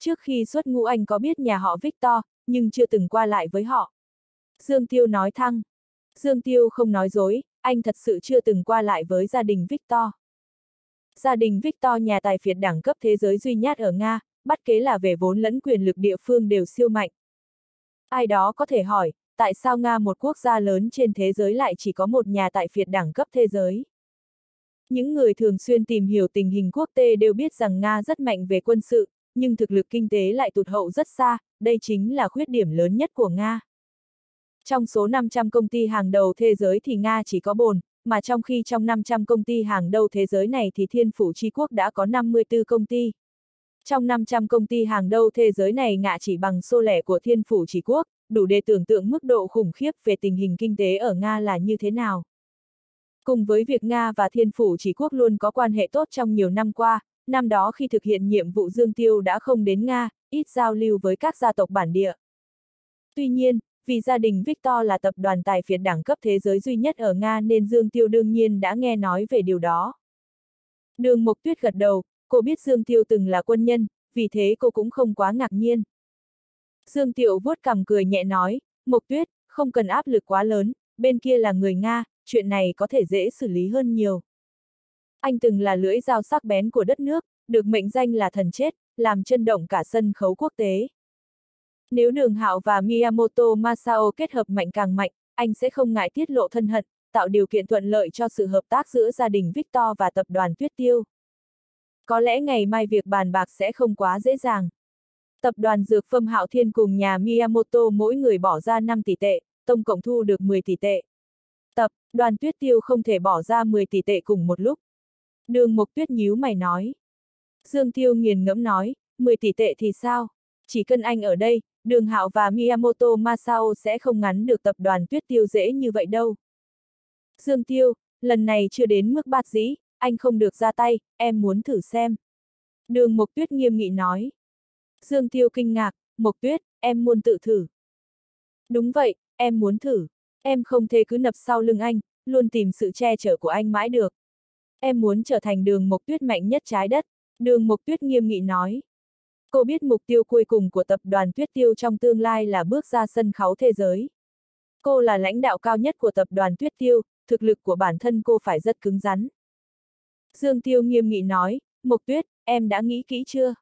Trước khi xuất ngũ anh có biết nhà họ Victor, nhưng chưa từng qua lại với họ. Dương Tiêu nói thẳng. Dương Tiêu không nói dối, anh thật sự chưa từng qua lại với gia đình Victor. Gia đình Victor nhà tài phiệt đẳng cấp thế giới duy nhất ở Nga, bất kể là về vốn lẫn quyền lực địa phương đều siêu mạnh. Ai đó có thể hỏi, tại sao Nga một quốc gia lớn trên thế giới lại chỉ có một nhà tài phiệt đẳng cấp thế giới? Những người thường xuyên tìm hiểu tình hình quốc tế đều biết rằng Nga rất mạnh về quân sự, nhưng thực lực kinh tế lại tụt hậu rất xa, đây chính là khuyết điểm lớn nhất của Nga. Trong số 500 công ty hàng đầu thế giới thì Nga chỉ có 4, mà trong khi trong 500 công ty hàng đầu thế giới này thì Thiên Phủ Chi Quốc đã có 54 công ty. Trong 500 công ty hàng đầu thế giới này Nga chỉ bằng số lẻ của Thiên Phủ Chi Quốc, đủ để tưởng tượng mức độ khủng khiếp về tình hình kinh tế ở Nga là như thế nào. Cùng với việc Nga và Thiên Phủ Chi Quốc luôn có quan hệ tốt trong nhiều năm qua, năm đó khi thực hiện nhiệm vụ Dương Tiêu đã không đến Nga, ít giao lưu với các gia tộc bản địa. Tuy nhiên, vì gia đình Victor là tập đoàn tài phiệt đẳng cấp thế giới duy nhất ở Nga nên Dương Tiêu đương nhiên đã nghe nói về điều đó. Đường Mộc Tuyết gật đầu, cô biết Dương Tiêu từng là quân nhân, vì thế cô cũng không quá ngạc nhiên. Dương Tiêu vuốt cằm cười nhẹ nói, Mộc Tuyết, không cần áp lực quá lớn, bên kia là người Nga, chuyện này có thể dễ xử lý hơn nhiều. Anh từng là lưỡi dao sắc bén của đất nước, được mệnh danh là thần chết, làm chấn động cả sân khấu quốc tế. Nếu Đường Hạo và Miyamoto Masao kết hợp mạnh càng mạnh, anh sẽ không ngại tiết lộ thân phận, tạo điều kiện thuận lợi cho sự hợp tác giữa gia đình Victor và tập đoàn Tuyết Tiêu. Có lẽ ngày mai việc bàn bạc sẽ không quá dễ dàng. Tập đoàn Dược Phẩm Hạo Thiên cùng nhà Miyamoto mỗi người bỏ ra 5 tỷ tệ, tổng cộng thu được 10 tỷ tệ. Tập đoàn Tuyết Tiêu không thể bỏ ra 10 tỷ tệ cùng một lúc. Đường Mộc Tuyết nhíu mày nói. Dương Tiêu nghiền ngẫm nói, 10 tỷ tệ thì sao? Chỉ cần anh ở đây, Đường Hạo và Miyamoto Masao sẽ không ngắn được tập đoàn Tuyết Tiêu dễ như vậy đâu. Dương Tiêu, lần này chưa đến mức bạt dĩ, anh không được ra tay, em muốn thử xem. Đường Mộc Tuyết nghiêm nghị nói. Dương Tiêu kinh ngạc, Mộc Tuyết, em muốn tự thử. Đúng vậy, em muốn thử. Em không thể cứ nập sau lưng anh, luôn tìm sự che chở của anh mãi được. Em muốn trở thành Đường Mộc Tuyết mạnh nhất trái đất. Đường Mộc Tuyết nghiêm nghị nói. Cô biết mục tiêu cuối cùng của tập đoàn Tuyết Tiêu trong tương lai là bước ra sân khấu thế giới. Cô là lãnh đạo cao nhất của tập đoàn Tuyết Tiêu, thực lực của bản thân cô phải rất cứng rắn. Dương Tiêu nghiêm nghị nói, Mộc Tuyết, em đã nghĩ kỹ chưa?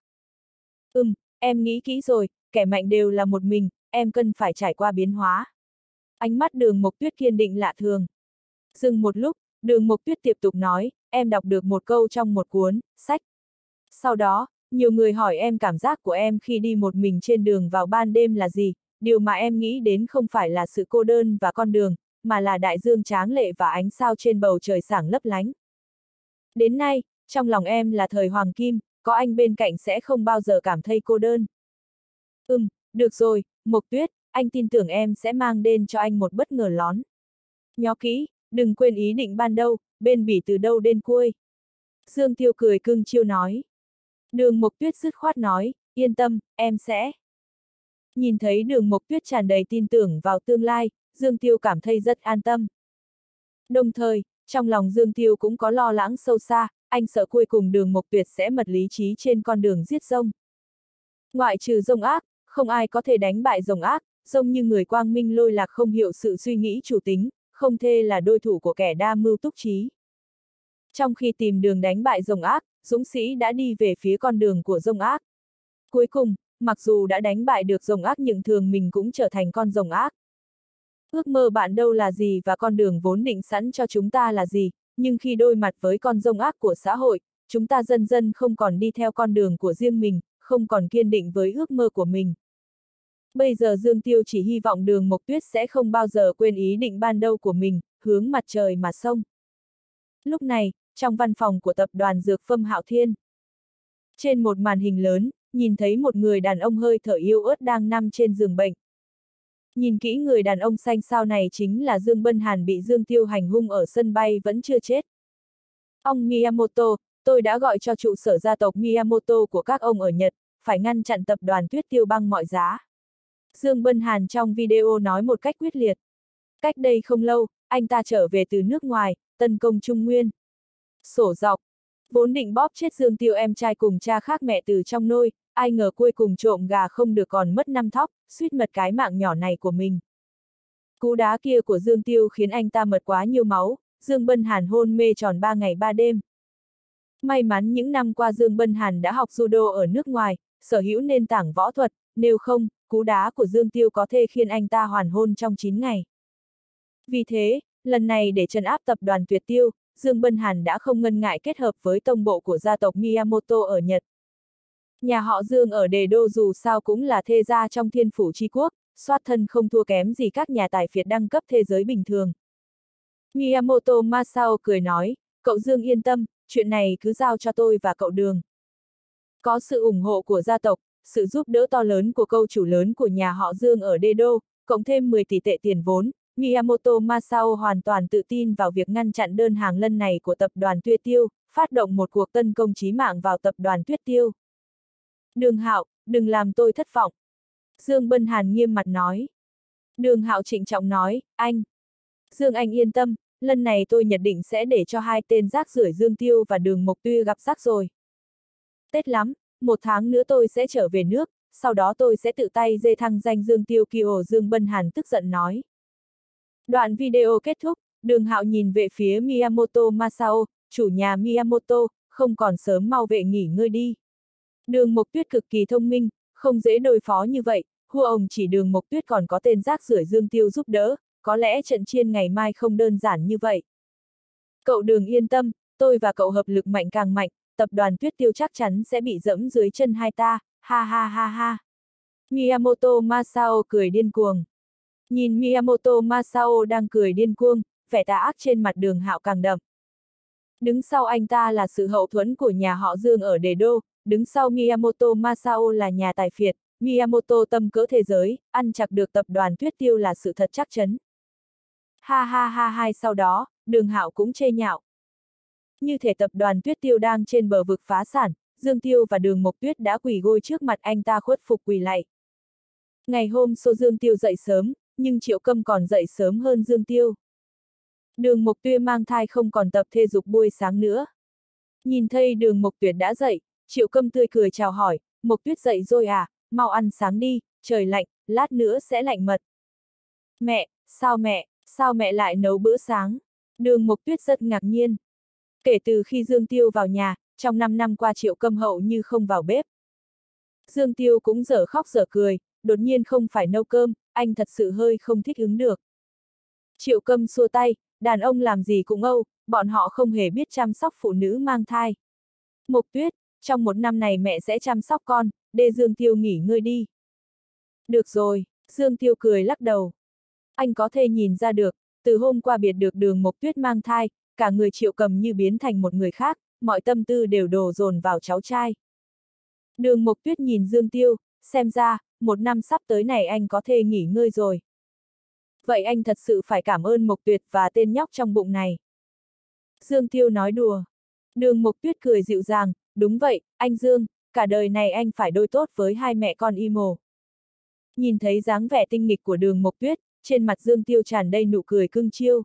Em nghĩ kỹ rồi, kẻ mạnh đều là một mình, em cần phải trải qua biến hóa. Ánh mắt Đường Mộc Tuyết kiên định lạ thường. Dừng một lúc, Đường Mộc Tuyết tiếp tục nói, em đọc được một câu trong một cuốn sách. Sau đó, nhiều người hỏi em cảm giác của em khi đi một mình trên đường vào ban đêm là gì, điều mà em nghĩ đến không phải là sự cô đơn và con đường, mà là đại dương tráng lệ và ánh sao trên bầu trời sáng lấp lánh. Đến nay, trong lòng em là thời hoàng kim, có anh bên cạnh sẽ không bao giờ cảm thấy cô đơn. Được rồi, Mộc Tuyết, anh tin tưởng em sẽ mang đến cho anh một bất ngờ lớn. Nhớ kỹ, đừng quên ý định ban đầu, bền bỉ từ đâu đến cuối. Dương Tiêu cười cưng chiêu nói. Đường Mộc Tuyết dứt khoát nói, yên tâm, em sẽ. Nhìn thấy Đường Mộc Tuyết tràn đầy tin tưởng vào tương lai, Dương Tiêu cảm thấy rất an tâm. Đồng thời, trong lòng Dương Tiêu cũng có lo lắng sâu xa, anh sợ cuối cùng Đường Mộc Tuyết sẽ mất lý trí trên con đường giết rông. Ngoại trừ rồng ác, không ai có thể đánh bại rồng ác, giống như người quang minh lôi lạc không hiểu sự suy nghĩ chủ tính, không thể là đối thủ của kẻ đa mưu túc trí. Trong khi tìm đường đánh bại rồng ác, dũng sĩ đã đi về phía con đường của rồng ác. Cuối cùng, mặc dù đã đánh bại được rồng ác nhưng thường mình cũng trở thành con rồng ác. Ước mơ bạn đâu là gì và con đường vốn định sẵn cho chúng ta là gì, nhưng khi đối mặt với con rồng ác của xã hội, chúng ta dần dần không còn đi theo con đường của riêng mình, không còn kiên định với ước mơ của mình. Bây giờ Dương Tiêu chỉ hy vọng Đường Mộc Tuyết sẽ không bao giờ quên ý định ban đầu của mình, hướng mặt trời mà sông. Lúc này, trong văn phòng của tập đoàn Dược Phẩm Hạo Thiên. Trên một màn hình lớn, nhìn thấy một người đàn ông hơi thở yếu ớt đang nằm trên giường bệnh. Nhìn kỹ người đàn ông xanh xao này chính là Dương Bân Hàn bị Dương Tiêu hành hung ở sân bay vẫn chưa chết. Ông Miyamoto, tôi đã gọi cho trụ sở gia tộc Miyamoto của các ông ở Nhật, phải ngăn chặn tập đoàn Tuyết Tiêu bằng mọi giá. Dương Bân Hàn trong video nói một cách quyết liệt. Cách đây không lâu, anh ta trở về từ nước ngoài, tấn công Trung Nguyên. Sổ dọc. Vốn định bóp chết Dương Tiêu em trai cùng cha khác mẹ từ trong nôi, ai ngờ cuối cùng trộm gà không được còn mất 5 thóc, suýt mật cái mạng nhỏ này của mình. Cú đá kia của Dương Tiêu khiến anh ta mật quá nhiều máu, Dương Bân Hàn hôn mê tròn 3 ngày 3 đêm. May mắn những năm qua Dương Bân Hàn đã học judo ở nước ngoài, sở hữu nền tảng võ thuật, nếu không, cú đá của Dương Tiêu có thể khiến anh ta hoàn hôn trong 9 ngày. Vì thế, lần này để trấn áp tập đoàn Tuyệt Tiêu, Dương Bân Hàn đã không ngần ngại kết hợp với tông bộ của gia tộc Miyamoto ở Nhật. Nhà họ Dương ở Đề Đô dù sao cũng là thê gia trong thiên phủ tri quốc, soát thân không thua kém gì các nhà tài phiệt đẳng cấp thế giới bình thường. Miyamoto Masao cười nói, cậu Dương yên tâm, chuyện này cứ giao cho tôi và cậu Đường. Có sự ủng hộ của gia tộc, sự giúp đỡ to lớn của câu chủ lớn của nhà họ Dương ở Đê Đô, cộng thêm 10 tỷ tệ tiền vốn, Miyamoto Masao hoàn toàn tự tin vào việc ngăn chặn đơn hàng lần này của tập đoàn Tuyết Tiêu, phát động một cuộc tấn công chí mạng vào tập đoàn Tuyết Tiêu. Đường Hạo, đừng làm tôi thất vọng. Dương Bân Hàn nghiêm mặt nói. Đường Hạo trịnh trọng nói, anh. Dương anh yên tâm, lần này tôi nhất định sẽ để cho hai tên rác rưởi Dương Tiêu và Đường Mộc Tuy gặp rắc rồi. Tết lắm, 1 tháng nữa tôi sẽ trở về nước, sau đó tôi sẽ tự tay dê thăng danh Dương Tiêu Kiều. Dương Bân Hàn tức giận nói. Đoạn video kết thúc, Đường Hạo nhìn về phía Miyamoto Masao, chủ nhà Miyamoto, không còn sớm mau về nghỉ ngơi đi. Đường Mộc Tuyết cực kỳ thông minh, không dễ đối phó như vậy, hua ông chỉ Đường Mộc Tuyết còn có tên rác rưởi Dương Tiêu giúp đỡ, có lẽ trận chiên ngày mai không đơn giản như vậy. Cậu Đường yên tâm, tôi và cậu hợp lực mạnh càng mạnh, tập đoàn Tuyết Tiêu chắc chắn sẽ bị dẫm dưới chân hai ta, ha ha ha ha. Miyamoto Masao cười điên cuồng. Nhìn Miyamoto Masao đang cười điên cuồng, vẻ tà ác trên mặt Đường Hạo càng đậm. Đứng sau anh ta là sự hậu thuẫn của nhà họ Dương ở Đề Đô, đứng sau Miyamoto Masao là nhà tài phiệt, Miyamoto tầm cỡ thế giới, ăn chặt được tập đoàn Tuyết Tiêu là sự thật chắc chắn. Ha ha ha ha, sau đó, Đường Hạo cũng chê nhạo. Như thể tập đoàn Tuyết Tiêu đang trên bờ vực phá sản, Dương Tiêu và Đường Mộc Tuyết đã quỳ gối trước mặt anh ta khuất phục quỳ lạy. Ngày hôm sau Dương Tiêu dậy sớm, nhưng Triệu Câm còn dậy sớm hơn Dương Tiêu. Đường Mộc Tuyết mang thai không còn tập thể dục buổi sáng nữa. Nhìn thấy Đường Mộc Tuyết đã dậy, Triệu Câm tươi cười chào hỏi, Mộc Tuyết dậy rồi à, mau ăn sáng đi, trời lạnh, lát nữa sẽ lạnh mật. Mẹ, sao mẹ lại nấu bữa sáng? Đường Mộc Tuyết rất ngạc nhiên. Kể từ khi Dương Tiêu vào nhà, trong 5 năm qua Triệu Câm hầu như không vào bếp. Dương Tiêu cũng dở khóc dở cười, đột nhiên không phải nấu cơm, anh thật sự hơi không thích ứng được. Triệu Câm xua tay, đàn ông làm gì cũng âu, bọn họ không hề biết chăm sóc phụ nữ mang thai. Mộc Tuyết, trong 1 năm này mẹ sẽ chăm sóc con, để Dương Tiêu nghỉ ngơi đi. Được rồi, Dương Tiêu cười lắc đầu. Anh có thể nhìn ra được, từ hôm qua biệt được Đường Mộc Tuyết mang thai, cả người Triệu Cầm như biến thành một người khác, mọi tâm tư đều đổ dồn vào cháu trai. Đường Mộc Tuyết nhìn Dương Tiêu, xem ra, 1 năm sắp tới này anh có thể nghỉ ngơi rồi. Vậy anh thật sự phải cảm ơn Mộc Tuyết và tên nhóc trong bụng này. Dương Tiêu nói đùa. Đường Mộc Tuyết cười dịu dàng, đúng vậy, anh Dương, cả đời này anh phải đối tốt với hai mẹ con y mồ. Nhìn thấy dáng vẻ tinh nghịch của Đường Mộc Tuyết, trên mặt Dương Tiêu tràn đầy nụ cười cưng chiêu.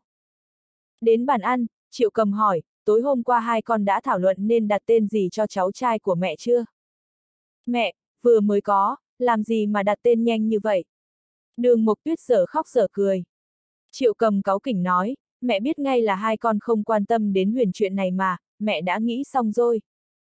Đến bàn ăn, Triệu Cầm hỏi, tối hôm qua hai con đã thảo luận nên đặt tên gì cho cháu trai của mẹ chưa? Mẹ, vừa mới có, làm gì mà đặt tên nhanh như vậy? Đường Mộc Tuyết dở khóc dở cười. Triệu Cầm cáu kỉnh nói, mẹ biết ngay là hai con không quan tâm đến huyền chuyện này mà, mẹ đã nghĩ xong rồi.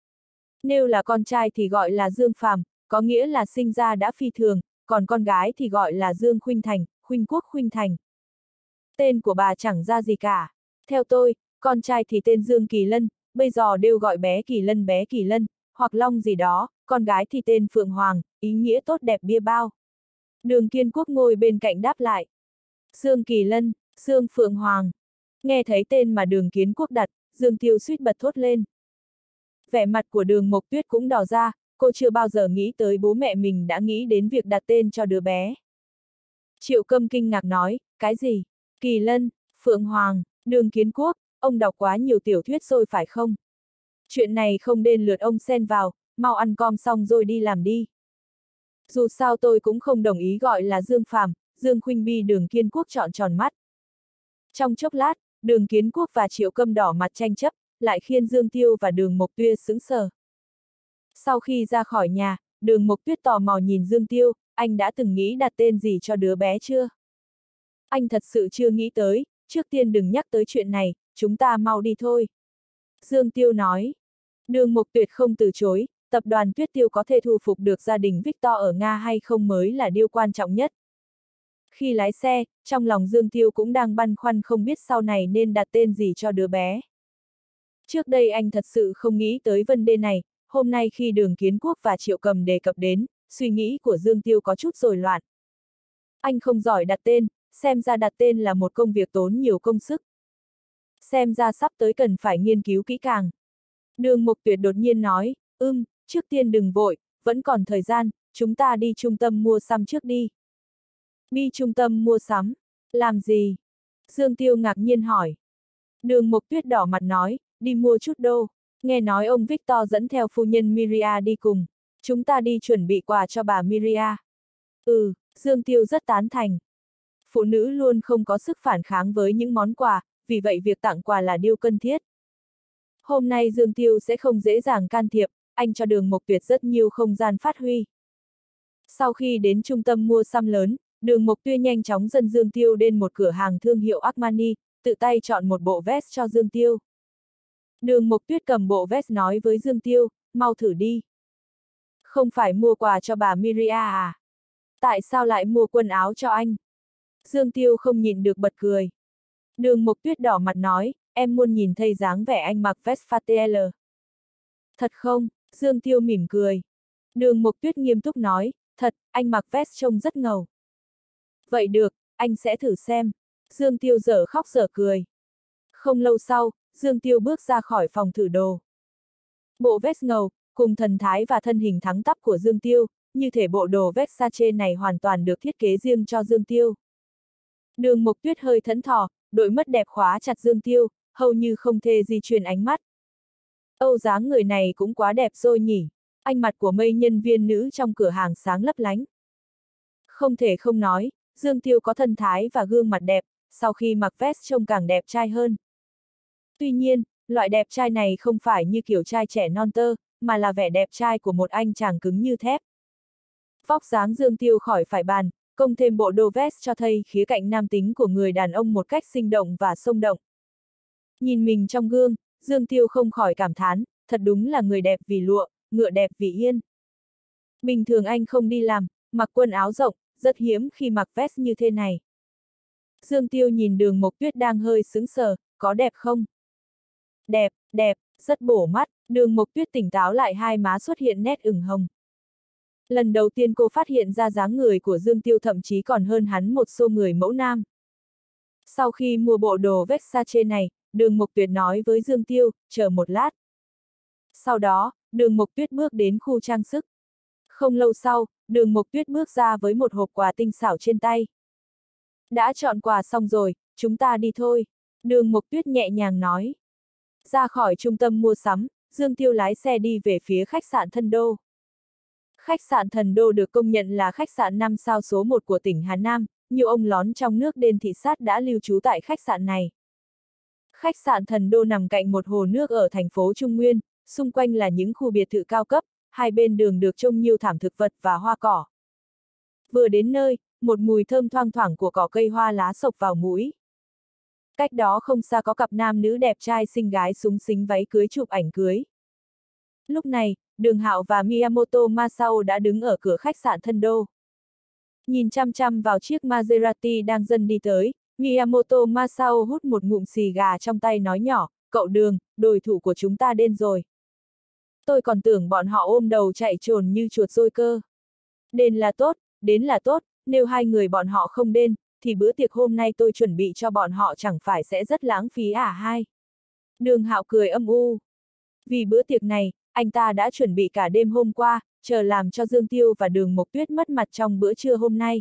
Nếu là con trai thì gọi là Dương Phàm, có nghĩa là sinh ra đã phi thường, còn con gái thì gọi là Dương Khuynh Thành, Khuynh Quốc Khuynh Thành. Tên của bà chẳng ra gì cả. Theo tôi, con trai thì tên Dương Kỳ Lân, bây giờ đều gọi bé Kỳ Lân, hoặc Long gì đó, con gái thì tên Phượng Hoàng, ý nghĩa tốt đẹp bia bao. Đường Kiên Quốc ngồi bên cạnh đáp lại. Dương Kỳ Lân, Dương Phượng Hoàng. Nghe thấy tên mà Đường Kiến Quốc đặt, Dương Tiêu suýt bật thốt lên. Vẻ mặt của Đường Mộc Tuyết cũng đỏ ra, cô chưa bao giờ nghĩ tới bố mẹ mình đã nghĩ đến việc đặt tên cho đứa bé. Triệu Câm kinh ngạc nói, cái gì? Kỳ Lân, Phượng Hoàng, Đường Kiến Quốc, ông đọc quá nhiều tiểu thuyết rồi phải không? Chuyện này không đến lượt ông xen vào, mau ăn cơm xong rồi đi làm đi. Dù sao tôi cũng không đồng ý gọi là Dương Phàm, Dương Khuynh Bi. Đường Kiên Quốc trọn tròn mắt. Trong chốc lát, Đường Kiến Quốc và Triệu Câm đỏ mặt tranh chấp, lại khiến Dương Tiêu và Đường Mộc Tuyết sững sờ. Sau khi ra khỏi nhà, Đường Mộc Tuyết tò mò nhìn Dương Tiêu, anh đã từng nghĩ đặt tên gì cho đứa bé chưa? Anh thật sự chưa nghĩ tới, trước tiên đừng nhắc tới chuyện này, chúng ta mau đi thôi. Dương Tiêu nói. Đường Mộc Tuyệt không từ chối, tập đoàn Tuyết Tiêu có thể thu phục được gia đình Victor ở Nga hay không mới là điều quan trọng nhất. Khi lái xe, trong lòng Dương Tiêu cũng đang băn khoăn không biết sau này nên đặt tên gì cho đứa bé. Trước đây anh thật sự không nghĩ tới vấn đề này, hôm nay khi Đường Kiến Quốc và Triệu Cầm đề cập đến, suy nghĩ của Dương Tiêu có chút rối loạn. Anh không giỏi đặt tên, xem ra đặt tên là một công việc tốn nhiều công sức. Xem ra sắp tới cần phải nghiên cứu kỹ càng. Đường Mộc Tuyệt đột nhiên nói, trước tiên đừng vội, vẫn còn thời gian, chúng ta đi trung tâm mua sắm trước đi. Đi trung tâm mua sắm, làm gì? Dương Tiêu ngạc nhiên hỏi. Đường Mộc Tuyết đỏ mặt nói, đi mua chút đô, nghe nói ông Victor dẫn theo phu nhân Miria đi cùng, chúng ta đi chuẩn bị quà cho bà Miria. Dương Tiêu rất tán thành. Phụ nữ luôn không có sức phản kháng với những món quà, vì vậy việc tặng quà là điều cần thiết. Hôm nay Dương Tiêu sẽ không dễ dàng can thiệp, anh cho Đường Mộc Tuyệt rất nhiều không gian phát huy. Sau khi đến trung tâm mua sắm lớn, Đường Mộc Tuyết nhanh chóng dẫn Dương Tiêu đến một cửa hàng thương hiệu Armani, tự tay chọn một bộ vest cho Dương Tiêu. Đường Mộc Tuyết cầm bộ vest nói với Dương Tiêu, mau thử đi. Không phải mua quà cho bà Miria à? Tại sao lại mua quần áo cho anh? Dương Tiêu không nhịn được bật cười. Đường Mộc Tuyết đỏ mặt nói, em muốn nhìn thấy dáng vẻ anh mặc vest Fatl. Thật không? Dương Tiêu mỉm cười. Đường Mộc Tuyết nghiêm túc nói, thật, anh mặc vest trông rất ngầu. Vậy được, anh sẽ thử xem. Dương Tiêu dở khóc dở cười. Không lâu sau, Dương Tiêu bước ra khỏi phòng thử đồ. Bộ vest ngầu, cùng thần thái và thân hình thẳng tắp của Dương Tiêu, như thể bộ đồ Versace này hoàn toàn được thiết kế riêng cho Dương Tiêu. Đường Mộc Tuyết hơi thẫn thờ, đôi mắt đẹp khóa chặt Dương Tiêu, hầu như không thể di chuyển ánh mắt. Âu dáng người này cũng quá đẹp rồi nhỉ, ánh mặt của mấy nhân viên nữ trong cửa hàng sáng lấp lánh. Không thể không nói, Dương Tiêu có thân thái và gương mặt đẹp, sau khi mặc vest trông càng đẹp trai hơn. Tuy nhiên, loại đẹp trai này không phải như kiểu trai trẻ non tơ, mà là vẻ đẹp trai của một anh chàng cứng như thép. Vóc dáng Dương Tiêu khỏi phải bàn, cộng thêm bộ đồ vest cho thấy khía cạnh nam tính của người đàn ông một cách sinh động và xông động. Nhìn mình trong gương, Dương Tiêu không khỏi cảm thán, thật đúng là người đẹp vì lụa, ngựa đẹp vì yên. Bình thường anh không đi làm, mặc quần áo rộng, rất hiếm khi mặc vest như thế này. Dương Tiêu nhìn Đường Mộc Tuyết đang hơi sững sờ, có đẹp không? Đẹp, đẹp, rất bổ mắt, Đường Mộc Tuyết tỉnh táo lại, hai má xuất hiện nét ửng hồng. Lần đầu tiên cô phát hiện ra dáng người của Dương Tiêu thậm chí còn hơn hắn một số người mẫu nam. Sau khi mua bộ đồ Versace này, Đường Mộc Tuyết nói với Dương Tiêu, chờ một lát. Sau đó, Đường Mộc Tuyết bước đến khu trang sức. Không lâu sau, Đường Mộc Tuyết bước ra với một hộp quà tinh xảo trên tay. Đã chọn quà xong rồi, chúng ta đi thôi. Đường Mộc Tuyết nhẹ nhàng nói. Ra khỏi trung tâm mua sắm, Dương Tiêu lái xe đi về phía khách sạn Thần Đô. Khách sạn Thần Đô được công nhận là khách sạn 5 sao số 1 của tỉnh Hà Nam, nhiều ông lón trong nước đến thị sát đã lưu trú tại khách sạn này. Khách sạn Thần Đô nằm cạnh một hồ nước ở thành phố Trung Nguyên, xung quanh là những khu biệt thự cao cấp, hai bên đường được trồng nhiều thảm thực vật và hoa cỏ. Vừa đến nơi, một mùi thơm thoang thoảng của cỏ cây hoa lá xộc vào mũi. Cách đó không xa có cặp nam nữ đẹp trai xinh gái xúng xính váy cưới chụp ảnh cưới. Lúc này, Đường Hạo và Miyamoto Masao đã đứng ở cửa khách sạn Thần Đô. Nhìn chăm chăm vào chiếc Maserati đang dần đi tới, Miyamoto Masao hút một ngụm xì gà trong tay nói nhỏ, cậu Đường, đối thủ của chúng ta đến rồi. Tôi còn tưởng bọn họ ôm đầu chạy trồn như chuột rôi cơ. Đến là tốt, nếu hai người bọn họ không đến, thì bữa tiệc hôm nay tôi chuẩn bị cho bọn họ chẳng phải sẽ rất lãng phí à hai. Đường Hạo cười âm u. Vì bữa tiệc này, anh ta đã chuẩn bị cả đêm hôm qua, chờ làm cho Dương Tiêu và Đường Mộc Tuyết mất mặt trong bữa trưa hôm nay.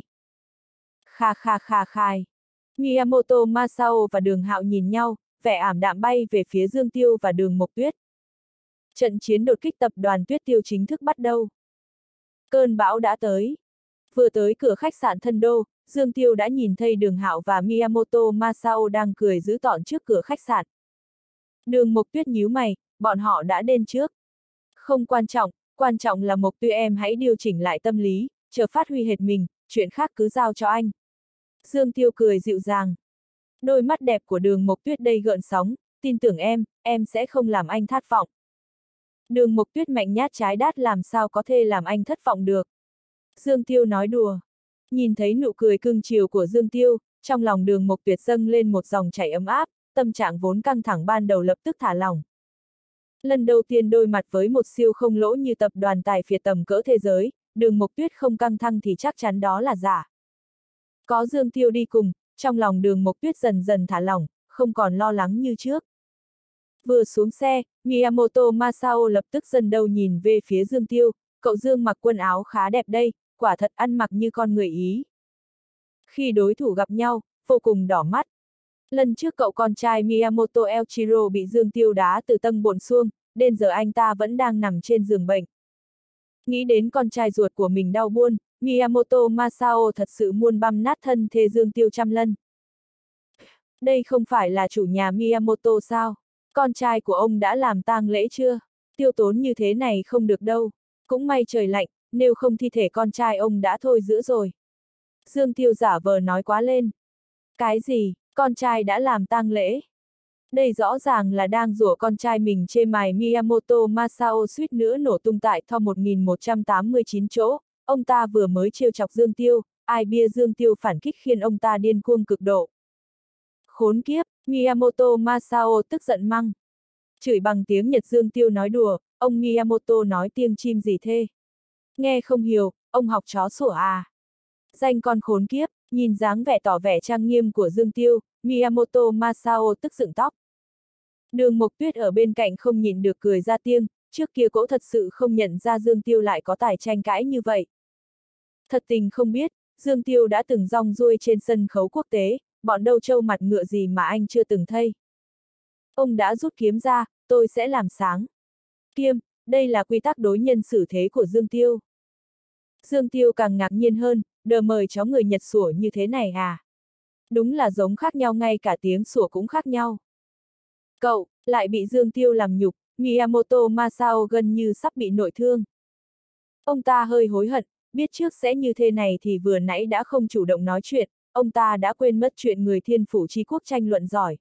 Kha khai. Miyamoto Masao và Đường Hạo nhìn nhau, vẻ ảm đạm bay về phía Dương Tiêu và Đường Mộc Tuyết. Trận chiến đột kích tập đoàn Tuyết Tiêu chính thức bắt đầu. Cơn bão đã tới. Vừa tới cửa khách sạn Thần Đô, Dương Tiêu đã nhìn thấy Đường Hạo và Miyamoto Masao đang cười giữ tợn trước cửa khách sạn. Đường Mộc Tuyết nhíu mày, bọn họ đã đến trước. Không quan trọng, Quan trọng là Mộc Tuy em hãy điều chỉnh lại tâm lý, chờ phát huy hết mình, chuyện khác cứ giao cho anh. Dương Tiêu cười dịu dàng. Đôi mắt đẹp của Đường Mộc Tuyết đây gợn sóng, tin tưởng em sẽ không làm anh thất vọng. Đường Mộc Tuyết mạnh nhát trái đát làm sao có thể làm anh thất vọng được. Dương Tiêu nói đùa. Nhìn thấy nụ cười cưng chiều của Dương Tiêu, trong lòng Đường Mộc Tuyết dâng lên một dòng chảy ấm áp, tâm trạng vốn căng thẳng ban đầu lập tức thả lỏng. Lần đầu tiên đối mặt với một siêu không lỗ như tập đoàn tài phiệt tầm cỡ thế giới, Đường Mộc Tuyết không căng thẳng thì chắc chắn đó là giả. Có Dương Tiêu đi cùng, trong lòng Đường Mộc Tuyết dần dần thả lỏng, không còn lo lắng như trước. Vừa xuống xe, Miyamoto Masao lập tức dần đầu nhìn về phía Dương Tiêu, cậu Dương mặc quần áo khá đẹp đây, quả thật ăn mặc như con người Ý. Khi đối thủ gặp nhau, vô cùng đỏ mắt. Lần trước cậu con trai Miyamoto Elchiro bị Dương Tiêu đá từ tầng bộn xuông, đến giờ anh ta vẫn đang nằm trên giường bệnh. Nghĩ đến con trai ruột của mình đau buôn, Miyamoto Masao thật sự muốn băm nát thân thê Dương Tiêu trăm lần. Đây không phải là chủ nhà Miyamoto sao? Con trai của ông đã làm tang lễ chưa? Tiêu tốn như thế này không được đâu. Cũng may trời lạnh, nếu không thi thể con trai ông đã thôi giữ rồi. Dương Tiêu giả vờ nói quá lên. Cái gì, con trai đã làm tang lễ? Đây rõ ràng là đang rủa con trai mình chê mài. Miyamoto Masao suýt nữa nổ tung tại Tho 1189 chỗ. Ông ta vừa mới trêu chọc Dương Tiêu, ai bia Dương Tiêu phản kích khiến ông ta điên cuồng cực độ. Khốn kiếp, Miyamoto Masao tức giận mắng. Chửi bằng tiếng Nhật. Dương Tiêu nói đùa, ông Miyamoto nói tiếng chim gì thế? Nghe không hiểu, ông học chó sủa à? Danh con khốn kiếp, nhìn dáng vẻ tỏ vẻ trang nghiêm của Dương Tiêu, Miyamoto Masao tức dựng tóc. Đường Mộc Tuyết ở bên cạnh không nhìn được cười ra tiếng, trước kia cậu thật sự không nhận ra Dương Tiêu lại có tài tranh cãi như vậy. Thật tình không biết, Dương Tiêu đã từng rong ruổi trên sân khấu quốc tế, bọn đầu trâu mặt ngựa gì mà anh chưa từng thấy. Ông đã rút kiếm ra, tôi sẽ làm sáng. Kiêm, đây là quy tắc đối nhân xử thế của Dương Tiêu. Dương Tiêu càng ngạc nhiên hơn, đờ mời chó người Nhật sủa như thế này à? Đúng là giống khác nhau, ngay cả tiếng sủa cũng khác nhau. Cậu, lại bị Dương Tiêu làm nhục, Miyamoto Masao gần như sắp bị nội thương. Ông ta hơi hối hận, biết trước sẽ như thế này thì vừa nãy đã không chủ động nói chuyện, ông ta đã quên mất chuyện người thiên phủ chi quốc tranh luận giỏi.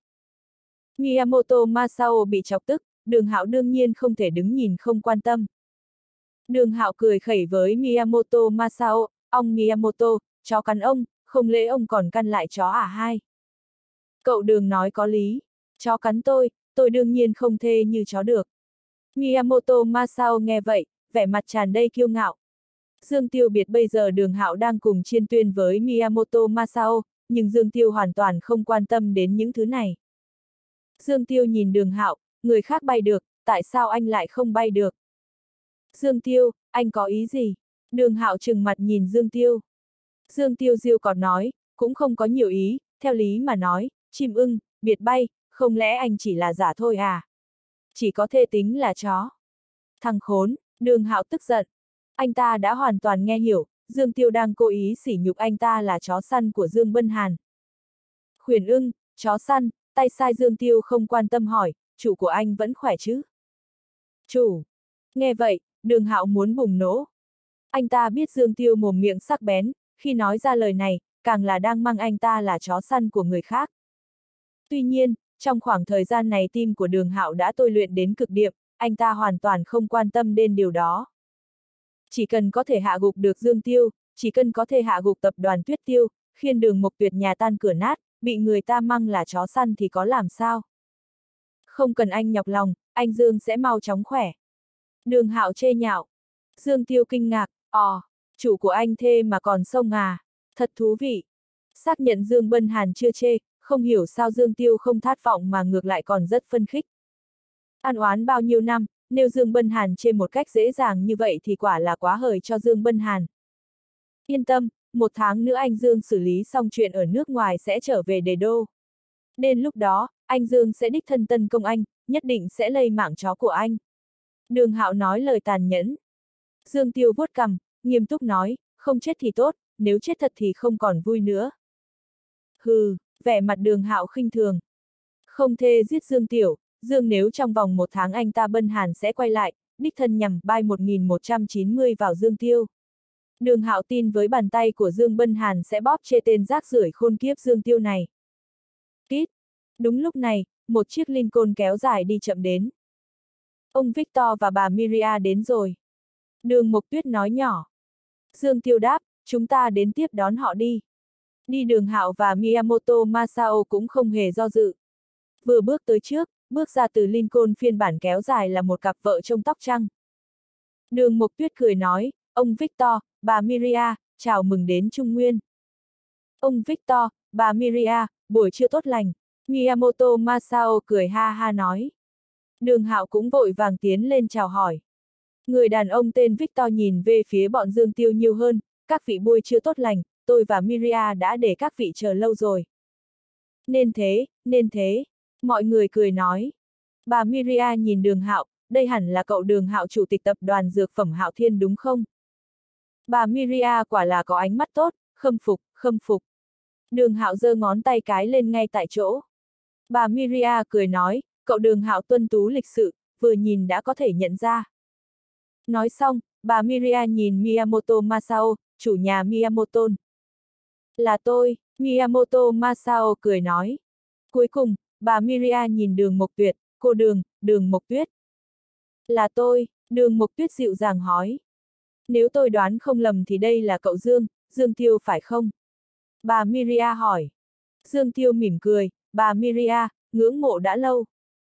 Miyamoto Masao bị chọc tức, Đường Hạo đương nhiên không thể đứng nhìn không quan tâm. Đường Hạo cười khẩy với Miyamoto Masao, ông Miyamoto, chó cắn ông, không lẽ ông còn căn lại chó à hai? Cậu Đường nói có lý, chó cắn tôi đương nhiên không thê như chó được. Miyamoto Masao nghe vậy, vẻ mặt tràn đầy kiêu ngạo. Dương Tiêu biết bây giờ Đường Hạo đang cùng chiên tuyên với Miyamoto Masao, nhưng Dương Tiêu hoàn toàn không quan tâm đến những thứ này. Dương Tiêu nhìn Đường Hạo, người khác bay được, tại sao anh lại không bay được? Dương Tiêu, anh có ý gì? Đường Hạo trừng mặt nhìn Dương Tiêu. Dương Tiêu diêu còn nói, cũng không có nhiều ý, theo lý mà nói, chim ưng, biệt bay, không lẽ anh chỉ là giả thôi à? Chỉ có thể tính là chó. Thằng khốn, Đường Hạo tức giận. Anh ta đã hoàn toàn nghe hiểu, Dương Tiêu đang cố ý sỉ nhục anh ta là chó săn của Dương Bân Hàn. Khuyển ưng, chó săn, tay sai. Dương Tiêu không quan tâm hỏi, chủ của anh vẫn khỏe chứ? Chủ. Nghe vậy, Đường Hạo muốn bùng nổ. Anh ta biết Dương Tiêu mồm miệng sắc bén, khi nói ra lời này, càng là đang mang anh ta là chó săn của người khác. Tuy nhiên, trong khoảng thời gian này tim của Đường Hạo đã tôi luyện đến cực điểm, anh ta hoàn toàn không quan tâm đến điều đó. Chỉ cần có thể hạ gục được Dương Tiêu, chỉ cần có thể hạ gục tập đoàn Tuyết Tiêu, khiến Đường Mộc Tuyệt nhà tan cửa nát, bị người ta mang là chó săn thì có làm sao? Không cần anh nhọc lòng, anh Dương sẽ mau chóng khỏe. Đường Hạo chê nhạo. Dương Tiêu kinh ngạc, chủ của anh thê mà còn xông à, thật thú vị. Xác nhận Dương Bân Hàn chưa chê, không hiểu sao Dương Tiêu không thất vọng mà ngược lại còn rất phấn khích. Ăn oán bao nhiêu năm, nếu Dương Bân Hàn chê một cách dễ dàng như vậy thì quả là quá hời cho Dương Bân Hàn. Yên tâm, 1 tháng nữa anh Dương xử lý xong chuyện ở nước ngoài sẽ trở về Đế Đô. Đến lúc đó, anh Dương sẽ đích thân tấn công anh, nhất định sẽ lây mạng chó của anh. Đường Hạo nói lời tàn nhẫn. Dương Tiêu vuốt cằm, nghiêm túc nói, không chết thì tốt, nếu chết thật thì không còn vui nữa. Hừ, vẻ mặt Đường Hạo khinh thường. Không thê giết Dương Tiểu, Dương nếu trong vòng 1 tháng anh ta Bân Hàn sẽ quay lại, đích thân nhằm bay 1190 vào Dương Tiêu. Đường Hạo tin với bàn tay của Dương Bân Hàn sẽ bóp chê tên rác rưởi khôn kiếp Dương Tiêu này. Kít! Đúng lúc này, một chiếc Lincoln kéo dài đi chậm đến. Ông Victor và bà Miria đến rồi. Đường Mộc Tuyết nói nhỏ. Dương Tiêu đáp, chúng ta đến tiếp đón họ đi. Đi Đường Hạo và Miyamoto Masao cũng không hề do dự. Vừa bước tới trước, bước ra từ Lincoln phiên bản kéo dài là một cặp vợ chồng tóc trắng. Đường Mộc Tuyết cười nói, ông Victor, bà Miria, chào mừng đến Trung Nguyên. Ông Victor, bà Miria, buổi trưa tốt lành. Miyamoto Masao cười ha ha nói. Đường Hạo cũng vội vàng tiến lên chào hỏi. Người đàn ông tên Victor nhìn về phía bọn Dương Tiêu nhiều hơn, các vị buổi trưa tốt lành, tôi và Miria đã để các vị chờ lâu rồi. Nên thế, mọi người cười nói. Bà Miria nhìn Đường Hạo, đây hẳn là cậu Đường Hạo chủ tịch tập đoàn dược phẩm Hạo Thiên đúng không? Bà Miria quả là có ánh mắt tốt, khâm phục. Đường Hạo giơ ngón tay cái lên ngay tại chỗ. Bà Miria cười nói, cậu Đường Hạo tuân tú lịch sự, vừa nhìn đã có thể nhận ra. Nói xong, bà Miria nhìn Miyamoto Masao, chủ nhà Miyamoto. Là tôi, Miyamoto Masao cười nói. Cuối cùng, bà Miria nhìn Đường Mộc Tuyết, cô Đường Mộc Tuyết. Là tôi, Đường Mộc Tuyết dịu dàng hỏi. Nếu tôi đoán không lầm thì đây là cậu Dương Tiêu phải không? Bà Miria hỏi. Dương Tiêu mỉm cười, bà Miria, ngưỡng mộ đã lâu.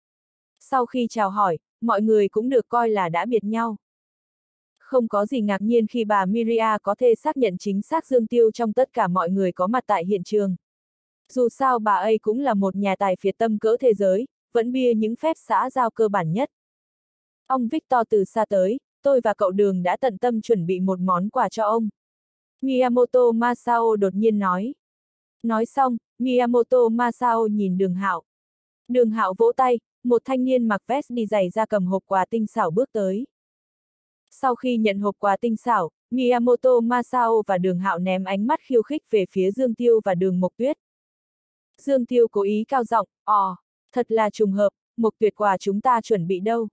Sau khi chào hỏi, mọi người cũng được coi là đã biệt nhau. Không có gì ngạc nhiên khi bà Miria có thể xác nhận chính xác Dương Tiêu trong tất cả mọi người có mặt tại hiện trường. Dù sao bà ấy cũng là một nhà tài phiệt tâm cỡ thế giới, vẫn bia những phép xã giao cơ bản nhất. Ông Victor từ xa tới, tôi và cậu Đường đã tận tâm chuẩn bị một món quà cho ông. Miyamoto Masao đột nhiên nói. Nói xong, Miyamoto Masao nhìn Đường Hạo. Đường Hạo vỗ tay, một thanh niên mặc vest đi giày ra cầm hộp quà tinh xảo bước tới. Sau khi nhận hộp quà tinh xảo, Miyamoto Masao và Đường Hạo ném ánh mắt khiêu khích về phía Dương Tiêu và Đường Mộc Tuyết. Dương Tiêu cố ý cao giọng, thật là trùng hợp, Mộc Tuyết quà chúng ta chuẩn bị đâu.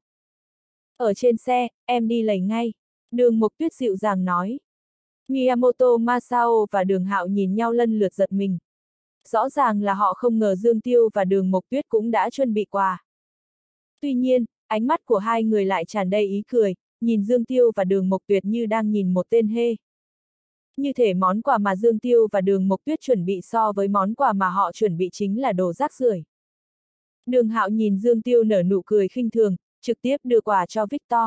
Ở trên xe, em đi lấy ngay. Đường Mộc Tuyết dịu dàng nói. Miyamoto Masao và Đường Hạo nhìn nhau lần lượt giật mình. Rõ ràng là họ không ngờ Dương Tiêu và Đường Mộc Tuyết cũng đã chuẩn bị quà. Tuy nhiên, ánh mắt của hai người lại tràn đầy ý cười, nhìn Dương Tiêu và Đường Mộc Tuyết như đang nhìn một tên hê. Như thể món quà mà Dương Tiêu và Đường Mộc Tuyết chuẩn bị so với món quà mà họ chuẩn bị chính là đồ rác rưởi. Đường Hạo nhìn Dương Tiêu nở nụ cười khinh thường, trực tiếp đưa quà cho Victor.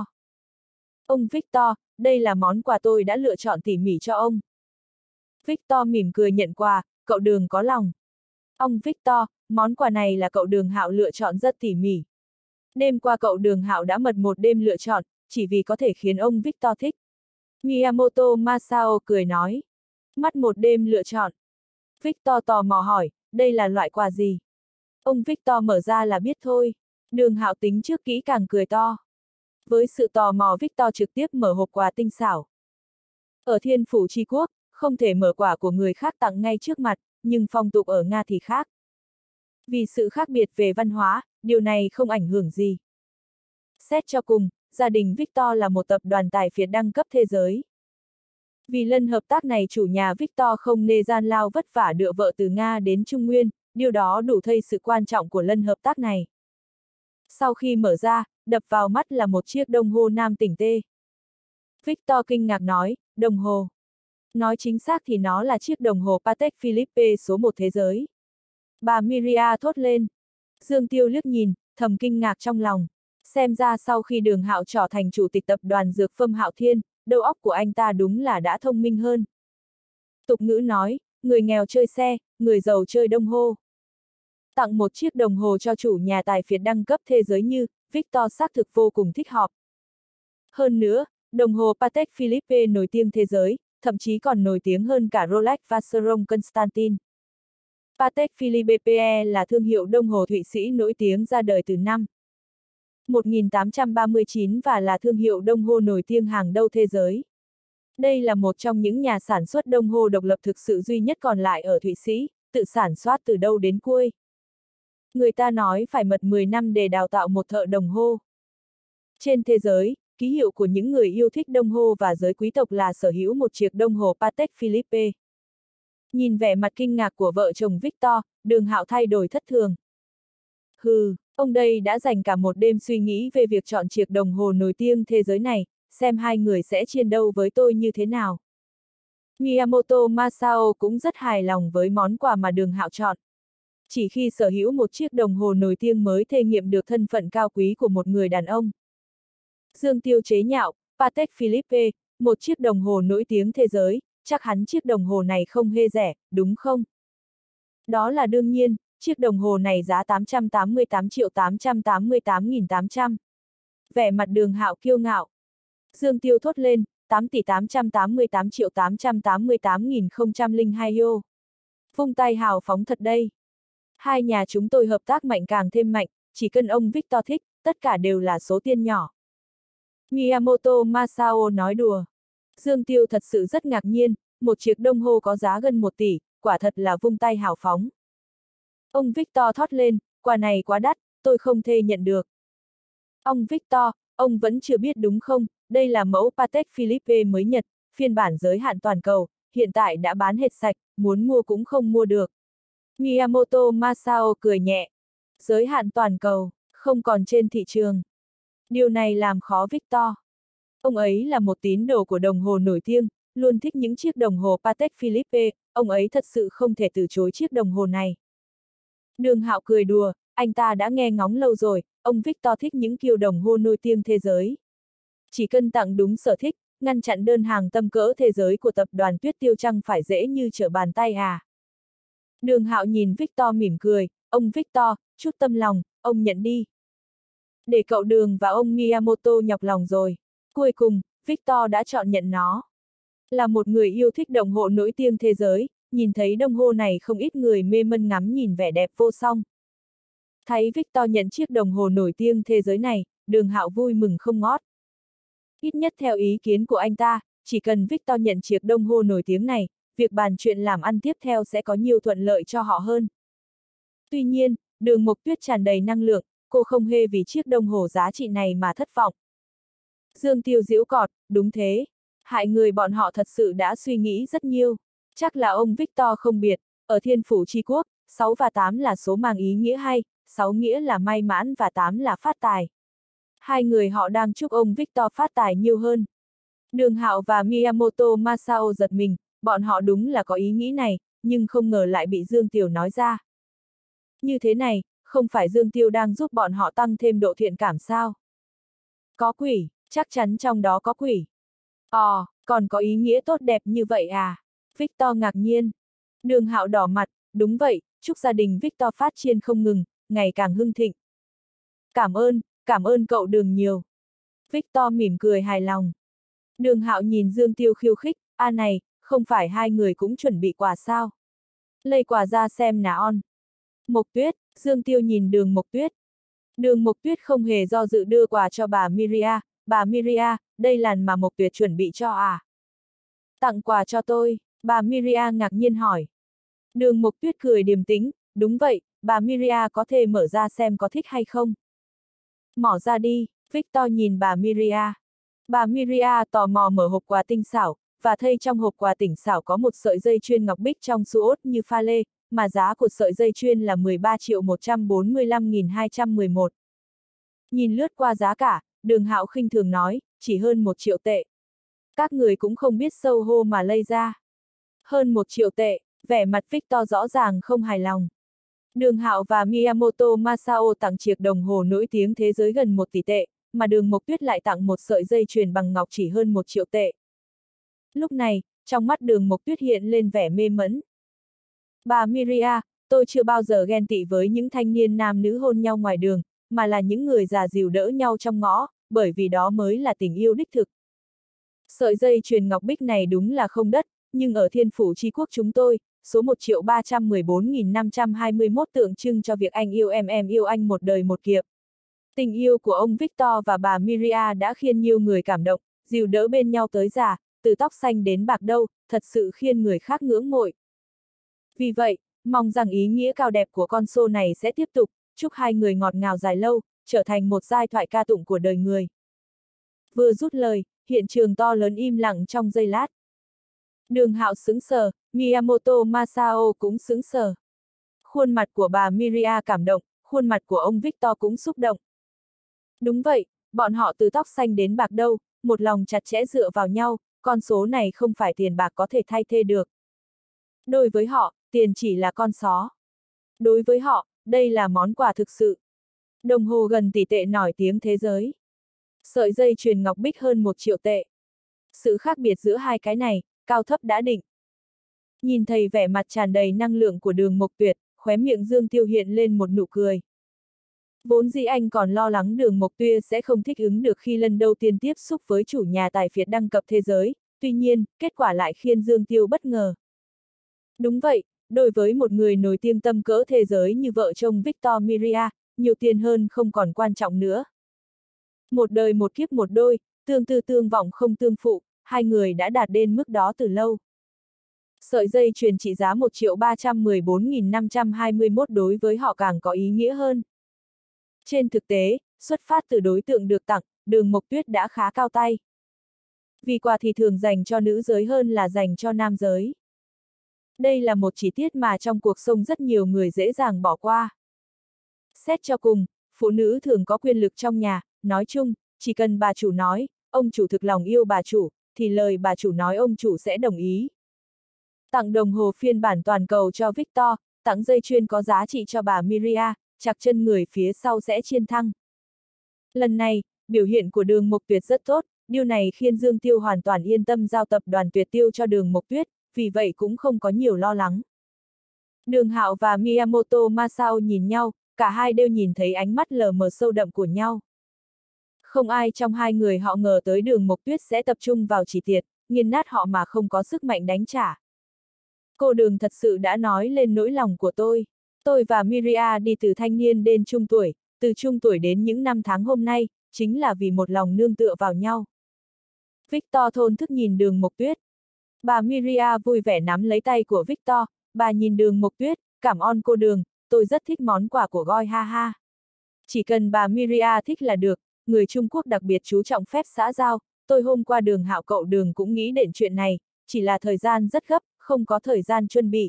Ông Victor, đây là món quà tôi đã lựa chọn tỉ mỉ cho ông. Victor mỉm cười nhận quà, cậu Đường có lòng. Ông Victor, món quà này là cậu Đường Hạo lựa chọn rất tỉ mỉ. Đêm qua cậu Đường Hạo đã mất một đêm lựa chọn, chỉ vì có thể khiến ông Victor thích. Miyamoto Masao cười nói. Mất một đêm lựa chọn. Victor tò mò hỏi, đây là loại quà gì? Ông Victor mở ra là biết thôi. Đường Hạo tính trước kỹ càng cười to. Với sự tò mò Victor trực tiếp mở hộp quà tinh xảo. Ở Thiên Phủ Tri Quốc, không thể mở quà của người khác tặng ngay trước mặt, nhưng phong tục ở Nga thì khác. Vì sự khác biệt về văn hóa, điều này không ảnh hưởng gì. Xét cho cùng, gia đình Victor là một tập đoàn tài phiệt đẳng cấp thế giới. Vì lần hợp tác này chủ nhà Victor không nề gian lao vất vả đưa vợ từ Nga đến Trung Nguyên, điều đó đủ thấy sự quan trọng của lần hợp tác này. Sau khi mở ra, đập vào mắt là một chiếc đồng hồ nam tỉnh tê. Victor kinh ngạc nói, đồng hồ. Nói chính xác thì nó là chiếc đồng hồ Patek Philippe số 1 thế giới. Bà Miria thốt lên. Dương Tiêu liếc nhìn, thầm kinh ngạc trong lòng. Xem ra sau khi Đường Hạo trở thành chủ tịch tập đoàn dược phẩm Hạo Thiên, đầu óc của anh ta đúng là đã thông minh hơn. Tục ngữ nói, người nghèo chơi xe, người giàu chơi đồng hồ. Tặng một chiếc đồng hồ cho chủ nhà tài phiệt đẳng cấp thế giới như Victor xác thực vô cùng thích hợp. Hơn nữa, đồng hồ Patek Philippe nổi tiếng thế giới, thậm chí còn nổi tiếng hơn cả Rolex Vacheron Constantin. Patek Philippe là thương hiệu đồng hồ Thụy Sĩ nổi tiếng ra đời từ năm 1839 và là thương hiệu đồng hồ nổi tiếng hàng đầu thế giới. Đây là một trong những nhà sản xuất đồng hồ độc lập thực sự duy nhất còn lại ở Thụy Sĩ, tự sản xuất từ đầu đến cuối. Người ta nói phải mất 10 năm để đào tạo một thợ đồng hồ. Trên thế giới, ký hiệu của những người yêu thích đồng hồ và giới quý tộc là sở hữu một chiếc đồng hồ Patek Philippe. Nhìn vẻ mặt kinh ngạc của vợ chồng Victor, Đường Hạo thay đổi thất thường. Hừ, ông đây đã dành cả một đêm suy nghĩ về việc chọn chiếc đồng hồ nổi tiếng thế giới này, xem hai người sẽ chiến đấu với tôi như thế nào. Miyamoto Masao cũng rất hài lòng với món quà mà Đường Hạo chọn. Chỉ khi sở hữu một chiếc đồng hồ nổi tiếng mới thể nghiệm được thân phận cao quý của một người đàn ông. Dương Tiêu chế nhạo, Patek Philippe, một chiếc đồng hồ nổi tiếng thế giới, chắc hẳn chiếc đồng hồ này không hề rẻ, đúng không? Đó là đương nhiên, chiếc đồng hồ này giá 888.888.800. Vẻ mặt Đường Hạo kiêu ngạo. Dương Tiêu thốt lên, 8.888.888.002 euro. Vung tay hào phóng thật đây. Hai nhà chúng tôi hợp tác mạnh càng thêm mạnh, chỉ cần ông Victor thích, tất cả đều là số tiền nhỏ. Miyamoto Masao nói đùa. Dương Tiêu thật sự rất ngạc nhiên, một chiếc đồng hồ có giá gần 1 tỷ, quả thật là vung tay hào phóng. Ông Victor thốt lên, quà này quá đắt, tôi không thể nhận được. Ông Victor, ông vẫn chưa biết đúng không, đây là mẫu Patek Philippe mới Nhật, phiên bản giới hạn toàn cầu, hiện tại đã bán hết sạch, muốn mua cũng không mua được. Miyamoto Masao cười nhẹ. Giới hạn toàn cầu, không còn trên thị trường. Điều này làm khó Victor. Ông ấy là một tín đồ của đồng hồ nổi tiếng, luôn thích những chiếc đồng hồ Patek Philippe, ông ấy thật sự không thể từ chối chiếc đồng hồ này. Đường Hạo cười đùa, anh ta đã nghe ngóng lâu rồi, ông Victor thích những kiểu đồng hồ nổi tiếng thế giới. Chỉ cần tặng đúng sở thích, ngăn chặn đơn hàng tầm cỡ thế giới của tập đoàn Tuyết Tiêu Trăng phải dễ như trở bàn tay à. Đường Hạo nhìn Victor mỉm cười, ông Victor, chút tâm lòng, ông nhận đi. Để cậu Đường và ông Miyamoto nhọc lòng rồi. Cuối cùng, Victor đã chọn nhận nó. Là một người yêu thích đồng hồ nổi tiếng thế giới, nhìn thấy đồng hồ này không ít người mê mân ngắm nhìn vẻ đẹp vô song. Thấy Victor nhận chiếc đồng hồ nổi tiếng thế giới này, Đường Hạo vui mừng không ngót. Ít nhất theo ý kiến của anh ta, chỉ cần Victor nhận chiếc đồng hồ nổi tiếng này, việc bàn chuyện làm ăn tiếp theo sẽ có nhiều thuận lợi cho họ hơn. Tuy nhiên, Đường Mộc Tuyết tràn đầy năng lượng, cô không hề vì chiếc đồng hồ giá trị này mà thất vọng. Dương Tiêu giễu cọt, đúng thế. Hại người bọn họ thật sự đã suy nghĩ rất nhiều. Chắc là ông Victor không biệt, ở Thiên Phủ Tri Quốc, 6 và 8 là số mang ý nghĩa hay, 6 nghĩa là may mãn và 8 là phát tài. Hai người họ đang chúc ông Victor phát tài nhiều hơn. Đường Hạo và Miyamoto Masao giật mình, bọn họ đúng là có ý nghĩ này, nhưng không ngờ lại bị Dương Tiêu nói ra. Như thế này, không phải Dương Tiêu đang giúp bọn họ tăng thêm độ thiện cảm sao? Có quỷ, chắc chắn trong đó có quỷ. Còn có ý nghĩa tốt đẹp như vậy à? Victor ngạc nhiên. Đường Hạo đỏ mặt, đúng vậy, chúc gia đình Victor phát triển không ngừng, ngày càng hưng thịnh. Cảm ơn cậu Đường nhiều. Victor mỉm cười hài lòng. Đường Hạo nhìn Dương Tiêu khiêu khích, này, không phải hai người cũng chuẩn bị quà sao? Lấy quà ra xem nào. Mộc Tuyết, Dương Tiêu nhìn Đường Mộc Tuyết. Đường Mộc Tuyết không hề do dự đưa quà cho bà Miria, đây là mà Mộc Tuyết chuẩn bị cho à? Tặng quà cho tôi, bà Miria ngạc nhiên hỏi. Đường Mộc Tuyết cười điềm tĩnh, đúng vậy, bà Miria có thể mở ra xem có thích hay không? Mở ra đi, Victor nhìn bà Miria. Bà Miria tò mò mở hộp quà tinh xảo, và thấy trong hộp quà tinh xảo có một sợi dây chuyền ngọc bích trong suốt như pha lê, mà giá của sợi dây chuyền là 13.145.211. Nhìn lướt qua giá cả, Đường Hạo khinh thường nói, chỉ hơn 1 triệu tệ. Các người cũng không biết xấu hổ mà lây ra. Hơn 1 triệu tệ, vẻ mặt Victor rõ ràng không hài lòng. Đường Hạo và Miyamoto Masao tặng chiếc đồng hồ nổi tiếng thế giới gần 1 tỷ tệ, mà Đường Mộc Tuyết lại tặng một sợi dây chuyền bằng ngọc chỉ hơn 1 triệu tệ. Lúc này, trong mắt Đường Mộc Tuyết hiện lên vẻ mê mẩn. Bà Miria, tôi chưa bao giờ ghen tị với những thanh niên nam nữ hôn nhau ngoài đường, mà là những người già dìu đỡ nhau trong ngõ, bởi vì đó mới là tình yêu đích thực. Sợi dây chuyền ngọc bích này đúng là không đắt, nhưng ở Thiên Phủ Tri Quốc chúng tôi, số 1.314.521 tượng trưng cho việc anh yêu em yêu anh một đời một kiếp. Tình yêu của ông Victor và bà Miria đã khiến nhiều người cảm động, dìu đỡ bên nhau tới già, từ tóc xanh đến bạc đâu, thật sự khiến người khác ngưỡng mộ. Vì vậy, mong rằng ý nghĩa cao đẹp của con số này sẽ tiếp tục, chúc hai người ngọt ngào dài lâu, trở thành một giai thoại ca tụng của đời người. Vừa rút lời, hiện trường to lớn im lặng trong giây lát. Đường Hạo sững sờ, Miyamoto Masao cũng sững sờ. Khuôn mặt của bà Miria cảm động, khuôn mặt của ông Victor cũng xúc động. Đúng vậy, bọn họ từ tóc xanh đến bạc đâu, một lòng chặt chẽ dựa vào nhau, con số này không phải tiền bạc có thể thay thế được. Đối với họ, tiền chỉ là con só. Đối với họ, đây là món quà thực sự. Đồng hồ gần tỷ tệ nổi tiếng thế giới. Sợi dây chuyền ngọc bích hơn 1 triệu tệ. Sự khác biệt giữa hai cái này, cao thấp đã định. Nhìn thấy vẻ mặt tràn đầy năng lượng của Đường Mộc Tuyệt, khóe miệng Dương Tiêu hiện lên một nụ cười. Vốn dĩ anh còn lo lắng Đường Mộc Tuyệt sẽ không thích ứng được khi lần đầu tiên tiếp xúc với chủ nhà tài phiệt đăng cấp thế giới, tuy nhiên, kết quả lại khiến Dương Tiêu bất ngờ. Đúng vậy, đối với một người nổi tiếng tầm cỡ thế giới như vợ chồng Victor Miria, nhiều tiền hơn không còn quan trọng nữa. Một đời một kiếp một đôi, tương tư tương vọng không tương phụ, hai người đã đạt đến mức đó từ lâu. Sợi dây chuyền trị giá 1.314.521 đối với họ càng có ý nghĩa hơn. Trên thực tế, xuất phát từ đối tượng được tặng, Đường Mộc Tuyết đã khá cao tay. Vì quà thì thường dành cho nữ giới hơn là dành cho nam giới. Đây là một chi tiết mà trong cuộc sống rất nhiều người dễ dàng bỏ qua. Xét cho cùng, phụ nữ thường có quyền lực trong nhà, nói chung, chỉ cần bà chủ nói, ông chủ thực lòng yêu bà chủ, thì lời bà chủ nói ông chủ sẽ đồng ý. Tặng đồng hồ phiên bản toàn cầu cho Victor, tặng dây chuyền có giá trị cho bà Miria, chặt chân người phía sau sẽ chiên thăng. Lần này, biểu hiện của Đường Mộc Tuyệt rất tốt, điều này khiến Dương Tiêu hoàn toàn yên tâm giao tập đoàn Tuyệt Tiêu cho Đường Mộc Tuyết, vì vậy cũng không có nhiều lo lắng. Đường Hạo và Miyamoto Masao nhìn nhau, cả hai đều nhìn thấy ánh mắt lờ mờ sâu đậm của nhau. Không ai trong hai người họ ngờ tới Đường Mộc Tuyết sẽ tập trung vào chỉ tiệt, nghiền nát họ mà không có sức mạnh đánh trả. Cô Đường thật sự đã nói lên nỗi lòng của tôi. Tôi và Miria đi từ thanh niên đến trung tuổi, từ trung tuổi đến những năm tháng hôm nay, chính là vì một lòng nương tựa vào nhau. Victor thôn thức nhìn Đường Mộc Tuyết. Bà Miria vui vẻ nắm lấy tay của Victor, bà nhìn Đường Mộc Tuyết, cảm ơn cô Đường, tôi rất thích món quà của Goi ha ha. Chỉ cần bà Miria thích là được, người Trung Quốc đặc biệt chú trọng phép xã giao, tôi hôm qua Đường Hạo cậu Đường cũng nghĩ đến chuyện này, chỉ là thời gian rất gấp, không có thời gian chuẩn bị.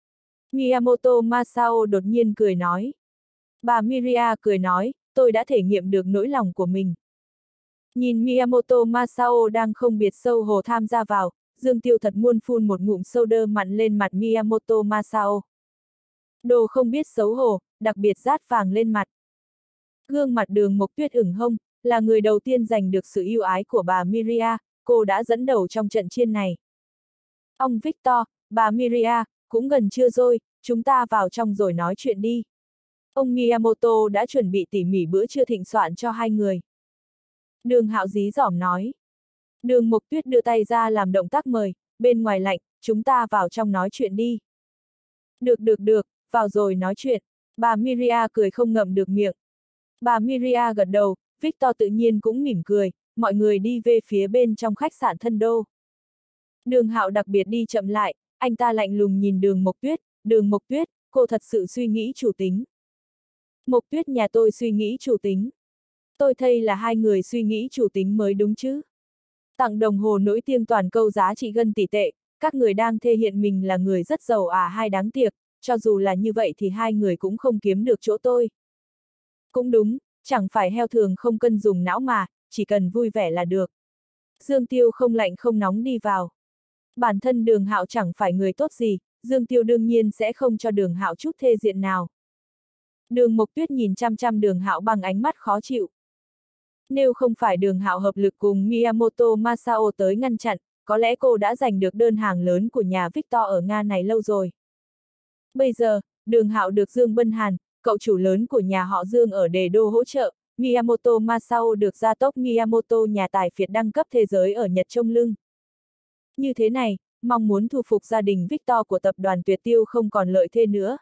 Miyamoto Masao đột nhiên cười nói. Bà Miria cười nói, tôi đã thể nghiệm được nỗi lòng của mình. Nhìn Miyamoto Masao đang không biệt xấu hổ tham gia vào, Dương Tiêu thật muốn phun một ngụm soda mặn lên mặt Miyamoto Masao. Đồ không biết xấu hổ, đặc biệt rát vàng lên mặt. Gương mặt Đường Mộc Tuyết ửng hông, là người đầu tiên giành được sự yêu ái của bà Miria, cô đã dẫn đầu trong trận chiên này. Ông Victor, bà Miria, cũng gần trưa rồi, chúng ta vào trong rồi nói chuyện đi. Ông Miyamoto đã chuẩn bị tỉ mỉ bữa trưa thịnh soạn cho hai người. Đường Hạo dí dỏm nói. Đường Mộc Tuyết đưa tay ra làm động tác mời, bên ngoài lạnh, chúng ta vào trong nói chuyện đi. Được, vào rồi nói chuyện. Bà Miria cười không ngậm được miệng. Bà Miria gật đầu, Victor tự nhiên cũng mỉm cười, mọi người đi về phía bên trong khách sạn Thân Đô. Đường Hạo đặc biệt đi chậm lại, anh ta lạnh lùng nhìn Đường Mộc Tuyết, cô thật sự suy nghĩ chủ tính. Mộc Tuyết nhà tôi suy nghĩ chủ tính. Tôi thấy là hai người suy nghĩ chủ tính mới đúng chứ. Tặng đồng hồ nổi tiếng toàn cầu giá trị gần tỷ tệ, các người đang thể hiện mình là người rất giàu à hay đáng tiếc, cho dù là như vậy thì hai người cũng không kiếm được chỗ tôi. Cũng đúng, chẳng phải heo thường không cần dùng não mà, chỉ cần vui vẻ là được. Dương Tiêu không lạnh không nóng đi vào. Bản thân Đường Hạo chẳng phải người tốt gì, Dương Tiêu đương nhiên sẽ không cho Đường Hạo chút thê diện nào. Đường Mộc Tuyết nhìn chăm chăm Đường Hạo bằng ánh mắt khó chịu. Nếu không phải Đường Hạo hợp lực cùng Miyamoto Masao tới ngăn chặn, có lẽ cô đã giành được đơn hàng lớn của nhà Victor ở Nga này lâu rồi. Bây giờ, Đường Hạo được Dương Bân Hàn, cậu chủ lớn của nhà họ Dương ở Đề Đô hỗ trợ, Miyamoto Masao được gia tốc Miyamoto nhà tài phiệt đăng cấp thế giới ở Nhật trông lưng. Như thế này, mong muốn thu phục gia đình Victor của tập đoàn Tuyệt Tiêu không còn lợi thế nữa.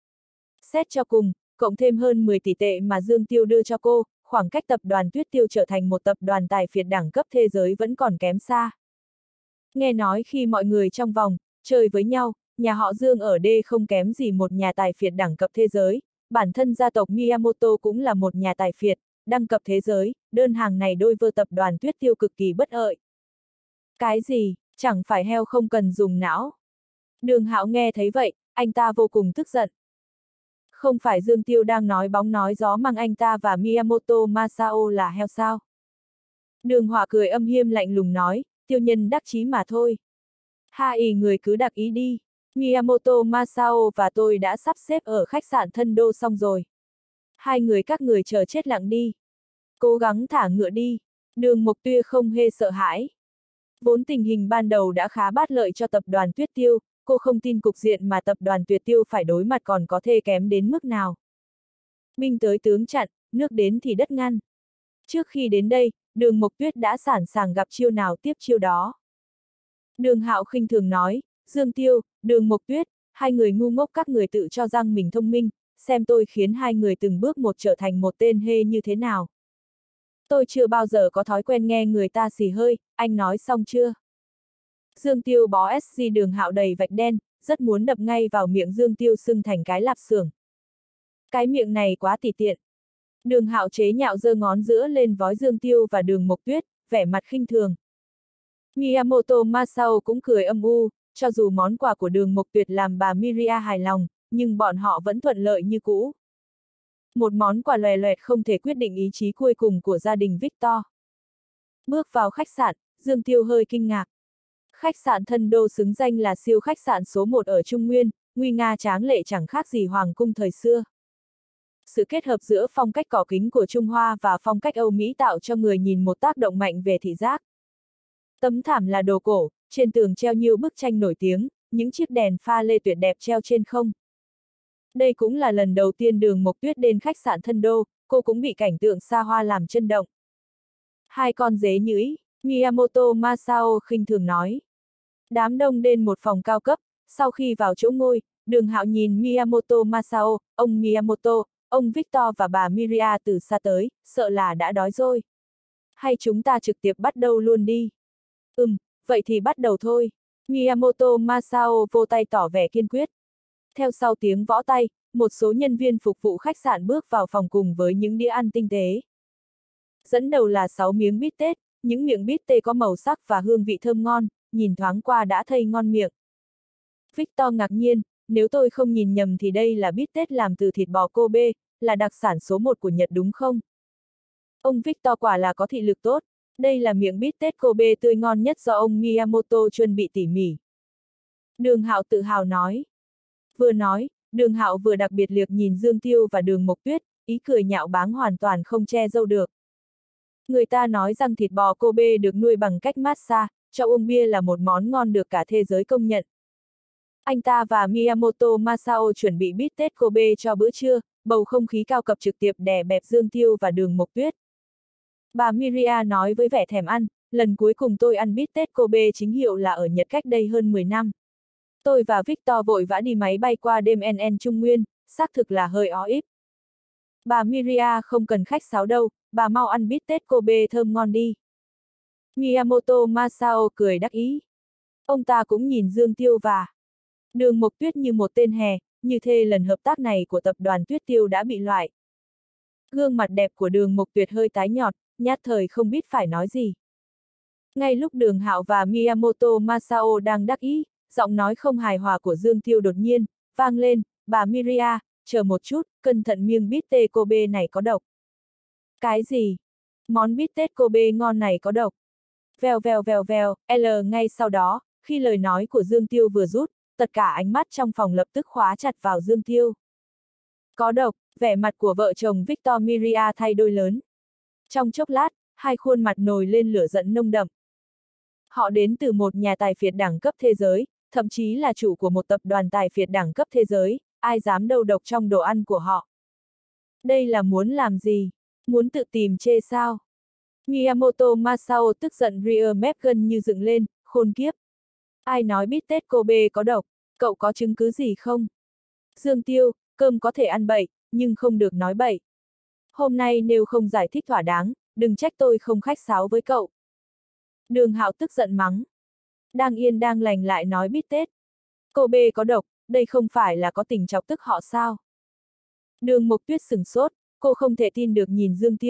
Xét cho cùng, cộng thêm hơn 10 tỷ tệ mà Dương Tiêu đưa cho cô, khoảng cách tập đoàn Tuyết Tiêu trở thành một tập đoàn tài phiệt đẳng cấp thế giới vẫn còn kém xa. Nghe nói khi mọi người trong vòng, chơi với nhau, nhà họ Dương ở D không kém gì một nhà tài phiệt đẳng cấp thế giới, bản thân gia tộc Miyamoto cũng là một nhà tài phiệt, đăng cập thế giới, đơn hàng này đối với tập đoàn Tuyết Tiêu cực kỳ bất lợi. Cái gì, chẳng phải heo không cần dùng não. Đường Hạo nghe thấy vậy, anh ta vô cùng tức giận. Không phải Dương Tiêu đang nói bóng nói gió mang anh ta và Miyamoto Masao là heo sao? Đường Họa cười âm hiểm lạnh lùng nói, tiêu nhân đắc chí mà thôi. Người cứ đặc ý đi. Miyamoto Masao và tôi đã sắp xếp ở khách sạn Thân Đô xong rồi. Hai người các người chờ chết lặng đi. Cố gắng thả ngựa đi. Đường Mộc Tuyết không hề sợ hãi. Vốn tình hình ban đầu đã khá bất lợi cho tập đoàn Tuyết Tiêu, cô không tin cục diện mà tập đoàn Tuyết Tiêu phải đối mặt còn có thể kém đến mức nào. Binh tới tướng chặn, nước đến thì đất ngăn. Trước khi đến đây, Đường Mộc Tuyết đã sẵn sàng gặp chiêu nào tiếp chiêu đó. Đường Hạo khinh thường nói, Dương Tiêu, Đường Mộc Tuyết, hai người ngu ngốc các người tự cho rằng mình thông minh, xem tôi khiến hai người từng bước một trở thành một tên hê như thế nào. Tôi chưa bao giờ có thói quen nghe người ta xì hơi, anh nói xong chưa? Dương Tiêu bó SG Đường Hạo đầy vạch đen, rất muốn đập ngay vào miệng Dương Tiêu sưng thành cái lạp xưởng. Cái miệng này quá tỉ tiện. Đường Hạo chế nhạo giơ ngón giữa lên vói Dương Tiêu và Đường Mộc Tuyết, vẻ mặt khinh thường. Miyamoto Masao cũng cười âm u, cho dù món quà của Đường Mộc Tuyết làm bà Miria hài lòng, nhưng bọn họ vẫn thuận lợi như cũ. Một món quà loè loẹt không thể quyết định ý chí cuối cùng của gia đình Victor. Bước vào khách sạn, Dương Tiêu hơi kinh ngạc. Khách sạn Thân Đô xứng danh là siêu khách sạn số 1 ở Trung Nguyên, nguy nga tráng lệ chẳng khác gì hoàng cung thời xưa. Sự kết hợp giữa phong cách cỏ kính của Trung Hoa và phong cách Âu Mỹ tạo cho người nhìn một tác động mạnh về thị giác. Tấm thảm là đồ cổ, trên tường treo nhiều bức tranh nổi tiếng, những chiếc đèn pha lê tuyệt đẹp treo trên không. Đây cũng là lần đầu tiên Đường Mộc Tuyết đến khách sạn Thân Đô, cô cũng bị cảnh tượng xa hoa làm chân động. Hai con dế nhưỡi, Miyamoto Masao khinh thường nói. Đám đông đến một phòng cao cấp, sau khi vào chỗ ngồi, Đường Hạo nhìn Miyamoto Masao, ông Miyamoto, ông Victor và bà Miria từ xa tới, sợ là đã đói rồi. Hay chúng ta trực tiếp bắt đầu luôn đi. Vậy thì bắt đầu thôi. Miyamoto Masao vô tay tỏ vẻ kiên quyết. Theo sau tiếng võ tay, một số nhân viên phục vụ khách sạn bước vào phòng cùng với những đĩa ăn tinh tế. Dẫn đầu là 6 miếng bít tết, những miệng bít tê có màu sắc và hương vị thơm ngon, nhìn thoáng qua đã thấy ngon miệng. Victor ngạc nhiên, nếu tôi không nhìn nhầm thì đây là bít tết làm từ thịt bò Kobe, là đặc sản số 1 của Nhật đúng không? Ông Victor quả là có thị lực tốt, đây là miệng bít tết Kobe tươi ngon nhất do ông Miyamoto chuẩn bị tỉ mỉ. Đường Hạo tự hào nói. Vừa nói, Đường Hạo vừa đặc biệt liếc nhìn Dương Tiêu và Đường Mộc Tuyết, ý cười nhạo báng hoàn toàn không che giấu được. Người ta nói rằng thịt bò Kobe được nuôi bằng cách massage, cho uống bia là một món ngon được cả thế giới công nhận. Anh ta và Miyamoto Masao chuẩn bị bít tết Kobe cho bữa trưa, bầu không khí cao cấp trực tiếp đè bẹp Dương Tiêu và Đường Mộc Tuyết. Bà Miria nói với vẻ thèm ăn, lần cuối cùng tôi ăn bít tết Kobe chính hiệu là ở Nhật cách đây hơn 10 năm. Tôi và Victor vội vã đi máy bay qua đêm NN Trung Nguyên, xác thực là hơi ó íp. Bà Miria không cần khách sáo đâu, bà mau ăn bít tết Kobe thơm ngon đi. Miyamoto Masao cười đắc ý. Ông ta cũng nhìn Dương Tiêu và Đường Mộc Tuyết như một tên hề, như thế lần hợp tác này của tập đoàn Tuyết Tiêu đã bị loại. Gương mặt đẹp của Đường Mộc Tuyết hơi tái nhợt, nhát thời không biết phải nói gì. Ngay lúc Đường Hạo và Miyamoto Masao đang đắc ý, giọng nói không hài hòa của Dương Tiêu đột nhiên vang lên, bà Miria, chờ một chút, cẩn thận miếng bít tết Kobe này có độc. Cái gì? Món bít tết Kobe ngon này có độc. Vèo vèo vèo vèo, ngay sau đó, khi lời nói của Dương Tiêu vừa rút, tất cả ánh mắt trong phòng lập tức khóa chặt vào Dương Tiêu. Có độc, vẻ mặt của vợ chồng Victor Miria thay đổi lớn. Trong chốc lát, hai khuôn mặt nổi lên lửa giận nồng đậm. Họ đến từ một nhà tài phiệt đẳng cấp thế giới, thậm chí là chủ của một tập đoàn tài phiệt đẳng cấp thế giới, ai dám đầu độc trong đồ ăn của họ. Đây là muốn làm gì? Muốn tự tìm chê sao? Miyamoto Masao tức giận rear mép gần như dựng lên, khôn kiếp. Ai nói bít tết Kobe có độc, cậu có chứng cứ gì không? Dương Tiêu, cơm có thể ăn bậy, nhưng không được nói bậy. Hôm nay nếu không giải thích thỏa đáng, đừng trách tôi không khách sáo với cậu. Đường Hạo tức giận mắng. Đang yên đang lành lại nói bít tết. Kobe có độc, đây không phải là có tình chọc tức họ sao? Đường Mộc Tuyết sửng sốt, cô không thể tin được nhìn Dương Tiêu,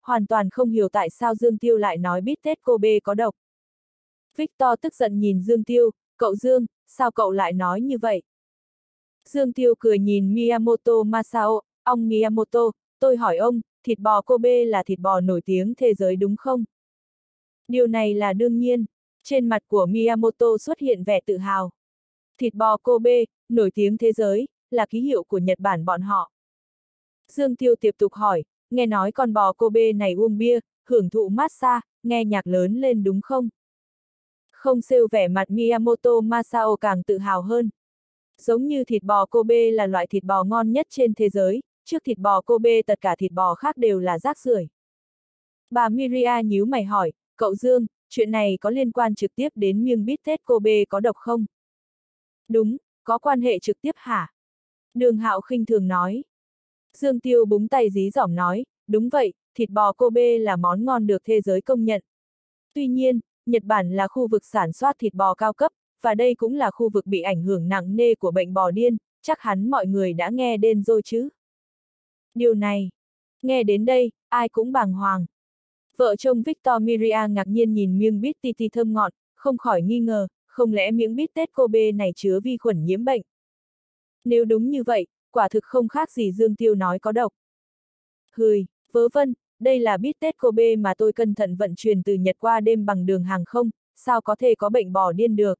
hoàn toàn không hiểu tại sao Dương Tiêu lại nói bít tết Kobe có độc. Victor tức giận nhìn Dương Tiêu, cậu Dương, sao cậu lại nói như vậy? Dương Tiêu cười nhìn Miyamoto Masao, ông Miyamoto, tôi hỏi ông, thịt bò Kobe là thịt bò nổi tiếng thế giới đúng không? Điều này là đương nhiên. Trên mặt của Miyamoto xuất hiện vẻ tự hào. Thịt bò Kobe, nổi tiếng thế giới, là ký hiệu của Nhật Bản bọn họ. Dương Tiêu tiếp tục hỏi, nghe nói con bò Kobe này uống bia, hưởng thụ massage, nghe nhạc lớn lên đúng không? Không trêu vẻ mặt Miyamoto Masao càng tự hào hơn. Giống như thịt bò Kobe là loại thịt bò ngon nhất trên thế giới, trước thịt bò Kobe tất cả thịt bò khác đều là rác rưởi. Bà Miria nhíu mày hỏi, cậu Dương, chuyện này có liên quan trực tiếp đến miếng bít tết Kobe có độc không? Đúng, có quan hệ trực tiếp hả? Đường Hạo khinh thường nói. Dương Tiêu búng tay dí dỏm nói, đúng vậy, thịt bò Kobe là món ngon được thế giới công nhận. Tuy nhiên, Nhật Bản là khu vực sản xuất thịt bò cao cấp, và đây cũng là khu vực bị ảnh hưởng nặng nề của bệnh bò điên, chắc hẳn mọi người đã nghe đến rồi chứ. Điều này, nghe đến đây, ai cũng bàng hoàng. Vợ chồng Victor Miria ngạc nhiên nhìn miếng bít titi thơm ngọt, không khỏi nghi ngờ, không lẽ miếng bít tết Kobe này chứa vi khuẩn nhiễm bệnh? Nếu đúng như vậy, quả thực không khác gì Dương Tiêu nói có độc. Hừi, vớ vẩn, đây là bít tết Kobe mà tôi cẩn thận vận chuyển từ Nhật qua đêm bằng đường hàng không, sao có thể có bệnh bò điên được?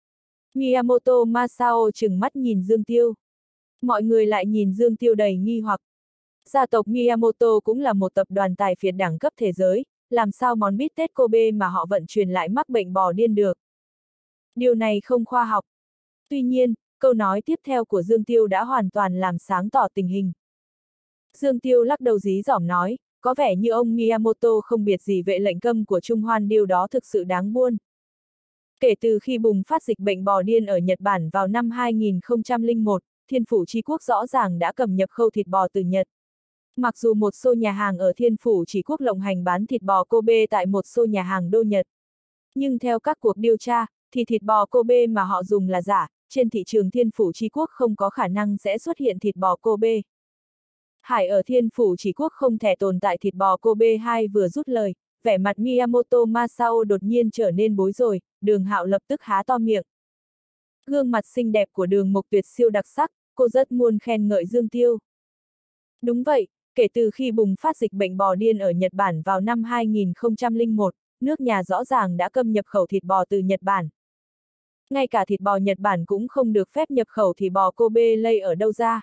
Miyamoto Masao trừng mắt nhìn Dương Tiêu. Mọi người lại nhìn Dương Tiêu đầy nghi hoặc. Gia tộc Miyamoto cũng là một tập đoàn tài phiệt đẳng cấp thế giới, làm sao món bít tết Kobe mà họ vận chuyển lại mắc bệnh bò điên được? Điều này không khoa học. Tuy nhiên, câu nói tiếp theo của Dương Tiêu đã hoàn toàn làm sáng tỏ tình hình. Dương Tiêu lắc đầu dí dỏm nói, có vẻ như ông Miyamoto không biệt gì vệ lệnh cấm của Trung Hoan, điều đó thực sự đáng buồn. Kể từ khi bùng phát dịch bệnh bò điên ở Nhật Bản vào năm 2001, Thiên Phủ Chi Quốc rõ ràng đã cầm nhập khâu thịt bò từ Nhật. Mặc dù một số nhà hàng ở Thiên Phủ Chi Quốc lộng hành bán thịt bò Kobe tại một số nhà hàng đô Nhật. Nhưng theo các cuộc điều tra, thì thịt bò Kobe mà họ dùng là giả, trên thị trường Thiên Phủ Chi Quốc không có khả năng sẽ xuất hiện thịt bò Kobe. Hải ở Thiên Phủ Chi Quốc không thể tồn tại thịt bò Kobe. Hai vừa rút lời, vẻ mặt Miyamoto Masao đột nhiên trở nên bối rối, Đường Hạo lập tức há to miệng. Gương mặt xinh đẹp của Đường Mộc Tuyệt siêu đặc sắc, cô rất muốn khen ngợi Dương Tiêu. Đúng vậy, kể từ khi bùng phát dịch bệnh bò điên ở Nhật Bản vào năm 2001, nước nhà rõ ràng đã cấm nhập khẩu thịt bò từ Nhật Bản. Ngay cả thịt bò Nhật Bản cũng không được phép nhập khẩu thì bò Kobe lây ở đâu ra.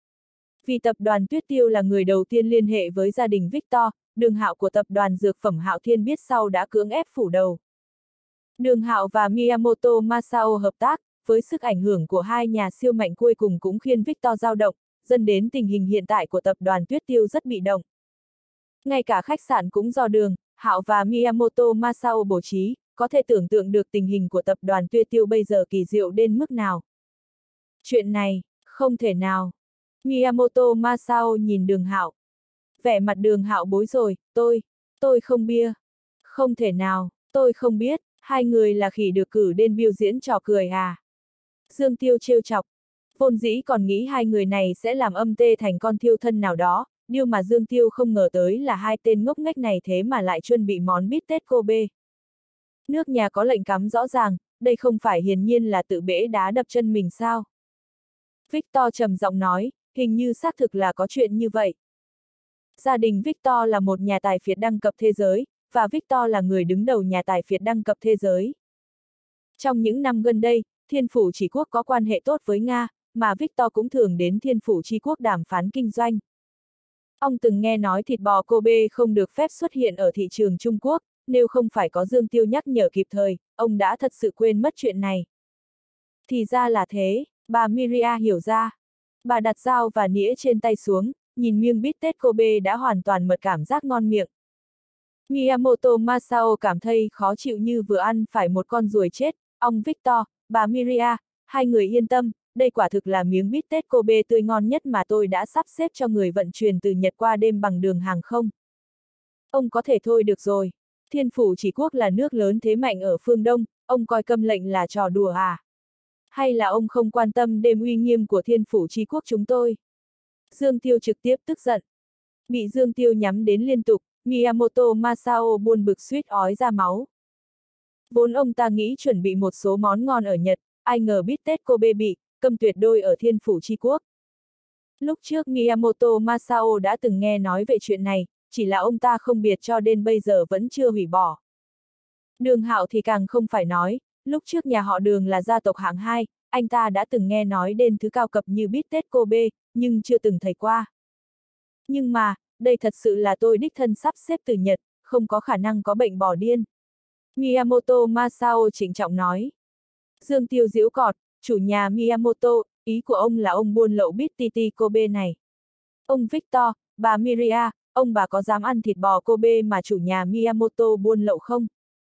Vì tập đoàn Tuyết Tiêu là người đầu tiên liên hệ với gia đình Victor, Đường Hạo của tập đoàn dược phẩm Hạo Thiên biết sau đã cưỡng ép phủ đầu. Đường Hạo và Miyamoto Masao hợp tác, với sức ảnh hưởng của hai nhà siêu mạnh cuối cùng cũng khiến Victor dao động, dẫn đến tình hình hiện tại của tập đoàn Tuyết Tiêu rất bị động. Ngay cả khách sạn cũng do Đường Hạo và Miyamoto Masao bố trí, có thể tưởng tượng được tình hình của tập đoàn Tuyết Tiêu bây giờ kỳ diệu đến mức nào. Chuyện này, không thể nào. Miyamoto Masao nhìn Đường Hạo. Vẻ mặt Đường Hạo bối rối, tôi không bia. Không thể nào, tôi không biết, hai người là khỉ được cử đến biểu diễn trò cười à. Dương Tiêu trêu chọc. Vốn dĩ còn nghĩ hai người này sẽ làm âm tê thành con thiêu thân nào đó, điều mà Dương Tiêu không ngờ tới là hai tên ngốc nghếch này thế mà lại chuẩn bị món bít tết Kobe. Nước nhà có lệnh cấm rõ ràng, đây không phải hiển nhiên là tự bẽ đá đập chân mình sao? Victor trầm giọng nói, hình như xác thực là có chuyện như vậy. Gia đình Victor là một nhà tài phiệt đăng cấp thế giới, và Victor là người đứng đầu nhà tài phiệt đăng cấp thế giới. Trong những năm gần đây, Thiên Phủ Chi Quốc có quan hệ tốt với Nga, mà Victor cũng thường đến Thiên Phủ Chi Quốc đàm phán kinh doanh. Ông từng nghe nói thịt bò Kobe không được phép xuất hiện ở thị trường Trung Quốc, nếu không phải có Dương Tiêu nhắc nhở kịp thời, ông đã thật sự quên mất chuyện này. Thì ra là thế, bà Miria hiểu ra. Bà đặt dao và nĩa trên tay xuống, nhìn miếng bít tết Kobe đã hoàn toàn mật cảm giác ngon miệng. Miyamoto Masao cảm thấy khó chịu như vừa ăn phải một con ruồi chết. Ông Victor, bà Miria, hai người yên tâm, đây quả thực là miếng bít tết Kobe tươi ngon nhất mà tôi đã sắp xếp cho người vận chuyển từ Nhật qua đêm bằng đường hàng không. Ông có thể thôi được rồi. Thiên Phủ Chi Quốc là nước lớn thế mạnh ở phương Đông, ông coi câm lệnh là trò đùa à? Hay là ông không quan tâm đêm uy nghiêm của Thiên Phủ Chi Quốc chúng tôi? Dương Tiêu trực tiếp tức giận. Bị Dương Tiêu nhắm đến liên tục, Miyamoto Masao buồn bực suýt ói ra máu. Vốn ông ta nghĩ chuẩn bị một số món ngon ở Nhật, ai ngờ bít tết Kobe bị cấm tuyệt đôi ở Thiên Phủ Chi Quốc. Lúc trước Miyamoto Masao đã từng nghe nói về chuyện này, chỉ là ông ta không biết cho đến bây giờ vẫn chưa hủy bỏ. Đường Hạo thì càng không phải nói, lúc trước nhà họ Đường là gia tộc hạng 2, anh ta đã từng nghe nói đến thứ cao cấp như bít tết Kobe, nhưng chưa từng thấy qua. Nhưng mà, đây thật sự là tôi đích thân sắp xếp từ Nhật, không có khả năng có bệnh bò điên. Miyamoto Masao trịnh trọng nói. Dương Tiêu giễu cọt, chủ nhà Miyamoto, ý của ông là ông buôn lậu bít titi Kobe này. Ông Victor, bà Miria, ông bà có dám ăn thịt bò Kobe mà chủ nhà Miyamoto buôn lậu không?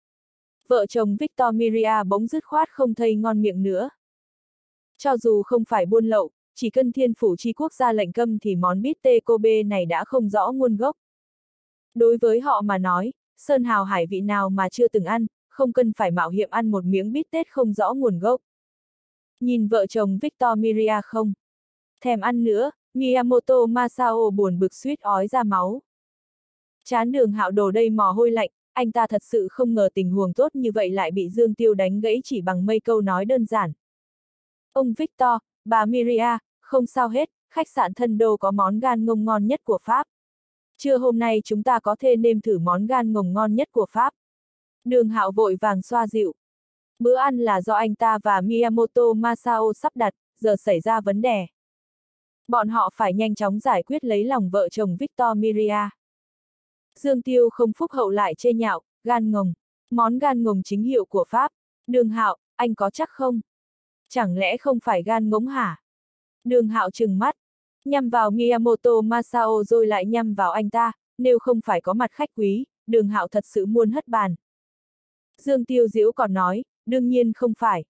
Vợ chồng Victor Miria bỗng dứt khoát không thấy ngon miệng nữa. Cho dù không phải buôn lậu, chỉ cần Thiên Phủ Chi Quốc ra lệnh cấm thì món bít tê Kobe này đã không rõ nguồn gốc. Đối với họ mà nói, sơn hào hải vị nào mà chưa từng ăn, không cần phải mạo hiểm ăn một miếng bít tết không rõ nguồn gốc. Nhìn vợ chồng Victor Miria không thèm ăn nữa, Miyamoto Masao buồn bực suýt ói ra máu. Trán Đường Hạo đổ đầy mồ hôi lạnh, anh ta thật sự không ngờ tình huống tốt như vậy lại bị Dương Tiêu đánh gãy chỉ bằng mấy câu nói đơn giản. Ông Victor, bà Miria, không sao hết, khách sạn Thân Đô có món gan ngông ngon nhất của Pháp. Trưa hôm nay chúng ta có thể nêm thử món gan ngông ngon nhất của Pháp. Đường Hạo vội vàng xoa dịu. Bữa ăn là do anh ta và Miyamoto Masao sắp đặt, giờ xảy ra vấn đề. Bọn họ phải nhanh chóng giải quyết lấy lòng vợ chồng Victor Miria. Dương Tiêu không phúc hậu lại chê nhạo, gan ngồng. Món gan ngồng chính hiệu của Pháp. Đường Hạo, anh có chắc không? Chẳng lẽ không phải gan ngỗng hả? Đường Hạo trừng mắt, nhằm vào Miyamoto Masao rồi lại nhằm vào anh ta, nếu không phải có mặt khách quý, Đường Hạo thật sự muốn hất bàn. Dương Tiêu giễu còn nói, đương nhiên không phải.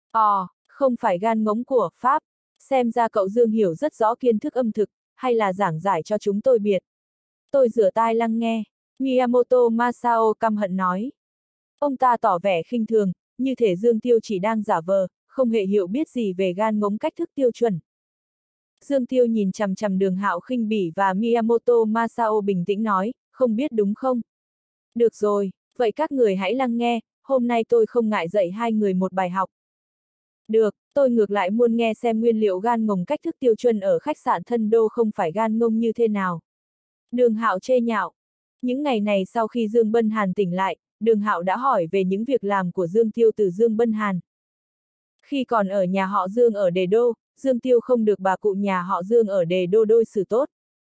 Không phải gan ngỗng của Pháp, xem ra cậu Dương hiểu rất rõ kiến thức âm thực, hay là giảng giải cho chúng tôi biết. Tôi rửa tai lắng nghe, Miyamoto Masao căm hận nói. Ông ta tỏ vẻ khinh thường, như thể Dương Tiêu chỉ đang giả vờ, không hề hiểu biết gì về gan ngỗng cách thức tiêu chuẩn. Dương Tiêu nhìn chằm chằm Đường Hạo khinh bỉ và Miyamoto Masao bình tĩnh nói, không biết đúng không? Được rồi, vậy các người hãy lắng nghe, hôm nay tôi không ngại dạy hai người một bài học. Được, tôi ngược lại muốn nghe xem nguyên liệu gan ngồng cách thức tiêu chuẩn ở khách sạn Thân Đô không phải gan ngông như thế nào. Đường Hạo chê nhạo. Những ngày này sau khi Dương Bân Hàn tỉnh lại, Đường Hạo đã hỏi về những việc làm của Dương Tiêu từ Dương Bân Hàn. Khi còn ở nhà họ Dương ở Đề Đô, Dương Tiêu không được bà cụ nhà họ Dương ở Đề Đô đối xử tốt.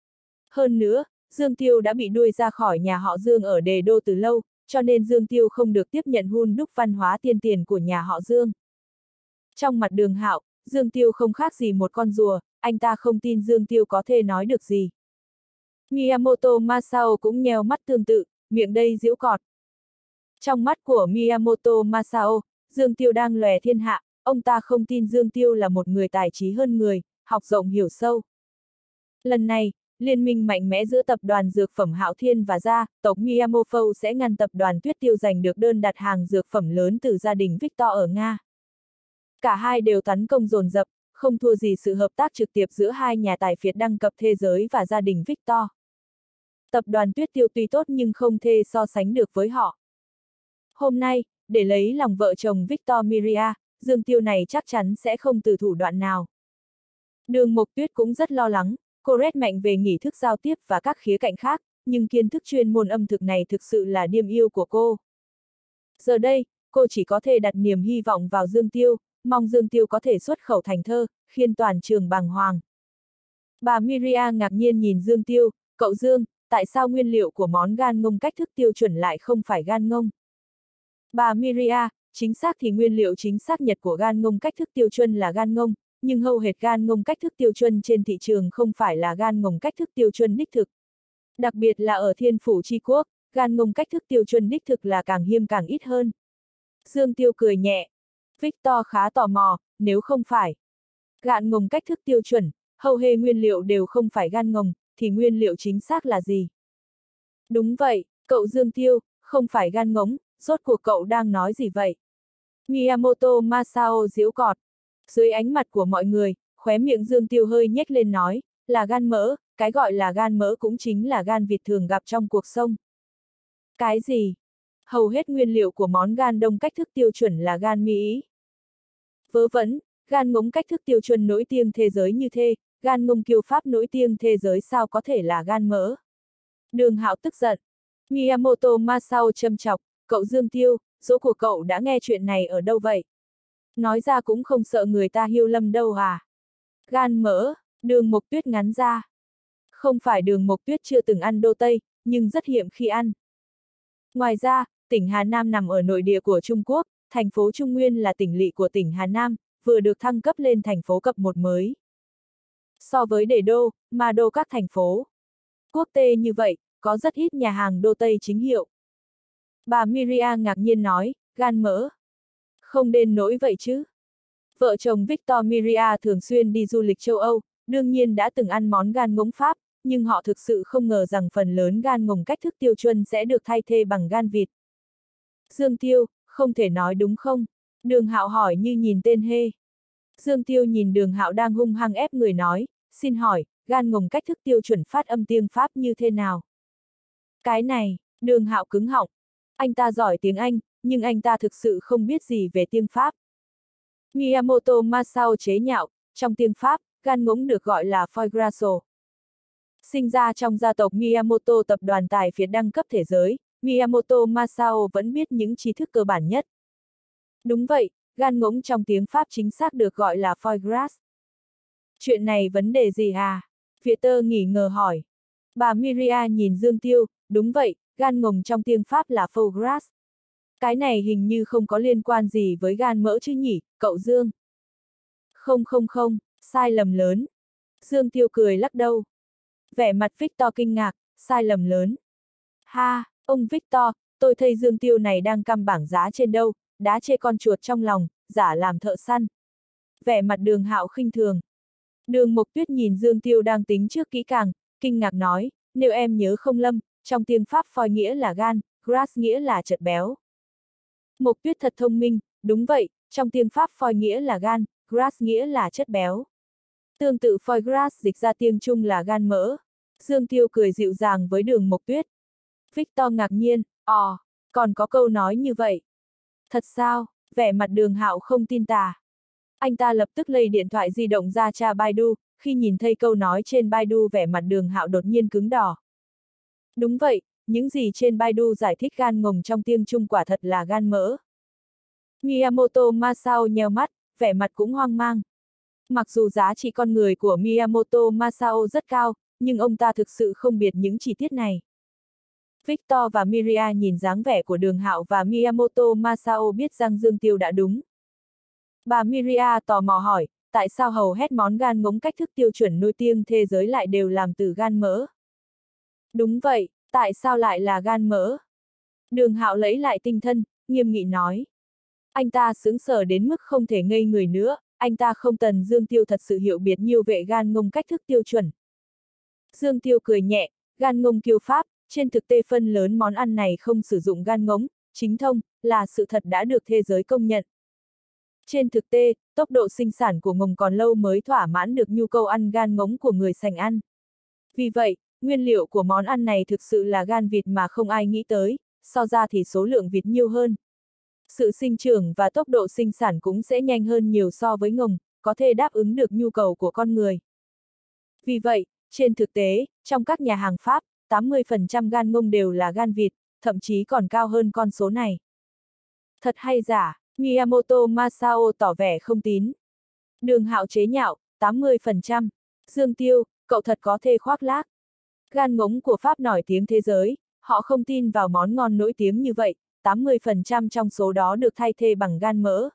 Hơn nữa, Dương Tiêu đã bị đuổi ra khỏi nhà họ Dương ở Đề Đô từ lâu, cho nên Dương Tiêu không được tiếp nhận hun đúc văn hóa tiên tiền của nhà họ Dương. Trong mặt Đường Hạo, Dương Tiêu không khác gì một con rùa, anh ta không tin Dương Tiêu có thể nói được gì. Miyamoto Masao cũng nheo mắt tương tự, miệng đầy giễu cọt. Trong mắt của Miyamoto Masao, Dương Tiêu đang lòe thiên hạ, ông ta không tin Dương Tiêu là một người tài trí hơn người, học rộng hiểu sâu. Lần này, liên minh mạnh mẽ giữa tập đoàn dược phẩm Hạo Thiên và gia tộc Miyamoto sẽ ngăn tập đoàn Tuyết Tiêu giành được đơn đặt hàng dược phẩm lớn từ gia đình Victor ở Nga. Cả hai đều tấn công dồn dập, không thua gì sự hợp tác trực tiếp giữa hai nhà tài phiệt đăng cấp thế giới và gia đình Victor. Tập đoàn Tuyết Tiêu tuy tốt nhưng không thể so sánh được với họ. Hôm nay, để lấy lòng vợ chồng Victor Miria, Dương Tiêu này chắc chắn sẽ không từ thủ đoạn nào. Đường Mộc Tuyết cũng rất lo lắng, cô rất mạnh về nghi thức giao tiếp và các khía cạnh khác, nhưng kiến thức chuyên môn âm thực này thực sự là điềm yêu của cô. Giờ đây, cô chỉ có thể đặt niềm hy vọng vào Dương Tiêu, mong Dương Tiêu có thể xuất khẩu thành thơ, khiến toàn trường bàng hoàng. Bà Miria ngạc nhiên nhìn Dương Tiêu, cậu Dương, tại sao nguyên liệu của món gan ngông cách thức tiêu chuẩn lại không phải gan ngông? Bà Miria, chính xác thì nguyên liệu chính xác nhật của gan ngông cách thức tiêu chuẩn là gan ngông, nhưng hầu hết gan ngông cách thức tiêu chuẩn trên thị trường không phải là gan ngông cách thức tiêu chuẩn đích thực. Đặc biệt là ở Thiên Phủ Chi Quốc, gan ngông cách thức tiêu chuẩn đích thực là càng hiếm càng ít hơn. Dương Tiêu cười nhẹ. Victor khá tò mò, nếu không phải gan ngông cách thức tiêu chuẩn, hầu hết nguyên liệu đều không phải gan ngông, thì nguyên liệu chính xác là gì? Đúng vậy, cậu Dương Tiêu, không phải gan ngỗng, rốt cuộc cậu đang nói gì vậy? Miyamoto Masao giễu cọt. Dưới ánh mặt của mọi người, khóe miệng Dương Tiêu hơi nhếch lên nói, là gan mỡ, cái gọi là gan mỡ cũng chính là gan vịt thường gặp trong cuộc sống. Cái gì? Hầu hết nguyên liệu của món gan đông cách thức tiêu chuẩn là gan Mỹ. Vớ vẩn, gan ngỗng cách thức tiêu chuẩn nổi tiếng thế giới như thế, gan ngông kiêu Pháp nổi tiếng thế giới sao có thể là gan mỡ? Đường Hạo tức giận. Miyamoto Masao châm chọc, cậu Dương Tiêu, số của cậu đã nghe chuyện này ở đâu vậy? Nói ra cũng không sợ người ta hiểu lầm đâu à? Gan mỡ, Đường Mộc Tuyết ngắn ra. Không phải Đường Mộc Tuyết chưa từng ăn đô Tây, nhưng rất hiếm khi ăn. Ngoài ra, tỉnh Hà Nam nằm ở nội địa của Trung Quốc, thành phố Trung Nguyên là tỉnh lỵ của tỉnh Hà Nam, vừa được thăng cấp lên thành phố cấp 1 mới. So với Đế đô, Ma đô các thành phố quốc tế như vậy, có rất ít nhà hàng đô Tây chính hiệu. Bà Miria ngạc nhiên nói, gan mỡ. Không đến nỗi vậy chứ. Vợ chồng Victor Miria thường xuyên đi du lịch châu Âu, đương nhiên đã từng ăn món gan ngỗng Pháp, nhưng họ thực sự không ngờ rằng phần lớn gan ngỗng cách thức tiêu chuẩn sẽ được thay thế bằng gan vịt. Dương Tiêu, không thể nói đúng không? Đường Hạo hỏi như nhìn tên hê. Dương Tiêu nhìn Đường Hạo đang hung hăng ép người nói, xin hỏi, gan ngỗng cách thức tiêu chuẩn phát âm tiếng Pháp như thế nào? Cái này, Đường Hạo cứng họng. Anh ta giỏi tiếng Anh, nhưng anh ta thực sự không biết gì về tiếng Pháp. Miyamoto Masao chế nhạo, trong tiếng Pháp, gan ngỗng được gọi là foie gras. Sinh ra trong gia tộc Miyamoto tập đoàn tài phiệt đẳng cấp thế giới, Miyamoto Masao vẫn biết những tri thức cơ bản nhất. Đúng vậy, gan ngỗng trong tiếng Pháp chính xác được gọi là foie gras. Chuyện này vấn đề gì à? Peter nghi ngờ hỏi. Bà Miria nhìn Dương Tiêu, đúng vậy, gan ngỗng trong tiếng Pháp là foie gras. Cái này hình như không có liên quan gì với gan mỡ chứ nhỉ, cậu Dương? Không, sai lầm lớn. Dương Tiêu cười lắc đầu. Vẻ mặt Victor kinh ngạc, sai lầm lớn. Ha, ông Victor, tôi thấy Dương Tiêu này đang căm bảng giá trên đâu, đá chê con chuột trong lòng, giả làm thợ săn. Vẻ mặt Đường Hạo khinh thường. Đường Mộc Tuyết nhìn Dương Tiêu đang tính trước kỹ càng, kinh ngạc nói, nếu em nhớ không lầm, trong tiếng Pháp foie nghĩa là gan, gras nghĩa là chật béo. Mộc Tuyết thật thông minh, đúng vậy, trong tiếng Pháp foie nghĩa là gan, gras nghĩa là chất béo. Tương tự foie gras dịch ra tiếng Trung là gan mỡ. Dương Tiêu cười dịu dàng với Đường Mộc Tuyết. Victor ngạc nhiên, còn có câu nói như vậy. Thật sao? Vẻ mặt Đường Hạo không tin tà. Anh ta lập tức lấy điện thoại di động ra tra Baidu, khi nhìn thấy câu nói trên Baidu vẻ mặt Đường Hạo đột nhiên cứng đỏ. Đúng vậy, những gì trên Baidu giải thích gan ngỗng trong tiếng Trung quả thật là gan mỡ. Miyamoto Masao nheo mắt, vẻ mặt cũng hoang mang. Mặc dù giá trị con người của Miyamoto Masao rất cao, nhưng ông ta thực sự không biết những chi tiết này. Victor và Miria nhìn dáng vẻ của Đường Hạo và Miyamoto Masao biết rằng Dương Tiêu đã đúng. Bà Miria tò mò hỏi, tại sao hầu hết món gan ngỗng cách thức tiêu chuẩn nổi tiếng thế giới lại đều làm từ gan mỡ? Đúng vậy, tại sao lại là gan mỡ? Đường Hạo lấy lại tinh thần, nghiêm nghị nói. Anh ta sững sờ đến mức không thể ngây người nữa, anh ta không tần Dương Tiêu thật sự hiểu biết nhiều về gan ngỗng cách thức tiêu chuẩn. Dương Tiêu cười nhẹ, gan ngỗng kiêu Pháp, trên thực tế phần lớn món ăn này không sử dụng gan ngỗng, chính thông, là sự thật đã được thế giới công nhận. Trên thực tế, tốc độ sinh sản của ngỗng còn lâu mới thỏa mãn được nhu cầu ăn gan ngỗng của người sành ăn. Vì vậy, nguyên liệu của món ăn này thực sự là gan vịt mà không ai nghĩ tới, so ra thì số lượng vịt nhiều hơn. Sự sinh trưởng và tốc độ sinh sản cũng sẽ nhanh hơn nhiều so với ngỗng, có thể đáp ứng được nhu cầu của con người. Vì vậy, trên thực tế, trong các nhà hàng Pháp, 80% gan ngỗng đều là gan vịt, thậm chí còn cao hơn con số này. Thật hay giả? Miyamoto Masao tỏ vẻ không tín. Đường Hạo chế nhạo, 80%. Dương Tiêu, cậu thật có thể khoác lác. Gan ngỗng của Pháp nổi tiếng thế giới, họ không tin vào món ngon nổi tiếng như vậy, 80% trong số đó được thay thế bằng gan mỡ.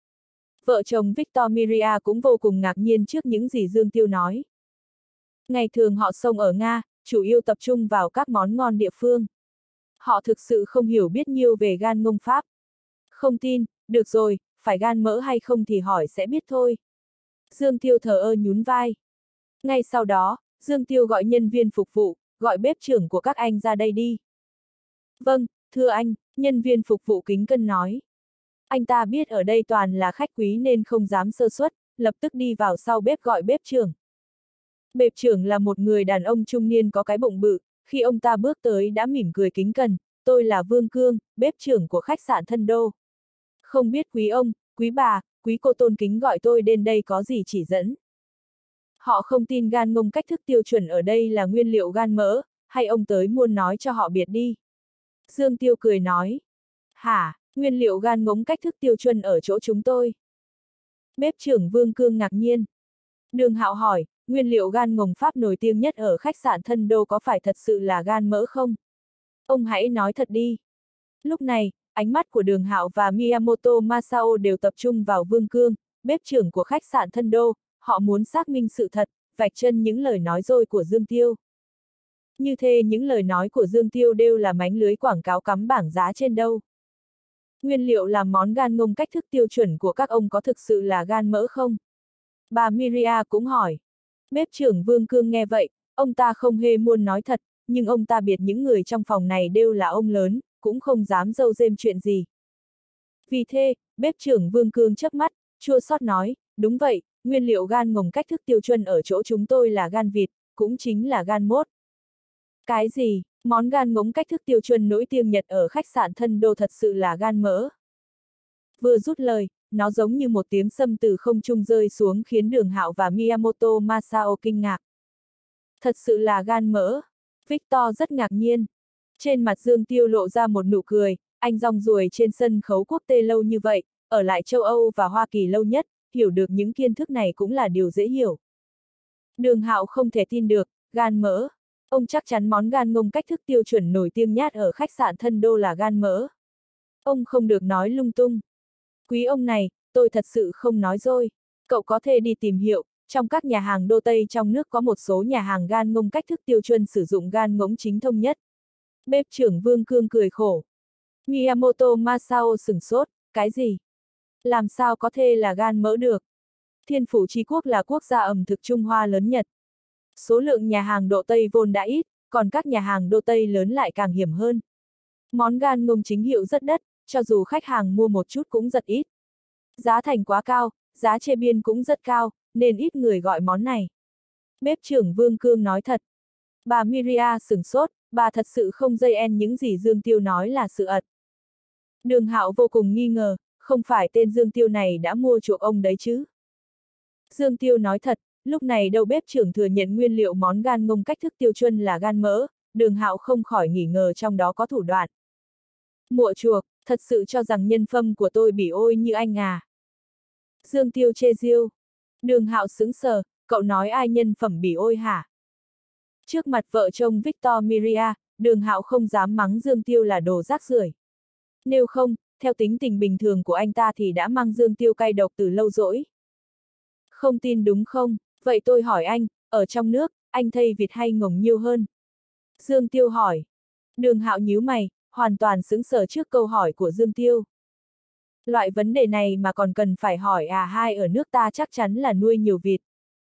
Vợ chồng Victor Miria cũng vô cùng ngạc nhiên trước những gì Dương Tiêu nói. Ngày thường họ sống ở Nga, chủ yếu tập trung vào các món ngon địa phương. Họ thực sự không hiểu biết nhiều về gan ngỗng Pháp. Không tin, được rồi, phải gan mỡ hay không thì hỏi sẽ biết thôi. Dương Tiêu thờ ơ nhún vai. Ngay sau đó, Dương Tiêu gọi nhân viên phục vụ, gọi bếp trưởng của các anh ra đây đi. Vâng, thưa anh, nhân viên phục vụ kính cân nói. Anh ta biết ở đây toàn là khách quý nên không dám sơ suất, lập tức đi vào sau bếp gọi bếp trưởng. Bếp trưởng là một người đàn ông trung niên có cái bụng bự, khi ông ta bước tới đã mỉm cười kính cẩn, tôi là Vương Cương, bếp trưởng của khách sạn Thân Đô. Không biết quý ông, quý bà, quý cô tôn kính gọi tôi đến đây có gì chỉ dẫn. Họ không tin gan ngông cách thức tiêu chuẩn ở đây là nguyên liệu gan mỡ, hay ông tới muốn nói cho họ biết đi. Dương Tiêu cười nói. Hả, nguyên liệu gan ngỗng cách thức tiêu chuẩn ở chỗ chúng tôi. Bếp trưởng Vương Cương ngạc nhiên. Đường Hạo hỏi, nguyên liệu gan ngỗng Pháp nổi tiếng nhất ở khách sạn Thân Đô có phải thật sự là gan mỡ không? Ông hãy nói thật đi. Lúc này, ánh mắt của Đường Hạo và Miyamoto Masao đều tập trung vào Vương Cương, bếp trưởng của khách sạn Thân Đô, họ muốn xác minh sự thật, vạch chân những lời nói dối của Dương Tiêu. Như thế những lời nói của Dương Tiêu đều là mánh lưới quảng cáo cắm bảng giá trên đâu. Nguyên liệu làm món gan ngông cách thức tiêu chuẩn của các ông có thực sự là gan mỡ không? Bà Miria cũng hỏi. Bếp trưởng Vương Cương nghe vậy, ông ta không hề muốn nói thật, nhưng ông ta biết những người trong phòng này đều là ông lớn, cũng không dám giấu giếm chuyện gì. Vì thế, bếp trưởng Vương Cương chớp mắt, chua xót nói, đúng vậy, nguyên liệu gan ngông cách thức tiêu chuẩn ở chỗ chúng tôi là gan vịt, cũng chính là gan mốt. Cái gì, món gan ngỗng cách thức tiêu chuẩn nổi tiếng Nhật ở khách sạn Thân Đô thật sự là gan mỡ? Vừa rút lời, nó giống như một tiếng sấm từ không trung rơi xuống khiến Đường Hạo và Miyamoto Masao kinh ngạc. Thật sự là gan mỡ. Victor rất ngạc nhiên. Trên mặt Dương Tiêu lộ ra một nụ cười, anh rong ruổi trên sân khấu quốc tế lâu như vậy, ở lại châu Âu và Hoa Kỳ lâu nhất, hiểu được những kiến thức này cũng là điều dễ hiểu. Đường Hạo không thể tin được, gan mỡ. Ông chắc chắn món gan ngông cách thức tiêu chuẩn nổi tiếng nhất ở khách sạn Thân Đô là gan mỡ. Ông không được nói lung tung. Quý ông này, tôi thật sự không nói dối. Cậu có thể đi tìm hiểu, trong các nhà hàng đô Tây trong nước có một số nhà hàng gan ngông cách thức tiêu chuẩn sử dụng gan ngỗng chính thông nhất. Bếp trưởng Vương Cương cười khổ. Miyamoto Masao sửng sốt, cái gì? Làm sao có thể là gan mỡ được? Thiên Phủ Chi Quốc là quốc gia ẩm thực Trung Hoa lớn Nhật. Số lượng nhà hàng độ Tây vốn đã ít, còn các nhà hàng đô Tây lớn lại càng hiếm hơn. Món gan ngông chính hiệu rất đắt, cho dù khách hàng mua một chút cũng rất ít. Giá thành quá cao, giá chế biến cũng rất cao, nên ít người gọi món này. Bếp trưởng Vương Cương nói thật. Bà Miria sửng sốt, bà thật sự không dây en những gì Dương Tiêu nói là sự thật. Đường Hạo vô cùng nghi ngờ, không phải tên Dương Tiêu này đã mua chuộc ông đấy chứ? Dương Tiêu nói thật, lúc này đầu bếp trưởng thừa nhận nguyên liệu món gan ngông cách thức tiêu chuẩn là gan mỡ, Đường Hạo không khỏi nghi ngờ trong đó có thủ đoạn. Mua chuộc, thật sự cho rằng nhân phẩm của tôi bỉ ôi như anh à? Dương Tiêu chê giễu. Đường Hạo sững sờ, cậu nói ai nhân phẩm bỉ ôi hả? Trước mặt vợ chồng Victor Miria, Đường Hạo không dám mắng Dương Tiêu là đồ rác rưởi. Nếu không, theo tính tình bình thường của anh ta thì đã mang Dương Tiêu cay độc từ lâu rồi. Không tin đúng không? Vậy tôi hỏi anh, ở trong nước, anh thấy vịt hay ngỗng nhiều hơn? Dương Tiêu hỏi. Đường Hạo nhíu mày, hoàn toàn sững sờ trước câu hỏi của Dương Tiêu. Loại vấn đề này mà còn cần phải hỏi à? Hai ở nước ta chắc chắn là nuôi nhiều vịt.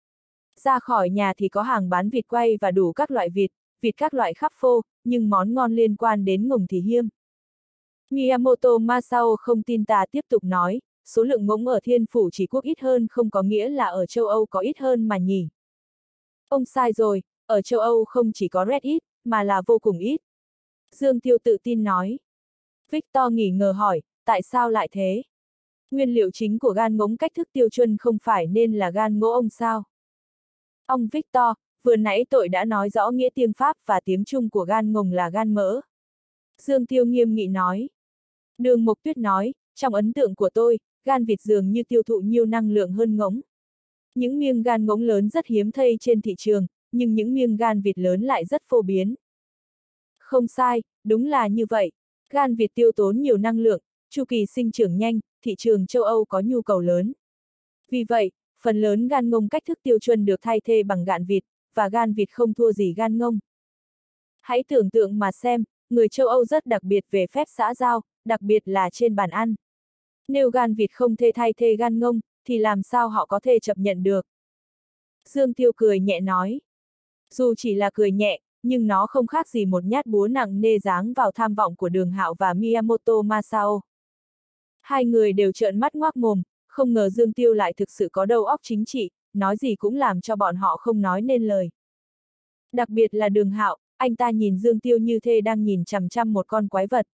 Ra khỏi nhà thì có hàng bán vịt quay và đủ các loại vịt, vịt các loại khắp phô, nhưng món ngon liên quan đến ngỗng thì hiếm. Miyamoto Masao không tin tà tiếp tục nói, số lượng ngỗng ở Thiên Phủ Chỉ Quốc ít hơn không có nghĩa là ở châu Âu có ít hơn mà nhỉ. Ông sai rồi, ở châu Âu không chỉ có rất ít, mà là vô cùng ít. Dương Tiêu tự tin nói. Victor nghi ngờ hỏi, tại sao lại thế? Nguyên liệu chính của gan ngỗng cách thức tiêu chuẩn không phải nên là gan ngỗng ông sao? Ông Victor, vừa nãy tôi đã nói rõ nghĩa tiếng Pháp và tiếng Trung của gan ngỗng là gan mỡ. Dương Tiêu nghiêm nghị nói. Đường Mộc Tuyết nói, trong ấn tượng của tôi, gan vịt dường như tiêu thụ nhiều năng lượng hơn ngỗng. Những miếng gan ngỗng lớn rất hiếm thấy trên thị trường, nhưng những miếng gan vịt lớn lại rất phổ biến. Không sai, đúng là như vậy. Gan vịt tiêu tốn nhiều năng lượng, chu kỳ sinh trưởng nhanh, thị trường châu Âu có nhu cầu lớn. Vì vậy, phần lớn gan ngỗng cách thức tiêu chuẩn được thay thế bằng gan vịt, và gan vịt không thua gì gan ngỗng. Hãy tưởng tượng mà xem, người châu Âu rất đặc biệt về phép xã giao, đặc biệt là trên bàn ăn. Nếu gan vịt không thể thay thế gan ngỗng, thì làm sao họ có thể chấp nhận được? Dương Tiêu cười nhẹ nói. Dù chỉ là cười nhẹ, nhưng nó không khác gì một nhát búa nặng nề giáng vào tham vọng của Đường Hạo và Miyamoto Masao. Hai người đều trợn mắt ngoác mồm, không ngờ Dương Tiêu lại thực sự có đầu óc chính trị, nói gì cũng làm cho bọn họ không nói nên lời. Đặc biệt là Đường Hạo, anh ta nhìn Dương Tiêu như thê đang nhìn chằm chằm một con quái vật.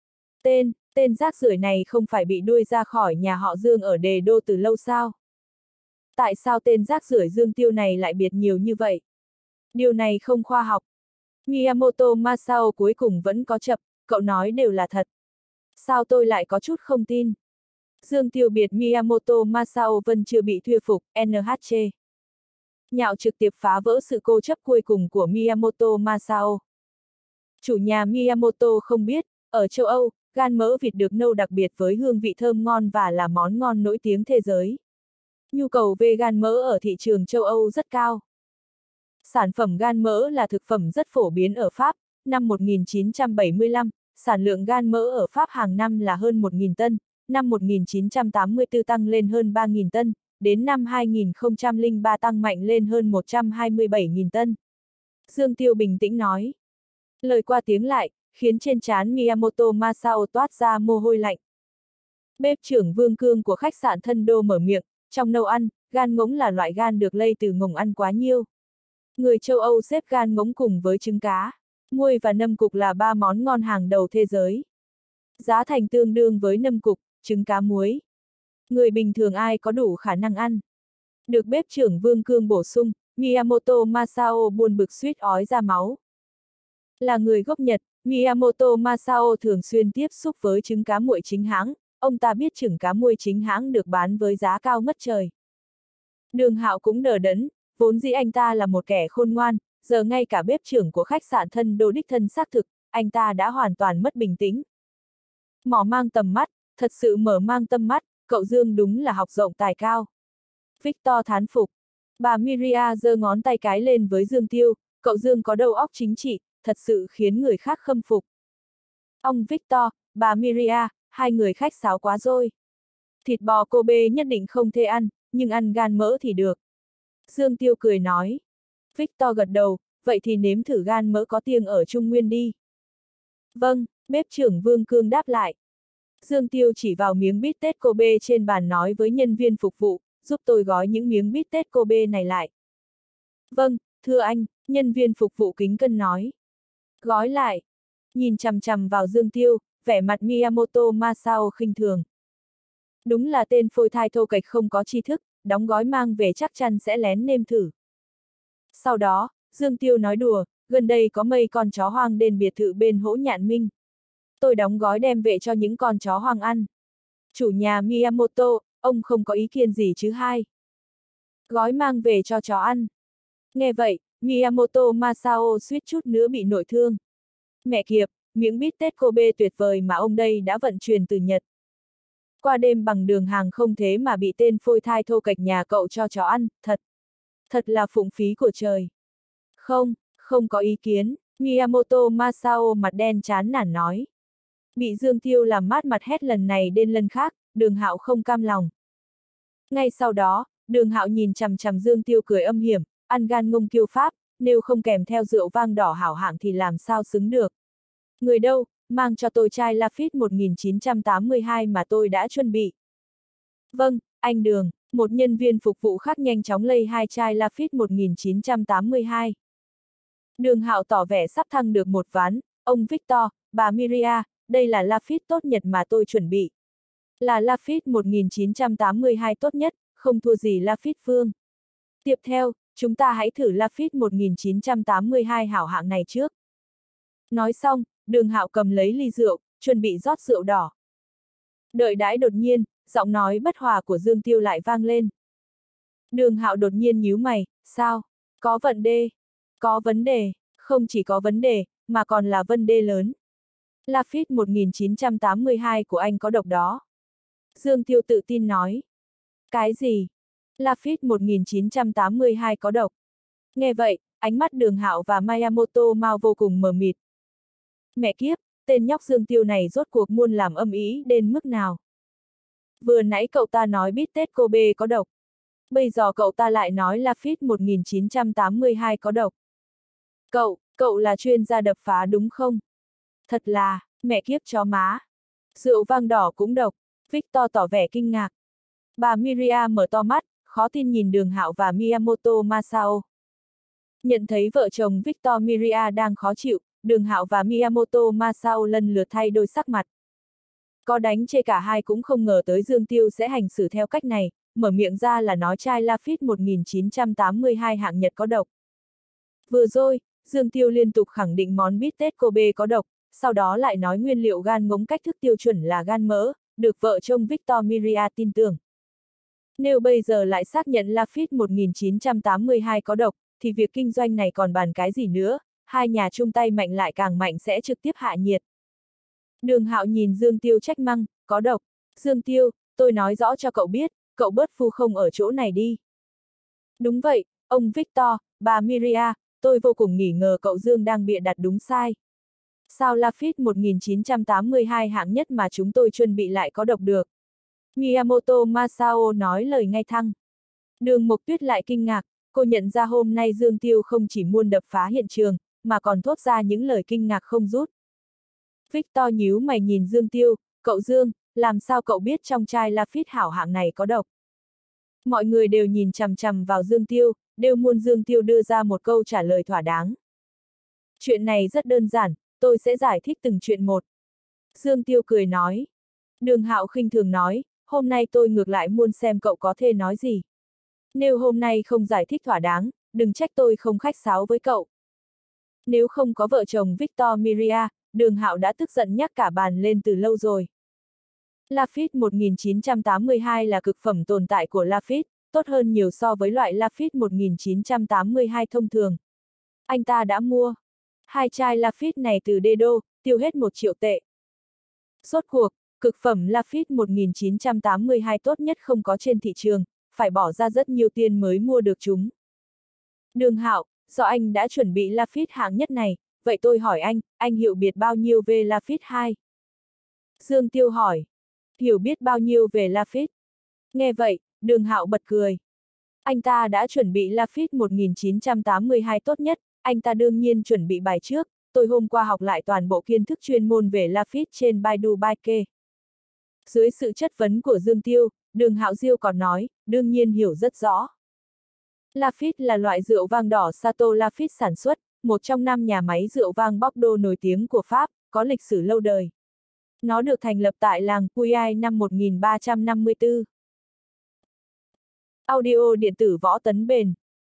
Tên rác rưởi này không phải bị đuôi ra khỏi nhà họ Dương ở Đề Đô từ lâu sao? Tại sao tên rác rưởi Dương Tiêu này lại biệt nhiều như vậy? Điều này không khoa học. Miyamoto Masao cuối cùng vẫn có chập, cậu nói đều là thật. Sao tôi lại có chút không tin? Dương Tiêu biệt Miyamoto Masao vẫn chưa bị thuyết phục, NHC. Nhạo trực tiếp phá vỡ sự cố chấp cuối cùng của Miyamoto Masao. Chủ nhà Miyamoto không biết, ở châu Âu, gan mỡ vịt được nâu đặc biệt với hương vị thơm ngon và là món ngon nổi tiếng thế giới. Nhu cầu về gan mỡ ở thị trường châu Âu rất cao. Sản phẩm gan mỡ là thực phẩm rất phổ biến ở Pháp. Năm 1975, sản lượng gan mỡ ở Pháp hàng năm là hơn 1.000 tân, năm 1984 tăng lên hơn 3.000 tân, đến năm 2003 tăng mạnh lên hơn 127.000 tân. Dương Tiêu bình tĩnh nói. Lời qua tiếng lại, khiến trên trán Miyamoto Masao toát ra mồ hôi lạnh. Bếp trưởng Vương Cương của khách sạn Thân Đô mở miệng, trong nấu ăn, gan ngỗng là loại gan được lây từ ngỗng ăn quá nhiều. Người châu Âu xếp gan ngỗng cùng với trứng cá, muôi và nâm cục là 3 món ngon hàng đầu thế giới. Giá thành tương đương với nâm cục, trứng cá muối. Người bình thường ai có đủ khả năng ăn. Được bếp trưởng Vương Cương bổ sung, Miyamoto Masao buồn bực suýt ói ra máu. Là người gốc Nhật, Miyamoto Masao thường xuyên tiếp xúc với trứng cá muội chính hãng, ông ta biết trứng cá muôi chính hãng được bán với giá cao ngất trời. Đường Hạo cũng đờ đẫn, vốn dĩ anh ta là một kẻ khôn ngoan, giờ ngay cả bếp trưởng của khách sạn Thân Đô đích thân xác thực, anh ta đã hoàn toàn mất bình tĩnh. Mở mang tầm mắt, thật sự mở mang tâm mắt, cậu Dương đúng là học rộng tài cao. Victor thán phục. Bà Miria giơ ngón tay cái lên với Dương Tiêu, cậu Dương có đầu óc chính trị, thật sự khiến người khác khâm phục. Ông Victor, bà Miria, hai người khách sáo quá rồi. Thịt bò Kobe nhất định không thể ăn, nhưng ăn gan mỡ thì được. Dương Tiêu cười nói. Victor gật đầu, vậy thì nếm thử gan mỡ có tiếng ở Trung Nguyên đi. Vâng, bếp trưởng Vương Cương đáp lại. Dương Tiêu chỉ vào miếng bít tết Kobe trên bàn nói với nhân viên phục vụ, giúp tôi gói những miếng bít tết Kobe này lại. Vâng, thưa anh, nhân viên phục vụ kính cân nói. Gói lại. Nhìn chằm chằm vào Dương Tiêu, vẻ mặt Miyamoto Masao khinh thường. Đúng là tên phôi thai thô kệch không có tri thức, đóng gói mang về chắc chắn sẽ lén nêm thử. Sau đó, Dương Tiêu nói đùa, gần đây có mấy con chó hoang đến biệt thự bên Hỗ Nhạn Minh. Tôi đóng gói đem về cho những con chó hoang ăn. Chủ nhà Miyamoto, ông không có ý kiến gì chứ hai? Gói mang về cho chó ăn. Nghe vậy, Miyamoto Masao suýt chút nữa bị nội thương. Mẹ kiếp, miếng bít tết Kobe tuyệt vời mà ông đây đã vận chuyển từ Nhật. Qua đêm bằng đường hàng không thế mà bị tên phôi thai thô kệch nhà cậu cho chó ăn, thật là phung phí của trời. Không có ý kiến, Miyamoto Masao mặt đen chán nản nói. Bị Dương Tiêu làm mát mặt hét lần này đến lần khác, Đường Hạo không cam lòng. Ngay sau đó, Đường Hạo nhìn chằm chằm Dương Tiêu cười âm hiểm, ăn gan ngông kiêu pháp, nếu không kèm theo rượu vang đỏ hảo hạng thì làm sao xứng được. Người đâu, mang cho tôi chai Lafite 1982 mà tôi đã chuẩn bị. Vâng, anh Đường, một nhân viên phục vụ khác nhanh chóng lây 2 chai Lafite 1982. Đường Hạo tỏ vẻ sắp thăng được một ván, ông Victor, bà Miria, đây là Lafite tốt nhất mà tôi chuẩn bị. Là Lafite 1982 tốt nhất, không thua gì Lafite Vương. Tiếp theo, chúng ta hãy thử Lafite 1982 hảo hạng này trước. Nói xong, Đường Hạo cầm lấy ly rượu, chuẩn bị rót rượu đỏ. Đợi đãi đột nhiên, giọng nói bất hòa của Dương Tiêu lại vang lên. Đường Hạo đột nhiên nhíu mày, sao? Có vấn đề? Có vấn đề, không chỉ có vấn đề, mà còn là vấn đề lớn. Lafite 1982 của anh có độc đó. Dương Tiêu tự tin nói. Cái gì? Lafite 1982 có độc. Nghe vậy, ánh mắt Đường Hạo và Miyamoto Mao vô cùng mờ mịt. Mẹ kiếp, tên nhóc Dương Tiêu này rốt cuộc muốn làm âm ý đến mức nào? Vừa nãy cậu ta nói bít tết Kobe có độc. Bây giờ cậu ta lại nói Lafite 1982 có độc. Cậu là chuyên gia đập phá đúng không? Thật là, mẹ kiếp chó má. Rượu vang đỏ cũng độc, Victor tỏ vẻ kinh ngạc. Bà Miria mở to mắt, khó tin nhìn Đường Hạo và Miyamoto Masao. Nhận thấy vợ chồng Victor Miria đang khó chịu, Đường Hạo và Miyamoto Masao lần lượt thay đổi sắc mặt. Có đánh chê cả hai cũng không ngờ tới Dương Tiêu sẽ hành xử theo cách này, mở miệng ra là nói chai Lafite 1982 hạng Nhật có độc. Vừa rồi, Dương Tiêu liên tục khẳng định món bít tết Kobe có độc, sau đó lại nói nguyên liệu gan ngỗng cách thức tiêu chuẩn là gan mỡ, được vợ chồng Victor Miria tin tưởng. Nếu bây giờ lại xác nhận Lafite 1982 có độc, thì việc kinh doanh này còn bàn cái gì nữa, hai nhà chung tay mạnh lại càng mạnh sẽ trực tiếp hạ nhiệt. Đường Hạo nhìn Dương Tiêu trách mắng, có độc. Dương Tiêu, tôi nói rõ cho cậu biết, cậu bớt phu không ở chỗ này đi. Đúng vậy, ông Victor, bà Miria, tôi vô cùng nghi ngờ cậu Dương đang bịa đặt đúng sai. Sao Lafite 1982 hạng nhất mà chúng tôi chuẩn bị lại có độc được? Miyamoto Masao nói lời ngay thẳng. Đường Mộc Tuyết lại kinh ngạc, cô nhận ra hôm nay Dương Tiêu không chỉ muốn đập phá hiện trường, mà còn thốt ra những lời kinh ngạc không rút. Victor nhíu mày nhìn Dương Tiêu, cậu Dương, làm sao cậu biết trong chai Lafite hảo hạng này có độc? Mọi người đều nhìn chằm chằm vào Dương Tiêu, đều muốn Dương Tiêu đưa ra một câu trả lời thỏa đáng. Chuyện này rất đơn giản, tôi sẽ giải thích từng chuyện một. Dương Tiêu cười nói. Đường Hạo khinh thường nói, hôm nay tôi ngược lại muốn xem cậu có thể nói gì. Nếu hôm nay không giải thích thỏa đáng, đừng trách tôi không khách sáo với cậu. Nếu không có vợ chồng Victor Miria, Đường Hạo đã tức giận nhắc cả bàn lên từ lâu rồi. Lafite 1982 là cực phẩm tồn tại của Lafite, tốt hơn nhiều so với loại Lafite 1982 thông thường. Anh ta đã mua 2 chai Lafite này từ Dedo, tiêu hết 1 triệu tệ. Rốt cuộc, cực phẩm Lafite 1982 tốt nhất không có trên thị trường, phải bỏ ra rất nhiều tiền mới mua được chúng. Đường Hạo, do anh đã chuẩn bị Lafite hạng nhất này, vậy tôi hỏi anh hiểu biết bao nhiêu về Lafite 2? Dương Tiêu hỏi. Hiểu biết bao nhiêu về Lafite? Nghe vậy, Đường Hạo bật cười. Anh ta đã chuẩn bị Lafite 1982 tốt nhất, anh ta đương nhiên chuẩn bị bài trước, tôi hôm qua học lại toàn bộ kiến thức chuyên môn về Lafite trên Baidu Baike. Dưới sự chất vấn của Dương Tiêu, Đường Hạo Diêu còn nói, đương nhiên hiểu rất rõ. Lafite là loại rượu vang đỏ Sato Lafite sản xuất, một trong 5 nhà máy rượu vang Bordeaux nổi tiếng của Pháp, có lịch sử lâu đời. Nó được thành lập tại làng Puy năm 1354. Audio điện tử Võ Tấn Bền.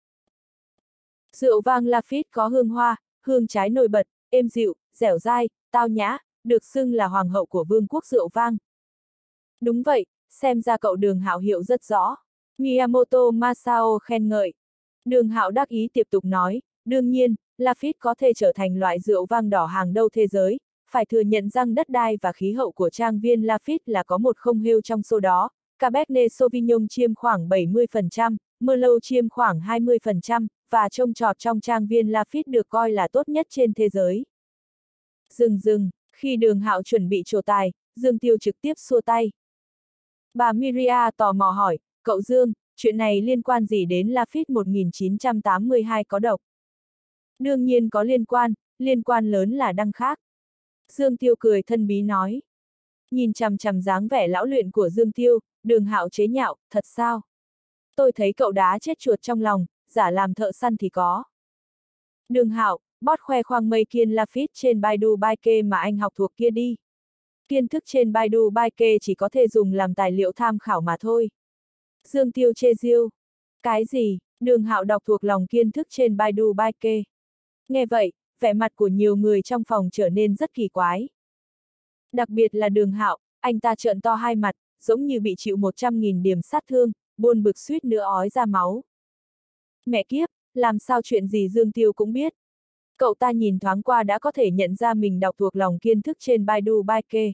Rượu vang Lafite có hương hoa, hương trái nổi bật, êm dịu, dẻo dai, tao nhã, được xưng là hoàng hậu của vương quốc rượu vang. Đúng vậy, xem ra cậu Đường Hạo hiểu rất rõ. Miyamoto Masao khen ngợi. Đường Hạo đắc ý tiếp tục nói, đương nhiên, Lafite có thể trở thành loại rượu vang đỏ hàng đầu thế giới, phải thừa nhận rằng đất đai và khí hậu của trang viên Lafite là có một không hêu trong số đó. Cabernet Sauvignon chiếm khoảng 70%, Merlot chiếm khoảng 20%, và trồng trọt trong trang viên Lafite được coi là tốt nhất trên thế giới. Dừng, khi Đường Hạo chuẩn bị trổ tài, Dương Tiêu trực tiếp xua tay. Bà Miria tò mò hỏi, cậu Dương, chuyện này liên quan gì đến Lafite 1982 có độc? Đương nhiên có liên quan lớn là đăng khác. Dương Tiêu cười thân bí nói. Nhìn chằm chằm dáng vẻ lão luyện của Dương Tiêu, Đường Hạo chế nhạo, thật sao? Tôi thấy cậu đá chết chuột trong lòng, giả làm thợ săn thì có. Đường Hạo, bót khoe khoang mây kiên Lafite trên Baidu Baike mà anh học thuộc kia đi. Kiến thức trên Baidu Baike chỉ có thể dùng làm tài liệu tham khảo mà thôi. Dương Tiêu chê giêu. Cái gì? Đường Hạo đọc thuộc lòng kiến thức trên Baidu Baike. Nghe vậy, vẻ mặt của nhiều người trong phòng trở nên rất kỳ quái. Đặc biệt là Đường Hạo, anh ta trợn to hai mặt, giống như bị chịu 100.000 điểm sát thương, buồn bực suýt nữa ói ra máu. Mẹ kiếp, làm sao chuyện gì Dương Tiêu cũng biết. Cậu ta nhìn thoáng qua đã có thể nhận ra mình đọc thuộc lòng kiến thức trên Baidu Baike.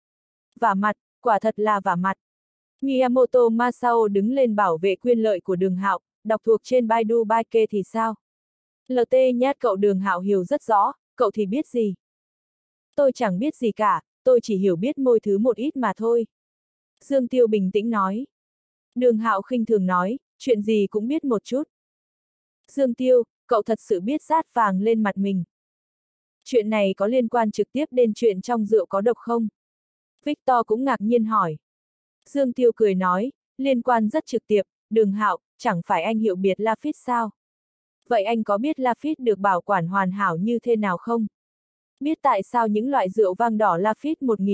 Vả mặt, quả thật là vả mặt. Miyamoto Masao đứng lên bảo vệ quyền lợi của Đường Hạo, đọc thuộc trên Baidu Baike thì sao? LT nhát cậu Đường Hạo hiểu rất rõ, cậu thì biết gì? Tôi chẳng biết gì cả, tôi chỉ hiểu biết môi thứ một ít mà thôi. Dương Tiêu bình tĩnh nói. Đường Hạo khinh thường nói, chuyện gì cũng biết một chút. Dương Tiêu, cậu thật sự biết rát vàng lên mặt mình. Chuyện này có liên quan trực tiếp đến chuyện trong rượu có độc không? Victor cũng ngạc nhiên hỏi. Dương Tiêu cười nói, liên quan rất trực tiếp, Đường Hạo, chẳng phải anh hiểu biệt Lafitte sao? Vậy anh có biết Lafitte được bảo quản hoàn hảo như thế nào không? Biết tại sao những loại rượu vang đỏ Lafitte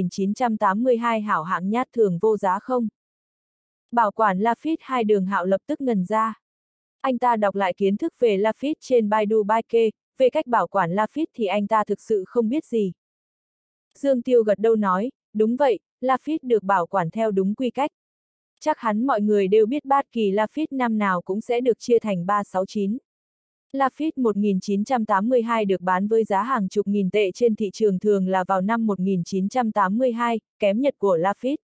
1982 hảo hạng nhát thường vô giá không? Bảo quản Lafitte, hai Đường Hạo lập tức ngần ra. Anh ta đọc lại kiến thức về Lafitte trên Baidu Baike, về cách bảo quản Lafitte thì anh ta thực sự không biết gì. Dương Tiêu gật đầu nói, đúng vậy, Lafitte được bảo quản theo đúng quy cách. Chắc hẳn mọi người đều biết bát kỳ Lafitte năm nào cũng sẽ được chia thành 369. Lafitte 1982 được bán với giá hàng chục nghìn tệ trên thị trường thường là vào năm 1982, kém nhật của Lafitte.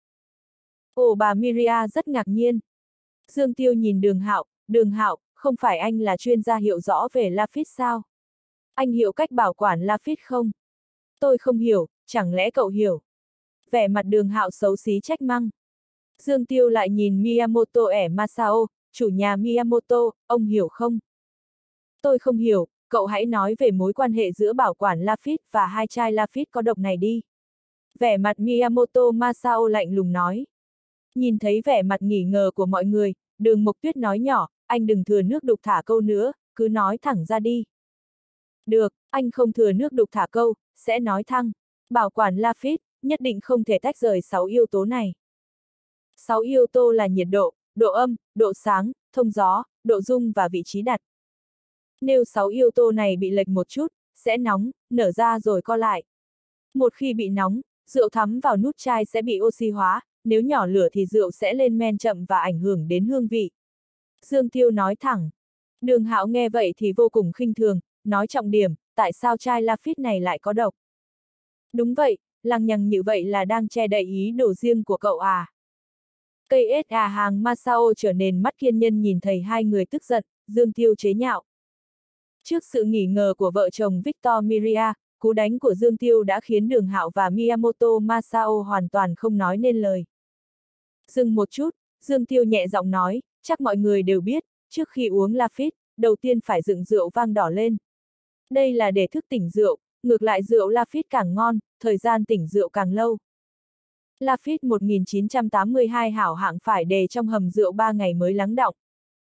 Ồ, bà Miria rất ngạc nhiên. Dương Tiêu nhìn Đường Hạo, không phải anh là chuyên gia hiểu rõ về Lafitte sao? Anh hiểu cách bảo quản Lafitte không? Tôi không hiểu, chẳng lẽ cậu hiểu? Vẻ mặt Đường Hạo xấu xí trách mắng. Dương Tiêu lại nhìn Miyamoto Masao, chủ nhà Miyamoto, ông hiểu không? Tôi không hiểu, cậu hãy nói về mối quan hệ giữa bảo quản Lafitte và hai chai Lafitte có độc này đi. Vẻ mặt Miyamoto Masao lạnh lùng nói. Nhìn thấy vẻ mặt nghi ngờ của mọi người, Đường Mộc Tuyết nói nhỏ, anh đừng thừa nước đục thả câu nữa, cứ nói thẳng ra đi. Được, anh không thừa nước đục thả câu, sẽ nói thẳng. Bảo quản Lafitte, nhất định không thể tách rời 6 yếu tố này. 6 yếu tố là nhiệt độ, độ âm, độ sáng, thông gió, độ rung và vị trí đặt. Nếu 6 yếu tố này bị lệch một chút, sẽ nóng, nở ra rồi co lại. Một khi bị nóng, rượu thấm vào nút chai sẽ bị oxy hóa, nếu nhỏ lửa thì rượu sẽ lên men chậm và ảnh hưởng đến hương vị. Dương Tiêu nói thẳng. Đường Hạo nghe vậy thì vô cùng khinh thường, nói trọng điểm, tại sao chai Lafitte này lại có độc? Đúng vậy, lằng nhằng như vậy là đang che đậy ý đồ riêng của cậu à? Cây SA hàng Masao trở nên mắt kiên nhân nhìn thấy hai người tức giận, Dương Tiêu chế nhạo. Trước sự nghi ngờ của vợ chồng Victor Miria, cú đánh của Dương Tiêu đã khiến Đường Hạo và Miyamoto Masao hoàn toàn không nói nên lời. Dừng một chút, Dương Tiêu nhẹ giọng nói, chắc mọi người đều biết, trước khi uống Lafitte, đầu tiên phải dựng rượu vang đỏ lên. Đây là để thức tỉnh rượu, ngược lại rượu Lafitte càng ngon, thời gian tỉnh rượu càng lâu. Lafitte 1982 hảo hạng phải để trong hầm rượu 3 ngày mới lắng đọng.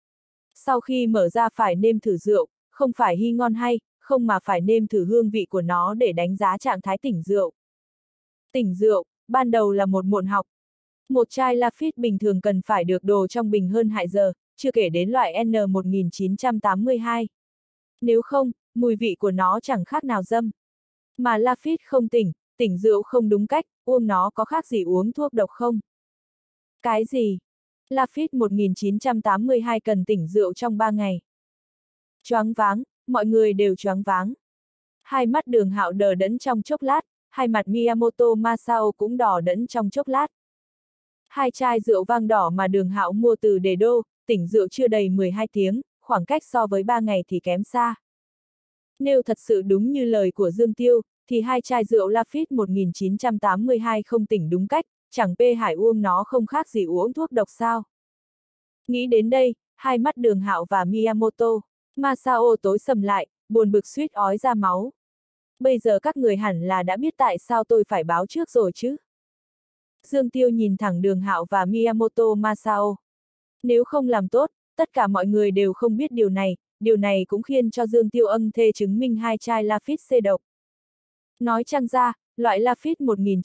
Sau khi mở ra phải nêm thử rượu, không phải hy ngon hay, không mà phải nêm thử hương vị của nó để đánh giá trạng thái tỉnh rượu. Tỉnh rượu, ban đầu là một môn học. Một chai Lafitte bình thường cần phải được đồ trong bình hơn 2 giờ, chưa kể đến loại N1982. Nếu không, mùi vị của nó chẳng khác nào dâm. Mà Lafitte không tỉnh rượu không đúng cách, uống nó có khác gì uống thuốc độc không? Cái gì? Lafitte 1982 cần tỉnh rượu trong 3 ngày. Choáng váng, mọi người đều choáng váng. Hai mắt Đường Hạo đờ đẫn trong chốc lát, hai mặt Miyamoto Masao cũng đỏ đẫn trong chốc lát. Hai chai rượu vang đỏ mà Đường Hạo mua từ Đề Đô, tỉnh rượu chưa đầy 12 tiếng, khoảng cách so với 3 ngày thì kém xa. Nếu thật sự đúng như lời của Dương Tiêu, thì hai chai rượu Lafitte 1982 không tỉnh đúng cách, chẳng pê hải uống nó không khác gì uống thuốc độc sao. Nghĩ đến đây, hai mắt Đường Hạo và Miyamoto Masao tối sầm lại, buồn bực suýt ói ra máu. Bây giờ các người hẳn là đã biết tại sao tôi phải báo trước rồi chứ. Dương Tiêu nhìn thẳng Đường Hạo và Miyamoto Masao. Nếu không làm tốt, tất cả mọi người đều không biết điều này cũng khiến cho Dương Tiêu âm thê chứng minh hai chai Lafitte độc. Nói chăng ra, loại Lafitte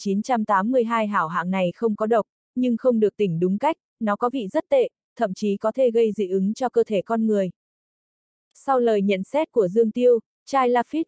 1982 hảo hạng này không có độc, nhưng không được tỉnh đúng cách, nó có vị rất tệ, thậm chí có thể gây dị ứng cho cơ thể con người. Sau lời nhận xét của Dương Tiêu, chai Lafitte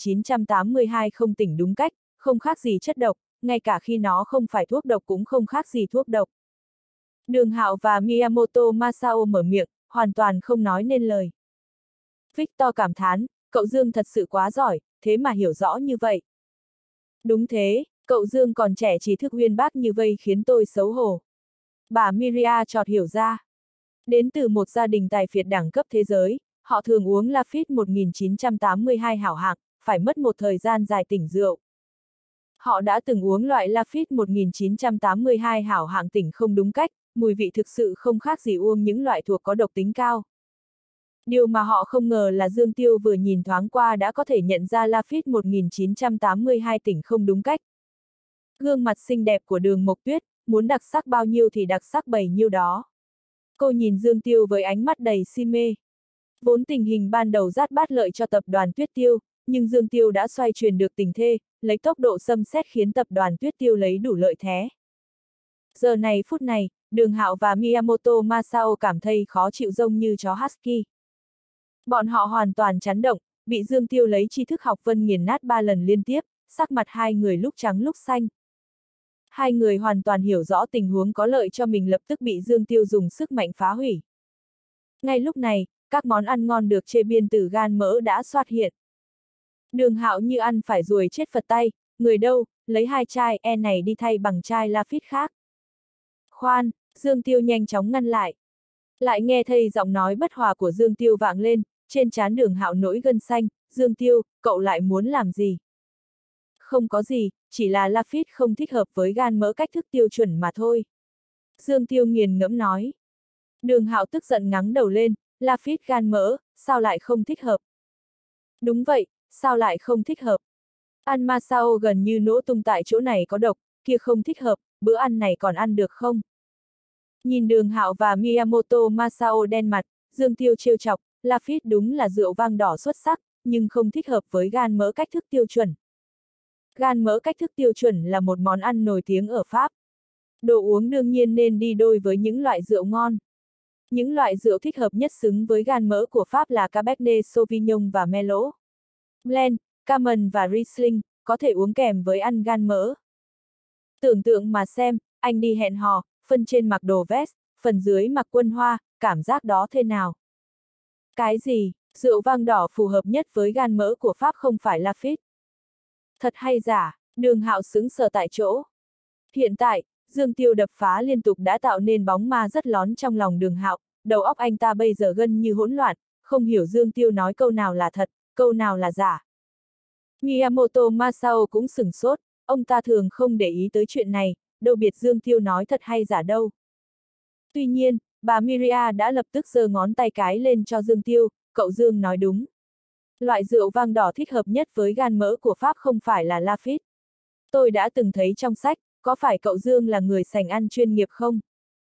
1982 không tỉnh đúng cách, không khác gì chất độc, ngay cả khi nó không phải thuốc độc cũng không khác gì thuốc độc. Đường Hạo và Miyamoto Masao mở miệng, hoàn toàn không nói nên lời. Victor cảm thán, cậu Dương thật sự quá giỏi, thế mà hiểu rõ như vậy. Đúng thế, cậu Dương còn trẻ trí thức uyên bác như vậy khiến tôi xấu hổ. Bà Miria chợt hiểu ra. Đến từ một gia đình tài phiệt đẳng cấp thế giới, họ thường uống Lafitte 1982 hảo hạng, phải mất một thời gian dài tỉnh rượu. Họ đã từng uống loại Lafitte 1982 hảo hạng tỉnh không đúng cách, mùi vị thực sự không khác gì uống những loại thuộc có độc tính cao. Điều mà họ không ngờ là Dương Tiêu vừa nhìn thoáng qua đã có thể nhận ra Lafitte 1982 tỉnh không đúng cách. Gương mặt xinh đẹp của Đường Mộc Tuyết, muốn đặc sắc bao nhiêu thì đặc sắc bấy nhiêu đó. Cô nhìn Dương Tiêu với ánh mắt đầy si mê. Vốn tình hình ban đầu rát bát lợi cho tập đoàn Tuyết Tiêu, nhưng Dương Tiêu đã xoay chuyển được tình thế, lấy tốc độ xâm xét khiến tập đoàn Tuyết Tiêu lấy đủ lợi thế. Giờ này phút này, Đường Hạo và Miyamoto Masao cảm thấy khó chịu giống như chó husky. Bọn họ hoàn toàn chấn động, bị Dương Tiêu lấy tri thức học vân nghiền nát 3 lần liên tiếp, sắc mặt hai người lúc trắng lúc xanh. Hai người hoàn toàn hiểu rõ tình huống có lợi cho mình lập tức bị Dương Tiêu dùng sức mạnh phá hủy. Ngay lúc này, các món ăn ngon được chế biến từ gan mỡ đã xuất hiện. Đường Hạo như ăn phải ruồi chết phật tay, người đâu, lấy 2 chai này đi thay bằng chai Lafite khác. Khoan, Dương Tiêu nhanh chóng ngăn lại. Lại nghe thấy giọng nói bất hòa của Dương Tiêu vang lên, trên trán Đường Hạo nổi gân xanh, Dương Tiêu, cậu lại muốn làm gì? Không có gì, chỉ là Lafite không thích hợp với gan mỡ cách thức tiêu chuẩn mà thôi. Dương Tiêu nghiền ngẫm nói. Đường Hạo tức giận ngắng đầu lên, Lafite gan mỡ, sao lại không thích hợp? Đúng vậy, sao lại không thích hợp? Ăn Masao gần như nổ tung tại chỗ này có độc, kia không thích hợp, bữa ăn này còn ăn được không? Nhìn Đường Hạo và Miyamoto Masao đen mặt, Dương Tiêu trêu chọc, Lafite đúng là rượu vang đỏ xuất sắc, nhưng không thích hợp với gan mỡ cách thức tiêu chuẩn. Gan mỡ cách thức tiêu chuẩn là một món ăn nổi tiếng ở Pháp. Đồ uống đương nhiên nên đi đôi với những loại rượu ngon. Những loại rượu thích hợp nhất xứng với gan mỡ của Pháp là Cabernet Sauvignon và Merlot. Blend, Camon và Riesling, có thể uống kèm với ăn gan mỡ. Tưởng tượng mà xem, anh đi hẹn hò, phần trên mặc đồ vest, phần dưới mặc quân hoa, cảm giác đó thế nào? Cái gì, rượu vang đỏ phù hợp nhất với gan mỡ của Pháp không phải Lafite? Thật hay giả, Đường Hạo sững sờ tại chỗ. Hiện tại, Dương Tiêu đập phá liên tục đã tạo nên bóng ma rất lón trong lòng Đường Hạo, đầu óc anh ta bây giờ gần như hỗn loạn, không hiểu Dương Tiêu nói câu nào là thật, câu nào là giả. Miyamoto Masao cũng sửng sốt, ông ta thường không để ý tới chuyện này, đâu biết Dương Tiêu nói thật hay giả đâu. Tuy nhiên, bà Miria đã lập tức giơ ngón tay cái lên cho Dương Tiêu, cậu Dương nói đúng. Loại rượu vang đỏ thích hợp nhất với gan mỡ của Pháp không phải là Lafite. Tôi đã từng thấy trong sách, có phải cậu Dương là người sành ăn chuyên nghiệp không?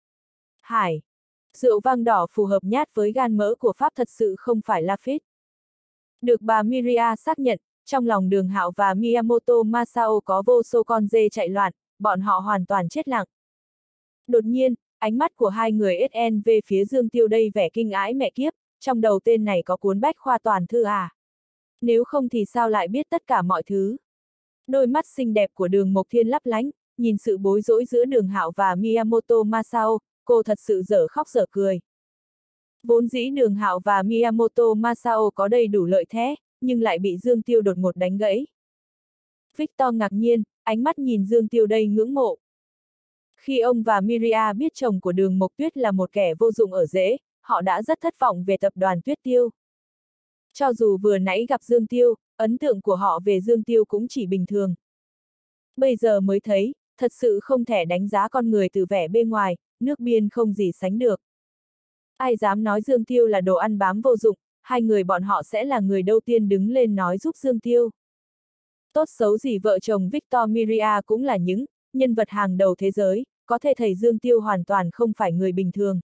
Hải! Rượu vang đỏ phù hợp nhất với gan mỡ của Pháp thật sự không phải Lafite. Được bà Miria xác nhận, trong lòng Đường Hạo và Miyamoto Masao có vô số con dê chạy loạn, bọn họ hoàn toàn chết lặng. Đột nhiên, ánh mắt của hai người SN về phía Dương Tiêu đầy vẻ kinh ái mẹ kiếp, trong đầu tên này có cuốn bách khoa toàn thư à? Nếu không thì sao lại biết tất cả mọi thứ? Đôi mắt xinh đẹp của Đường Mộc Thiên lấp lánh, nhìn sự bối rối giữa Đường Hạo và Miyamoto Masao, cô thật sự dở khóc dở cười. Vốn dĩ Đường Hạo và Miyamoto Masao có đầy đủ lợi thế, nhưng lại bị Dương Tiêu đột ngột đánh gãy. Victor ngạc nhiên, ánh mắt nhìn Dương Tiêu đầy ngưỡng mộ. Khi ông và Miria biết chồng của Đường Mộc Tuyết là một kẻ vô dụng ở rễ, họ đã rất thất vọng về tập đoàn Tuyết Tiêu. Cho dù vừa nãy gặp Dương Tiêu, ấn tượng của họ về Dương Tiêu cũng chỉ bình thường. Bây giờ mới thấy, thật sự không thể đánh giá con người từ vẻ bên ngoài, nước biên không gì sánh được. Ai dám nói Dương Tiêu là đồ ăn bám vô dụng, hai người bọn họ sẽ là người đầu tiên đứng lên nói giúp Dương Tiêu. Tốt xấu gì vợ chồng Victor Miria cũng là những nhân vật hàng đầu thế giới, có thể thấy Dương Tiêu hoàn toàn không phải người bình thường.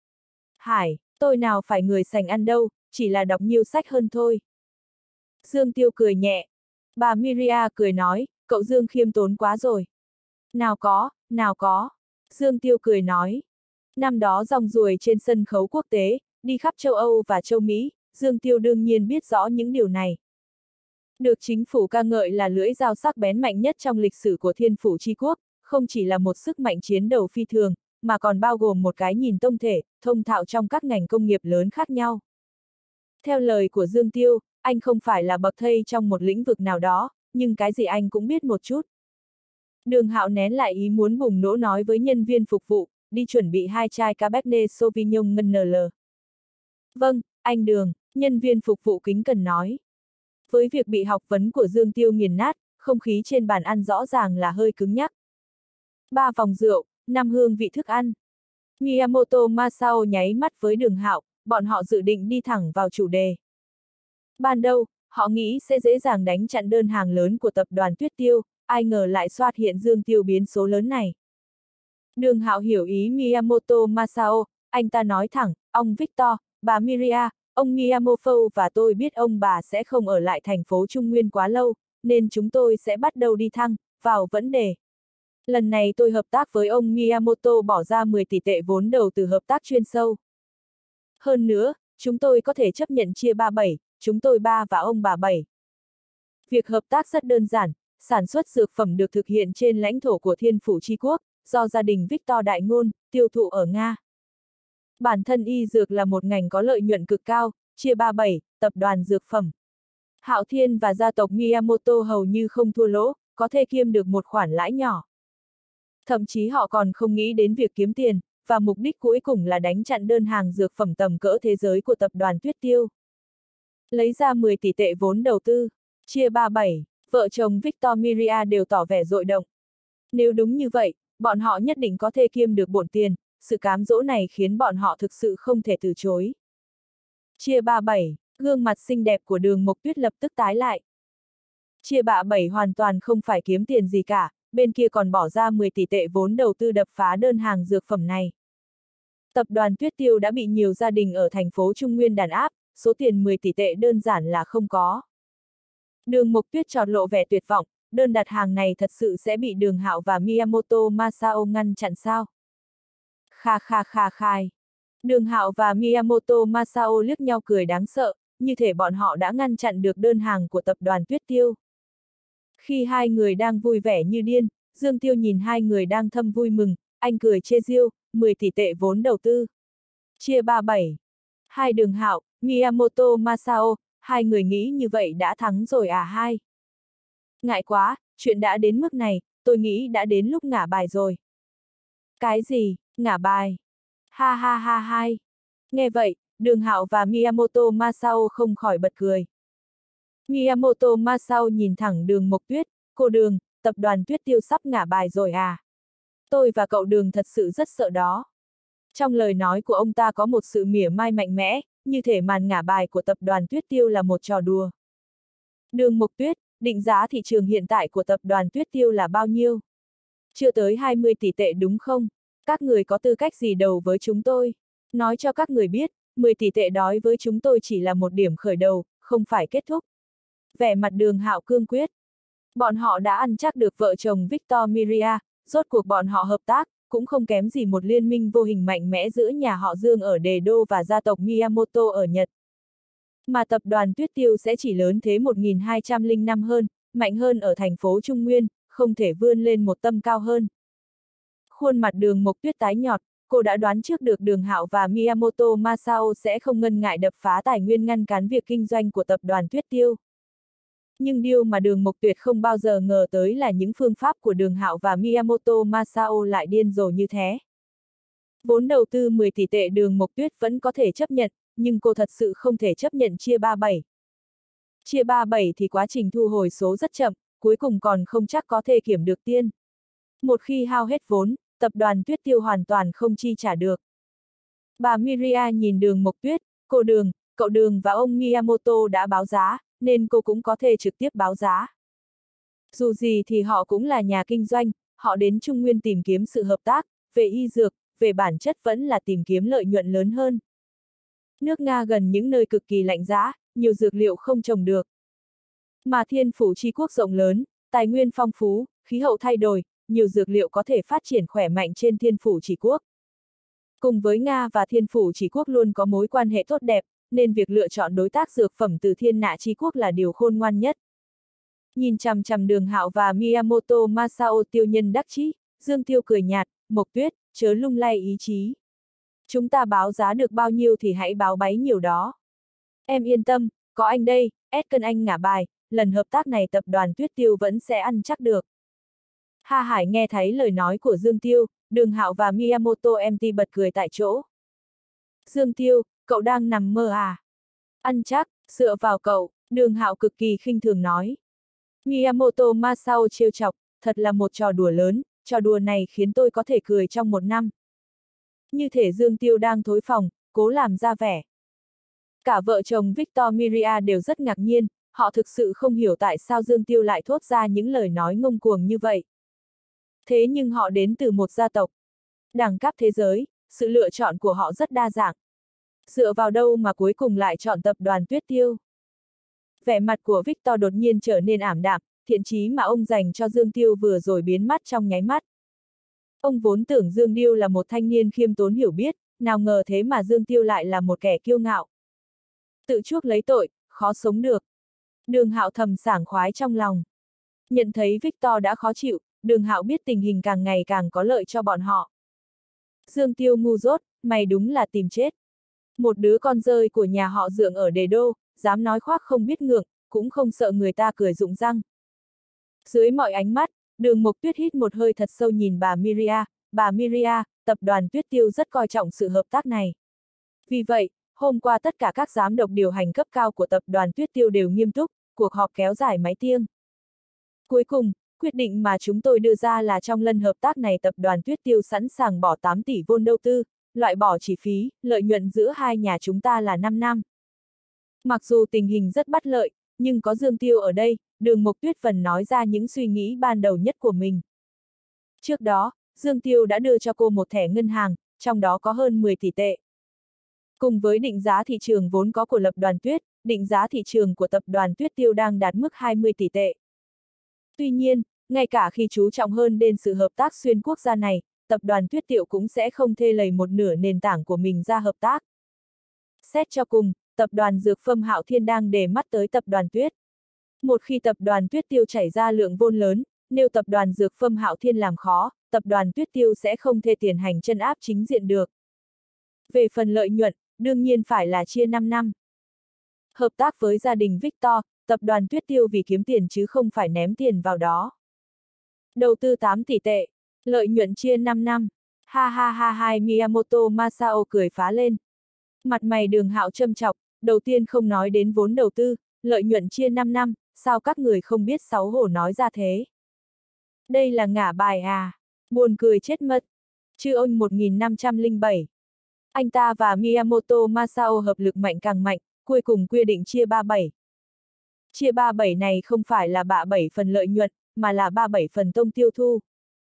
Hải, tôi nào phải người sành ăn đâu, chỉ là đọc nhiều sách hơn thôi. Dương Tiêu cười nhẹ. Bà Miria cười nói, cậu Dương khiêm tốn quá rồi. Nào có, nào có. Dương Tiêu cười nói. Năm đó rong ruổi trên sân khấu quốc tế, đi khắp châu Âu và châu Mỹ, Dương Tiêu đương nhiên biết rõ những điều này. Được chính phủ ca ngợi là lưỡi dao sắc bén mạnh nhất trong lịch sử của Thiên Phủ Chi Quốc, không chỉ là một sức mạnh chiến đấu phi thường, mà còn bao gồm một cái nhìn tổng thể, thông thạo trong các ngành công nghiệp lớn khác nhau. Theo lời của Dương Tiêu, anh không phải là bậc thầy trong một lĩnh vực nào đó, nhưng cái gì anh cũng biết một chút. Đường Hạo nén lại ý muốn bùng nổ nói với nhân viên phục vụ, đi chuẩn bị 2 chai Cabernet Sauvignon ngân NL. Vâng, anh Đường, nhân viên phục vụ kính cần nói. Với việc bị học vấn của Dương Tiêu nghiền nát, không khí trên bàn ăn rõ ràng là hơi cứng nhắc. 3 vòng rượu, 5 hương vị thức ăn. Miyamoto Masao nháy mắt với Đường Hạo, bọn họ dự định đi thẳng vào chủ đề. Ban đầu, họ nghĩ sẽ dễ dàng đánh chặn đơn hàng lớn của tập đoàn Tuyết Tiêu, ai ngờ lại xuất hiện Dương Tiêu biến số lớn này. Đường Hạo hiểu ý Miyamoto Masao, anh ta nói thẳng, ông Victor, bà Miria, ông Miyamoto và tôi biết ông bà sẽ không ở lại thành phố Trung Nguyên quá lâu, nên chúng tôi sẽ bắt đầu đi thẳng vào vấn đề. Lần này tôi hợp tác với ông Miyamoto bỏ ra 10 tỷ tệ vốn đầu tư hợp tác chuyên sâu. Hơn nữa, chúng tôi có thể chấp nhận chia 37, chúng tôi 3 và ông bà 7. Việc hợp tác rất đơn giản, sản xuất dược phẩm được thực hiện trên lãnh thổ của Thiên Phủ Chi Quốc, do gia đình Victor đại ngôn, tiêu thụ ở Nga. Bản thân y dược là một ngành có lợi nhuận cực cao, chia 37, tập đoàn dược phẩm. Hạo Thiên và gia tộc Miyamoto hầu như không thua lỗ, có thể kiếm được một khoản lãi nhỏ. Thậm chí họ còn không nghĩ đến việc kiếm tiền, và mục đích cuối cùng là đánh chặn đơn hàng dược phẩm tầm cỡ thế giới của tập đoàn Tuyết Tiêu. Lấy ra 10 tỷ tệ vốn đầu tư, chia 37, vợ chồng Victor Miria đều tỏ vẻ dội động. Nếu đúng như vậy, bọn họ nhất định có thể kiếm được bộn tiền, sự cám dỗ này khiến bọn họ thực sự không thể từ chối. Chia 37, gương mặt xinh đẹp của Đường Mộc Tuyết lập tức tái lại. Chia 37 hoàn toàn không phải kiếm tiền gì cả, bên kia còn bỏ ra 10 tỷ tệ vốn đầu tư đập phá đơn hàng dược phẩm này. Tập đoàn Tuyết Tiêu đã bị nhiều gia đình ở thành phố Trung Nguyên đàn áp, số tiền 10 tỷ tệ đơn giản là không có. Đường Mộc Tuyết chợt lộ vẻ tuyệt vọng, đơn đặt hàng này thật sự sẽ bị Đường Hạo và Miyamoto Masao ngăn chặn sao? Khai. Đường Hạo và Miyamoto Masao liếc nhau cười đáng sợ, như thể bọn họ đã ngăn chặn được đơn hàng của tập đoàn Tuyết Tiêu. Khi hai người đang vui vẻ như điên, Dương Tiêu nhìn hai người đang thầm vui mừng, anh cười chê giễu, 10 tỷ tệ vốn đầu tư. Chia 37. Hai Đường Hạo, Miyamoto Masao, hai người nghĩ như vậy đã thắng rồi à hai? Ngại quá, chuyện đã đến mức này, tôi nghĩ đã đến lúc ngả bài rồi. Cái gì, ngả bài? Ha hai. Nghe vậy, Đường Hạo và Miyamoto Masao không khỏi bật cười. Miyamoto Masao nhìn thẳng Đường Mộc Tuyết, cô Đường, tập đoàn Tuyết Tiêu sắp ngả bài rồi à? Tôi và cậu Đường thật sự rất sợ đó. Trong lời nói của ông ta có một sự mỉa mai mạnh mẽ, như thể màn ngả bài của tập đoàn Tuyết Tiêu là một trò đùa. Đường Mộc Tuyết, định giá thị trường hiện tại của tập đoàn Tuyết Tiêu là bao nhiêu? Chưa tới 20 tỷ tệ đúng không? Các người có tư cách gì đầu với chúng tôi? Nói cho các người biết, 10 tỷ tệ đối với chúng tôi chỉ là một điểm khởi đầu, không phải kết thúc. Vẻ mặt Đường Hạo cương quyết. Bọn họ đã ăn chắc được vợ chồng Victor Miria, rốt cuộc bọn họ hợp tác, cũng không kém gì một liên minh vô hình mạnh mẽ giữa nhà họ Dương ở Đề Đô và gia tộc Miyamoto ở Nhật. Mà tập đoàn Tuyết Tiêu sẽ chỉ lớn thế 1205 hơn, mạnh hơn ở thành phố Trung Nguyên, không thể vươn lên một tầm cao hơn. Khuôn mặt Đường Mộc Tuyết tái nhợt, cô đã đoán trước được Đường Hạo và Miyamoto Masao sẽ không ngần ngại đập phá tài nguyên ngăn cản việc kinh doanh của tập đoàn Tuyết Tiêu. Nhưng điều mà Đường Mộc Tuyết không bao giờ ngờ tới là những phương pháp của Đường Hạo và Miyamoto Masao lại điên rồ như thế. Vốn đầu tư 10 tỷ tệ Đường Mộc Tuyết vẫn có thể chấp nhận, nhưng cô thật sự không thể chấp nhận chia 37. Chia 37 thì quá trình thu hồi số rất chậm, cuối cùng còn không chắc có thể kiểm được tiền. Một khi hao hết vốn, tập đoàn Tuyết Tiêu hoàn toàn không chi trả được. Bà Miria nhìn Đường Mộc Tuyết, cô Đường, cậu Đường và ông Miyamoto đã báo giá, nên cô cũng có thể trực tiếp báo giá. Dù gì thì họ cũng là nhà kinh doanh, họ đến Trung Nguyên tìm kiếm sự hợp tác, về y dược, về bản chất vẫn là tìm kiếm lợi nhuận lớn hơn. Nước Nga gần những nơi cực kỳ lạnh giá, nhiều dược liệu không trồng được. Mà Thiên Phủ Chi Quốc rộng lớn, tài nguyên phong phú, khí hậu thay đổi, nhiều dược liệu có thể phát triển khỏe mạnh trên Thiên Phủ Chỉ Quốc. Cùng với Nga và Thiên Phủ Chỉ Quốc luôn có mối quan hệ tốt đẹp, nên việc lựa chọn đối tác dược phẩm từ Thiên Nạ Chi Quốc là điều khôn ngoan nhất. Nhìn chằm chằm Đường Hạo và Miyamoto Masao tiêu nhân đắc chí, Dương Tiêu cười nhạt, Mộc Tuyết, chớ lung lay ý chí. Chúng ta báo giá được bao nhiêu thì hãy báo bấy nhiều đó. Em yên tâm, có anh đây, cân anh ngả bài, lần hợp tác này tập đoàn Tuyết Tiêu vẫn sẽ ăn chắc được. Ha Hải nghe thấy lời nói của Dương Tiêu, Đường Hạo và Miyamoto MT bật cười tại chỗ. Dương Tiêu, cậu đang nằm mơ à? Ăn chắc, dựa vào cậu, Đường Hạo cực kỳ khinh thường nói. Miyamoto Masao trêu chọc, thật là một trò đùa lớn, trò đùa này khiến tôi có thể cười trong một năm. Như thể Dương Tiêu đang thối phòng, cố làm ra vẻ. Cả vợ chồng Victor Miria đều rất ngạc nhiên, họ thực sự không hiểu tại sao Dương Tiêu lại thốt ra những lời nói ngông cuồng như vậy. Thế nhưng họ đến từ một gia tộc đẳng cấp thế giới, sự lựa chọn của họ rất đa dạng. Dựa vào đâu mà cuối cùng lại chọn tập đoàn Tuyết Tiêu? Vẻ mặt của Victor đột nhiên trở nên ảm đạm, thiện chí mà ông dành cho Dương Tiêu vừa rồi biến mất trong nháy mắt. Ông vốn tưởng Dương Tiêu là một thanh niên khiêm tốn hiểu biết, nào ngờ thế mà Dương Tiêu lại là một kẻ kiêu ngạo. Tự chuốc lấy tội, khó sống được. Đường Hạo thầm sảng khoái trong lòng. Nhận thấy Victor đã khó chịu, Đường Hạo biết tình hình càng ngày càng có lợi cho bọn họ. Dương Tiêu ngu dốt, mày đúng là tìm chết. Một đứa con rơi của nhà họ Dượng ở Đề Đô, dám nói khoác không biết ngượng, cũng không sợ người ta cười rụng răng. Dưới mọi ánh mắt, Đường Mộc Tuyết hít một hơi thật sâu nhìn bà Miria, tập đoàn Tuyết Tiêu rất coi trọng sự hợp tác này. Vì vậy, hôm qua tất cả các giám đốc điều hành cấp cao của tập đoàn Tuyết Tiêu đều nghiêm túc, cuộc họp kéo dài máy tiêng. Cuối cùng, quyết định mà chúng tôi đưa ra là trong lần hợp tác này tập đoàn Tuyết Tiêu sẵn sàng bỏ 8 tỷ won đầu tư, loại bỏ chi phí, lợi nhuận giữa hai nhà chúng ta là 5 năm. Mặc dù tình hình rất bất lợi, nhưng có Dương Tiêu ở đây, Đường Mộc Tuyết phần nói ra những suy nghĩ ban đầu nhất của mình. Trước đó, Dương Tiêu đã đưa cho cô một thẻ ngân hàng, trong đó có hơn 10 tỷ tệ. Cùng với định giá thị trường vốn có của tập đoàn Tuyết, định giá thị trường của tập đoàn Tuyết Tiêu đang đạt mức 20 tỷ tệ. Tuy nhiên, ngay cả khi chú trọng hơn đến sự hợp tác xuyên quốc gia này, tập đoàn Tuyết Tiêu cũng sẽ không thê lầy một nửa nền tảng của mình ra hợp tác. Xét cho cùng, tập đoàn Dược Phẩm Hạo Thiên đang để mắt tới tập đoàn Tuyết. Một khi tập đoàn Tuyết Tiêu chảy ra lượng vốn lớn, nếu tập đoàn Dược Phẩm Hạo Thiên làm khó, tập đoàn Tuyết Tiêu sẽ không thể tiến hành chân áp chính diện được. Về phần lợi nhuận, đương nhiên phải là chia 5 năm. Hợp tác với gia đình Victor, tập đoàn Tuyết Tiêu vì kiếm tiền chứ không phải ném tiền vào đó. Đầu tư 8 tỷ tệ, lợi nhuận chia 5 năm. Ha ha ha ha, Miyamoto Masao cười phá lên. Mặt mày Đường Hạo châm chọc, đầu tiên không nói đến vốn đầu tư, lợi nhuận chia 5 năm, sao các người không biết xấu hổ nói ra thế? Đây là ngả bài à? Buồn cười chết mất. Chư ông 1507. Anh ta và Miyamoto Masao hợp lực mạnh càng mạnh, cuối cùng quy định chia 37. Chia 37 này không phải là 37 phần lợi nhuận, mà là 37 phần tông tiêu thu.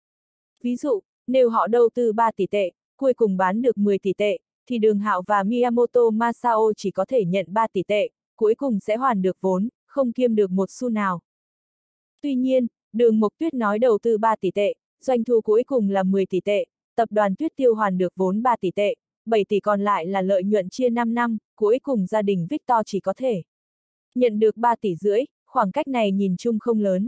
Ví dụ, nếu họ đầu tư 3 tỷ tệ, cuối cùng bán được 10 tỷ tệ, thì Đường Hạo và Miyamoto Masao chỉ có thể nhận 3 tỷ tệ, cuối cùng sẽ hoàn được vốn, không kiêm được một xu nào. Tuy nhiên, Đường Mộc Tuyết nói đầu tư 3 tỷ tệ, doanh thu cuối cùng là 10 tỷ tệ, tập đoàn Tuyết Tiêu hoàn được vốn 3 tỷ tệ, 7 tỷ còn lại là lợi nhuận chia 5 năm, cuối cùng gia đình Victor chỉ có thể nhận được 3 tỷ rưỡi, khoảng cách này nhìn chung không lớn.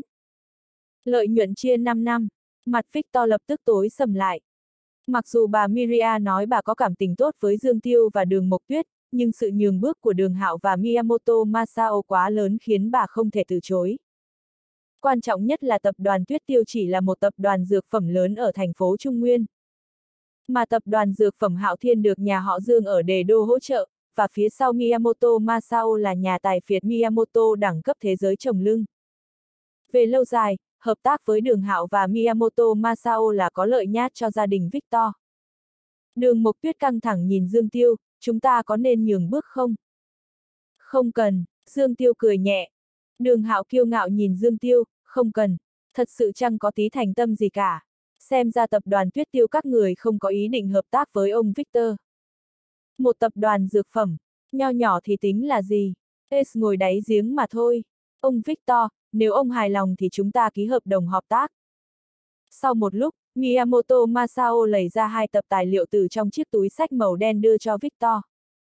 Lợi nhuận chia 5 năm, mặt Victor lập tức tối sầm lại. Mặc dù bà Miria nói bà có cảm tình tốt với Dương Tiêu và Đường Mộc Tuyết, nhưng sự nhường bước của Đường Hạo và Miyamoto Masao quá lớn khiến bà không thể từ chối. Quan trọng nhất là tập đoàn Tuyết Tiêu chỉ là một tập đoàn dược phẩm lớn ở thành phố Trung Nguyên. Mà tập đoàn dược phẩm Hạo Thiên được nhà họ Dương ở Đề Đô hỗ trợ, và phía sau Miyamoto Masao là nhà tài phiệt Miyamoto đẳng cấp thế giới trồng lưng. Về lâu dài, hợp tác với Đường Hạo và Miyamoto Masao là có lợi nhát cho gia đình Victor. Đường Mộc Tuyết căng thẳng nhìn Dương Tiêu, chúng ta có nên nhường bước không? Không cần, Dương Tiêu cười nhẹ. Đường Hạo kiêu ngạo nhìn Dương Tiêu, không cần, thật sự chẳng có tí thành tâm gì cả. Xem ra tập đoàn Tuyết Tiêu các người không có ý định hợp tác với ông Victor. Một tập đoàn dược phẩm, nho nhỏ thì tính là gì? Ace ngồi đáy giếng mà thôi. Ông Victor, nếu ông hài lòng thì chúng ta ký hợp đồng hợp tác. Sau một lúc, Miyamoto Masao lấy ra 2 tập tài liệu từ trong chiếc túi xách màu đen đưa cho Victor.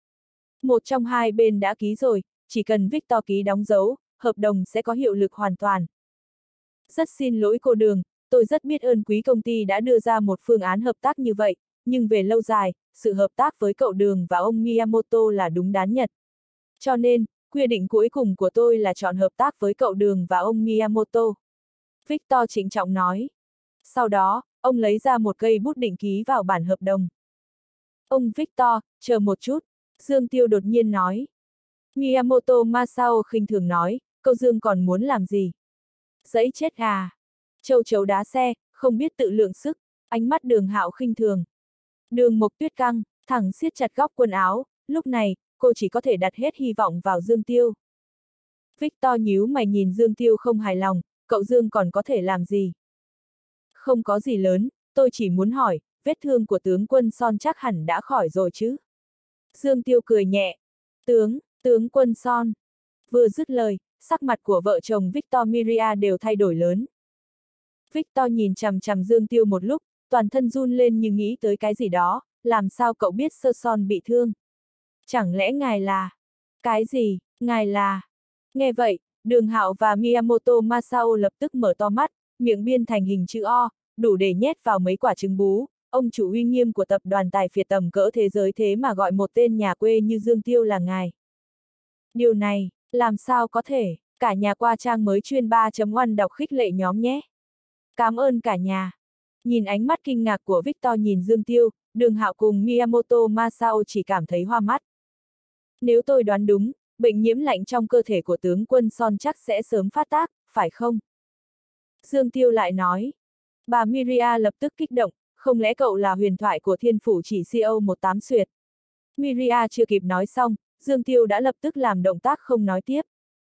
Một trong hai bên đã ký rồi, chỉ cần Victor ký đóng dấu, hợp đồng sẽ có hiệu lực hoàn toàn. Rất xin lỗi cô Đường, tôi rất biết ơn quý công ty đã đưa ra một phương án hợp tác như vậy, nhưng về lâu dài, sự hợp tác với cậu Đường và ông Miyamoto là đúng đắn nhất. Cho nên, quyết định cuối cùng của tôi là chọn hợp tác với cậu Đường và ông Miyamoto. Victor trịnh trọng nói. Sau đó, ông lấy ra một cây bút định ký vào bản hợp đồng. Ông Victor, chờ một chút, Dương Tiêu đột nhiên nói. Miyamoto Masao khinh thường nói, cậu Dương còn muốn làm gì? Dẫy chết à? Châu chấu đá xe, không biết tự lượng sức, ánh mắt Đường Hạo khinh thường. Đường Mộc Tuyết căng, thẳng siết chặt góc quần áo, lúc này, cô chỉ có thể đặt hết hy vọng vào Dương Tiêu. Victor nhíu mày nhìn Dương Tiêu không hài lòng, cậu Dương còn có thể làm gì? Không có gì lớn, tôi chỉ muốn hỏi, vết thương của tướng quân Son chắc hẳn đã khỏi rồi chứ. Dương Tiêu cười nhẹ. Tướng quân Son. Vừa dứt lời, sắc mặt của vợ chồng Victor Miria đều thay đổi lớn. Victor nhìn chằm chằm Dương Tiêu một lúc, toàn thân run lên như nghĩ tới cái gì đó, làm sao cậu biết Sơ Son bị thương? Chẳng lẽ ngài là... Cái gì, ngài là... Nghe vậy, Đường Hạo và Miyamoto Masao lập tức mở to mắt, miệng biên thành hình chữ O, đủ để nhét vào mấy quả trứng bú. Ông chủ uy nghiêm của tập đoàn tài phiệt tầm cỡ thế giới thế mà gọi một tên nhà quê như Dương Tiêu là ngài. Điều này, làm sao có thể, cả nhà qua trang mới chuyên 3.1 đọc khích lệ nhóm nhé. Cảm ơn cả nhà. Nhìn ánh mắt kinh ngạc của Victor nhìn Dương Tiêu, Đường Hạo cùng Miyamoto Masao chỉ cảm thấy hoa mắt. Nếu tôi đoán đúng, bệnh nhiễm lạnh trong cơ thể của tướng quân Son chắc sẽ sớm phát tác, phải không? Dương Tiêu lại nói. Bà Miria lập tức kích động, không lẽ cậu là huyền thoại của thiên phủ chỉ CO18 xuyệt? Miria chưa kịp nói xong, Dương Tiêu đã lập tức làm động tác không nói tiếp.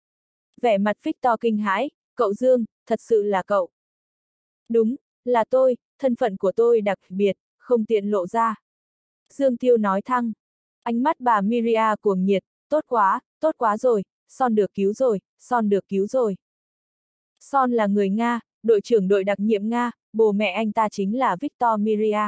Vẻ mặt Victor kinh hãi, cậu Dương, thật sự là cậu. Đúng, là tôi, thân phận của tôi đặc biệt, không tiện lộ ra. Dương Tiêu nói thăng. Ánh mắt bà Miria cuồng nhiệt, tốt quá rồi, Son được cứu rồi, Son được cứu rồi. Son là người Nga, đội trưởng đội đặc nhiệm Nga, bố mẹ anh ta chính là Victor Miria.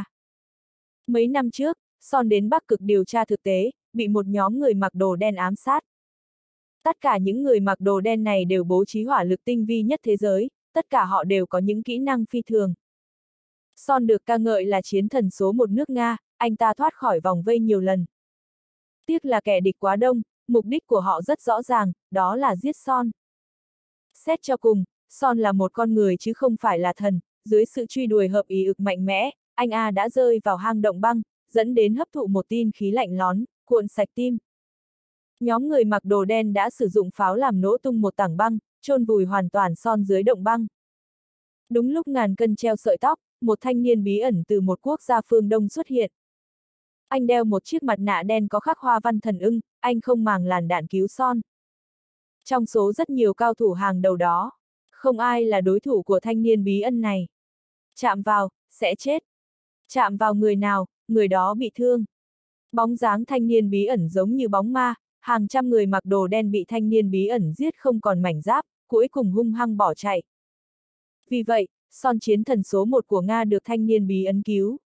Mấy năm trước, Son đến Bắc Cực điều tra thực tế, bị một nhóm người mặc đồ đen ám sát. Tất cả những người mặc đồ đen này đều bố trí hỏa lực tinh vi nhất thế giới, tất cả họ đều có những kỹ năng phi thường. Son được ca ngợi là chiến thần số 1 nước Nga, anh ta thoát khỏi vòng vây nhiều lần. Tiếc là kẻ địch quá đông, mục đích của họ rất rõ ràng, đó là giết Son. Xét cho cùng, Son là một con người chứ không phải là thần, dưới sự truy đuổi hợp ý ực mạnh mẽ, anh đã rơi vào hang động băng, dẫn đến hấp thụ một tin khí lạnh lón, cuộn sạch tim. Nhóm người mặc đồ đen đã sử dụng pháo làm nổ tung một tảng băng, chôn vùi hoàn toàn Son dưới động băng. Đúng lúc ngàn cân treo sợi tóc, một thanh niên bí ẩn từ một quốc gia phương Đông xuất hiện. Anh đeo một chiếc mặt nạ đen có khắc hoa văn thần ưng, anh không màng làn đạn cứu Son. Trong số rất nhiều cao thủ hàng đầu đó, không ai là đối thủ của thanh niên bí ẩn này. Chạm vào, sẽ chết. Chạm vào người nào, người đó bị thương. Bóng dáng thanh niên bí ẩn giống như bóng ma, hàng trăm người mặc đồ đen bị thanh niên bí ẩn giết không còn mảnh giáp, cuối cùng hung hăng bỏ chạy. Vì vậy, Son chiến thần số 1 của Nga được thanh niên bí ẩn cứu.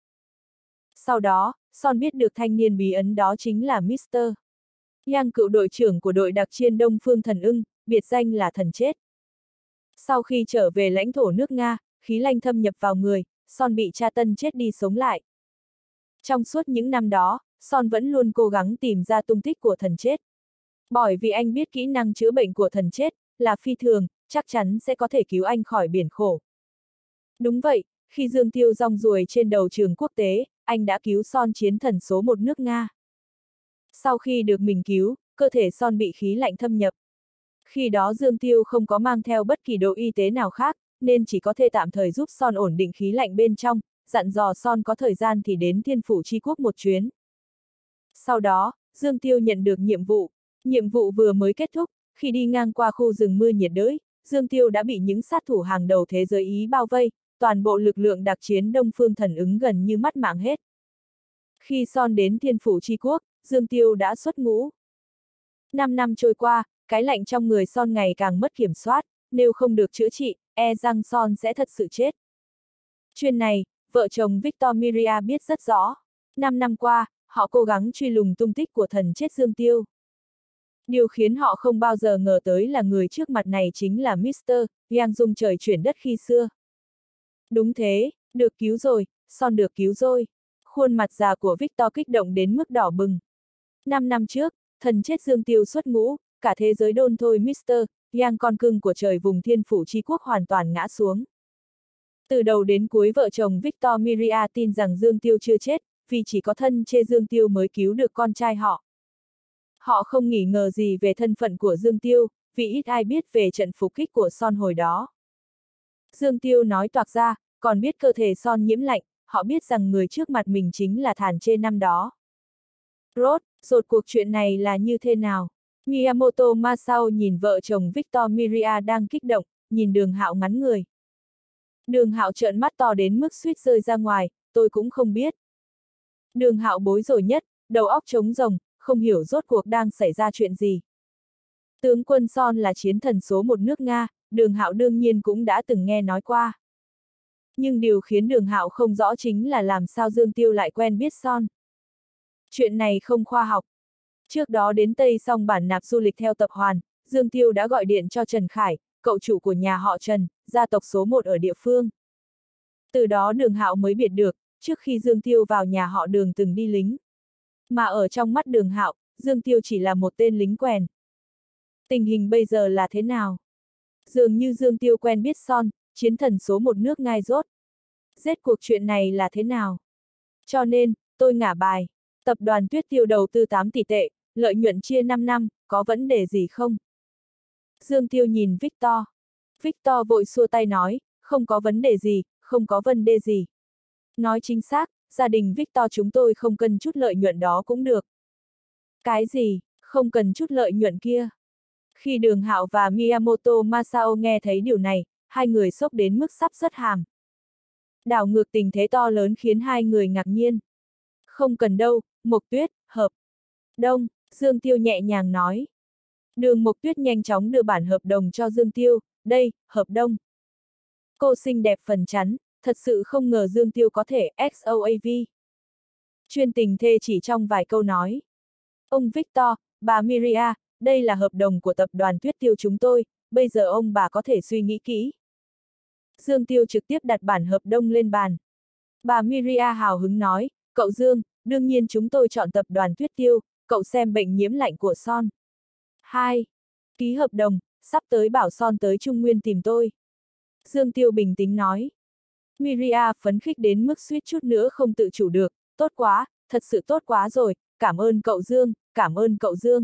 Sau đó, Son biết được thanh niên bí ẩn đó chính là Mr. Yang, cựu đội trưởng của đội đặc chiên Đông Phương Thần Ưng, biệt danh là thần chết. Sau khi trở về lãnh thổ nước Nga, khí lạnh thâm nhập vào người, Son bị tra tấn chết đi sống lại. Trong suốt những năm đó, Son vẫn luôn cố gắng tìm ra tung tích của thần chết. Bởi vì anh biết kỹ năng chữa bệnh của thần chết là phi thường, chắc chắn sẽ có thể cứu anh khỏi biển khổ. Đúng vậy, khi Dương Tiêu rong ruổi trên đầu trường quốc tế, anh đã cứu Son chiến thần số 1 nước Nga. Sau khi được mình cứu, cơ thể Son bị khí lạnh thâm nhập. Khi đó Dương Tiêu không có mang theo bất kỳ đồ y tế nào khác, nên chỉ có thể tạm thời giúp Son ổn định khí lạnh bên trong, dặn dò Son có thời gian thì đến Thiên Phủ Chi Quốc một chuyến. Sau đó, Dương Tiêu nhận được nhiệm vụ. Nhiệm vụ vừa mới kết thúc, khi đi ngang qua khu rừng mưa nhiệt đới, Dương Tiêu đã bị những sát thủ hàng đầu thế giới Ý bao vây, toàn bộ lực lượng đặc chiến Đông Phương Thần Ứng gần như mất mạng hết. Khi Son đến Thiên Phủ Chi Quốc, Dương Tiêu đã xuất ngũ. 5 năm trôi qua, cái lạnh trong người Son ngày càng mất kiểm soát, nếu không được chữa trị, e rằng Son sẽ thật sự chết. Chuyện này, vợ chồng Victor Miria biết rất rõ. 5 năm qua, họ cố gắng truy lùng tung tích của thần chết Dương Tiêu. Điều khiến họ không bao giờ ngờ tới là người trước mặt này chính là Mr. Yang dung trời chuyển đất khi xưa. Đúng thế, được cứu rồi, Son được cứu rồi. Khuôn mặt già của Victor kích động đến mức đỏ bừng. 5 năm trước, thần chết Dương Tiêu xuất ngũ, cả thế giới đôn thôi Mr. Yang con cưng của trời vùng Thiên Phủ Chi Quốc hoàn toàn ngã xuống. Từ đầu đến cuối vợ chồng Victor Miria tin rằng Dương Tiêu chưa chết, vì chỉ có thân chê Dương Tiêu mới cứu được con trai họ. Họ không nghi ngờ gì về thân phận của Dương Tiêu, vì ít ai biết về trận phục kích của Son hồi đó. Dương Tiêu nói toạc ra, còn biết cơ thể Son nhiễm lạnh, họ biết rằng người trước mặt mình chính là thản chê năm đó. Rốt cuộc chuyện này là như thế nào? Miyamoto Masao nhìn vợ chồng Victor Miria đang kích động, nhìn Đường Hạo ngắn người. Đường Hạo trợn mắt to đến mức suýt rơi ra ngoài, tôi cũng không biết. Đường Hạo bối rối nhất, đầu óc trống rỗng, không hiểu rốt cuộc đang xảy ra chuyện gì. Tướng quân Son là chiến thần số một nước Nga, Đường Hạo đương nhiên cũng đã từng nghe nói qua. Nhưng điều khiến Đường Hạo không rõ chính là làm sao Dương Tiêu lại quen biết Son. Chuyện này không khoa học. Trước đó đến Tây xong bản nạp du lịch theo tập hoàn, Dương Tiêu đã gọi điện cho Trần Khải, cậu chủ của nhà họ Trần, gia tộc số một ở địa phương. Từ đó Đường Hạo mới biết được, trước khi Dương Tiêu vào nhà họ Đường từng đi lính. Mà ở trong mắt Đường Hạo, Dương Tiêu chỉ là một tên lính quèn. Tình hình bây giờ là thế nào? Dường như Dương Tiêu quen biết Son, chiến thần số một nước ngai rốt. Rốt cuộc chuyện này là thế nào? Cho nên, tôi ngả bài. Tập đoàn Tuyết Tiêu đầu tư 8 tỷ tệ, lợi nhuận chia 5 năm, có vấn đề gì không? Dương Tiêu nhìn Victor. Victor vội xua tay nói, không có vấn đề gì, không có vấn đề gì. Nói chính xác, gia đình Victor chúng tôi không cần chút lợi nhuận đó cũng được. Cái gì, không cần chút lợi nhuận kia? Khi Đường Hạo và Miyamoto Masao nghe thấy điều này, hai người sốc đến mức sắp rớt hàm. Đảo ngược tình thế to lớn khiến hai người ngạc nhiên. Không cần đâu, Mộc Tuyết, hợp đồng, Dương Tiêu nhẹ nhàng nói. Đường Mộc Tuyết nhanh chóng đưa bản hợp đồng cho Dương Tiêu, đây, hợp đồng. Cô xinh đẹp phần chắn, thật sự không ngờ Dương Tiêu có thể XOAV. Chuyên tình thê chỉ trong vài câu nói. Ông Victor, bà Miria, đây là hợp đồng của tập đoàn Tuyết Tiêu chúng tôi, bây giờ ông bà có thể suy nghĩ kỹ. Dương Tiêu trực tiếp đặt bản hợp đồng lên bàn. Bà Miria hào hứng nói, cậu Dương, đương nhiên chúng tôi chọn tập đoàn Tuyết Tiêu, cậu xem bệnh nhiễm lạnh của Son. 2. Ký hợp đồng, sắp tới bảo Son tới Trung Nguyên tìm tôi. Dương Tiêu bình tĩnh nói. Miria phấn khích đến mức suýt chút nữa không tự chủ được, tốt quá, thật sự tốt quá rồi, cảm ơn cậu Dương, cảm ơn cậu Dương.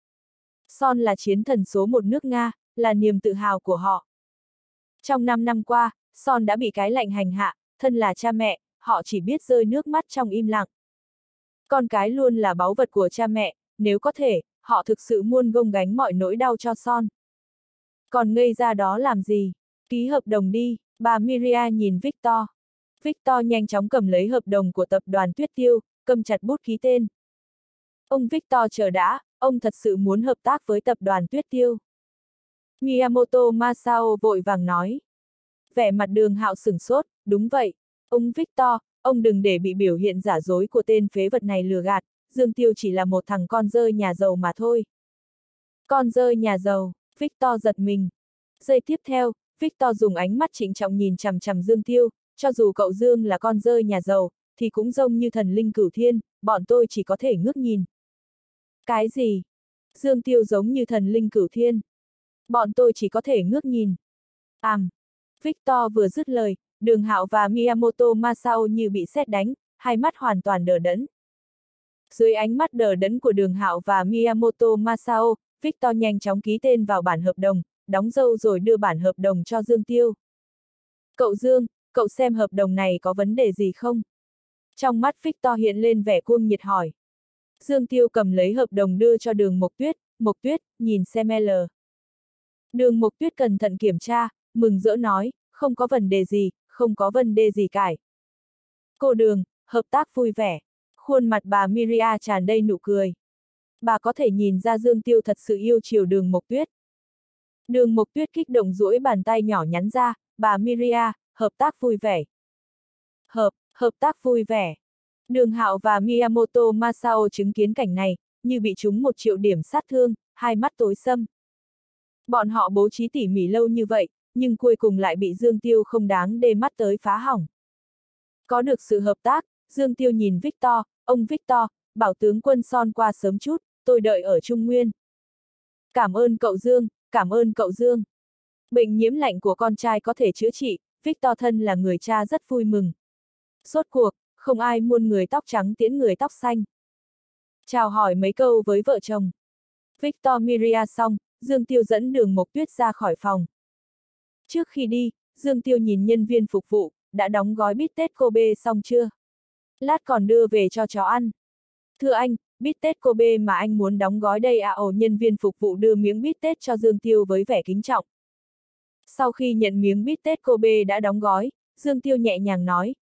Son là chiến thần số một nước Nga, là niềm tự hào của họ. Trong 5 năm qua, Son đã bị cái lạnh hành hạ, thân là cha mẹ, họ chỉ biết rơi nước mắt trong im lặng. Con cái luôn là báu vật của cha mẹ, nếu có thể, họ thực sự muốn gồng gánh mọi nỗi đau cho Son. Còn ngây ra đó làm gì? Ký hợp đồng đi, bà Miria nhìn Victor. Victor nhanh chóng cầm lấy hợp đồng của tập đoàn Tuyết Tiêu, cầm chặt bút ký tên. Ông Victor chờ đã, ông thật sự muốn hợp tác với tập đoàn Tuyết Tiêu. Miyamoto Masao vội vàng nói. Vẻ mặt Đường Hạo sửng sốt, đúng vậy. Ông Victor, ông đừng để bị biểu hiện giả dối của tên phế vật này lừa gạt, Dương Tiêu chỉ là một thằng con rơi nhà giàu mà thôi. Con rơi nhà giàu, Victor giật mình. Giây tiếp theo, Victor dùng ánh mắt trịnh trọng nhìn chằm chằm Dương Tiêu, cho dù cậu Dương là con rơi nhà giàu, thì cũng giống như thần linh cửu thiên, bọn tôi chỉ có thể ngước nhìn. Cái gì? Dương Tiêu giống như thần linh cửu thiên. Bọn tôi chỉ có thể ngước nhìn. Victor vừa dứt lời, Đường Hạo và Miyamoto Masao như bị sét đánh, hai mắt hoàn toàn đờ đẫn. Dưới ánh mắt đờ đẫn của Đường Hạo và Miyamoto Masao, Victor nhanh chóng ký tên vào bản hợp đồng, đóng dấu rồi đưa bản hợp đồng cho Dương Tiêu. Cậu Dương, cậu xem hợp đồng này có vấn đề gì không? Trong mắt Victor hiện lên vẻ cuồng nhiệt hỏi. Dương Tiêu cầm lấy hợp đồng đưa cho Đường Mộc Tuyết, nhìn xem L. Đường Mộc Tuyết cẩn thận kiểm tra, mừng rỡ nói, không có vấn đề gì, không có vấn đề gì cả. Cô Đường, hợp tác vui vẻ. Khuôn mặt bà Miria tràn đầy nụ cười. Bà có thể nhìn ra Dương Tiêu thật sự yêu chiều Đường Mộc Tuyết. Đường Mộc Tuyết kích động duỗi bàn tay nhỏ nhắn ra, bà Miria, hợp tác vui vẻ. Hợp tác vui vẻ. Đường Hạo và Miyamoto Masao chứng kiến cảnh này, như bị trúng 1 triệu điểm sát thương, hai mắt tối sầm. Bọn họ bố trí tỉ mỉ lâu như vậy, nhưng cuối cùng lại bị Dương Tiêu không đáng để mắt tới phá hỏng. Có được sự hợp tác, Dương Tiêu nhìn Victor, ông Victor, bảo tướng quân Son qua sớm chút, tôi đợi ở Trung Nguyên. Cảm ơn cậu Dương, cảm ơn cậu Dương. Bệnh nhiễm lạnh của con trai có thể chữa trị, Victor thân là người cha rất vui mừng. Rốt cuộc, không ai muốn người tóc trắng tiễn người tóc xanh. Chào hỏi mấy câu với vợ chồng. Victor Miria xong, Dương Tiêu dẫn Đường Mộc Tuyết ra khỏi phòng. Trước khi đi, Dương Tiêu nhìn nhân viên phục vụ, đã đóng gói bít tết Kobe xong chưa? Lát còn đưa về cho chó ăn. Thưa anh, bít tết Kobe mà anh muốn đóng gói đây à? Nhân viên phục vụ đưa miếng bít tết cho Dương Tiêu với vẻ kính trọng. Sau khi nhận miếng bít tết Kobe đã đóng gói, Dương Tiêu nhẹ nhàng nói,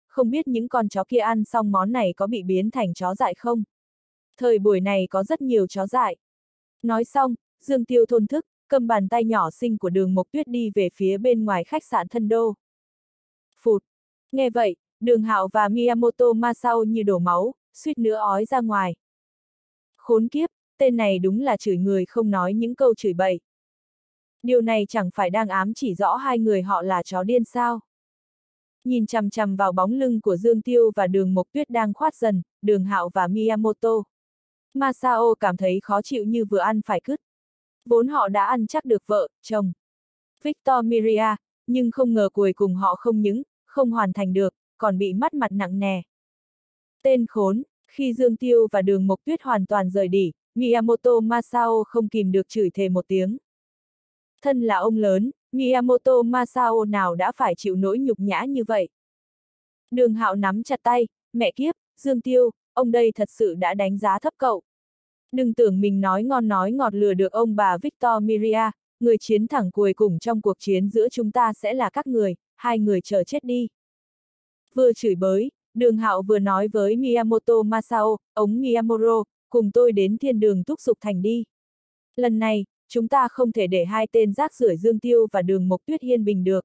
không biết những con chó kia ăn xong món này có bị biến thành chó dại không? Thời buổi này có rất nhiều chó dại. Nói xong, Dương Tiêu thôn thức, cầm bàn tay nhỏ xinh của Đường Mộc Tuyết đi về phía bên ngoài khách sạn Thân Đô. Phụt! Nghe vậy, Đường Hạo và Miyamoto Masao như đổ máu, suýt nữa ói ra ngoài. Khốn kiếp, tên này đúng là chửi người không nói những câu chửi bậy. Điều này chẳng phải đang ám chỉ rõ hai người họ là chó điên sao? Nhìn chằm chằm vào bóng lưng của Dương Tiêu và Đường Mộc Tuyết đang khoát dần, Đường Hạo và Miyamoto. Masao cảm thấy khó chịu như vừa ăn phải cứt. Vốn họ đã ăn chắc được vợ, chồng Victor Miria, nhưng không ngờ cuối cùng họ không những không hoàn thành được, còn bị mất mặt nặng nề. Tên khốn, khi Dương Tiêu và Đường Mộc Tuyết hoàn toàn rời đi, Miyamoto Masao không kìm được chửi thề một tiếng. Thân là ông lớn, Miyamoto Masao nào đã phải chịu nỗi nhục nhã như vậy. Đường Hạo nắm chặt tay, mẹ kiếp, Dương Tiêu, ông đây thật sự đã đánh giá thấp cậu. Đừng tưởng mình nói ngon nói ngọt lừa được ông bà Victor Miria, người chiến thẳng cuối cùng trong cuộc chiến giữa chúng ta sẽ là các người, hai người chờ chết đi. Vừa chửi bới, Đường Hạo vừa nói với Miyamoto Masao, ông Miyamoro, cùng tôi đến thiên đường Túc Dục Thành đi. Lần này, chúng ta không thể để hai tên rác rưởi Dương Tiêu và Đường Mộc Tuyết yên bình được.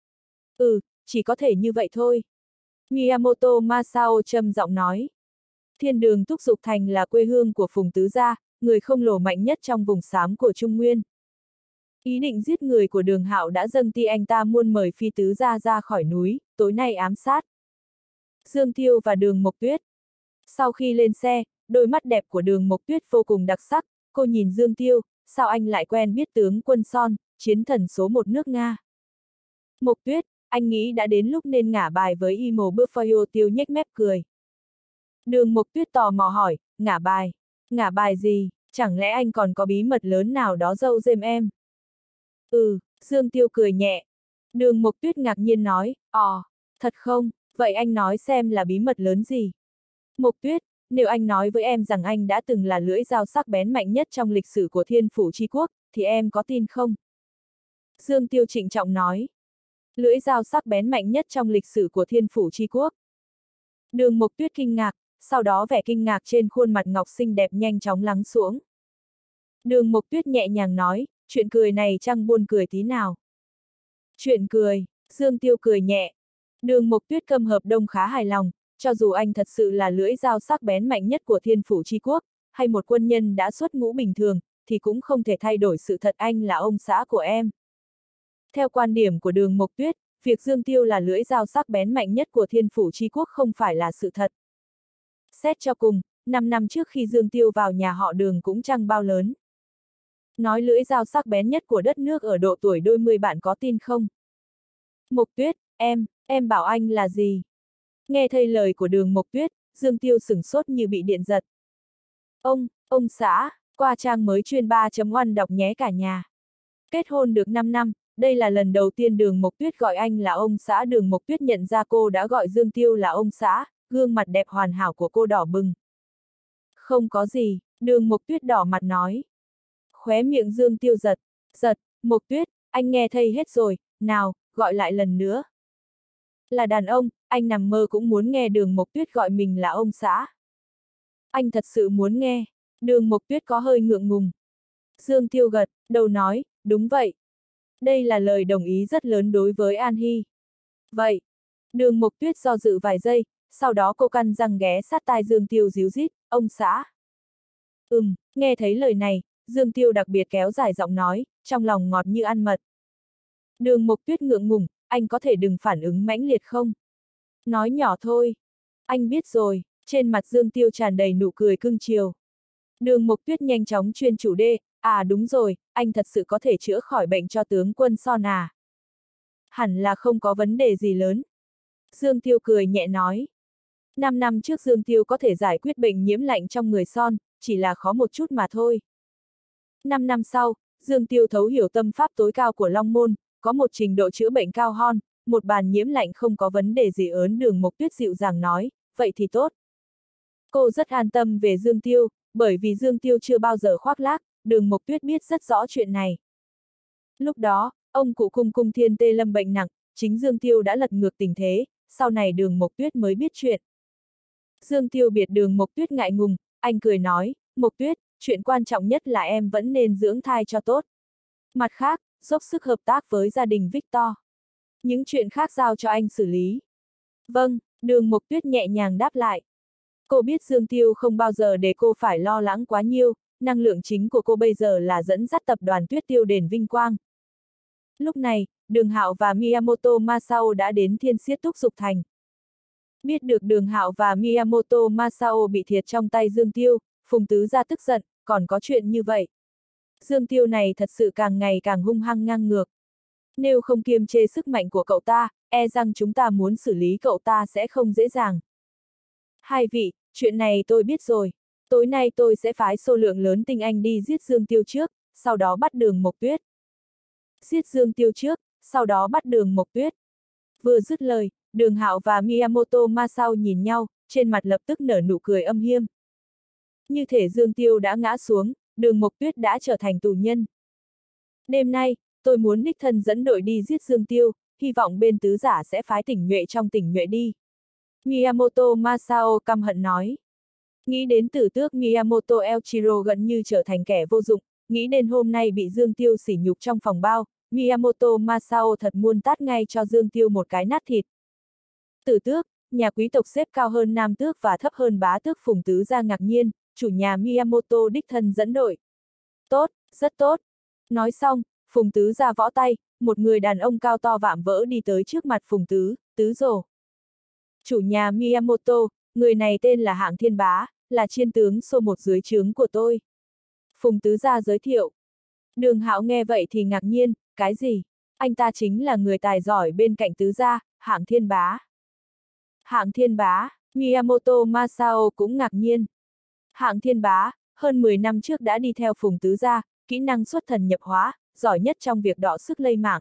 Chỉ có thể như vậy thôi. Miyamoto Masao trầm giọng nói. Thiên đường Túc Dục Thành là quê hương của Phùng Tứ Gia, người không lồ mạnh nhất trong vùng xám của Trung Nguyên. Ý định giết người của Đường Hạo đã dâng ti anh ta muôn mời Phi Tứ Gia ra khỏi núi, tối nay ám sát Dương Tiêu và Đường Mộc Tuyết. Sau khi lên xe, đôi mắt đẹp của Đường Mộc Tuyết vô cùng đặc sắc, cô nhìn Dương Tiêu, sao anh lại quen biết tướng quân Son, chiến thần số 1 nước Nga. Mộc Tuyết, anh nghĩ đã đến lúc nên ngả bài với Imo Buffayo. Tiêu nhếch mép cười. Đường Mộc Tuyết tò mò hỏi, ngả bài? Ngả bài gì? Chẳng lẽ anh còn có bí mật lớn nào đó giấu giếm em? Dương Tiêu cười nhẹ. Đường Mộc Tuyết ngạc nhiên nói, thật không? Vậy anh nói xem là bí mật lớn gì? Mộc Tuyết, nếu anh nói với em rằng anh đã từng là lưỡi dao sắc bén mạnh nhất trong lịch sử của Thiên Phủ Chi Quốc, thì em có tin không? Dương Tiêu trịnh trọng nói. Lưỡi dao sắc bén mạnh nhất trong lịch sử của Thiên Phủ Chi Quốc. Đường Mộc Tuyết kinh ngạc, sau đó vẻ kinh ngạc trên khuôn mặt ngọc xinh đẹp nhanh chóng lắng xuống. Đường Mộc Tuyết nhẹ nhàng nói, chuyện cười này chẳng buồn cười tí nào. Chuyện cười, Dương Tiêu cười nhẹ. Đường Mộc Tuyết cầm hợp đồng khá hài lòng, cho dù anh thật sự là lưỡi dao sắc bén mạnh nhất của Thiên Phủ Chi Quốc, hay một quân nhân đã xuất ngũ bình thường, thì cũng không thể thay đổi sự thật anh là ông xã của em. Theo quan điểm của Đường Mộc Tuyết, việc Dương Tiêu là lưỡi dao sắc bén mạnh nhất của Thiên Phủ Chi Quốc không phải là sự thật. Xét cho cùng, 5 năm trước khi Dương Tiêu vào nhà họ Đường cũng chẳng bao lớn. Nói lưỡi dao sắc bén nhất của đất nước ở độ tuổi đôi mươi, bạn có tin không? Mộc Tuyết, em bảo anh là gì? Nghe thấy lời của Đường Mộc Tuyết, Dương Tiêu sửng sốt như bị điện giật. Ông xã, qua trang mới chuyên 3.1 đọc nhé cả nhà. Kết hôn được 5 năm, đây là lần đầu tiên Đường Mộc Tuyết gọi anh là ông xã. Đường Mộc Tuyết nhận ra cô đã gọi Dương Tiêu là ông xã, gương mặt đẹp hoàn hảo của cô đỏ bừng. Không có gì, Đường Mộc Tuyết đỏ mặt nói. Khóe miệng Dương Tiêu giật, Mộc Tuyết, anh nghe thấy hết rồi, nào, gọi lại lần nữa. Là đàn ông, anh nằm mơ cũng muốn nghe Đường Mộc Tuyết gọi mình là ông xã. Anh thật sự muốn nghe. Đường Mộc Tuyết có hơi ngượng ngùng. Dương Tiêu gật đầu nói, đúng vậy. Đây là lời đồng ý rất lớn đối với An Hy. Vậy. Đường Mộc Tuyết do dự vài giây, sau đó cô căn răng ghé sát tai Dương Tiêu ríu rít, ông xã. Nghe thấy lời này, Dương Tiêu đặc biệt kéo dài giọng nói, trong lòng ngọt như ăn mật. Đường Mộc Tuyết ngượng ngùng, anh có thể đừng phản ứng mãnh liệt không? Nói nhỏ thôi. Anh biết rồi, trên mặt Dương Tiêu tràn đầy nụ cười cưng chiều. Đường Mộc Tuyết nhanh chóng chuyên chủ đề, đúng rồi, anh thật sự có thể chữa khỏi bệnh cho tướng quân Son à? Hẳn là không có vấn đề gì lớn. Dương Tiêu cười nhẹ nói. 5 năm trước Dương Tiêu có thể giải quyết bệnh nhiễm lạnh trong người Son, chỉ là khó một chút mà thôi. 5 năm sau, Dương Tiêu thấu hiểu tâm pháp tối cao của Long Môn, có một trình độ chữa bệnh cao hon, một bàn nhiễm lạnh không có vấn đề gì ớn. Đường Mộc Tuyết dịu dàng nói, vậy thì tốt. Cô rất an tâm về Dương Tiêu, bởi vì Dương Tiêu chưa bao giờ khoác lác, Đường Mộc Tuyết biết rất rõ chuyện này. Lúc đó, ông cụ Cung Cung Thiên Tê lâm bệnh nặng, chính Dương Tiêu đã lật ngược tình thế, sau này Đường Mộc Tuyết mới biết chuyện. Dương Tiêu biệt Đường Mộc Tuyết ngại ngùng, anh cười nói, Mộc Tuyết, chuyện quan trọng nhất là em vẫn nên dưỡng thai cho tốt. Mặt khác, dốc sức hợp tác với gia đình Victor. Những chuyện khác giao cho anh xử lý. Vâng, Đường Mộc Tuyết nhẹ nhàng đáp lại. Cô biết Dương Tiêu không bao giờ để cô phải lo lắng quá nhiều, năng lượng chính của cô bây giờ là dẫn dắt tập đoàn Tuyết Tiêu đến vinh quang. Lúc này, Đường Hạo và Miyamoto Masao đã đến Thiên Xiết Túc Dục Thành. Biết được Đường Hạo và Miyamoto Masao bị thiệt trong tay Dương Tiêu, Phùng Tứ Gia tức giận, còn có chuyện như vậy. Dương Tiêu này thật sự càng ngày càng hung hăng ngang ngược. Nếu không kiềm chế sức mạnh của cậu ta, e rằng chúng ta muốn xử lý cậu ta sẽ không dễ dàng. Hai vị, chuyện này tôi biết rồi. Tối nay tôi sẽ phái số lượng lớn tinh anh đi giết Dương Tiêu trước, sau đó bắt Đường Mộc Tuyết. Giết Dương Tiêu trước, sau đó bắt Đường Mộc Tuyết. Vừa dứt lời, Đường Hạo và Miyamoto Masao nhìn nhau, trên mặt lập tức nở nụ cười âm hiểm. Như thể Dương Tiêu đã ngã xuống, Đường Mộc Tuyết đã trở thành tù nhân. Đêm nay, tôi muốn đích thân dẫn đội đi giết Dương Tiêu, hy vọng bên tứ giả sẽ phái Tỉnh Nhuệ trong Tỉnh Nhuệ đi. Miyamoto Masao căm hận nói. Nghĩ đến tử tước Miyamoto Elchiro gần như trở thành kẻ vô dụng, nghĩ đến hôm nay bị Dương Tiêu sỉ nhục trong phòng bao, Miyamoto Masao thật muốn tát ngay cho Dương Tiêu một cái nát thịt. Tử tước, nhà quý tộc xếp cao hơn nam tước và thấp hơn bá tước. Phùng Tứ Gia ngạc nhiên, chủ nhà Miyamoto đích thân dẫn đội. Tốt, rất tốt. Nói xong, Phùng Tứ Gia võ tay, một người đàn ông cao to vạm vỡ đi tới trước mặt Phùng Tứ Rồ. Chủ nhà Miyamoto, người này tên là Hạng Thiên Bá, là chiên tướng số 1 dưới trướng của tôi. Phùng Tứ Gia giới thiệu. Đường Hạo nghe vậy thì ngạc nhiên, cái gì? Anh ta chính là người tài giỏi bên cạnh Tứ Gia, Hạng Thiên Bá. Hạng Thiên Bá, Miyamoto Masao cũng ngạc nhiên. Hạng Thiên Bá, hơn 10 năm trước đã đi theo Phùng Tứ Gia, kỹ năng xuất thần nhập hóa, giỏi nhất trong việc đọ sức lây mạng.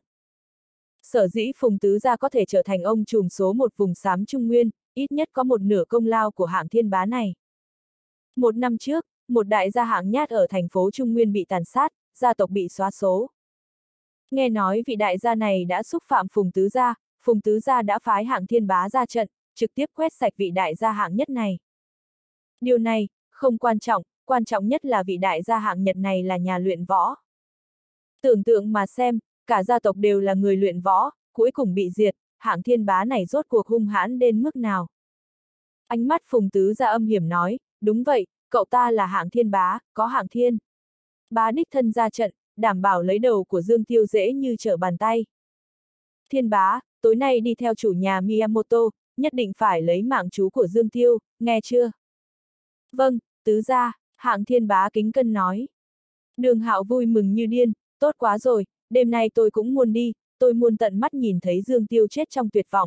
Sở dĩ Phùng Tứ Gia có thể trở thành ông trùm số 1 vùng xám Trung Nguyên, ít nhất có một nửa công lao của Hạng Thiên Bá này. Một năm trước, một đại gia Hạng Nhát ở thành phố Trung Nguyên bị tàn sát, gia tộc bị xóa số. Nghe nói vị đại gia này đã xúc phạm Phùng Tứ Gia đã phái Hạng Thiên Bá ra trận, trực tiếp quét sạch vị đại gia Hạng Nhất này. Điều này, không quan trọng nhất là vị đại gia Hạng Nhật này là nhà luyện võ. Tưởng tượng mà xem, cả gia tộc đều là người luyện võ, cuối cùng bị diệt, Hạng Thiên Bá này rốt cuộc hung hãn đến mức nào. Ánh mắt Phùng Tứ Gia âm hiểm nói, đúng vậy, cậu ta là Hạng Thiên Bá, có Hạng Thiên Bá đích thân ra trận, đảm bảo lấy đầu của Dương Tiêu dễ như trở bàn tay. Thiên Bá, tối nay đi theo chủ nhà Miyamoto, nhất định phải lấy mạng chú của Dương Tiêu, nghe chưa? Vâng, Tứ Gia, Hạng Thiên Bá kính cân nói. Đường Hạo vui mừng như điên, tốt quá rồi, đêm nay tôi cũng muốn đi, tôi muốn tận mắt nhìn thấy Dương Tiêu chết trong tuyệt vọng.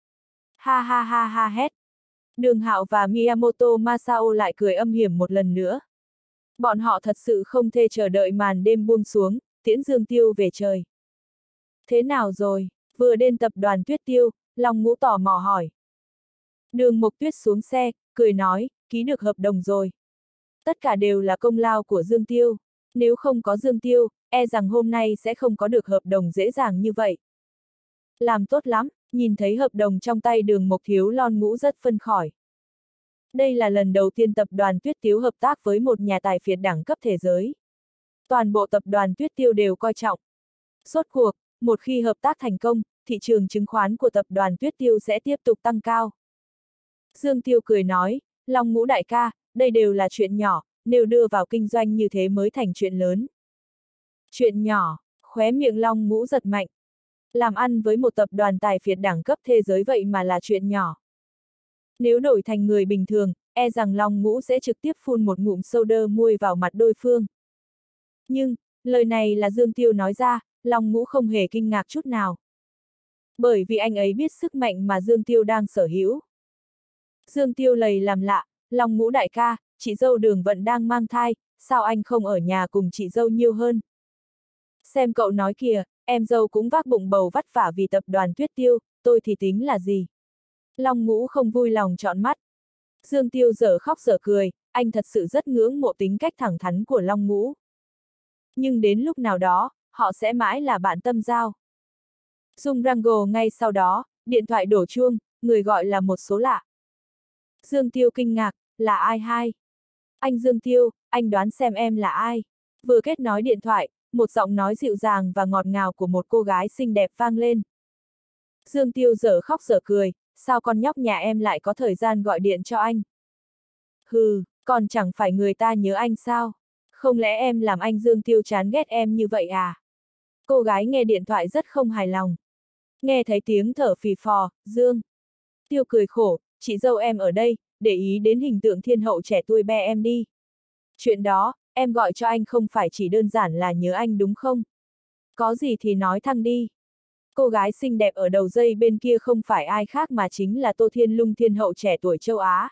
Ha ha ha ha hét. Đường Hạo và Miyamoto Masao lại cười âm hiểm một lần nữa. Bọn họ thật sự không thể chờ đợi màn đêm buông xuống, tiễn Dương Tiêu về trời. Thế nào rồi, vừa đến tập đoàn Tuyết Tiêu, Long Ngũ tò mò hỏi. Đường Mộc Tuyết xuống xe, cười nói, ký được hợp đồng rồi. Tất cả đều là công lao của Dương Tiêu. Nếu không có Dương Tiêu, e rằng hôm nay sẽ không có được hợp đồng dễ dàng như vậy. Làm tốt lắm, nhìn thấy hợp đồng trong tay Đường Mộc Thiếu Lon Ngũ rất phân khởi. Đây là lần đầu tiên tập đoàn Tuyết Tiêu hợp tác với một nhà tài phiệt đẳng cấp thế giới. Toàn bộ tập đoàn Tuyết Tiêu đều coi trọng. Rốt cuộc, một khi hợp tác thành công, thị trường chứng khoán của tập đoàn Tuyết Tiêu sẽ tiếp tục tăng cao. Dương Tiêu cười nói, Long Ngũ đại ca, đây đều là chuyện nhỏ, nếu đưa vào kinh doanh như thế mới thành chuyện lớn. Chuyện nhỏ, khóe miệng Long Ngũ giật mạnh. Làm ăn với một tập đoàn tài phiệt đẳng cấp thế giới vậy mà là chuyện nhỏ. Nếu đổi thành người bình thường, e rằng Long Ngũ sẽ trực tiếp phun một ngụm soda muôi vào mặt đối phương. Nhưng, lời này là Dương Tiêu nói ra, Long Ngũ không hề kinh ngạc chút nào. Bởi vì anh ấy biết sức mạnh mà Dương Tiêu đang sở hữu. Dương Tiêu lầy làm lạ, Long Ngũ đại ca, chị dâu Đường Vận đang mang thai, sao anh không ở nhà cùng chị dâu nhiều hơn? Xem cậu nói kìa, em dâu cũng vác bụng bầu vất vả vì tập đoàn Tuyết Tiêu, tôi thì tính là gì? Long Ngũ không vui lòng trọn mắt. Dương Tiêu dở khóc dở cười, anh thật sự rất ngưỡng mộ tính cách thẳng thắn của Long Ngũ. Nhưng đến lúc nào đó, họ sẽ mãi là bạn tâm giao. Dung Rango ngay sau đó, điện thoại đổ chuông, người gọi là một số lạ. Dương Tiêu kinh ngạc, là ai hai? Anh Dương Tiêu, anh đoán xem em là ai? Vừa kết nối điện thoại, một giọng nói dịu dàng và ngọt ngào của một cô gái xinh đẹp vang lên. Dương Tiêu dở khóc dở cười, sao con nhóc nhà em lại có thời gian gọi điện cho anh? Hừ, còn chẳng phải người ta nhớ anh sao? Không lẽ em làm anh Dương Tiêu chán ghét em như vậy à? Cô gái nghe điện thoại rất không hài lòng. Nghe thấy tiếng thở phì phò, Dương Tiêu cười khổ, chị dâu em ở đây, để ý đến hình tượng thiên hậu trẻ tuổi bé em đi. Chuyện đó, em gọi cho anh không phải chỉ đơn giản là nhớ anh đúng không? Có gì thì nói thẳng đi. Cô gái xinh đẹp ở đầu dây bên kia không phải ai khác mà chính là Tô Thiên Lung thiên hậu trẻ tuổi châu Á.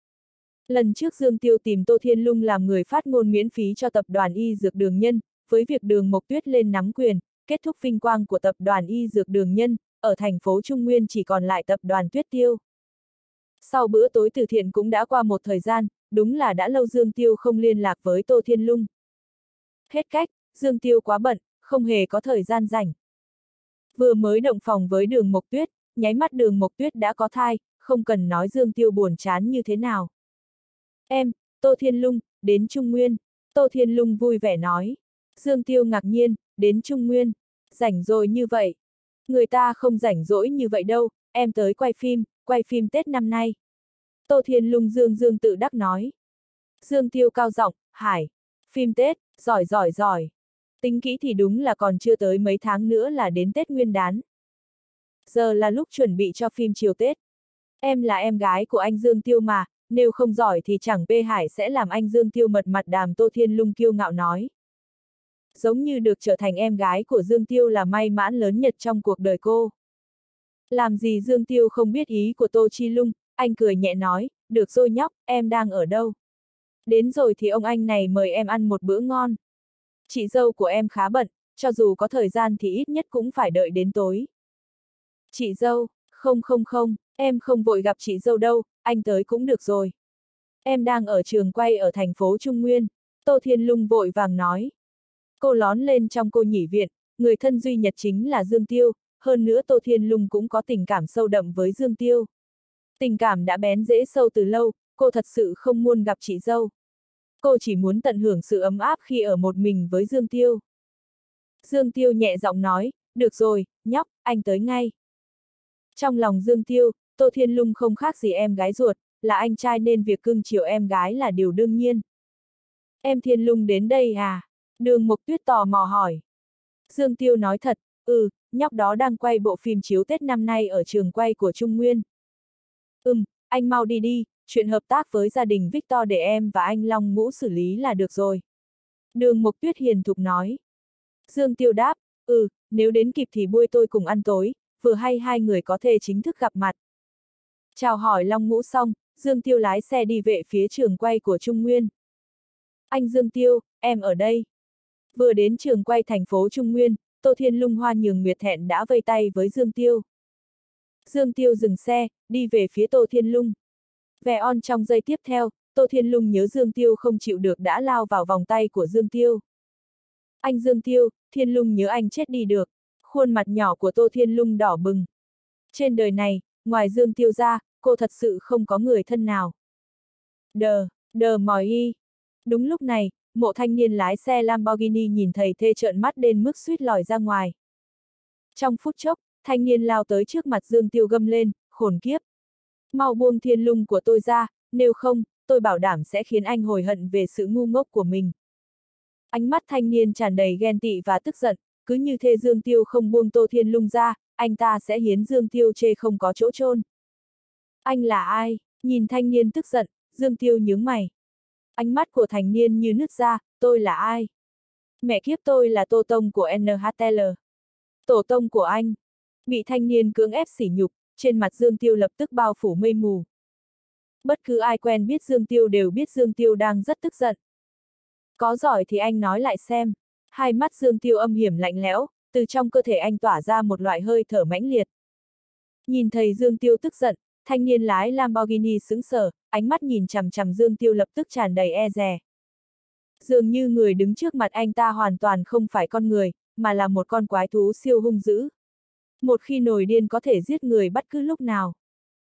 Lần trước Dương Tiêu tìm Tô Thiên Lung làm người phát ngôn miễn phí cho tập đoàn Y Dược Đường Nhân, với việc Đường Mộc Tuyết lên nắm quyền, kết thúc vinh quang của tập đoàn Y Dược Đường Nhân, ở thành phố Trung Nguyên chỉ còn lại tập đoàn Tuyết Tiêu. Sau bữa tối từ thiện cũng đã qua một thời gian, đúng là đã lâu Dương Tiêu không liên lạc với Tô Thiên Lung. Hết cách, Dương Tiêu quá bận, không hề có thời gian rảnh. Vừa mới động phòng với Đường Mộc Tuyết, nháy mắt Đường Mộc Tuyết đã có thai, không cần nói Dương Tiêu buồn chán như thế nào. Em, Tô Thiên Lung, đến Trung Nguyên. Tô Thiên Lung vui vẻ nói. Dương Tiêu ngạc nhiên, đến Trung Nguyên. Rảnh rồi như vậy. Người ta không rảnh rỗi như vậy đâu, em tới quay phim Tết năm nay. Tô Thiên Lung dương tự đắc nói. Dương Tiêu cao giọng, Hải, phim Tết, giỏi giỏi giỏi. Tính kỹ thì đúng là còn chưa tới mấy tháng nữa là đến Tết Nguyên đán. Giờ là lúc chuẩn bị cho phim chiều Tết. Em là em gái của anh Dương Tiêu mà, nếu không giỏi thì chẳng P Hải sẽ làm anh Dương Tiêu mật mặt đàm. Tô Thiên Lung kiêu ngạo nói. Giống như được trở thành em gái của Dương Tiêu là may mãn lớn nhất trong cuộc đời cô. Làm gì Dương Tiêu không biết ý của Tô Chi Lung, anh cười nhẹ nói, được rồi nhóc, em đang ở đâu? Đến rồi thì ông anh này mời em ăn một bữa ngon. Chị dâu của em khá bận, cho dù có thời gian thì ít nhất cũng phải đợi đến tối. Chị dâu, không, em không vội gặp chị dâu đâu, anh tới cũng được rồi. Em đang ở trường quay ở thành phố Trung Nguyên, Tô Thiên Lung vội vàng nói. Cô lón lên trong cô nhỉ viện, người thân duy nhất chính là Dương Tiêu, hơn nữa Tô Thiên Lung cũng có tình cảm sâu đậm với Dương Tiêu. Tình cảm đã bén rễ sâu từ lâu, cô thật sự không muốn gặp chị dâu. Cô chỉ muốn tận hưởng sự ấm áp khi ở một mình với Dương Tiêu. Dương Tiêu nhẹ giọng nói, được rồi, nhóc, anh tới ngay. Trong lòng Dương Tiêu, Tô Thiên Lung không khác gì em gái ruột, là anh trai nên việc cưng chiều em gái là điều đương nhiên. Em Thiên Lung đến đây à? Đường Mộc Tuyết tò mò hỏi. Dương Tiêu nói thật, nhóc đó đang quay bộ phim chiếu Tết năm nay ở trường quay của Trung Nguyên. Anh mau đi đi, chuyện hợp tác với gia đình Victor để em và anh Long Ngũ xử lý là được rồi. Đường Mộc Tuyết hiền thục nói. Dương Tiêu đáp, nếu đến kịp thì buổi tôi cùng ăn tối, vừa hay hai người có thể chính thức gặp mặt. Chào hỏi Long Ngũ xong, Dương Tiêu lái xe đi về phía trường quay của Trung Nguyên. Anh Dương Tiêu, em ở đây. Vừa đến trường quay thành phố Trung Nguyên, Tô Thiên Lung Hoa Nhường Nguyệt Thẹn đã vây tay với Dương Tiêu. Dương Tiêu dừng xe, đi về phía Tô Thiên Lung. Vẻ on trong giây tiếp theo, Tô Thiên Lung nhớ Dương Tiêu không chịu được đã lao vào vòng tay của Dương Tiêu. Anh Dương Tiêu, Thiên Lung nhớ anh chết đi được. Khuôn mặt nhỏ của Tô Thiên Lung đỏ bừng. Trên đời này, ngoài Dương Tiêu ra, cô thật sự không có người thân nào. Đờ mỏi y. Đúng lúc này, Mộ thanh niên lái xe Lamborghini nhìn thầy thê trợn mắt đến mức suýt lòi ra ngoài. Trong phút chốc, thanh niên lao tới trước mặt Dương Tiêu gầm lên, khốn kiếp. Mau buông Thiên Lung của tôi ra, nếu không, tôi bảo đảm sẽ khiến anh hối hận về sự ngu ngốc của mình. Ánh mắt thanh niên tràn đầy ghen tị và tức giận, cứ như thế Dương Tiêu không buông Tô Thiên Lung ra, anh ta sẽ hiến Dương Tiêu chê không có chỗ chôn. Anh là ai? Nhìn thanh niên tức giận, Dương Tiêu nhướng mày. Ánh mắt của thanh niên như nứt ra, tôi là ai? Mẹ kiếp, tôi là tổ tông của NHL. Tổ tông của anh. Bị thanh niên cưỡng ép sỉ nhục, trên mặt Dương Tiêu lập tức bao phủ mây mù. Bất cứ ai quen biết Dương Tiêu đều biết Dương Tiêu đang rất tức giận. Có giỏi thì anh nói lại xem. Hai mắt Dương Tiêu âm hiểm lạnh lẽo, từ trong cơ thể anh tỏa ra một loại hơi thở mãnh liệt. Nhìn thấy Dương Tiêu tức giận, thanh niên lái Lamborghini sững sờ, ánh mắt nhìn chằm chằm Dương Tiêu lập tức tràn đầy e dè. Dường như người đứng trước mặt anh ta hoàn toàn không phải con người, mà là một con quái thú siêu hung dữ. Một khi nổi điên có thể giết người bất cứ lúc nào.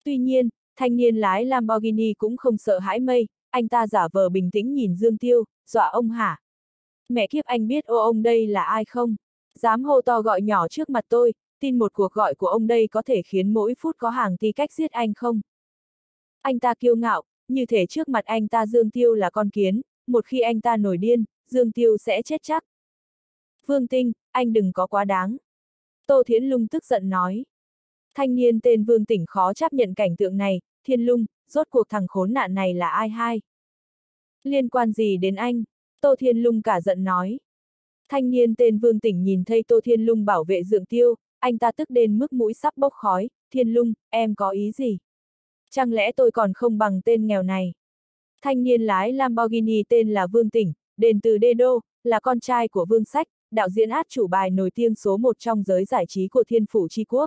Tuy nhiên, thanh niên lái Lamborghini cũng không sợ hãi mây, anh ta giả vờ bình tĩnh nhìn Dương Tiêu, dọa ông hả? Mẹ kiếp, anh biết ông đây là ai không? Dám hô to gọi nhỏ trước mặt tôi, tin một cuộc gọi của ông đây có thể khiến mỗi phút có hàng tỷ cách giết anh không? Anh ta kiêu ngạo, như thể trước mặt anh ta Dương Tiêu là con kiến, một khi anh ta nổi điên, Dương Tiêu sẽ chết chắc. Vương Tinh, anh đừng có quá đáng. Tô Thiến Lung tức giận nói. Thanh niên tên Vương Tỉnh khó chấp nhận cảnh tượng này, Thiên Lung, rốt cuộc thằng khốn nạn này là ai hai? Liên quan gì đến anh? Tô Thiên Lung cả giận nói. Thanh niên tên Vương Tỉnh nhìn thấy Tô Thiên Lung bảo vệ Dương Tiêu, anh ta tức đến mức mũi sắp bốc khói. Thiên Lung, em có ý gì? Chẳng lẽ tôi còn không bằng tên nghèo này? Thanh niên lái Lamborghini tên là Vương Tỉnh, đến từ Đê Đô, là con trai của Vương Sách, đạo diễn át chủ bài nổi tiếng số 1 trong giới giải trí của Thiên Phủ Chi Quốc.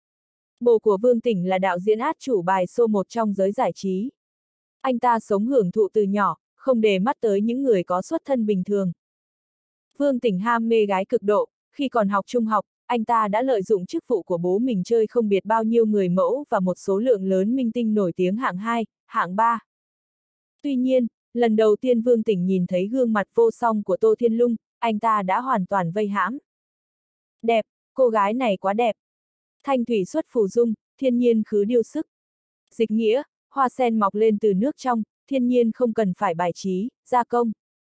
Bố của Vương Tỉnh là đạo diễn át chủ bài số 1 trong giới giải trí. Anh ta sống hưởng thụ từ nhỏ, không để mắt tới những người có xuất thân bình thường. Vương Tỉnh ham mê gái cực độ, khi còn học trung học, anh ta đã lợi dụng chức vụ của bố mình chơi không biết bao nhiêu người mẫu và một số lượng lớn minh tinh nổi tiếng hạng 2, hạng 3. Tuy nhiên, lần đầu tiên Vương Tỉnh nhìn thấy gương mặt vô song của Tô Thiên Lung, anh ta đã hoàn toàn vây hãm. Đẹp, cô gái này quá đẹp. Thanh thủy xuất phù dung, thiên nhiên khứ điêu sức. Dịch nghĩa, hoa sen mọc lên từ nước trong, thiên nhiên không cần phải bài trí, gia công.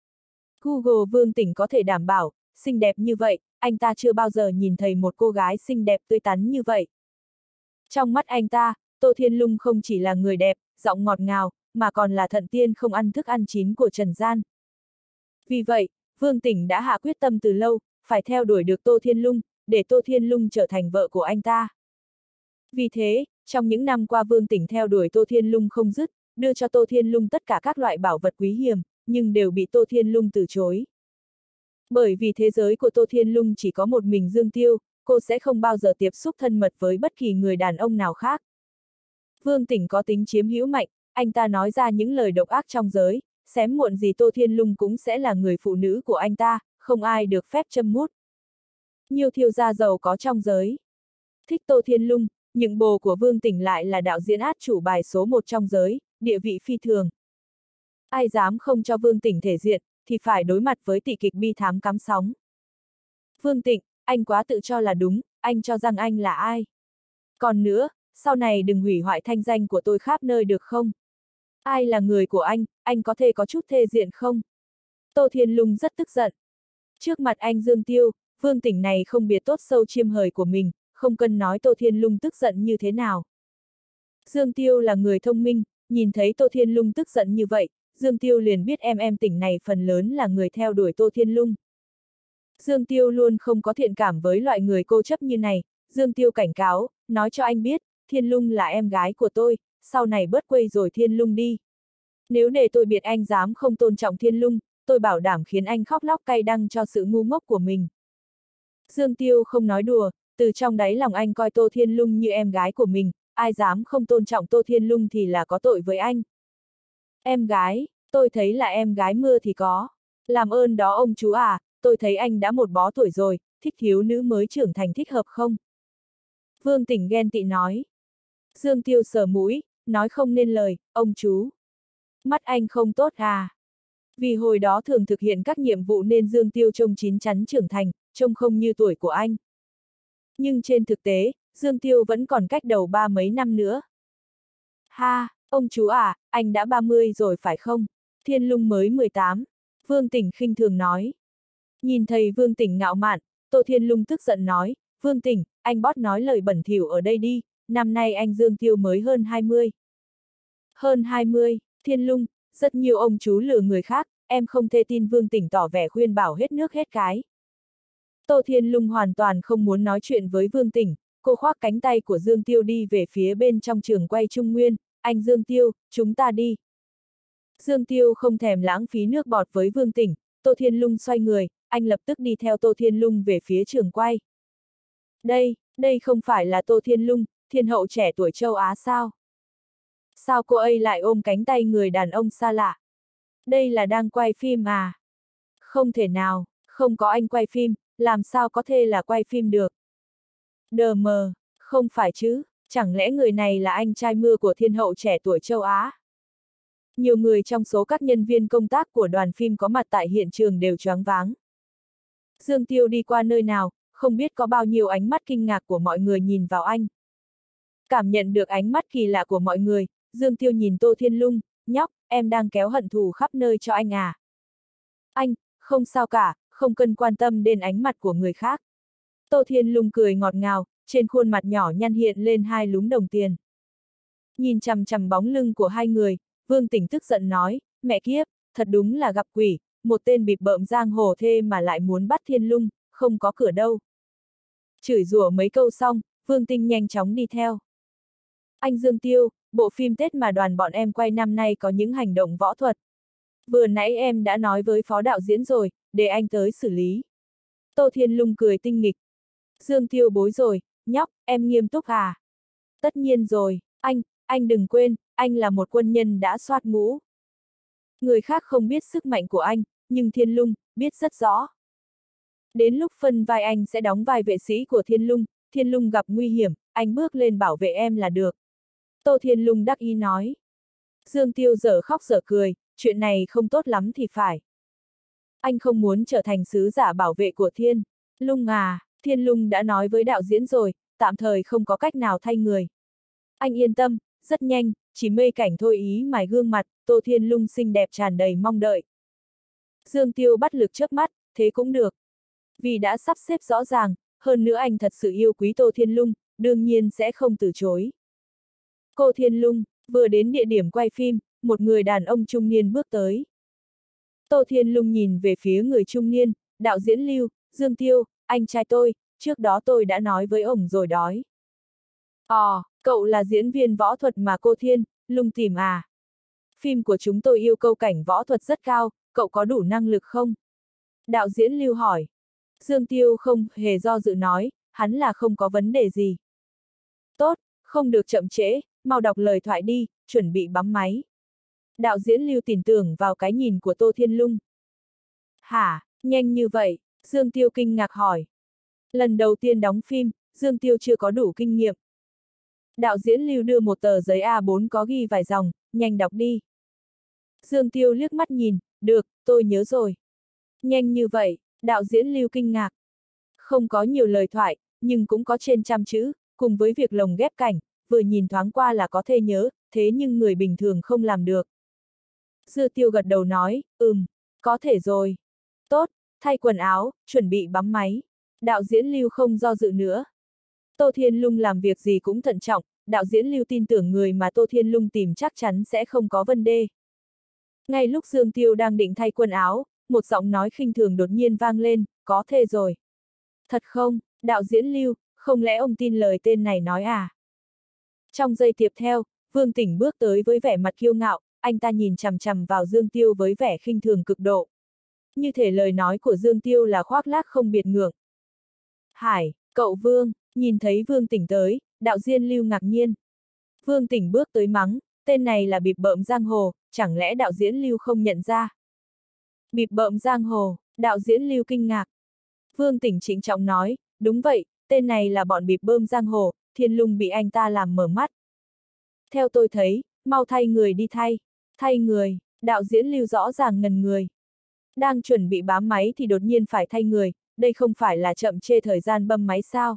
Google Vương Tỉnh có thể đảm bảo, xinh đẹp như vậy, anh ta chưa bao giờ nhìn thấy một cô gái xinh đẹp tươi tắn như vậy. Trong mắt anh ta, Tô Thiên Lung không chỉ là người đẹp, giọng ngọt ngào, mà còn là thận tiên không ăn thức ăn chín của trần gian. Vì vậy, Vương Tỉnh đã hạ quyết tâm từ lâu, phải theo đuổi được Tô Thiên Lung, để Tô Thiên Lung trở thành vợ của anh ta. Vì thế, trong những năm qua Vương Tỉnh theo đuổi Tô Thiên Lung không dứt, đưa cho Tô Thiên Lung tất cả các loại bảo vật quý hiếm, nhưng đều bị Tô Thiên Lung từ chối. Bởi vì thế giới của Tô Thiên Lung chỉ có một mình Dương Tiêu, cô sẽ không bao giờ tiếp xúc thân mật với bất kỳ người đàn ông nào khác. Vương Tỉnh có tính chiếm hữu mạnh, anh ta nói ra những lời độc ác trong giới, xém muộn gì Tô Thiên Lung cũng sẽ là người phụ nữ của anh ta, không ai được phép châm mút. Nhiều thiêu gia giàu có trong giới thích Tô Thiên Lung, nhưng bồ của Vương Tỉnh lại là đạo diễn át chủ bài số 1 trong giới, địa vị phi thường. Ai dám không cho Vương Tỉnh thể diện, thì phải đối mặt với tỷ kịch bi thảm cắm sóng. Vương Tỉnh, anh quá tự cho là đúng, anh cho rằng anh là ai? Còn nữa, sau này đừng hủy hoại thanh danh của tôi khắp nơi được không? Ai là người của anh có thể có chút thê diện không? Tô Thiên Lung rất tức giận. Trước mặt anh Dương Tiêu, Vương Tỉnh này không biết tốt sâu chiêm hời của mình, không cần nói Tô Thiên Lung tức giận như thế nào. Dương Tiêu là người thông minh, nhìn thấy Tô Thiên Lung tức giận như vậy, Dương Tiêu liền biết em Tỉnh này phần lớn là người theo đuổi Tô Thiên Lung. Dương Tiêu luôn không có thiện cảm với loại người cô chấp như này, Dương Tiêu cảnh cáo, nói cho anh biết, Thiên Lung là em gái của tôi, sau này bớt quây rồi Thiên Lung đi. Nếu để tôi biết anh dám không tôn trọng Thiên Lung, tôi bảo đảm khiến anh khóc lóc cay đắng cho sự ngu ngốc của mình. Dương Tiêu không nói đùa, từ trong đáy lòng anh coi Tô Thiên Lung như em gái của mình, ai dám không tôn trọng Tô Thiên Lung thì là có tội với anh. Em gái, tôi thấy là em gái mưa thì có. Làm ơn đó ông chú à, tôi thấy anh đã một bó tuổi rồi, thích thiếu nữ mới trưởng thành thích hợp không? Vương Tỉnh ghen tị nói. Dương Tiêu sờ mũi, nói không nên lời, ông chú. Mắt anh không tốt à? Vì hồi đó thường thực hiện các nhiệm vụ nên Dương Tiêu trông chín chắn trưởng thành, trông không như tuổi của anh. Nhưng trên thực tế, Dương Tiêu vẫn còn cách đầu ba mấy năm nữa. Ha, ông chú à, anh đã 30 rồi phải không? Thiên Lung mới 18. Vương Tỉnh khinh thường nói. Nhìn thấy Vương Tỉnh ngạo mạn, Tô Thiên Lung tức giận nói, Vương Tỉnh, anh bót nói lời bẩn thỉu ở đây đi, năm nay anh Dương Tiêu mới hơn 20. Hơn 20, Thiên Lung, rất nhiều ông chú lừa người khác, em không thể tin. Vương Tỉnh tỏ vẻ khuyên bảo hết nước hết cái. Tô Thiên Lung hoàn toàn không muốn nói chuyện với Vương Tỉnh, cô khoác cánh tay của Dương Tiêu đi về phía bên trong trường quay Trung Nguyên, anh Dương Tiêu, chúng ta đi. Dương Tiêu không thèm lãng phí nước bọt với Vương Tỉnh, Tô Thiên Lung xoay người, anh lập tức đi theo Tô Thiên Lung về phía trường quay. Đây không phải là Tô Thiên Lung, thiên hậu trẻ tuổi châu Á sao? Sao cô ấy lại ôm cánh tay người đàn ông xa lạ? Đây là đang quay phim à? Không thể nào, không có anh quay phim, làm sao có thể là quay phim được? Đờ mờ, không phải chứ, chẳng lẽ người này là anh trai mưa của thiên hậu trẻ tuổi châu Á? Nhiều người trong số các nhân viên công tác của đoàn phim có mặt tại hiện trường đều choáng váng. Dương Tiêu đi qua nơi nào, không biết có bao nhiêu ánh mắt kinh ngạc của mọi người nhìn vào anh. Cảm nhận được ánh mắt kỳ lạ của mọi người, Dương Tiêu nhìn Tô Thiên Lung, nhóc, em đang kéo hận thù khắp nơi cho anh à? Anh, không sao cả, không cần quan tâm đến ánh mặt của người khác. Tô Thiên Lung cười ngọt ngào, trên khuôn mặt nhỏ nhăn hiện lên hai lúm đồng tiền. Nhìn chằm chằm bóng lưng của hai người, Vương Tỉnh tức giận nói, mẹ kiếp, thật đúng là gặp quỷ, một tên bịp bợm giang hồ thê mà lại muốn bắt Thiên Lung, không có cửa đâu. Chửi rủa mấy câu xong, Vương Tinh nhanh chóng đi theo. Anh Dương Tiêu, bộ phim Tết mà đoàn bọn em quay năm nay có những hành động võ thuật. Vừa nãy em đã nói với phó đạo diễn rồi, để anh tới xử lý. Tô Thiên Lung cười tinh nghịch. Dương Tiêu bối rồi, nhóc, em nghiêm túc à? Tất nhiên rồi, anh đừng quên, anh là một quân nhân đã soát ngũ. Người khác không biết sức mạnh của anh, nhưng Thiên Lung biết rất rõ. Đến lúc phân vai anh sẽ đóng vai vệ sĩ của Thiên Lung gặp nguy hiểm, anh bước lên bảo vệ em là được. Tô Thiên Lung đắc ý nói. Dương Tiêu dở khóc dở cười, chuyện này không tốt lắm thì phải. Anh không muốn trở thành sứ giả bảo vệ của Thiên Lung à, Thiên Lung đã nói với đạo diễn rồi, tạm thời không có cách nào thay người. Anh yên tâm, rất nhanh, chỉ mây cảnh thôi ý mài gương mặt, Tô Thiên Lung xinh đẹp tràn đầy mong đợi. Dương Tiêu bắt lực chớp mắt, thế cũng được. Vì đã sắp xếp rõ ràng, hơn nữa anh thật sự yêu quý Tô Thiên Lung, đương nhiên sẽ không từ chối. Cô Thiên Lung, vừa đến địa điểm quay phim, một người đàn ông trung niên bước tới. Tô Thiên Lung nhìn về phía người trung niên, đạo diễn Lưu, Dương Tiêu, anh trai tôi, trước đó tôi đã nói với ông rồi đói. Cậu là diễn viên võ thuật mà cô Thiên Lung tìm à? Phim của chúng tôi yêu cầu cảnh võ thuật rất cao, cậu có đủ năng lực không? Đạo diễn Lưu hỏi. Dương Tiêu không hề do dự nói, hắn là không có vấn đề gì. Tốt, không được chậm trễ, mau đọc lời thoại đi, chuẩn bị bấm máy. Đạo diễn Lưu tin tưởng vào cái nhìn của Tô Thiên Lung. Hả, nhanh như vậy? Dương Tiêu kinh ngạc hỏi. Lần đầu tiên đóng phim, Dương Tiêu chưa có đủ kinh nghiệm. Đạo diễn Lưu đưa một tờ giấy A4 có ghi vài dòng, nhanh đọc đi. Dương Tiêu liếc mắt nhìn, được, tôi nhớ rồi. Nhanh như vậy, đạo diễn Lưu kinh ngạc. Không có nhiều lời thoại, nhưng cũng có trên 100 chữ, cùng với việc lồng ghép cảnh, vừa nhìn thoáng qua là có thể nhớ, thế nhưng người bình thường không làm được. Dương Tiêu gật đầu nói, có thể rồi. Tốt, thay quần áo, chuẩn bị bấm máy. Đạo diễn Lưu không do dự nữa. Tô Thiên Lung làm việc gì cũng thận trọng, đạo diễn Lưu tin tưởng người mà Tô Thiên Lung tìm chắc chắn sẽ không có vấn đề. Ngay lúc Dương Tiêu đang định thay quần áo, một giọng nói khinh thường đột nhiên vang lên, có thể rồi. Thật không, đạo diễn Lưu, không lẽ ông tin lời tên này nói à? Trong giây tiếp theo, Vương Tỉnh bước tới với vẻ mặt kiêu ngạo, anh ta nhìn chằm chằm vào Dương Tiêu với vẻ khinh thường cực độ. Như thể lời nói của Dương Tiêu là khoác lác không biệt ngượng. Hải, cậu Vương, nhìn thấy Vương Tỉnh tới, đạo diễn Lưu ngạc nhiên. Vương Tỉnh bước tới mắng, tên này là bịp bợm giang hồ, chẳng lẽ đạo diễn Lưu không nhận ra? Bịp bợm giang hồ, đạo diễn Lưu kinh ngạc. Vương Tỉnh trịnh trọng nói, đúng vậy, tên này là bọn bịp bơm giang hồ, Thiên Lung bị anh ta làm mở mắt. Theo tôi thấy, mau thay người đi thay. Thay người, đạo diễn Lưu rõ ràng ngần người. Đang chuẩn bị bám máy thì đột nhiên phải thay người, đây không phải là chậm trễ thời gian bấm máy sao?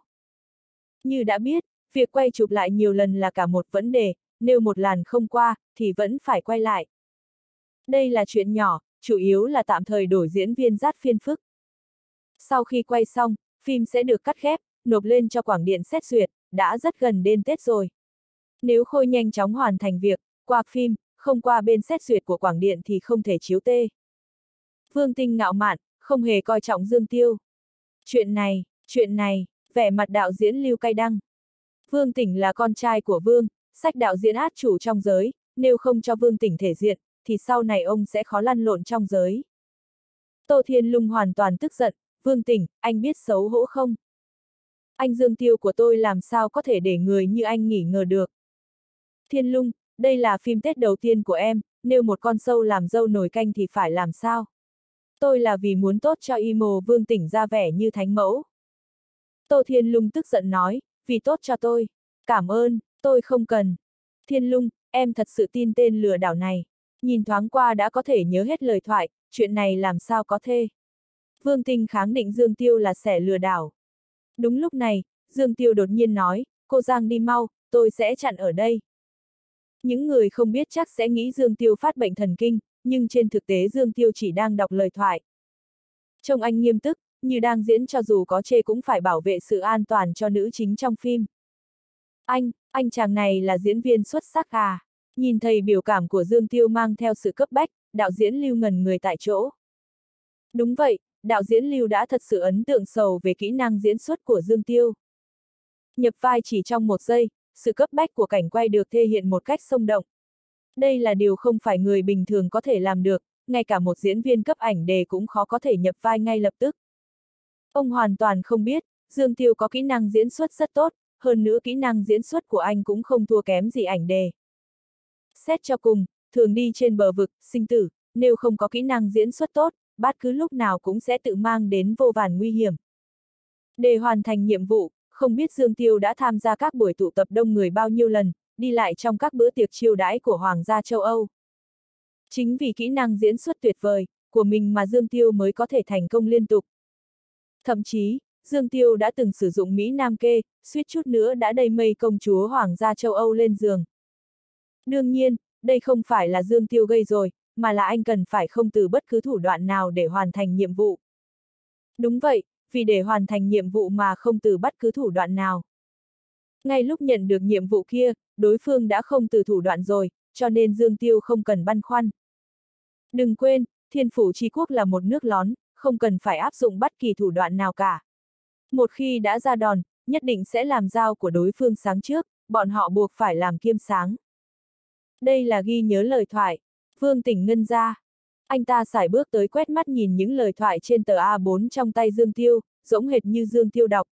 Như đã biết, việc quay chụp lại nhiều lần là cả một vấn đề, nếu một làn không qua, thì vẫn phải quay lại. Đây là chuyện nhỏ, chủ yếu là tạm thời đổi diễn viên dát phiên phức. Sau khi quay xong, phim sẽ được cắt ghép, nộp lên cho Quảng Điện xét duyệt, đã rất gần đến Tết rồi. Nếu Khôi nhanh chóng hoàn thành việc, qua phim, không qua bên xét duyệt của Quảng Điện thì không thể chiếu tê. Vương Tinh ngạo mạn, không hề coi trọng Dương Tiêu. Chuyện này, vẻ mặt đạo diễn Lưu cay đắng. Vương Tỉnh là con trai của Vương, sách đạo diễn át chủ trong giới, nếu không cho Vương Tỉnh thể diện, thì sau này ông sẽ khó lăn lộn trong giới. Tô Thiên Lung hoàn toàn tức giận, Vương Tỉnh, anh biết xấu hổ không? Anh Dương Tiêu của tôi làm sao có thể để người như anh nghỉ ngờ được? Thiên Lung, đây là phim Tết đầu tiên của em, nếu một con sâu làm dâu nồi canh thì phải làm sao? Tôi là vì muốn tốt cho Imo Vương Tỉnh ra vẻ như thánh mẫu. Tô Thiên Lung tức giận nói, vì tốt cho tôi. Cảm ơn, tôi không cần. Thiên Lung, em thật sự tin tên lừa đảo này. Nhìn thoáng qua đã có thể nhớ hết lời thoại, chuyện này làm sao có thể. Vương Tinh kháng định Dương Tiêu là kẻ lừa đảo. Đúng lúc này, Dương Tiêu đột nhiên nói, cô Giang đi mau, tôi sẽ chặn ở đây. Những người không biết chắc sẽ nghĩ Dương Tiêu phát bệnh thần kinh, nhưng trên thực tế Dương Tiêu chỉ đang đọc lời thoại. Trông anh nghiêm túc, như đang diễn cho dù có chê cũng phải bảo vệ sự an toàn cho nữ chính trong phim. Anh chàng này là diễn viên xuất sắc à? Nhìn thấy biểu cảm của Dương Tiêu mang theo sự cấp bách, đạo diễn Lưu ngẩn người tại chỗ. Đúng vậy, đạo diễn Lưu đã thật sự ấn tượng sâu về kỹ năng diễn xuất của Dương Tiêu. Nhập vai chỉ trong một giây, sự cấp bách của cảnh quay được thể hiện một cách sống động. Đây là điều không phải người bình thường có thể làm được, ngay cả một diễn viên cấp ảnh đề cũng khó có thể nhập vai ngay lập tức. Ông hoàn toàn không biết, Dương Tiêu có kỹ năng diễn xuất rất tốt, hơn nữa kỹ năng diễn xuất của anh cũng không thua kém gì ảnh đề. Xét cho cùng, thường đi trên bờ vực, sinh tử, nếu không có kỹ năng diễn xuất tốt, bất cứ lúc nào cũng sẽ tự mang đến vô vàn nguy hiểm. Để hoàn thành nhiệm vụ, không biết Dương Tiêu đã tham gia các buổi tụ tập đông người bao nhiêu lần, đi lại trong các bữa tiệc chiêu đãi của Hoàng gia châu Âu. Chính vì kỹ năng diễn xuất tuyệt vời của mình mà Dương Tiêu mới có thể thành công liên tục. Thậm chí, Dương Tiêu đã từng sử dụng Mỹ Nam kê, suýt chút nữa đã đẩy mây công chúa Hoàng gia châu Âu lên giường. Đương nhiên, đây không phải là Dương Tiêu gây rồi, mà là anh cần phải không từ bất cứ thủ đoạn nào để hoàn thành nhiệm vụ. Đúng vậy, vì để hoàn thành nhiệm vụ mà không từ bất cứ thủ đoạn nào. Ngay lúc nhận được nhiệm vụ kia, đối phương đã không từ thủ đoạn rồi, cho nên Dương Tiêu không cần băn khoăn. Đừng quên, Thiên Phủ Chi Quốc là một nước lón, không cần phải áp dụng bất kỳ thủ đoạn nào cả. Một khi đã ra đòn, nhất định sẽ làm dao của đối phương sáng trước, bọn họ buộc phải làm kiêm sáng. Đây là ghi nhớ lời thoại. Vương Tỉnh ngân ra. Anh ta sải bước tới quét mắt nhìn những lời thoại trên tờ A4 trong tay Dương Tiêu, giống hệt như Dương Tiêu đọc.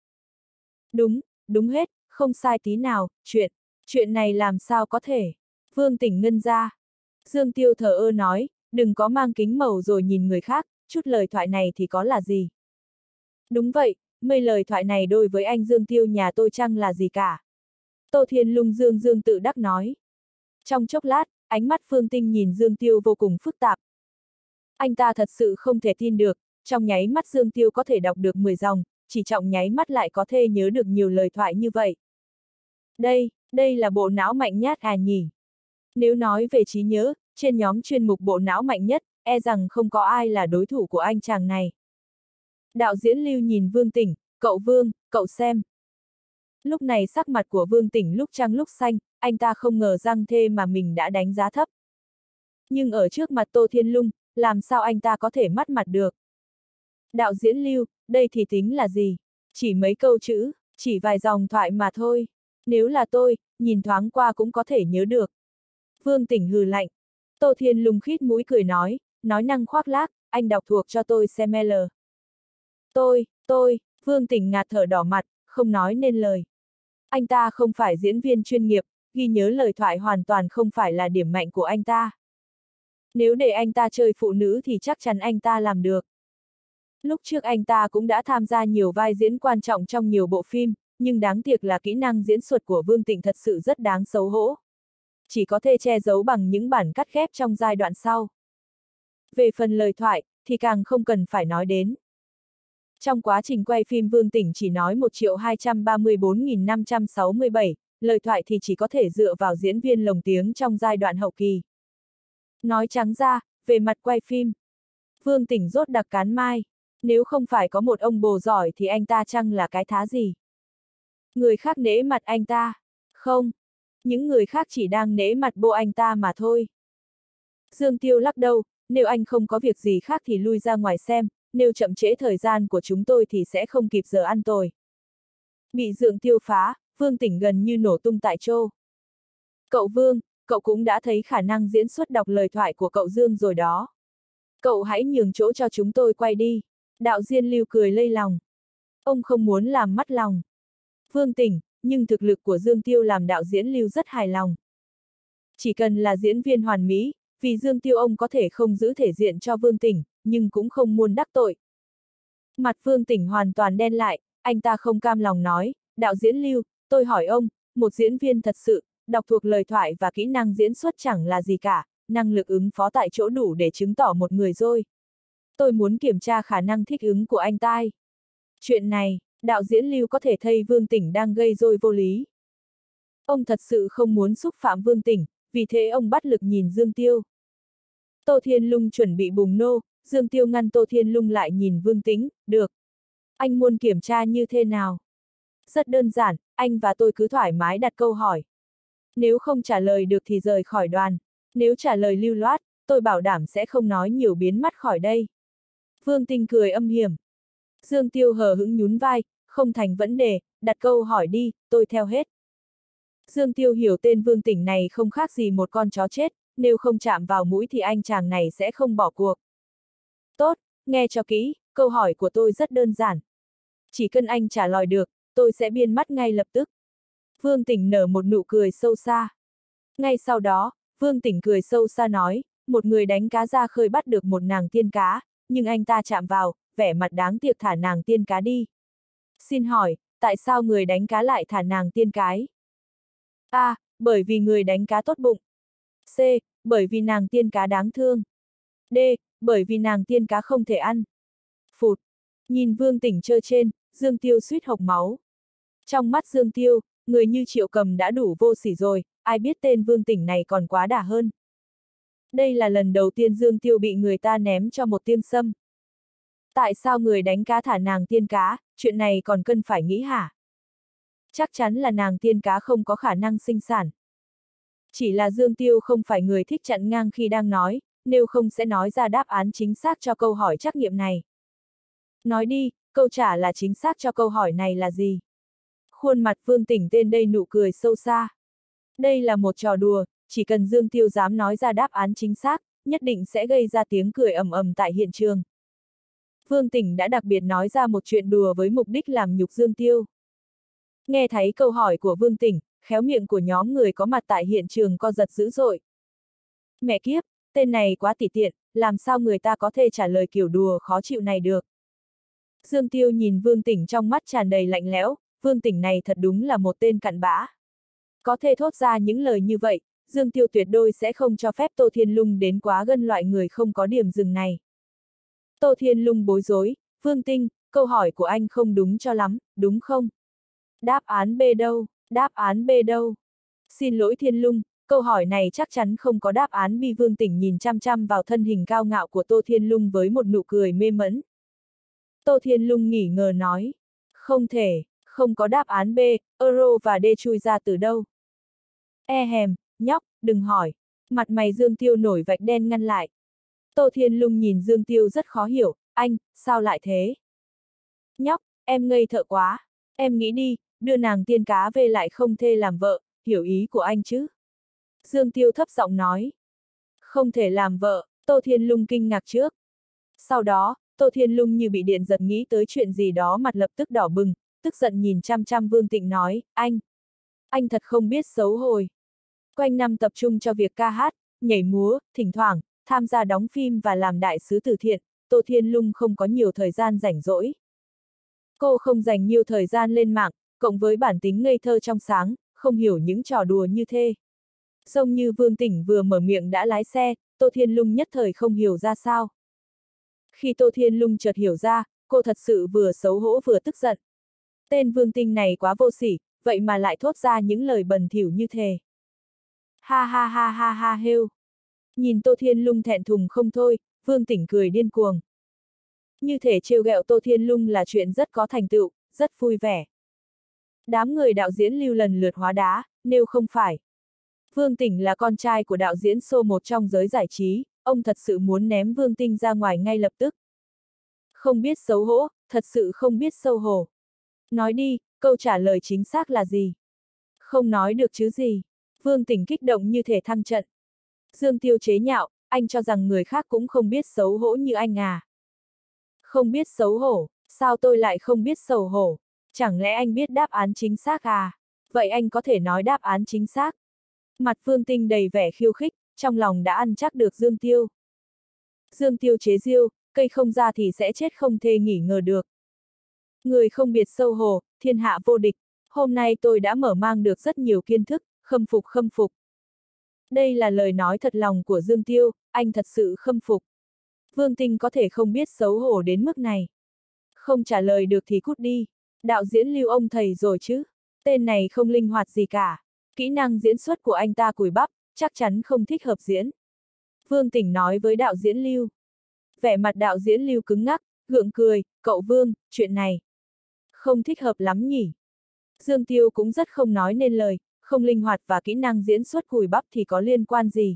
Đúng hết, không sai tí nào, chuyện này làm sao có thể. Vương Tỉnh ngân ra. Dương Tiêu thờ ơ nói, đừng có mang kính màu rồi nhìn người khác, chút lời thoại này thì có là gì. Đúng vậy, mấy lời thoại này đối với anh Dương Tiêu nhà tôi chăng là gì cả. Tô Thiên Lung Dương tự đắc nói. Trong chốc lát, ánh mắt Phương Tinh nhìn Dương Tiêu vô cùng phức tạp. Anh ta thật sự không thể tin được, trong nháy mắt Dương Tiêu có thể đọc được 10 dòng, chỉ trong nháy mắt lại có thể nhớ được nhiều lời thoại như vậy. Đây là bộ não mạnh nhất à nhỉ? Nếu nói về trí nhớ, trên nhóm chuyên mục bộ não mạnh nhất, e rằng không có ai là đối thủ của anh chàng này. Đạo diễn Lưu nhìn Vương Tỉnh, cậu xem. Lúc này sắc mặt của Vương Tỉnh lúc trắng lúc xanh, anh ta không ngờ rằng thế mà mình đã đánh giá thấp. Nhưng ở trước mặt Tô Thiên Lung, làm sao anh ta có thể mắt mặt được? Đạo diễn Lưu, đây thì tính là gì? Chỉ mấy câu chữ, chỉ vài dòng thoại mà thôi. Nếu là tôi, nhìn thoáng qua cũng có thể nhớ được. Vương Tỉnh hừ lạnh. Tô Thiên Lung khít mũi cười nói năng khoác lác, anh đọc thuộc cho tôi xem L. Vương Tỉnh ngạt thở đỏ mặt, không nói nên lời. Anh ta không phải diễn viên chuyên nghiệp, ghi nhớ lời thoại hoàn toàn không phải là điểm mạnh của anh ta. Nếu để anh ta chơi phụ nữ thì chắc chắn anh ta làm được. Lúc trước anh ta cũng đã tham gia nhiều vai diễn quan trọng trong nhiều bộ phim, nhưng đáng tiếc là kỹ năng diễn xuất của Vương Tỉnh thật sự rất đáng xấu hổ. Chỉ có thể che giấu bằng những bản cắt ghép trong giai đoạn sau. Về phần lời thoại, thì càng không cần phải nói đến. Trong quá trình quay phim Vương Tỉnh chỉ nói 1.234.567, lời thoại thì chỉ có thể dựa vào diễn viên lồng tiếng trong giai đoạn hậu kỳ. Nói trắng ra, về mặt quay phim, Vương Tỉnh rốt đặc cán mai, nếu không phải có một ông bồ giỏi thì anh ta chăng là cái thá gì. Người khác nể mặt anh ta, không, những người khác chỉ đang nể mặt bộ anh ta mà thôi. Dương Tiêu lắc đầu, nếu anh không có việc gì khác thì lui ra ngoài xem, nếu chậm trễ thời gian của chúng tôi thì sẽ không kịp giờ ăn tối. Bị Dương Tiêu phá, Vương Tỉnh gần như nổ tung tại chỗ. Cậu Vương, cậu cũng đã thấy khả năng diễn xuất đọc lời thoại của cậu Dương rồi đó. Cậu hãy nhường chỗ cho chúng tôi quay đi. Đạo diễn Lưu cười lây lòng. Ông không muốn làm mất lòng Vương Tỉnh, nhưng thực lực của Dương Tiêu làm đạo diễn Lưu rất hài lòng. Chỉ cần là diễn viên hoàn mỹ, vì Dương Tiêu ông có thể không giữ thể diện cho Vương Tỉnh, nhưng cũng không muốn đắc tội. Mặt Vương Tỉnh hoàn toàn đen lại, anh ta không cam lòng nói, đạo diễn Lưu, tôi hỏi ông, một diễn viên thật sự, đọc thuộc lời thoại và kỹ năng diễn xuất chẳng là gì cả, năng lực ứng phó tại chỗ đủ để chứng tỏ một người rồi. Tôi muốn kiểm tra khả năng thích ứng của anh ta. Chuyện này, đạo diễn Lưu có thể thấy Vương Tỉnh đang gây rối vô lý. Ông thật sự không muốn xúc phạm Vương Tỉnh, vì thế ông bắt lực nhìn Dương Tiêu. Tô Thiên Lung chuẩn bị bùng nô, Dương Tiêu ngăn Tô Thiên Lung lại nhìn Vương Tĩnh, được. Anh muốn kiểm tra như thế nào? Rất đơn giản, anh và tôi cứ thoải mái đặt câu hỏi. Nếu không trả lời được thì rời khỏi đoàn. Nếu trả lời lưu loát, tôi bảo đảm sẽ không nói nhiều biến mất khỏi đây. Vương Tinh cười âm hiểm. Dương Tiêu hờ hững nhún vai, không thành vấn đề, đặt câu hỏi đi, tôi theo hết. Dương Tiêu hiểu tên Vương Tỉnh này không khác gì một con chó chết, nếu không chạm vào mũi thì anh chàng này sẽ không bỏ cuộc. Tốt, nghe cho kỹ, câu hỏi của tôi rất đơn giản. Chỉ cần anh trả lời được, tôi sẽ biên mắt ngay lập tức. Vương Tỉnh nở một nụ cười sâu xa. Ngay sau đó, Vương Tỉnh cười sâu xa nói, một người đánh cá ra khơi bắt được một nàng tiên cá, nhưng anh ta chạm vào, vẻ mặt đáng tiếc thả nàng tiên cá đi. Xin hỏi, tại sao người đánh cá lại thả nàng tiên cái? A. Bởi vì người đánh cá tốt bụng. C. Bởi vì nàng tiên cá đáng thương. D. Bởi vì nàng tiên cá không thể ăn. Phụt. Nhìn Vương Tỉnh trơ trên, Dương Tiêu suýt hộc máu. Trong mắt Dương Tiêu, người như Triệu Cầm đã đủ vô sỉ rồi, ai biết tên Vương Tỉnh này còn quá đà hơn. Đây là lần đầu tiên Dương Tiêu bị người ta ném cho một tiêng sâm. Tại sao người đánh cá thả nàng tiên cá, chuyện này còn cần phải nghĩ hả? Chắc chắn là nàng tiên cá không có khả năng sinh sản. Chỉ là Dương Tiêu không phải người thích chặn ngang khi đang nói, nếu không sẽ nói ra đáp án chính xác cho câu hỏi trắc nghiệm này. Nói đi, câu trả là chính xác cho câu hỏi này là gì? Khuôn mặt Vương Tỉnh tên đây nụ cười sâu xa. Đây là một trò đùa, chỉ cần Dương Tiêu dám nói ra đáp án chính xác, nhất định sẽ gây ra tiếng cười ầm ầm tại hiện trường. Vương Tỉnh đã đặc biệt nói ra một chuyện đùa với mục đích làm nhục Dương Tiêu. Nghe thấy câu hỏi của Vương Tỉnh, khéo miệng của nhóm người có mặt tại hiện trường co giật dữ dội. Mẹ kiếp, tên này quá tỉ tiện, làm sao người ta có thể trả lời kiểu đùa khó chịu này được. Dương Tiêu nhìn Vương Tỉnh trong mắt tràn đầy lạnh lẽo, Vương Tỉnh này thật đúng là một tên cặn bã. Có thể thốt ra những lời như vậy, Dương Tiêu tuyệt đối sẽ không cho phép Tô Thiên Lung đến quá gần loại người không có điểm dừng này. Tô Thiên Lung bối rối, Vương Tinh, câu hỏi của anh không đúng cho lắm, đúng không? Đáp án B đâu? Đáp án B đâu? Xin lỗi Thiên Lung, câu hỏi này chắc chắn không có đáp án B. Vương Tỉnh nhìn chăm chăm vào thân hình cao ngạo của Tô Thiên Lung với một nụ cười mê mẩn. Tô Thiên Lung nghỉ ngờ nói, không thể, không có đáp án B, Euro và D chui ra từ đâu? E hèm, nhóc, đừng hỏi. Mặt mày Dương Tiêu nổi vạch đen ngăn lại. Tô Thiên Lung nhìn Dương Tiêu rất khó hiểu, anh, sao lại thế? Nhóc, em ngây thợ quá. Em nghĩ đi, đưa nàng tiên cá về lại không thê làm vợ, hiểu ý của anh chứ? Dương Tiêu thấp giọng nói. Không thể làm vợ, Tô Thiên Lung kinh ngạc trước. Sau đó, Tô Thiên Lung như bị điện giật nghĩ tới chuyện gì đó mặt lập tức đỏ bừng, tức giận nhìn chăm chăm Vương Tịnh nói, anh thật không biết xấu hổ. Quanh năm tập trung cho việc ca hát, nhảy múa, thỉnh thoảng, tham gia đóng phim và làm đại sứ từ thiện, Tô Thiên Lung không có nhiều thời gian rảnh rỗi. Cô không dành nhiều thời gian lên mạng, cộng với bản tính ngây thơ trong sáng, không hiểu những trò đùa như thế. Giống như Vương Tỉnh vừa mở miệng đã lái xe, Tô Thiên Lung nhất thời không hiểu ra sao. Khi Tô Thiên Lung chợt hiểu ra, cô thật sự vừa xấu hổ vừa tức giận. Tên Vương Tinh này quá vô sỉ, vậy mà lại thốt ra những lời bẩn thỉu như thế. Ha ha ha ha ha hêu. Nhìn Tô Thiên Lung thẹn thùng không thôi, Vương Tỉnh cười điên cuồng. Như thể trêu ghẹo Tô Thiên Lung là chuyện rất có thành tựu, rất vui vẻ. Đám người đạo diễn Lưu lần lượt hóa đá, nếu không phải. Vương Tỉnh là con trai của đạo diễn số 1 trong giới giải trí, ông thật sự muốn ném Vương Tinh ra ngoài ngay lập tức. Không biết xấu hổ, thật sự không biết xấu hổ. Nói đi, câu trả lời chính xác là gì? Không nói được chứ gì. Vương Tỉnh kích động như thể thăng trận. Dương Tiêu chế nhạo, anh cho rằng người khác cũng không biết xấu hổ như anh à? Không biết xấu hổ, sao tôi lại không biết xấu hổ? Chẳng lẽ anh biết đáp án chính xác à? Vậy anh có thể nói đáp án chính xác. Mặt Vương Tinh đầy vẻ khiêu khích, trong lòng đã ăn chắc được Dương Tiêu. Dương Tiêu chế giễu, cây không ra thì sẽ chết không thể nghi ngờ được. Người không biết xấu hổ, thiên hạ vô địch, Hôm nay tôi đã mở mang được rất nhiều kiến thức, khâm phục khâm phục. Đây là lời nói thật lòng của Dương Tiêu, anh thật sự khâm phục. Vương Tinh có thể không biết xấu hổ đến mức này. Không trả lời được thì cút đi. Đạo diễn Lưu ông thầy rồi chứ. Tên này không linh hoạt gì cả. Kỹ năng diễn xuất của anh ta cùi bắp, chắc chắn không thích hợp diễn. Vương Tỉnh nói với đạo diễn Lưu. Vẻ mặt đạo diễn Lưu cứng ngắc, gượng cười, cậu Vương, chuyện này không thích hợp lắm nhỉ. Dương Tiêu cũng rất không nói nên lời, không linh hoạt và kỹ năng diễn xuất cùi bắp thì có liên quan gì.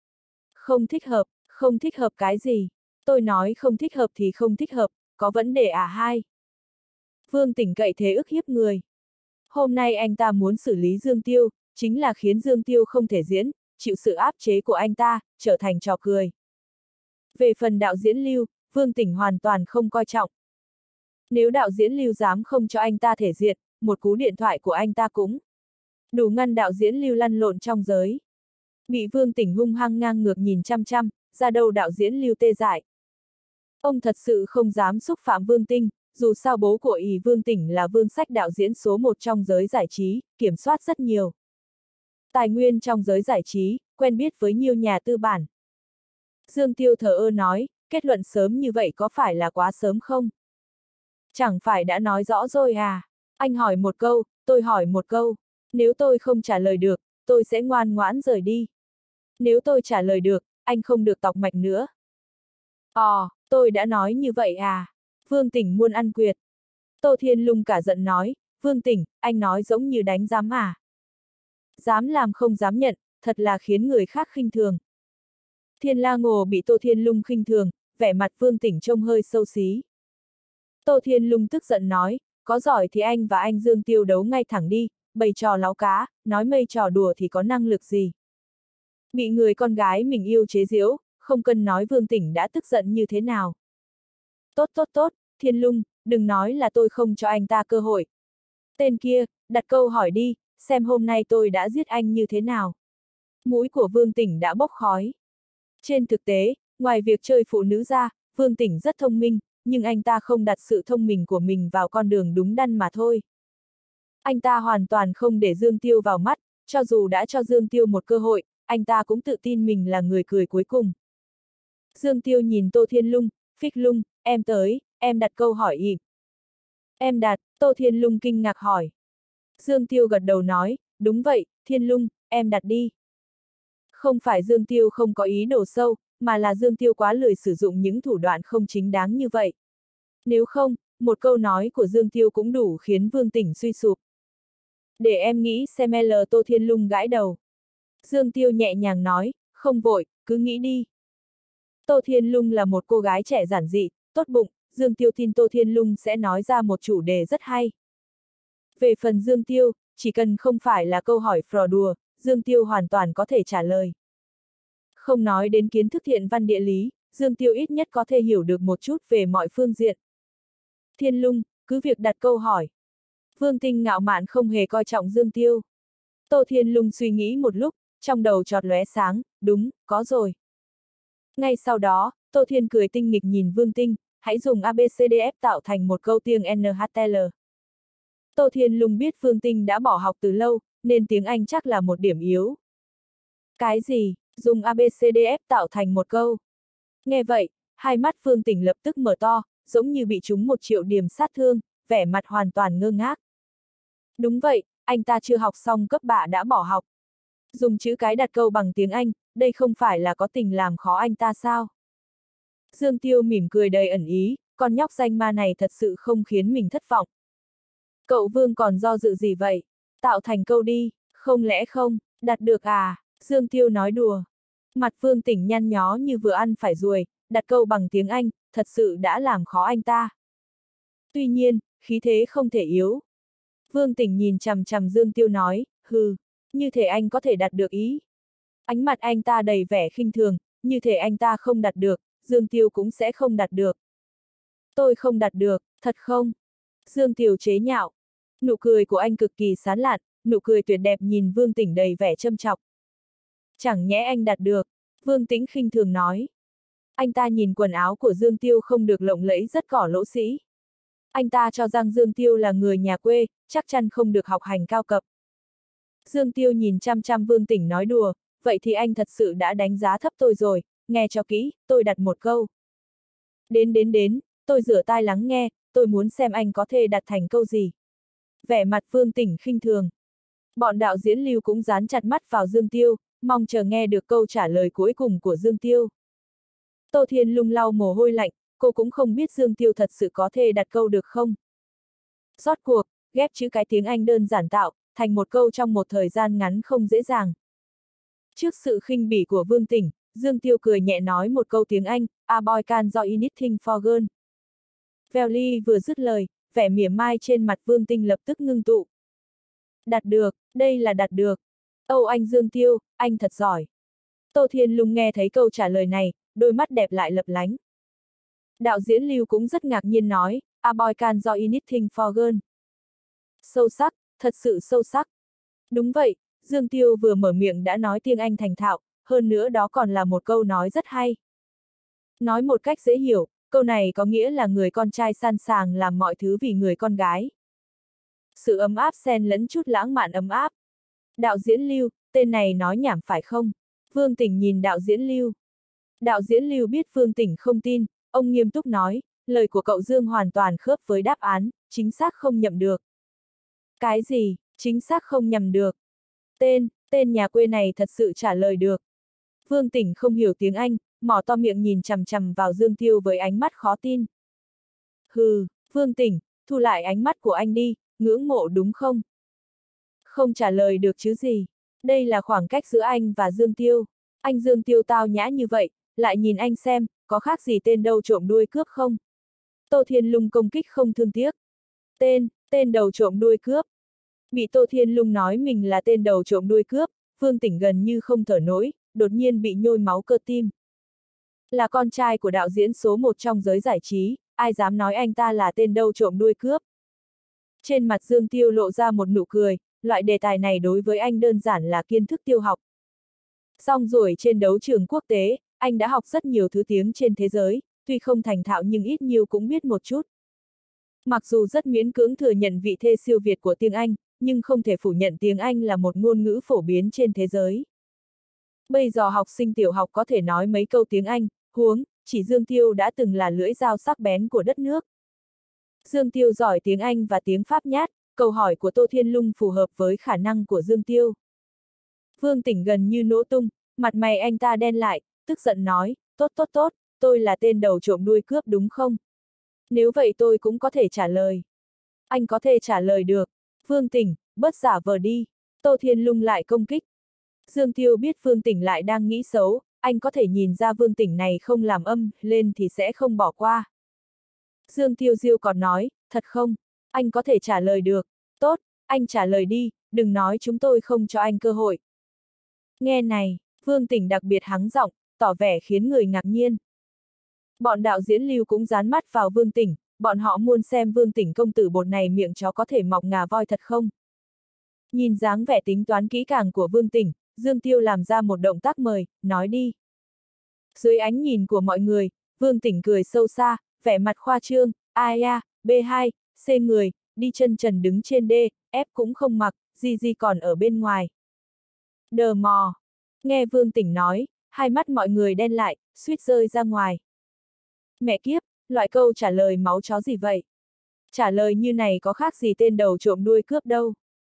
Không thích hợp cái gì. Tôi nói không thích hợp thì không thích hợp, có vấn đề à hai. Vương Tỉnh cậy thế ức hiếp người. Hôm nay anh ta muốn xử lý Dương Tiêu, chính là khiến Dương Tiêu không thể diễn, chịu sự áp chế của anh ta, trở thành trò cười. Về phần đạo diễn Lưu, Vương Tỉnh hoàn toàn không coi trọng. Nếu đạo diễn Lưu dám không cho anh ta thể diện, một cú điện thoại của anh ta cũng đủ ngăn đạo diễn Lưu lăn lộn trong giới. Bị Vương Tỉnh hung hăng ngang ngược nhìn chăm chăm, ra đầu đạo diễn Lưu tê dại. Ông thật sự không dám xúc phạm Vương Tinh, dù sao bố của ỷ Vương Tỉnh là Vương Sách đạo diễn số 1 trong giới giải trí, kiểm soát rất nhiều tài nguyên trong giới giải trí, quen biết với nhiều nhà tư bản. Dương Tiêu thờ ơ nói, kết luận sớm như vậy có phải là quá sớm không? Chẳng phải đã nói rõ rồi à? Anh hỏi một câu, tôi hỏi một câu. Nếu tôi không trả lời được, tôi sẽ ngoan ngoãn rời đi. Nếu tôi trả lời được, anh không được tọc mạch nữa. Tôi đã nói như vậy à? Vương Tỉnh muốn ăn quyệt. Tô Thiên Lung cả giận nói, Vương Tỉnh, anh nói giống như đánh giám à? Dám làm không dám nhận, thật là khiến người khác khinh thường. Thiên La Ngồ bị Tô Thiên Lung khinh thường, vẻ mặt Vương Tỉnh trông hơi xấu xí. Tô Thiên Lung tức giận nói, có giỏi thì anh và anh Dương Tiêu đấu ngay thẳng đi, bày trò láo cá, nói mây trò đùa thì có năng lực gì. Bị người con gái mình yêu chế giễu, không cần nói Vương Tỉnh đã tức giận như thế nào. Tốt, Thiên Lung, đừng nói là tôi không cho anh ta cơ hội. Tên kia, đặt câu hỏi đi, xem hôm nay tôi đã giết anh như thế nào. Mũi của Vương Tỉnh đã bốc khói. Trên thực tế, ngoài việc chơi phụ nữ ra, Vương Tỉnh rất thông minh, nhưng anh ta không đặt sự thông minh của mình vào con đường đúng đắn mà thôi. Anh ta hoàn toàn không để Dương Tiêu vào mắt, cho dù đã cho Dương Tiêu một cơ hội, anh ta cũng tự tin mình là người cười cuối cùng. Dương Tiêu nhìn Tô Thiên Lung, Phích Lung, em tới, em đặt câu hỏi ịp. Em đặt, Tô Thiên Lung kinh ngạc hỏi. Dương Tiêu gật đầu nói, đúng vậy, Thiên Lung, em đặt đi. Không phải Dương Tiêu không có ý đồ sâu, mà là Dương Tiêu quá lười sử dụng những thủ đoạn không chính đáng như vậy. Nếu không, một câu nói của Dương Tiêu cũng đủ khiến Vương Tỉnh suy sụp. Để em nghĩ xem Tô Thiên Lung gãi đầu. Dương Tiêu nhẹ nhàng nói, không vội, cứ nghĩ đi. Tô Thiên Lung là một cô gái trẻ giản dị, tốt bụng, Dương Tiêu tin Tô Thiên Lung sẽ nói ra một chủ đề rất hay. Về phần Dương Tiêu, chỉ cần không phải là câu hỏi phò đùa, Dương Tiêu hoàn toàn có thể trả lời. Không nói đến kiến thức thiện văn địa lý, Dương Tiêu ít nhất có thể hiểu được một chút về mọi phương diện. Thiên Lung, cứ việc đặt câu hỏi. Vương Tinh ngạo mạn không hề coi trọng Dương Tiêu. Tô Thiên Lung suy nghĩ một lúc, trong đầu chợt lóe sáng, đúng, có rồi. Ngay sau đó, Tô Thiên cười tinh nghịch nhìn Vương Tinh, hãy dùng ABCDF tạo thành một câu tiếng NHTL. Tô Thiên Lung biết Vương Tinh đã bỏ học từ lâu, nên tiếng Anh chắc là một điểm yếu. Cái gì, dùng ABCDF tạo thành một câu? Nghe vậy, hai mắt Vương Tinh lập tức mở to, giống như bị trúng 1 triệu điểm sát thương, vẻ mặt hoàn toàn ngơ ngác. Đúng vậy, anh ta chưa học xong cấp 3 đã bỏ học. Dùng chữ cái đặt câu bằng tiếng Anh, đây không phải là có tình làm khó anh ta sao? Dương Tiêu mỉm cười đầy ẩn ý, con nhóc danh ma này thật sự không khiến mình thất vọng. Cậu Vương còn do dự gì vậy? Tạo thành câu đi, không lẽ không, đặt được à? Dương Tiêu nói đùa. Mặt Vương Tỉnh nhăn nhó như vừa ăn phải ruồi, đặt câu bằng tiếng Anh, thật sự đã làm khó anh ta. Tuy nhiên, khí thế không thể yếu. Vương Tỉnh nhìn chằm chằm Dương Tiêu nói, hừ, như thể anh có thể đặt được ý. Ánh mặt anh ta đầy vẻ khinh thường, như thể anh ta không đặt được, Dương Tiêu cũng sẽ không đặt được. Tôi không đặt được, thật không? Dương Tiêu chế nhạo. Nụ cười của anh cực kỳ sán lạn, nụ cười tuyệt đẹp nhìn Vương Tỉnh đầy vẻ châm chọc. Chẳng nhẽ anh đặt được, Vương Tĩnh khinh thường nói. Anh ta nhìn quần áo của Dương Tiêu không được lộng lẫy rất cỏ lỗ sĩ. Anh ta cho rằng Dương Tiêu là người nhà quê, chắc chắn không được học hành cao cấp. Dương Tiêu nhìn chăm chăm Vương Tỉnh nói đùa, vậy thì anh thật sự đã đánh giá thấp tôi rồi, nghe cho kỹ, tôi đặt một câu. Đến, tôi rửa tai lắng nghe, tôi muốn xem anh có thể đặt thành câu gì. Vẻ mặt Vương Tỉnh khinh thường. Bọn đạo diễn Lưu cũng dán chặt mắt vào Dương Tiêu, mong chờ nghe được câu trả lời cuối cùng của Dương Tiêu. Tô Thiên Lung lau mồ hôi lạnh, cô cũng không biết Dương Tiêu thật sự có thể đặt câu được không. Rốt cuộc, ghép chữ cái tiếng Anh đơn giản tạo, thành một câu trong một thời gian ngắn không dễ dàng. Trước sự khinh bỉ của Vương Tỉnh, Dương Tiêu cười nhẹ nói một câu tiếng Anh, A boy can do anything for girl. Valley vừa dứt lời, vẻ mỉa mai trên mặt Vương Tinh lập tức ngưng tụ. Đạt được, đây là đạt được. Âu anh Dương Tiêu, anh thật giỏi. Tô Thiên Lung nghe thấy câu trả lời này, đôi mắt đẹp lại lập lánh. Đạo diễn Lưu cũng rất ngạc nhiên nói, A boy can do anything for girl. Sâu sắc, thật sự sâu sắc. Đúng vậy, Dương Tiêu vừa mở miệng đã nói tiếng Anh thành thạo, hơn nữa đó còn là một câu nói rất hay. Nói một cách dễ hiểu, câu này có nghĩa là người con trai sẵn sàng làm mọi thứ vì người con gái. Sự ấm áp xen lẫn chút lãng mạn ấm áp. Đạo diễn Lưu, tên này nói nhảm phải không? Vương Tỉnh nhìn đạo diễn Lưu. Đạo diễn Lưu biết Vương Tỉnh không tin, ông nghiêm túc nói, lời của cậu Dương hoàn toàn khớp với đáp án, chính xác không nhầm được. Cái gì, chính xác không nhầm được? Tên nhà quê này thật sự trả lời được. Vương Tỉnh không hiểu tiếng Anh, mỏ to miệng nhìn chằm chằm vào Dương Tiêu với ánh mắt khó tin. Hừ, Vương Tỉnh, thu lại ánh mắt của anh đi, ngưỡng mộ đúng không? Không trả lời được chứ gì. Đây là khoảng cách giữa anh và Dương Tiêu. Anh Dương Tiêu tao nhã như vậy, lại nhìn anh xem, có khác gì tên đầu trộm đuôi cướp không? Tô Thiên Lung công kích không thương tiếc. Tên đầu trộm đuôi cướp. Bị Tô Thiên Lung nói mình là tên đầu trộm đuôi cướp, Vương Tỉnh gần như không thở nổi, đột nhiên bị nhồi máu cơ tim. Là con trai của đạo diễn số 1 trong giới giải trí, ai dám nói anh ta là tên đầu trộm đuôi cướp. Trên mặt Dương Tiêu lộ ra một nụ cười, loại đề tài này đối với anh đơn giản là kiến thức tiêu học. Xong rồi trên đấu trường quốc tế, anh đã học rất nhiều thứ tiếng trên thế giới, tuy không thành thạo nhưng ít nhiều cũng biết một chút. Mặc dù rất miễn cưỡng thừa nhận vị thế siêu việt của tiếng Anh, nhưng không thể phủ nhận tiếng Anh là một ngôn ngữ phổ biến trên thế giới. Bây giờ học sinh tiểu học có thể nói mấy câu tiếng Anh, huống, chỉ Dương Tiêu đã từng là lưỡi dao sắc bén của đất nước. Dương Tiêu giỏi tiếng Anh và tiếng Pháp nhát, câu hỏi của Tô Thiên Lung phù hợp với khả năng của Dương Tiêu. Vương Tỉnh gần như nổ tung, mặt mày anh ta đen lại, tức giận nói, tốt, tôi là tên đầu trộm đuôi cướp đúng không? Nếu vậy tôi cũng có thể trả lời. Anh có thể trả lời được. Vương Tỉnh, bớt giả vờ đi. Tô Thiên Lung lại công kích. Dương Tiêu biết Vương Tỉnh lại đang nghĩ xấu, anh có thể nhìn ra Vương Tỉnh này không làm âm lên thì sẽ không bỏ qua. Dương Tiêu diêu còn nói, thật không? Anh có thể trả lời được. Tốt, anh trả lời đi, đừng nói chúng tôi không cho anh cơ hội. Nghe này, Vương Tỉnh đặc biệt hắng giọng, tỏ vẻ khiến người ngạc nhiên. Bọn đạo diễn Lưu cũng dán mắt vào Vương Tỉnh, bọn họ muốn xem Vương Tỉnh công tử bột này miệng chó có thể mọc ngà voi thật không? Nhìn dáng vẻ tính toán kỹ càng của Vương Tỉnh, Dương Tiêu làm ra một động tác mời, nói đi. Dưới ánh nhìn của mọi người, Vương Tỉnh cười sâu xa, vẻ mặt khoa trương, ai à, B2, C người, đi chân trần đứng trên D, F cũng không mặc, gì còn ở bên ngoài. Đờ mò. Nghe Vương Tỉnh nói, hai mắt mọi người đen lại, suýt rơi ra ngoài. Mẹ kiếp, loại câu trả lời máu chó gì vậy? Trả lời như này có khác gì tên đầu trộm đuôi cướp đâu.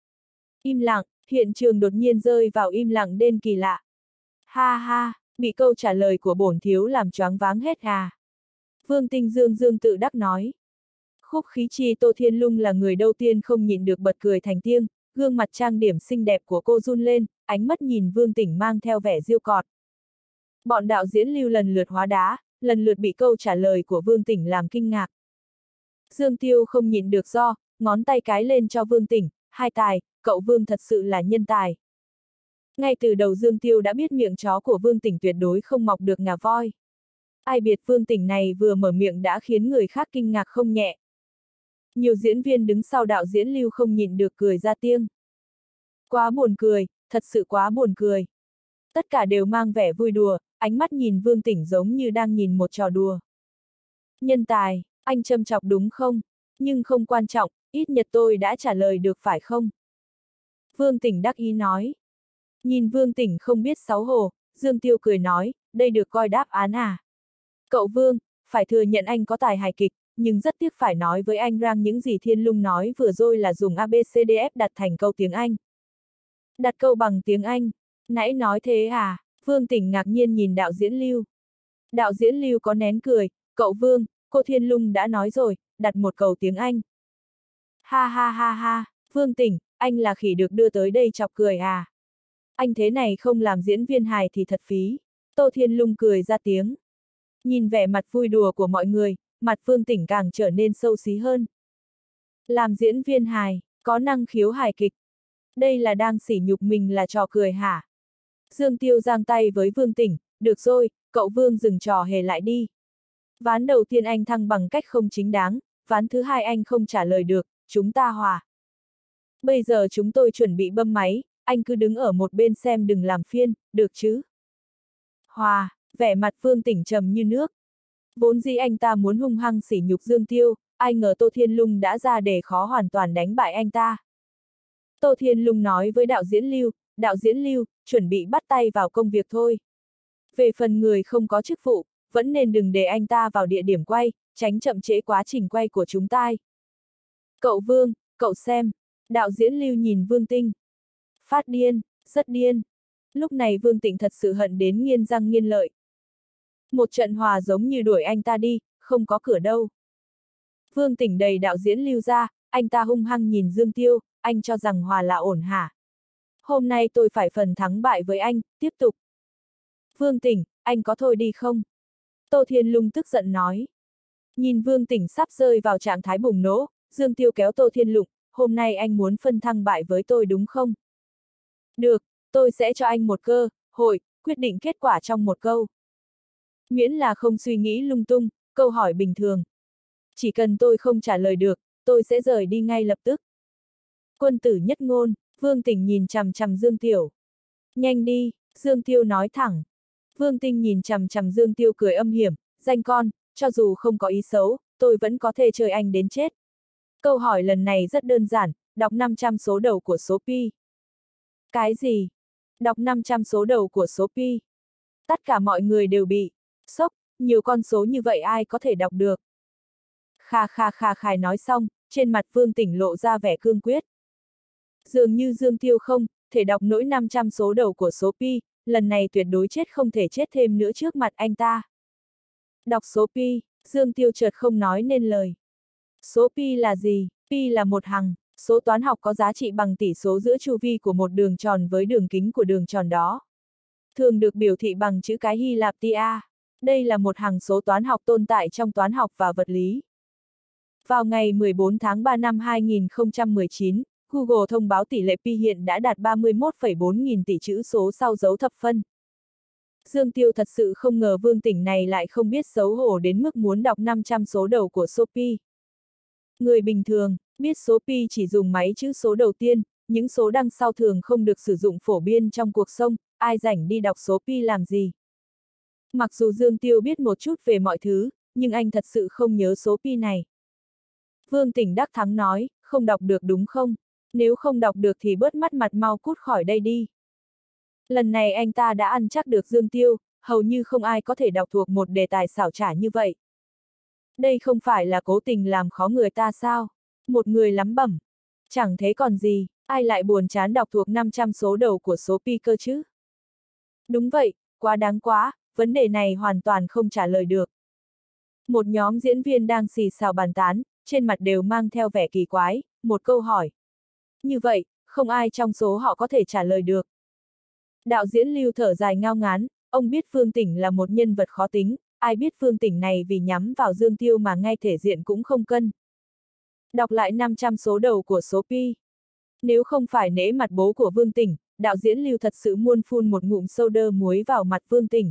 Im lặng, hiện trường đột nhiên rơi vào im lặng đến kỳ lạ. Ha ha, bị câu trả lời của bổn thiếu làm choáng váng hết à. Vương Tinh Dương tự đắc nói. Khúc Khí Chi Tô Thiên Lung là người đầu tiên không nhịn được bật cười thành tiếng, gương mặt trang điểm xinh đẹp của cô run lên, ánh mắt nhìn Vương Tỉnh mang theo vẻ giêu cọt. Bọn đạo diễn Lưu lần lượt hóa đá, lần lượt bị câu trả lời của Vương Tỉnh làm kinh ngạc. Dương Tiêu không nhịn được ngón tay cái lên cho Vương Tỉnh, hai tài, cậu Vương thật sự là nhân tài. Ngay từ đầu Dương Tiêu đã biết miệng chó của Vương Tỉnh tuyệt đối không mọc được ngà voi. Ai biết Vương Tỉnh này vừa mở miệng đã khiến người khác kinh ngạc không nhẹ. Nhiều diễn viên đứng sau đạo diễn Lưu không nhịn được cười ra tiếng. Quá buồn cười, thật sự quá buồn cười. Tất cả đều mang vẻ vui đùa, ánh mắt nhìn Vương Tỉnh giống như đang nhìn một trò đùa. Nhân tài, anh châm chọc đúng không? Nhưng không quan trọng, ít nhất tôi đã trả lời được phải không? Vương Tỉnh đắc ý nói. Nhìn Vương Tỉnh không biết xấu hổ, Dương Tiêu cười nói, đây được coi đáp án à? Cậu Vương, phải thừa nhận anh có tài hài kịch, nhưng rất tiếc phải nói với anh rằng những gì Thiên Lung nói vừa rồi là dùng ABCDF đặt thành câu tiếng Anh. Đặt câu bằng tiếng Anh, nãy nói thế à? Vương Tỉnh ngạc nhiên nhìn đạo diễn Lưu. Đạo diễn Lưu có nén cười, cậu Vương, cô Thiên Lung đã nói rồi, đặt một câu tiếng Anh. Ha ha ha ha, Vương Tỉnh, anh là khỉ được đưa tới đây chọc cười à? Anh thế này không làm diễn viên hài thì thật phí. Tô Thiên Lung cười ra tiếng. Nhìn vẻ mặt vui đùa của mọi người, mặt Vương Tỉnh càng trở nên xấu xí hơn. Làm diễn viên hài, có năng khiếu hài kịch. Đây là đang sỉ nhục mình là trò cười hả? Dương Tiêu giang tay với Vương Tỉnh, được rồi, cậu Vương dừng trò hề lại đi. Ván đầu tiên anh thăng bằng cách không chính đáng, ván thứ hai anh không trả lời được, chúng ta hòa. Bây giờ chúng tôi chuẩn bị bấm máy, anh cứ đứng ở một bên xem đừng làm phiên, được chứ? Hòa, vẻ mặt Vương Tỉnh trầm như nước. Vốn dĩ anh ta muốn hung hăng sỉ nhục Dương Tiêu, ai ngờ Tô Thiên Lung đã ra để khó hoàn toàn đánh bại anh ta. Tô Thiên Lung nói với đạo diễn Lưu, chuẩn bị bắt tay vào công việc thôi. Về phần người không có chức vụ, vẫn nên đừng để anh ta vào địa điểm quay, tránh chậm trễ quá trình quay của chúng ta. Cậu Vương, cậu xem, đạo diễn Lưu nhìn Vương Tinh. Phát điên, rất điên. Lúc này Vương Tịnh thật sự hận đến nghiến răng nghiến lợi. Một trận hòa giống như đuổi anh ta đi, không có cửa đâu. Vương Tịnh đầy đạo diễn Lưu ra, anh ta hung hăng nhìn Dương Tiêu, anh cho rằng hòa là ổn hả? Hôm nay tôi phải phần thắng bại với anh, tiếp tục. Vương Tịnh, anh có thôi đi không? Tô Thiên Lung tức giận nói. Nhìn Vương Tịnh sắp rơi vào trạng thái bùng nổ, Dương Tiêu kéo Tô Thiên Lung, hôm nay anh muốn phân thăng bại với tôi đúng không? Được, tôi sẽ cho anh một cơ hội, quyết định kết quả trong một câu. Miễn là không suy nghĩ lung tung, câu hỏi bình thường. Chỉ cần tôi không trả lời được, tôi sẽ rời đi ngay lập tức. Quân tử nhất ngôn, Vương Tịnh nhìn chằm chằm Dương Tiêu. Nhanh đi, Dương Tiêu nói thẳng. Vương Tinh nhìn chằm chằm Dương Tiêu cười âm hiểm, danh con, cho dù không có ý xấu, tôi vẫn có thể chơi anh đến chết. Câu hỏi lần này rất đơn giản, đọc 500 số đầu của số pi. Cái gì? Đọc 500 số đầu của số pi. Tất cả mọi người đều bị sốc, nhiều con số như vậy ai có thể đọc được. Kha khai nói xong, trên mặt Vương Tỉnh lộ ra vẻ cương quyết. Dường như Dương Tiêu không thể đọc nổi 500 số đầu của số pi, lần này tuyệt đối chết không thể chết thêm nữa trước mặt anh ta. Đọc số pi, Dương Tiêu chợt không nói nên lời. Số pi là gì? Pi là một hằng, số toán học có giá trị bằng tỷ số giữa chu vi của một đường tròn với đường kính của đường tròn đó. Thường được biểu thị bằng chữ cái Hy Lạp tia. Đây là một hằng số toán học tồn tại trong toán học và vật lý. Vào ngày 14 tháng 3 năm 2019, Google thông báo tỷ lệ pi hiện đã đạt 31,4 nghìn tỷ chữ số sau dấu thập phân. Dương Tiêu thật sự không ngờ Vương Tỉnh này lại không biết xấu hổ đến mức muốn đọc 500 số đầu của số pi. Người bình thường, biết số pi chỉ dùng máy chữ số đầu tiên, những số đằng sau thường không được sử dụng phổ biến trong cuộc sống, ai rảnh đi đọc số pi làm gì. Mặc dù Dương Tiêu biết một chút về mọi thứ, nhưng anh thật sự không nhớ số pi này. Vương Tỉnh đắc thắng nói, không đọc được đúng không? Nếu không đọc được thì bớt mắt mặt mau cút khỏi đây đi. Lần này anh ta đã ăn chắc được Dương Tiêu, hầu như không ai có thể đọc thuộc một đề tài xảo trá như vậy. Đây không phải là cố tình làm khó người ta sao? Một người lắm bẩm. Chẳng thế còn gì, ai lại buồn chán đọc thuộc 500 số đầu của số pi cơ chứ? Đúng vậy, quá đáng quá, vấn đề này hoàn toàn không trả lời được. Một nhóm diễn viên đang xì xào bàn tán, trên mặt đều mang theo vẻ kỳ quái, một câu hỏi. Như vậy, không ai trong số họ có thể trả lời được. Đạo diễn Lưu thở dài ngao ngán, ông biết Vương Tỉnh là một nhân vật khó tính, ai biết Vương Tỉnh này vì nhắm vào Dương Tiêu mà ngay thể diện cũng không cân. Đọc lại 500 số đầu của số pi. Nếu không phải nể mặt bố của Vương Tỉnh, đạo diễn Lưu thật sự muốn phun một ngụm soda muối vào mặt Vương Tỉnh.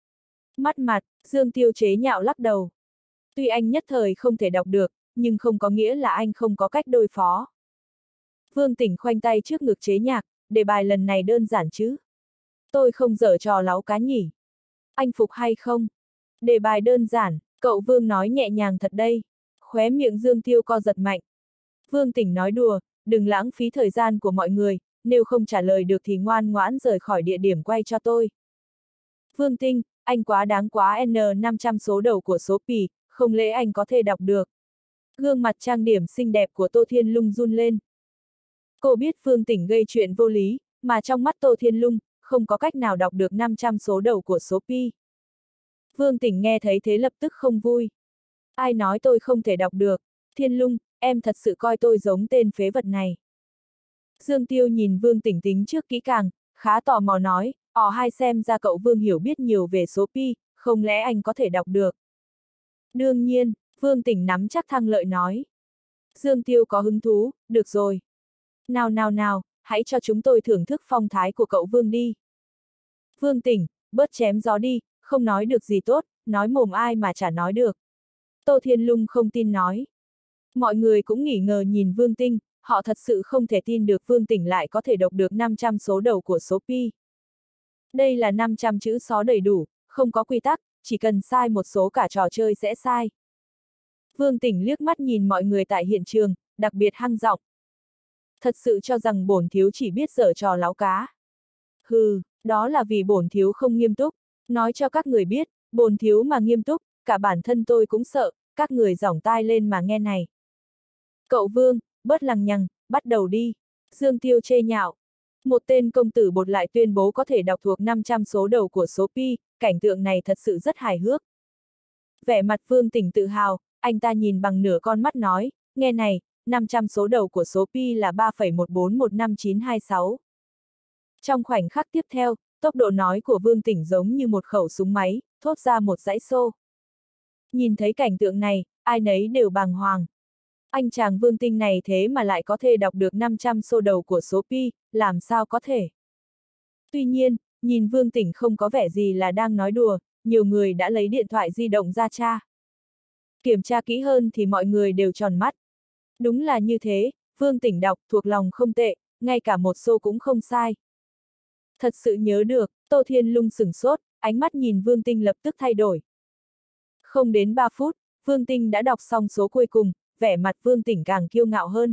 Mắt mặt, Dương Tiêu chế nhạo lắc đầu. Tuy anh nhất thời không thể đọc được, nhưng không có nghĩa là anh không có cách đối phó. Vương Tỉnh khoanh tay trước ngực chế nhạc, đề bài lần này đơn giản chứ. Tôi không giở trò láu cá nhỉ. Anh phục hay không? Đề bài đơn giản, cậu Vương nói nhẹ nhàng thật đây. Khóe miệng Dương Tiêu co giật mạnh. Vương Tỉnh nói đùa, đừng lãng phí thời gian của mọi người, nếu không trả lời được thì ngoan ngoãn rời khỏi địa điểm quay cho tôi. Vương Tinh, anh quá đáng quá N500 số đầu của số Pi, không lẽ anh có thể đọc được. Gương mặt trang điểm xinh đẹp của Tô Thiên Lung run lên. Cô biết Vương Tỉnh gây chuyện vô lý, mà trong mắt Tô Thiên Lung, không có cách nào đọc được 500 số đầu của số Pi. Vương Tỉnh nghe thấy thế lập tức không vui. Ai nói tôi không thể đọc được? Thiên Lung, em thật sự coi tôi giống tên phế vật này. Dương Tiêu nhìn Vương Tỉnh tính trước kỹ càng, khá tò mò nói, hai xem ra cậu Vương hiểu biết nhiều về số Pi, không lẽ anh có thể đọc được? Đương nhiên, Vương Tỉnh nắm chắc thăng lợi nói. Dương Tiêu có hứng thú, được rồi. Nào, hãy cho chúng tôi thưởng thức phong thái của cậu Vương đi. Vương Tỉnh, bớt chém gió đi, không nói được gì tốt, nói mồm ai mà chả nói được. Tô Thiên Lung không tin nói. Mọi người cũng nghi ngờ nhìn Vương Tinh, họ thật sự không thể tin được Vương Tỉnh lại có thể đọc được 500 số đầu của số Pi. Đây là 500 chữ số đầy đủ, không có quy tắc, chỉ cần sai một số cả trò chơi sẽ sai. Vương Tỉnh liếc mắt nhìn mọi người tại hiện trường, đặc biệt hăng giọng. Thật sự cho rằng bổn thiếu chỉ biết giở trò láo cá. Hừ, đó là vì bổn thiếu không nghiêm túc, nói cho các người biết, bổn thiếu mà nghiêm túc, cả bản thân tôi cũng sợ, các người giỏng tai lên mà nghe này. Cậu Vương, bớt lằng nhằng, bắt đầu đi. Dương Tiêu chê nhạo. Một tên công tử bột lại tuyên bố có thể đọc thuộc 500 số đầu của số Pi, cảnh tượng này thật sự rất hài hước. Vẻ mặt Vương Tỉnh tự hào, anh ta nhìn bằng nửa con mắt nói, nghe này, 500 số đầu của số Pi là 3,1415926. Trong khoảnh khắc tiếp theo, tốc độ nói của Vương Tỉnh giống như một khẩu súng máy, thốt ra một dãy xô. Nhìn thấy cảnh tượng này, ai nấy đều bàng hoàng. Anh chàng Vương Tinh này thế mà lại có thể đọc được 500 số đầu của số Pi, làm sao có thể? Tuy nhiên, nhìn Vương Tỉnh không có vẻ gì là đang nói đùa, nhiều người đã lấy điện thoại di động ra tra. Kiểm tra kỹ hơn thì mọi người đều tròn mắt. Đúng là như thế, Vương Tỉnh đọc thuộc lòng không tệ, ngay cả một số cũng không sai. Thật sự nhớ được, Tô Thiên Lung sửng sốt, ánh mắt nhìn Vương Tinh lập tức thay đổi. Không đến 3 phút, Vương Tinh đã đọc xong số cuối cùng, vẻ mặt Vương Tỉnh càng kiêu ngạo hơn.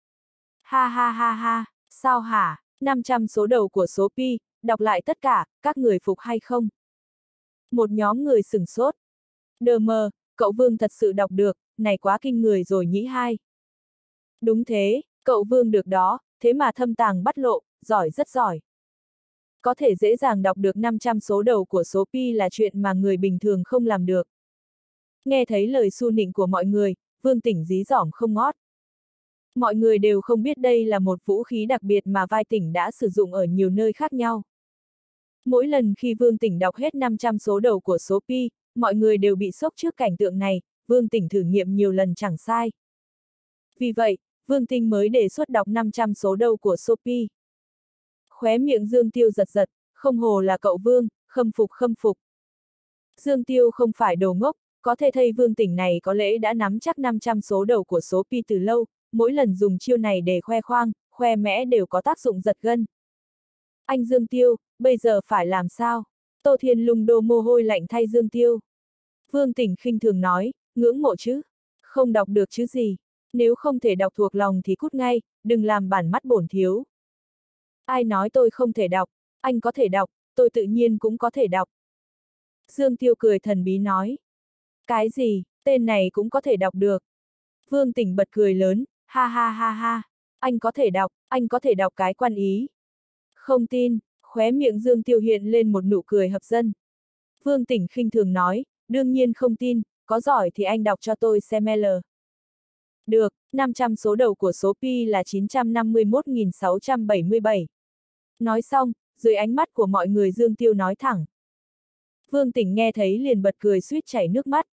Ha, sao hả, 500 số đầu của số Pi, đọc lại tất cả, các người phục hay không? Một nhóm người sửng sốt. Đờ mờ, cậu Vương thật sự đọc được, này quá kinh người rồi nhĩ hai. Đúng thế, cậu Vương được đó, thế mà thâm tàng bắt lộ, giỏi rất giỏi. Có thể dễ dàng đọc được 500 số đầu của số Pi là chuyện mà người bình thường không làm được. Nghe thấy lời xu nịnh của mọi người, Vương Tỉnh dí dỏm không ngót. Mọi người đều không biết đây là một vũ khí đặc biệt mà vai Tỉnh đã sử dụng ở nhiều nơi khác nhau. Mỗi lần khi Vương Tỉnh đọc hết 500 số đầu của số Pi, mọi người đều bị sốc trước cảnh tượng này, Vương Tỉnh thử nghiệm nhiều lần chẳng sai. Vì vậy, Vương Tinh mới đề xuất đọc 500 số đầu của số Pi. Khóe miệng Dương Tiêu giật giật, không hồ là cậu Vương, khâm phục. Dương Tiêu không phải đồ ngốc, có thể thấy Vương Tỉnh này có lẽ đã nắm chắc 500 số đầu của số Pi từ lâu, mỗi lần dùng chiêu này để khoe khoang, khoe mẽ đều có tác dụng giật gân. Anh Dương Tiêu, bây giờ phải làm sao? Tô Thiên Lung đổ mồ hôi lạnh thay Dương Tiêu. Vương Tỉnh khinh thường nói, ngưỡng mộ chứ? Không đọc được chứ gì? Nếu không thể đọc thuộc lòng thì cút ngay, đừng làm bản mắt bổn thiếu. Ai nói tôi không thể đọc, anh có thể đọc, tôi tự nhiên cũng có thể đọc. Dương Tiêu cười thần bí nói. Cái gì, tên này cũng có thể đọc được. Vương Tỉnh bật cười lớn, ha, anh có thể đọc cái quan ý. Không tin, khóe miệng Dương Tiêu hiện lên một nụ cười hấp dẫn. Vương Tỉnh khinh thường nói, đương nhiên không tin, có giỏi thì anh đọc cho tôi xem L. Được, 500 số đầu của số Pi là 951.677. Nói xong, dưới ánh mắt của mọi người Dương Tiêu nói thẳng. Vương Tỉnh nghe thấy liền bật cười suýt chảy nước mắt,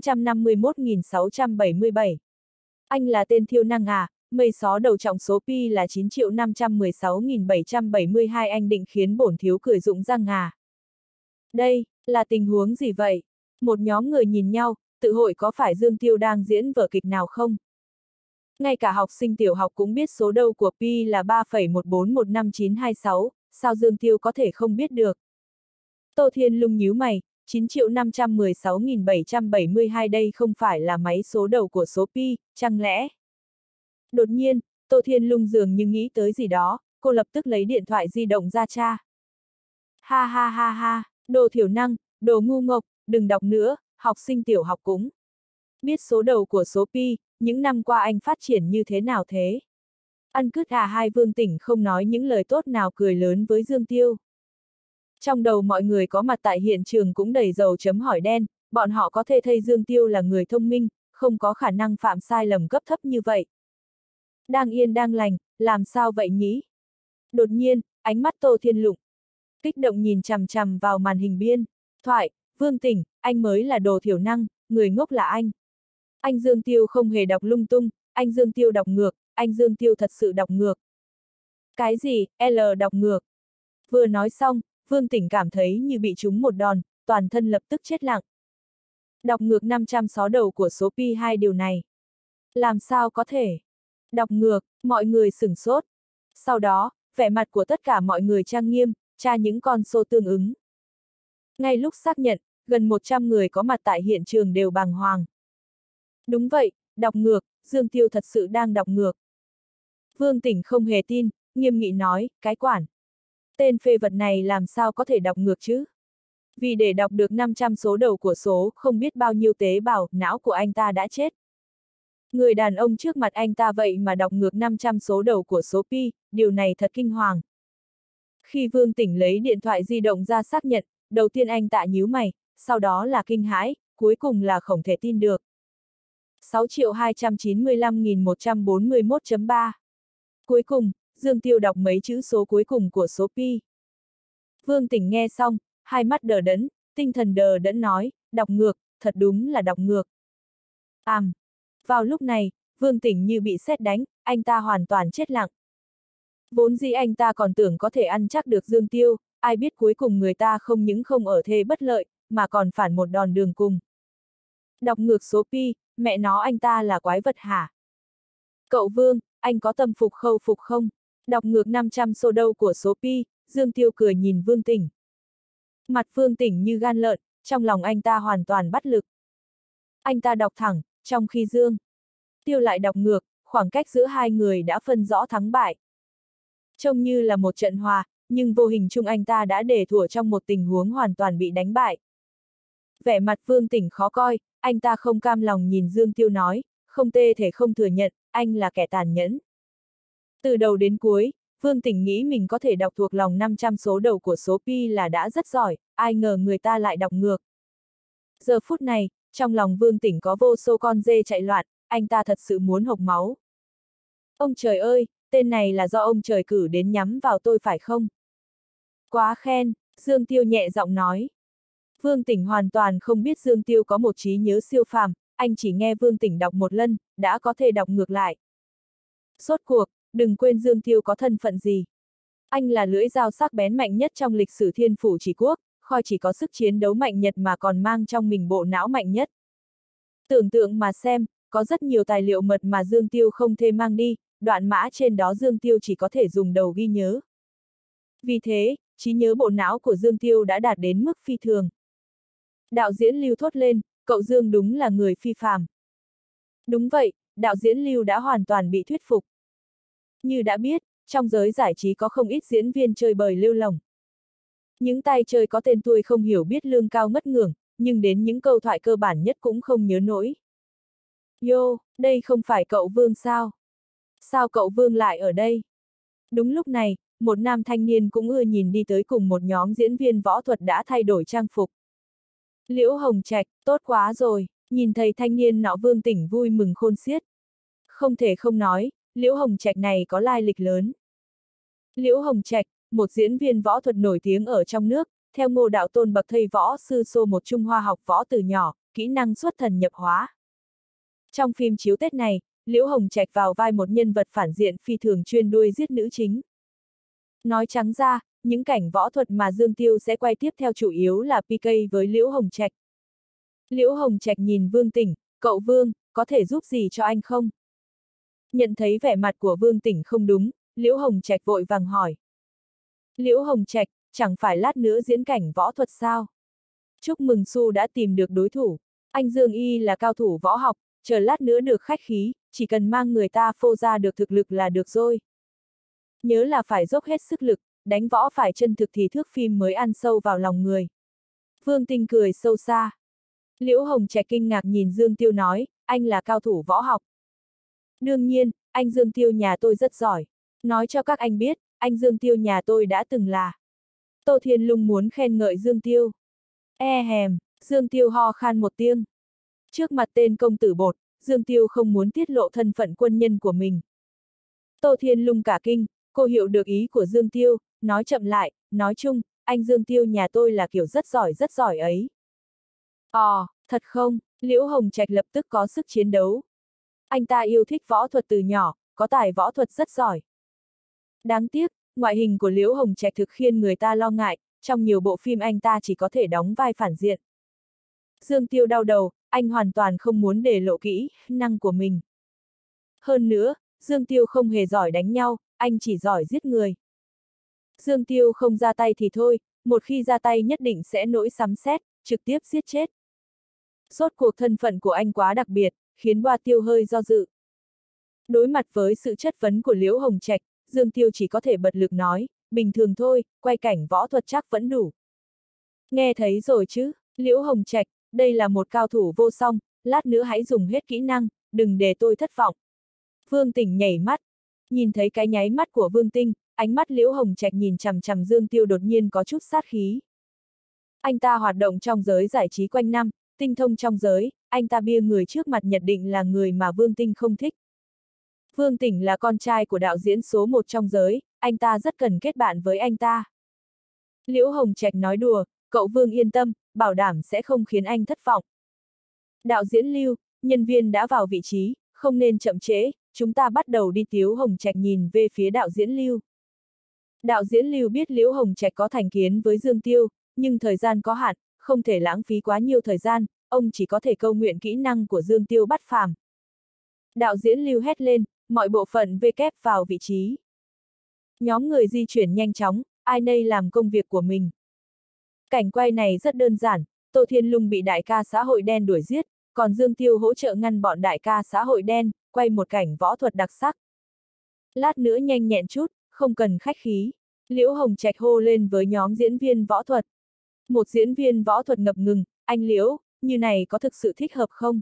951.677. Anh là tên thiêu năng à, mây xó đầu trọng số Pi là 9.516.772 anh định khiến bổn thiếu cười rụng răng à. Đây, là tình huống gì vậy? Một nhóm người nhìn nhau, tự hội có phải Dương Tiêu đang diễn vở kịch nào không? Ngay cả học sinh tiểu học cũng biết số đầu của Pi là 3,1415926, sao Dương Tiêu có thể không biết được? Tô Thiên Lung nhíu mày, 9.516.772 đây không phải là máy số đầu của số pi, chẳng lẽ? Đột nhiên, Tô Thiên Lung dường như nghĩ tới gì đó, cô lập tức lấy điện thoại di động ra tra. Ha ha ha ha, đồ thiểu năng, đồ ngu ngốc, đừng đọc nữa, học sinh tiểu học cũng biết số đầu của số pi, những năm qua anh phát triển như thế nào thế? Ăn cứt à? Hai Vương Tỉnh không nói những lời tốt nào cười lớn với Dương Tiêu. Trong đầu mọi người có mặt tại hiện trường cũng đầy dấu chấm hỏi đen, bọn họ có thể thấy Dương Tiêu là người thông minh, không có khả năng phạm sai lầm cấp thấp như vậy. Đang yên đang lành, làm sao vậy nhỉ? Đột nhiên, ánh mắt Tô Thiên Lục kích động nhìn chằm chằm vào màn hình biên thoại, Vương Tỉnh, anh mới là đồ thiểu năng, người ngốc là anh. Anh Dương Tiêu không hề đọc lung tung, anh Dương Tiêu đọc ngược, anh Dương Tiêu thật sự đọc ngược. Cái gì, L đọc ngược? Vừa nói xong, Vương Tỉnh cảm thấy như bị trúng một đòn, toàn thân lập tức chết lặng. Đọc ngược 500 số đầu của số pi 2 điều này. Làm sao có thể? Đọc ngược, mọi người sửng sốt. Sau đó, vẻ mặt của tất cả mọi người trang nghiêm, tra những con số tương ứng. Ngay lúc xác nhận, gần 100 người có mặt tại hiện trường đều bàng hoàng. Đúng vậy, đọc ngược, Dương Tiêu thật sự đang đọc ngược. Vương Tỉnh không hề tin, nghiêm nghị nói, cái quản. Tên phê vật này làm sao có thể đọc ngược chứ? Vì để đọc được 500 số đầu của số, không biết bao nhiêu tế bào, não của anh ta đã chết. Người đàn ông trước mặt anh ta vậy mà đọc ngược 500 số đầu của số pi, điều này thật kinh hoàng. Khi Vương Tỉnh lấy điện thoại di động ra xác nhận, đầu tiên anh ta nhíu mày, sau đó là kinh hãi, cuối cùng là không thể tin được. 6.295.141.3. Cuối cùng, Dương Tiêu đọc mấy chữ số cuối cùng của số pi. Vương Tỉnh nghe xong, hai mắt đờ đẫn, tinh thần đờ đẫn nói, đọc ngược, thật đúng là đọc ngược. Vào lúc này, Vương Tỉnh như bị sét đánh, anh ta hoàn toàn chết lặng. Vốn dĩ anh ta còn tưởng có thể ăn chắc được Dương Tiêu, ai biết cuối cùng người ta không những không ở thế bất lợi, mà còn phản một đòn đường cùng. Đọc ngược số pi, mẹ nó anh ta là quái vật hả? Cậu Vương, anh có tâm phục khẩu phục không? Đọc ngược 500 số đầu của số pi, Dương Tiêu cười nhìn Vương Tỉnh. Mặt Vương Tỉnh như gan lợn, trong lòng anh ta hoàn toàn bất lực. Anh ta đọc thẳng, trong khi Dương Tiêu lại đọc ngược, khoảng cách giữa hai người đã phân rõ thắng bại. Trông như là một trận hòa, nhưng vô hình chung anh ta đã để thua trong một tình huống hoàn toàn bị đánh bại. Vẻ mặt Vương Tỉnh khó coi, anh ta không cam lòng nhìn Dương Tiêu nói, không thể không thừa nhận, anh là kẻ tàn nhẫn. Từ đầu đến cuối, Vương Tỉnh nghĩ mình có thể đọc thuộc lòng 500 số đầu của số pi là đã rất giỏi, ai ngờ người ta lại đọc ngược. Giờ phút này, trong lòng Vương Tỉnh có vô số con dê chạy loạn, anh ta thật sự muốn hộc máu. Ông trời ơi, tên này là do ông trời cử đến nhắm vào tôi phải không? Quá khen, Dương Tiêu nhẹ giọng nói. Vương Tỉnh hoàn toàn không biết Dương Tiêu có một trí nhớ siêu phàm, anh chỉ nghe Vương Tỉnh đọc một lần, đã có thể đọc ngược lại. Rốt cuộc, đừng quên Dương Tiêu có thân phận gì. Anh là lưỡi dao sắc bén mạnh nhất trong lịch sử Thiên Phủ Chỉ Quốc, khỏi chỉ có sức chiến đấu mạnh nhất mà còn mang trong mình bộ não mạnh nhất. Tưởng tượng mà xem, có rất nhiều tài liệu mật mà Dương Tiêu không thể mang đi, đoạn mã trên đó Dương Tiêu chỉ có thể dùng đầu ghi nhớ. Vì thế, trí nhớ bộ não của Dương Tiêu đã đạt đến mức phi thường. Đạo diễn Lưu thốt lên, cậu Dương đúng là người phi phàm. Đúng vậy, đạo diễn Lưu đã hoàn toàn bị thuyết phục. Như đã biết, trong giới giải trí có không ít diễn viên chơi bời lêu lổng. Những tay chơi có tên tuổi không hiểu biết lương cao ngất ngưởng, nhưng đến những câu thoại cơ bản nhất cũng không nhớ nổi. Yo, đây không phải cậu Vương sao? Sao cậu Vương lại ở đây? Đúng lúc này, một nam thanh niên cũng ưa nhìn đi tới cùng một nhóm diễn viên võ thuật đã thay đổi trang phục. Liễu Hồng Trạch, tốt quá rồi, nhìn thấy thanh niên nọ Vương Tỉnh vui mừng khôn xiết. Không thể không nói, Liễu Hồng Trạch này có lai lịch lớn. Liễu Hồng Trạch, một diễn viên võ thuật nổi tiếng ở trong nước, theo Ngô Đạo Tôn bậc thầy võ sư xô một Trung Hoa học võ từ nhỏ, kỹ năng xuất thần nhập hóa. Trong phim chiếu Tết này, Liễu Hồng Trạch vào vai một nhân vật phản diện phi thường chuyên đuôi giết nữ chính. Nói trắng ra, những cảnh võ thuật mà Dương Tiêu sẽ quay tiếp theo chủ yếu là PK với Liễu Hồng Trạch. Liễu Hồng Trạch nhìn Vương Tỉnh, cậu Vương, có thể giúp gì cho anh không? Nhận thấy vẻ mặt của Vương Tỉnh không đúng, Liễu Hồng Trạch vội vàng hỏi. Liễu Hồng Trạch, chẳng phải lát nữa diễn cảnh võ thuật sao? Chúc mừng Su đã tìm được đối thủ. Anh Dương Y là cao thủ võ học, chờ lát nữa được khách khí, chỉ cần mang người ta phô ra được thực lực là được rồi. Nhớ là phải dốc hết sức lực, đánh võ phải chân thực thì thước phim mới ăn sâu vào lòng người. Vương Tinh cười sâu xa. Liễu Hồng Trạch kinh ngạc nhìn Dương Tiêu nói, anh là cao thủ võ học. Đương nhiên, anh Dương Tiêu nhà tôi rất giỏi. Nói cho các anh biết, anh Dương Tiêu nhà tôi đã từng là. Tô Thiên Lung muốn khen ngợi Dương Tiêu. E hèm, Dương Tiêu ho khan một tiếng. Trước mặt tên công tử bột, Dương Tiêu không muốn tiết lộ thân phận quân nhân của mình. Tô Thiên Lung cả kinh, cô hiểu được ý của Dương Tiêu, nói chậm lại, nói chung, anh Dương Tiêu nhà tôi là kiểu rất giỏi ấy. Thật không? Liễu Hồng Trạch lập tức có sức chiến đấu. Anh ta yêu thích võ thuật từ nhỏ, có tài võ thuật rất giỏi. Đáng tiếc, ngoại hình của Liễu Hồng Trạch thực khiến người ta lo ngại, trong nhiều bộ phim anh ta chỉ có thể đóng vai phản diện. Dương Tiêu đau đầu, anh hoàn toàn không muốn để lộ kỹ năng của mình. Hơn nữa, Dương Tiêu không hề giỏi đánh nhau, anh chỉ giỏi giết người. Dương Tiêu không ra tay thì thôi, một khi ra tay nhất định sẽ nổi sấm sét, trực tiếp giết chết. Rốt cuộc thân phận của anh quá đặc biệt, khiến Hoa Tiêu hơi do dự. Đối mặt với sự chất vấn của Liễu Hồng Trạch, Dương Tiêu chỉ có thể bật lực nói, bình thường thôi, quay cảnh võ thuật chắc vẫn đủ. Nghe thấy rồi chứ, Liễu Hồng Trạch, đây là một cao thủ vô song, lát nữa hãy dùng hết kỹ năng, đừng để tôi thất vọng. Vương Tỉnh nhảy mắt, nhìn thấy cái nháy mắt của Vương Tinh, ánh mắt Liễu Hồng Trạch nhìn chằm chằm Dương Tiêu đột nhiên có chút sát khí. Anh ta hoạt động trong giới giải trí quanh năm, tinh thông trong giới, anh ta bia người trước mặt nhận định là người mà Vương Tinh không thích. Vương Tỉnh là con trai của đạo diễn số 1 trong giới, anh ta rất cần kết bạn với anh ta. Liễu Hồng Trạch nói đùa, cậu Vương yên tâm, bảo đảm sẽ không khiến anh thất vọng. Đạo diễn Lưu, nhân viên đã vào vị trí, không nên chậm trễ, chúng ta bắt đầu đi. Liễu Hồng Trạch nhìn về phía đạo diễn Lưu. Đạo diễn Lưu biết Liễu Hồng Trạch có thành kiến với Dương Tiêu, nhưng thời gian có hạn, không thể lãng phí quá nhiều thời gian, ông chỉ có thể cầu nguyện kỹ năng của Dương Tiêu bắt phàm. Đạo diễn Lưu hét lên, mọi bộ phận kép vào vị trí. Nhóm người di chuyển nhanh chóng, ai nấy làm công việc của mình. Cảnh quay này rất đơn giản, Tô Thiên Lung bị đại ca xã hội đen đuổi giết, còn Dương Tiêu hỗ trợ ngăn bọn đại ca xã hội đen, quay một cảnh võ thuật đặc sắc. Lát nữa nhanh nhẹn chút, không cần khách khí. Liễu Hồng Trạch hô lên với nhóm diễn viên võ thuật. Một diễn viên võ thuật ngập ngừng, anh Liễu, như này có thực sự thích hợp không?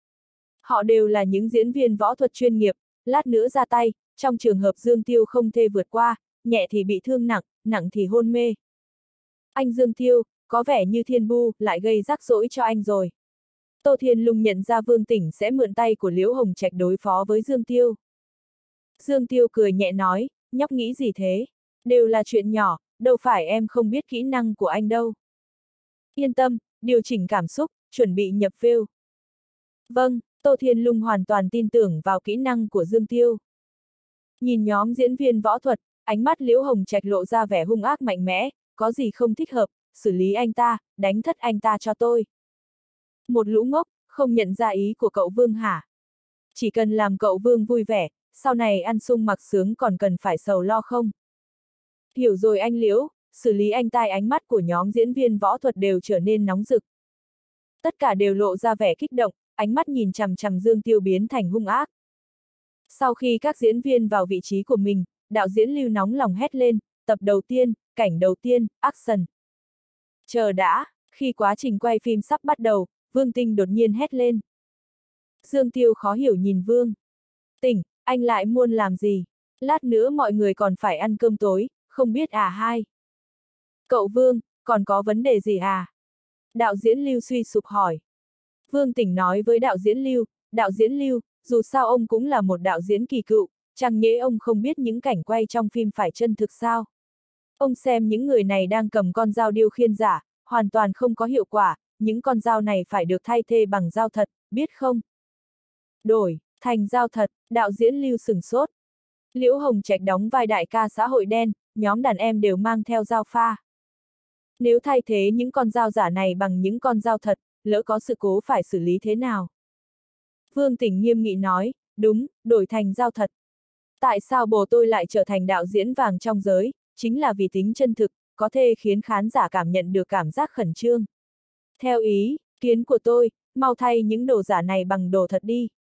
Họ đều là những diễn viên võ thuật chuyên nghiệp, lát nữa ra tay, trong trường hợp Dương Tiêu không thể vượt qua, nhẹ thì bị thương nặng, nặng thì hôn mê. Anh Dương Tiêu, có vẻ như Thiên Bu lại gây rắc rối cho anh rồi. Tô Thiên Lung nhận ra Vương Tỉnh sẽ mượn tay của Liễu Hồng Trạch đối phó với Dương Tiêu. Dương Tiêu cười nhẹ nói, nhóc nghĩ gì thế? Đều là chuyện nhỏ, đâu phải em không biết kỹ năng của anh đâu. Yên tâm, điều chỉnh cảm xúc, chuẩn bị nhập phêu. Vâng, Tô Thiên Lung hoàn toàn tin tưởng vào kỹ năng của Dương Tiêu. Nhìn nhóm diễn viên võ thuật, ánh mắt Liễu Hồng Trạch lộ ra vẻ hung ác mạnh mẽ, có gì không thích hợp, xử lý anh ta, đánh thất anh ta cho tôi. Một lũ ngốc, không nhận ra ý của cậu Vương hả? Chỉ cần làm cậu Vương vui vẻ, sau này ăn sung mặc sướng còn cần phải sầu lo không? Hiểu rồi anh Liễu, xử lý anh ta. Ánh mắt của nhóm diễn viên võ thuật đều trở nên nóng rực. Tất cả đều lộ ra vẻ kích động, ánh mắt nhìn chằm chằm Dương Tiêu biến thành hung ác. Sau khi các diễn viên vào vị trí của mình, đạo diễn Lưu nóng lòng hét lên, tập đầu tiên, cảnh đầu tiên, action. Chờ đã, khi quá trình quay phim sắp bắt đầu, Vương Tinh đột nhiên hét lên. Dương Tiêu khó hiểu nhìn Vương Tỉnh, anh lại muốn làm gì? Lát nữa mọi người còn phải ăn cơm tối, không biết à hai? Cậu Vương, còn có vấn đề gì à? Đạo diễn Lưu suy sụp hỏi. Vương Tỉnh nói với đạo diễn Lưu, dù sao ông cũng là một đạo diễn kỳ cựu, chẳng nhẽ ông không biết những cảnh quay trong phim phải chân thực sao? Ông xem những người này đang cầm con dao điêu khiên giả, hoàn toàn không có hiệu quả, những con dao này phải được thay thế bằng dao thật, biết không? Đổi thành dao thật, đạo diễn Lưu sửng sốt. Liễu Hồng Trạch đóng vai đại ca xã hội đen, nhóm đàn em đều mang theo dao pha. Nếu thay thế những con dao giả này bằng những con dao thật, lỡ có sự cố phải xử lý thế nào? Vương Tỉnh nghiêm nghị nói, đúng, đổi thành dao thật. Tại sao bố tôi lại trở thành đạo diễn vàng trong giới, chính là vì tính chân thực, có thể khiến khán giả cảm nhận được cảm giác khẩn trương. Theo ý kiến của tôi, mau thay những đồ giả này bằng đồ thật đi.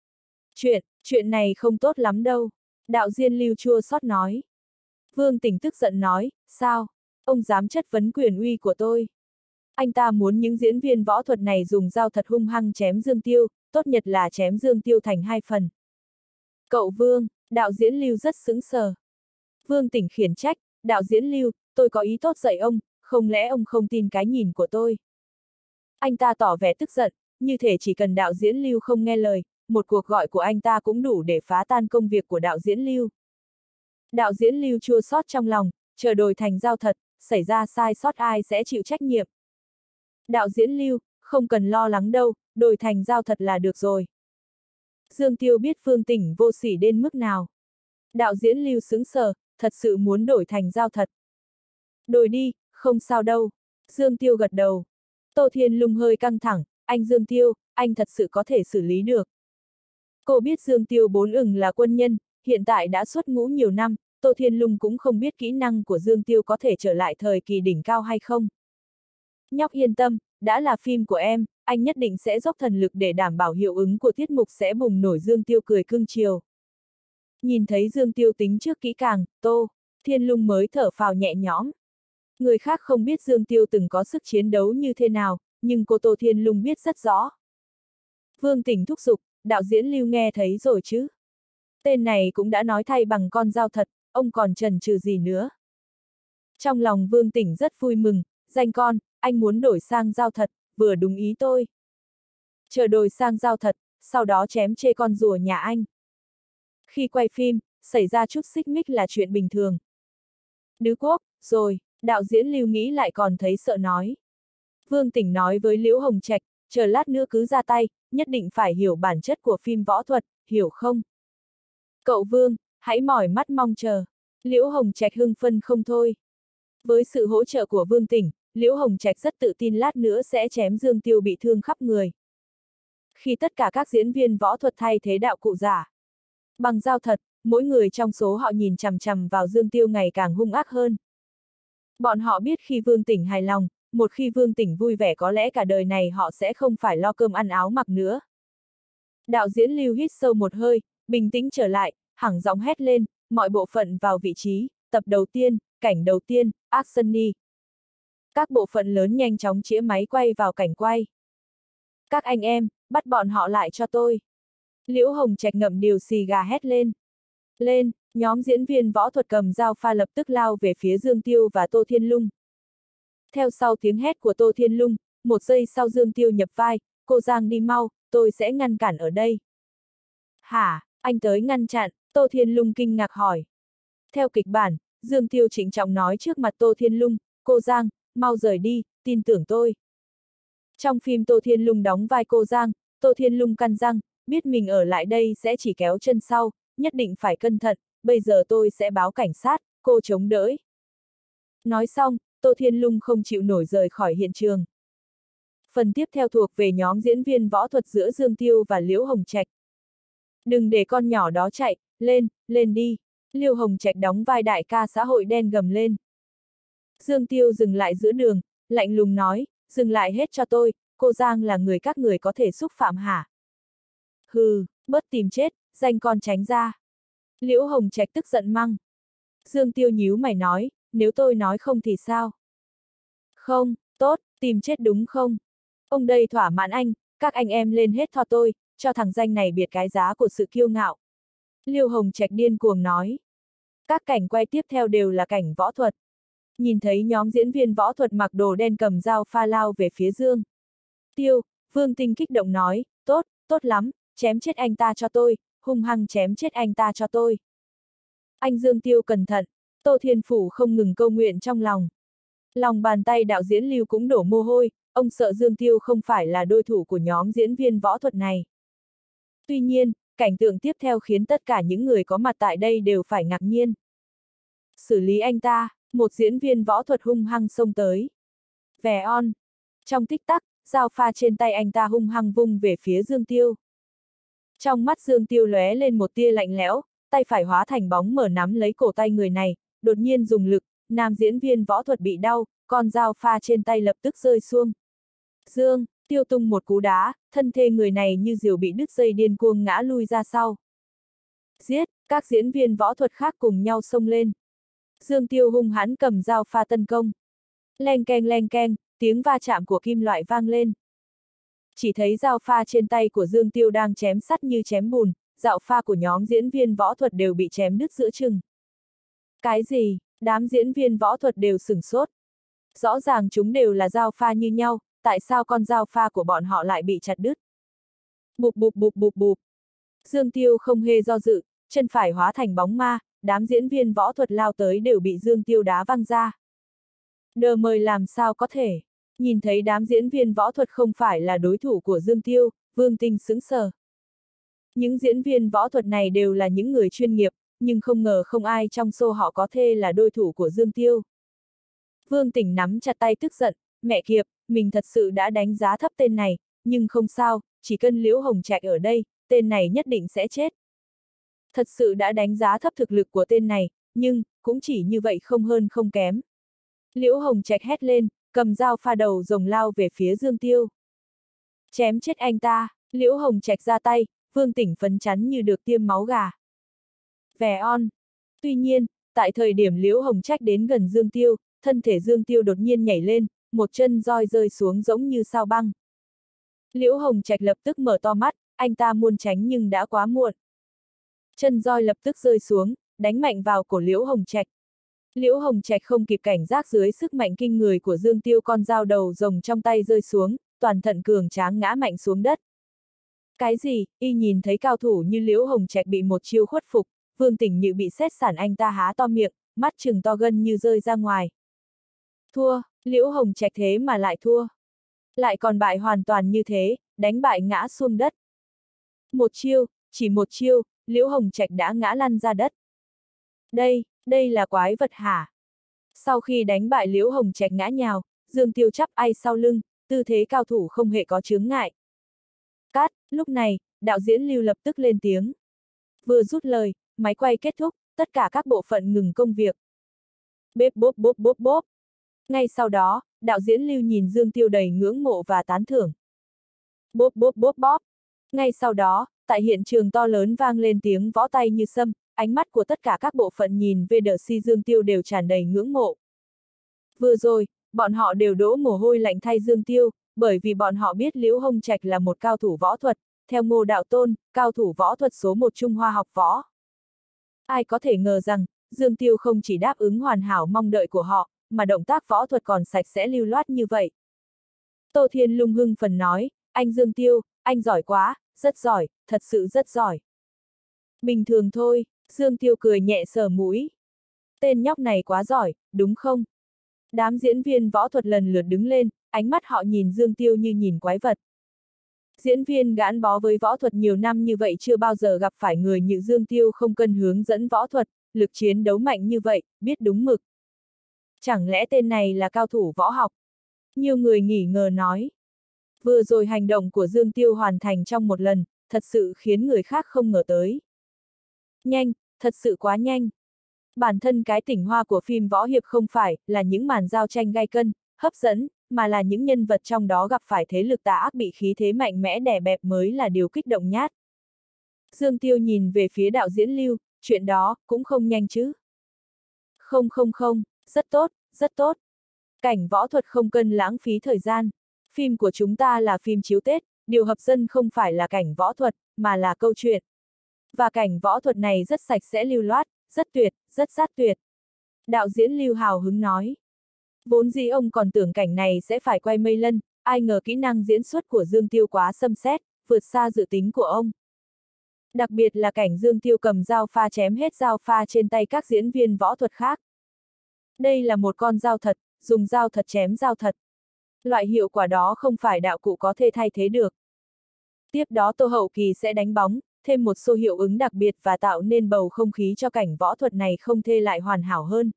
Chuyện này không tốt lắm đâu. Đạo diễn Lưu chua xót nói. Vương Tỉnh tức giận nói, sao? Ông dám chất vấn quyền uy của tôi. Anh ta muốn những diễn viên võ thuật này dùng dao thật hung hăng chém Dương Tiêu, tốt nhất là chém Dương Tiêu thành 2 phần. Cậu Vương, đạo diễn Lưu rất sững sờ. Vương Tỉnh khiển trách, đạo diễn Lưu, tôi có ý tốt dạy ông, không lẽ ông không tin cái nhìn của tôi? Anh ta tỏ vẻ tức giận, như thể chỉ cần đạo diễn Lưu không nghe lời, một cuộc gọi của anh ta cũng đủ để phá tan công việc của đạo diễn Lưu. Đạo diễn Lưu chua xót trong lòng, chờ đổi thành dao thật, xảy ra sai sót ai sẽ chịu trách nhiệm. Đạo diễn Lưu, không cần lo lắng đâu, đổi thành dao thật là được rồi. Dương Tiêu biết Vương Tỉnh vô sỉ đến mức nào. Đạo diễn Lưu sững sờ, thật sự muốn đổi thành dao thật. Đổi đi, không sao đâu. Dương Tiêu gật đầu. Tô Thiên Lung hơi căng thẳng, anh Dương Tiêu, anh thật sự có thể xử lý được. Cô biết Dương Tiêu bốn là quân nhân, hiện tại đã xuất ngũ nhiều năm, Tô Thiên Lung cũng không biết kỹ năng của Dương Tiêu có thể trở lại thời kỳ đỉnh cao hay không. Nhóc yên tâm, đã là phim của em, anh nhất định sẽ dốc thần lực để đảm bảo hiệu ứng của tiết mục sẽ bùng nổi. Dương Tiêu cười cưng chiều. Nhìn thấy Dương Tiêu tính trước kỹ càng, Tô Thiên Lung mới thở phào nhẹ nhõm. Người khác không biết Dương Tiêu từng có sức chiến đấu như thế nào, nhưng cô Tô Thiên Lung biết rất rõ. Vương Tỉnh thúc giục, đạo diễn Lưu nghe thấy rồi chứ? Tên này cũng đã nói thay bằng con dao thật, ông còn chần chừ gì nữa? Trong lòng Vương Tỉnh rất vui mừng, danh con, anh muốn đổi sang dao thật, vừa đúng ý tôi. Chờ đổi sang dao thật, sau đó chém chê con rùa nhà anh. Khi quay phim, xảy ra chút xích mích là chuyện bình thường. Đứ quốc, rồi, đạo diễn Lưu nghĩ lại còn thấy sợ nói. Vương Tỉnh nói với Liễu Hồng Trạch, chờ lát nữa cứ ra tay, nhất định phải hiểu bản chất của phim võ thuật, hiểu không? Cậu Vương, hãy mỏi mắt mong chờ. Liễu Hồng Trạch hưng phân không thôi. Với sự hỗ trợ của Vương Tỉnh, Liễu Hồng Trạch rất tự tin lát nữa sẽ chém Dương Tiêu bị thương khắp người. Khi tất cả các diễn viên võ thuật thay thế đạo cụ giả bằng dao thật, mỗi người trong số họ nhìn chằm chằm vào Dương Tiêu ngày càng hung ác hơn. Bọn họ biết khi Vương Tỉnh hài lòng, một khi Vương Tỉnh vui vẻ có lẽ cả đời này họ sẽ không phải lo cơm ăn áo mặc nữa. Đạo diễn Lưu hít sâu một hơi, bình tĩnh trở lại, hẳng giọng hét lên, mọi bộ phận vào vị trí, tập đầu tiên, cảnh đầu tiên, action đi. Các bộ phận lớn nhanh chóng chĩa máy quay vào cảnh quay. Các anh em, bắt bọn họ lại cho tôi. Liễu Hồng Trạch ngậm điều xì gà hét lên. Lên, nhóm diễn viên võ thuật cầm dao pha lập tức lao về phía Dương Tiêu và Tô Thiên Lung. Theo sau tiếng hét của Tô Thiên Lung, một giây sau Dương Tiêu nhập vai, cô Giang đi mau, tôi sẽ ngăn cản ở đây. Hả, anh tới ngăn chặn, Tô Thiên Lung kinh ngạc hỏi. Theo kịch bản, Dương Tiêu trịnh trọng nói trước mặt Tô Thiên Lung, cô Giang, mau rời đi, tin tưởng tôi. Trong phim Tô Thiên Lung đóng vai cô Giang, Tô Thiên Lung căn răng, biết mình ở lại đây sẽ chỉ kéo chân sau, nhất định phải cẩn thận, bây giờ tôi sẽ báo cảnh sát, cô chống đỡ. Nói xong, Tô Thiên Lung không chịu nổi rời khỏi hiện trường. Phần tiếp theo thuộc về nhóm diễn viên võ thuật giữa Dương Tiêu và Liễu Hồng Trạch. Đừng để con nhỏ đó chạy, lên đi. Liễu Hồng Trạch đóng vai đại ca xã hội đen gầm lên. Dương Tiêu dừng lại giữa đường, lạnh lùng nói, dừng lại hết cho tôi, cô Giang là người các người có thể xúc phạm hả? Hừ, bớt tìm chết, danh con tránh ra. Liễu Hồng Trạch tức giận măng. Dương Tiêu nhíu mày nói, nếu tôi nói không thì sao? Không, tốt, tìm chết đúng không? Ông đây thỏa mãn anh, các anh em lên hết cho tôi, cho thằng danh này biệt cái giá của sự kiêu ngạo. Liễu Hồng Trạch điên cuồng nói. Các cảnh quay tiếp theo đều là cảnh võ thuật. Nhìn thấy nhóm diễn viên võ thuật mặc đồ đen cầm dao pha lao về phía Dương Tiêu, Vương Tinh kích động nói, tốt lắm, chém chết anh ta cho tôi, hung hăng chém chết anh ta cho tôi. Anh Dương Tiêu cẩn thận, Tô Thiên Phủ không ngừng câu nguyện trong lòng. Lòng bàn tay đạo diễn Lưu cũng đổ mồ hôi, ông sợ Dương Tiêu không phải là đối thủ của nhóm diễn viên võ thuật này. Tuy nhiên, cảnh tượng tiếp theo khiến tất cả những người có mặt tại đây đều phải ngạc nhiên. Xử lý anh ta, một diễn viên võ thuật hung hăng xông tới. Vẻ on. Trong tích tắc, dao pha trên tay anh ta hung hăng vung về phía Dương Tiêu. Trong mắt Dương Tiêu lóe lên một tia lạnh lẽo, tay phải hóa thành bóng mở nắm lấy cổ tay người này, đột nhiên dùng lực, nam diễn viên võ thuật bị đau, con dao pha trên tay lập tức rơi xuông. Dương Tiêu tung một cú đá, thân thể người này như diều bị đứt dây điên cuồng ngã lui ra sau. Giết, các diễn viên võ thuật khác cùng nhau xông lên. Dương Tiêu hung hãn cầm dao pha tấn công. Leng keng, tiếng va chạm của kim loại vang lên. Chỉ thấy dao pha trên tay của Dương Tiêu đang chém sắt như chém bùn, dao pha của nhóm diễn viên võ thuật đều bị chém đứt giữa chừng. Cái gì? Đám diễn viên võ thuật đều sửng sốt. Rõ ràng chúng đều là dao pha như nhau, tại sao con dao pha của bọn họ lại bị chặt đứt? Bụp bụp bụp bụp bụp. Dương Tiêu không hề do dự, chân phải hóa thành bóng ma, đám diễn viên võ thuật lao tới đều bị Dương Tiêu đá văng ra. Đờ mời làm sao có thể? Nhìn thấy đám diễn viên võ thuật không phải là đối thủ của Dương Tiêu, Vương Tinh sững sờ. Những diễn viên võ thuật này đều là những người chuyên nghiệp, nhưng không ngờ không ai trong số họ có thể là đối thủ của Dương Tiêu. Vương Tỉnh nắm chặt tay tức giận, mẹ kiếp, mình thật sự đã đánh giá thấp tên này, nhưng không sao, chỉ cần Liễu Hồng Trạch ở đây, tên này nhất định sẽ chết. Thật sự đã đánh giá thấp thực lực của tên này, nhưng, cũng chỉ như vậy không hơn không kém. Liễu Hồng Trạch hét lên, cầm dao pha đầu rồng lao về phía Dương Tiêu. Chém chết anh ta, Liễu Hồng Trạch ra tay, Vương Tỉnh phấn chấn như được tiêm máu gà. Vẻ on. Tuy nhiên, tại thời điểm Liễu Hồng Trạch đến gần Dương Tiêu, thân thể Dương Tiêu đột nhiên nhảy lên, một chân roi rơi xuống giống như sao băng. Liễu Hồng Trạch lập tức mở to mắt, anh ta muốn tránh nhưng đã quá muộn. Chân roi lập tức rơi xuống, đánh mạnh vào cổ Liễu Hồng Trạch. Liễu Hồng Trạch không kịp cảnh giác dưới sức mạnh kinh người của Dương Tiêu, con dao đầu rồng trong tay rơi xuống, toàn thận cường tráng ngã mạnh xuống đất. Cái gì? Y nhìn thấy cao thủ như Liễu Hồng Trạch bị một chiêu khuất phục, Vương Tỉnh như bị sét sản, anh ta há to miệng, mắt trừng to gân như rơi ra ngoài. Thua, Liễu Hồng Trạch thế mà lại thua. Lại còn bại hoàn toàn như thế, đánh bại ngã xuống đất. Một chiêu, chỉ một chiêu, Liễu Hồng Trạch đã ngã lăn ra đất. Đây là quái vật hả? Sau khi đánh bại Liễu Hồng Trạch ngã nhào, Dương Tiêu chắp tay sau lưng, tư thế cao thủ không hề có chướng ngại. Cắt, lúc này, đạo diễn Lưu lập tức lên tiếng. Vừa rút lời, máy quay kết thúc, tất cả các bộ phận ngừng công việc. Bếp bốp bốp bốp bốp. Ngay sau đó, đạo diễn Lưu nhìn Dương Tiêu đầy ngưỡng mộ và tán thưởng. Bốp bốp bốp bóp. Ngay sau đó, tại hiện trường to lớn vang lên tiếng võ tay như sâm, ánh mắt của tất cả các bộ phận nhìn về đờ si Dương Tiêu đều tràn đầy ngưỡng mộ. Vừa rồi, bọn họ đều đổ mồ hôi lạnh thay Dương Tiêu, bởi vì bọn họ biết Liễu Hồng Trạch là một cao thủ võ thuật, theo Ngô Đạo Tôn, cao thủ võ thuật số 1 Trung Hoa học võ. Ai có thể ngờ rằng, Dương Tiêu không chỉ đáp ứng hoàn hảo mong đợi của họ, mà động tác võ thuật còn sạch sẽ lưu loát như vậy. Tô Thiên Lung hưng phấn nói, anh Dương Tiêu, anh giỏi quá, rất giỏi, thật sự rất giỏi. Bình thường thôi, Dương Tiêu cười nhẹ sờ mũi. Tên nhóc này quá giỏi, đúng không? Đám diễn viên võ thuật lần lượt đứng lên, ánh mắt họ nhìn Dương Tiêu như nhìn quái vật. Diễn viên gắn bó với võ thuật nhiều năm như vậy chưa bao giờ gặp phải người như Dương Tiêu không cần hướng dẫn võ thuật, lực chiến đấu mạnh như vậy, biết đúng mực. Chẳng lẽ tên này là cao thủ võ học? Nhiều người nghi ngờ nói. Vừa rồi hành động của Dương Tiêu hoàn thành trong một lần, thật sự khiến người khác không ngờ tới. Nhanh, thật sự quá nhanh. Bản thân cái tinh hoa của phim võ hiệp không phải là những màn giao tranh gay cân, hấp dẫn, mà là những nhân vật trong đó gặp phải thế lực tà ác bị khí thế mạnh mẽ đè bẹp mới là điều kích động nhất. Dương Tiêu nhìn về phía đạo diễn Lưu, chuyện đó cũng không nhanh chứ. Không, rất tốt, rất tốt. Cảnh võ thuật không cần lãng phí thời gian. Phim của chúng ta là phim chiếu Tết, điều hấp dẫn không phải là cảnh võ thuật, mà là câu chuyện. Và cảnh võ thuật này rất sạch sẽ lưu loát, rất tuyệt, rất sát tuyệt. Đạo diễn Lưu hào hứng nói. Vốn dĩ ông còn tưởng cảnh này sẽ phải quay mây lân, ai ngờ kỹ năng diễn xuất của Dương Tiêu quá xâm xét, vượt xa dự tính của ông. Đặc biệt là cảnh Dương Tiêu cầm dao pha chém hết dao pha trên tay các diễn viên võ thuật khác. Đây là một con dao thật, dùng dao thật chém dao thật. Loại hiệu quả đó không phải đạo cụ có thể thay thế được. Tiếp đó Tô Hậu Kỳ sẽ đánh bóng, thêm một số hiệu ứng đặc biệt và tạo nên bầu không khí cho cảnh võ thuật này không thể lại hoàn hảo hơn.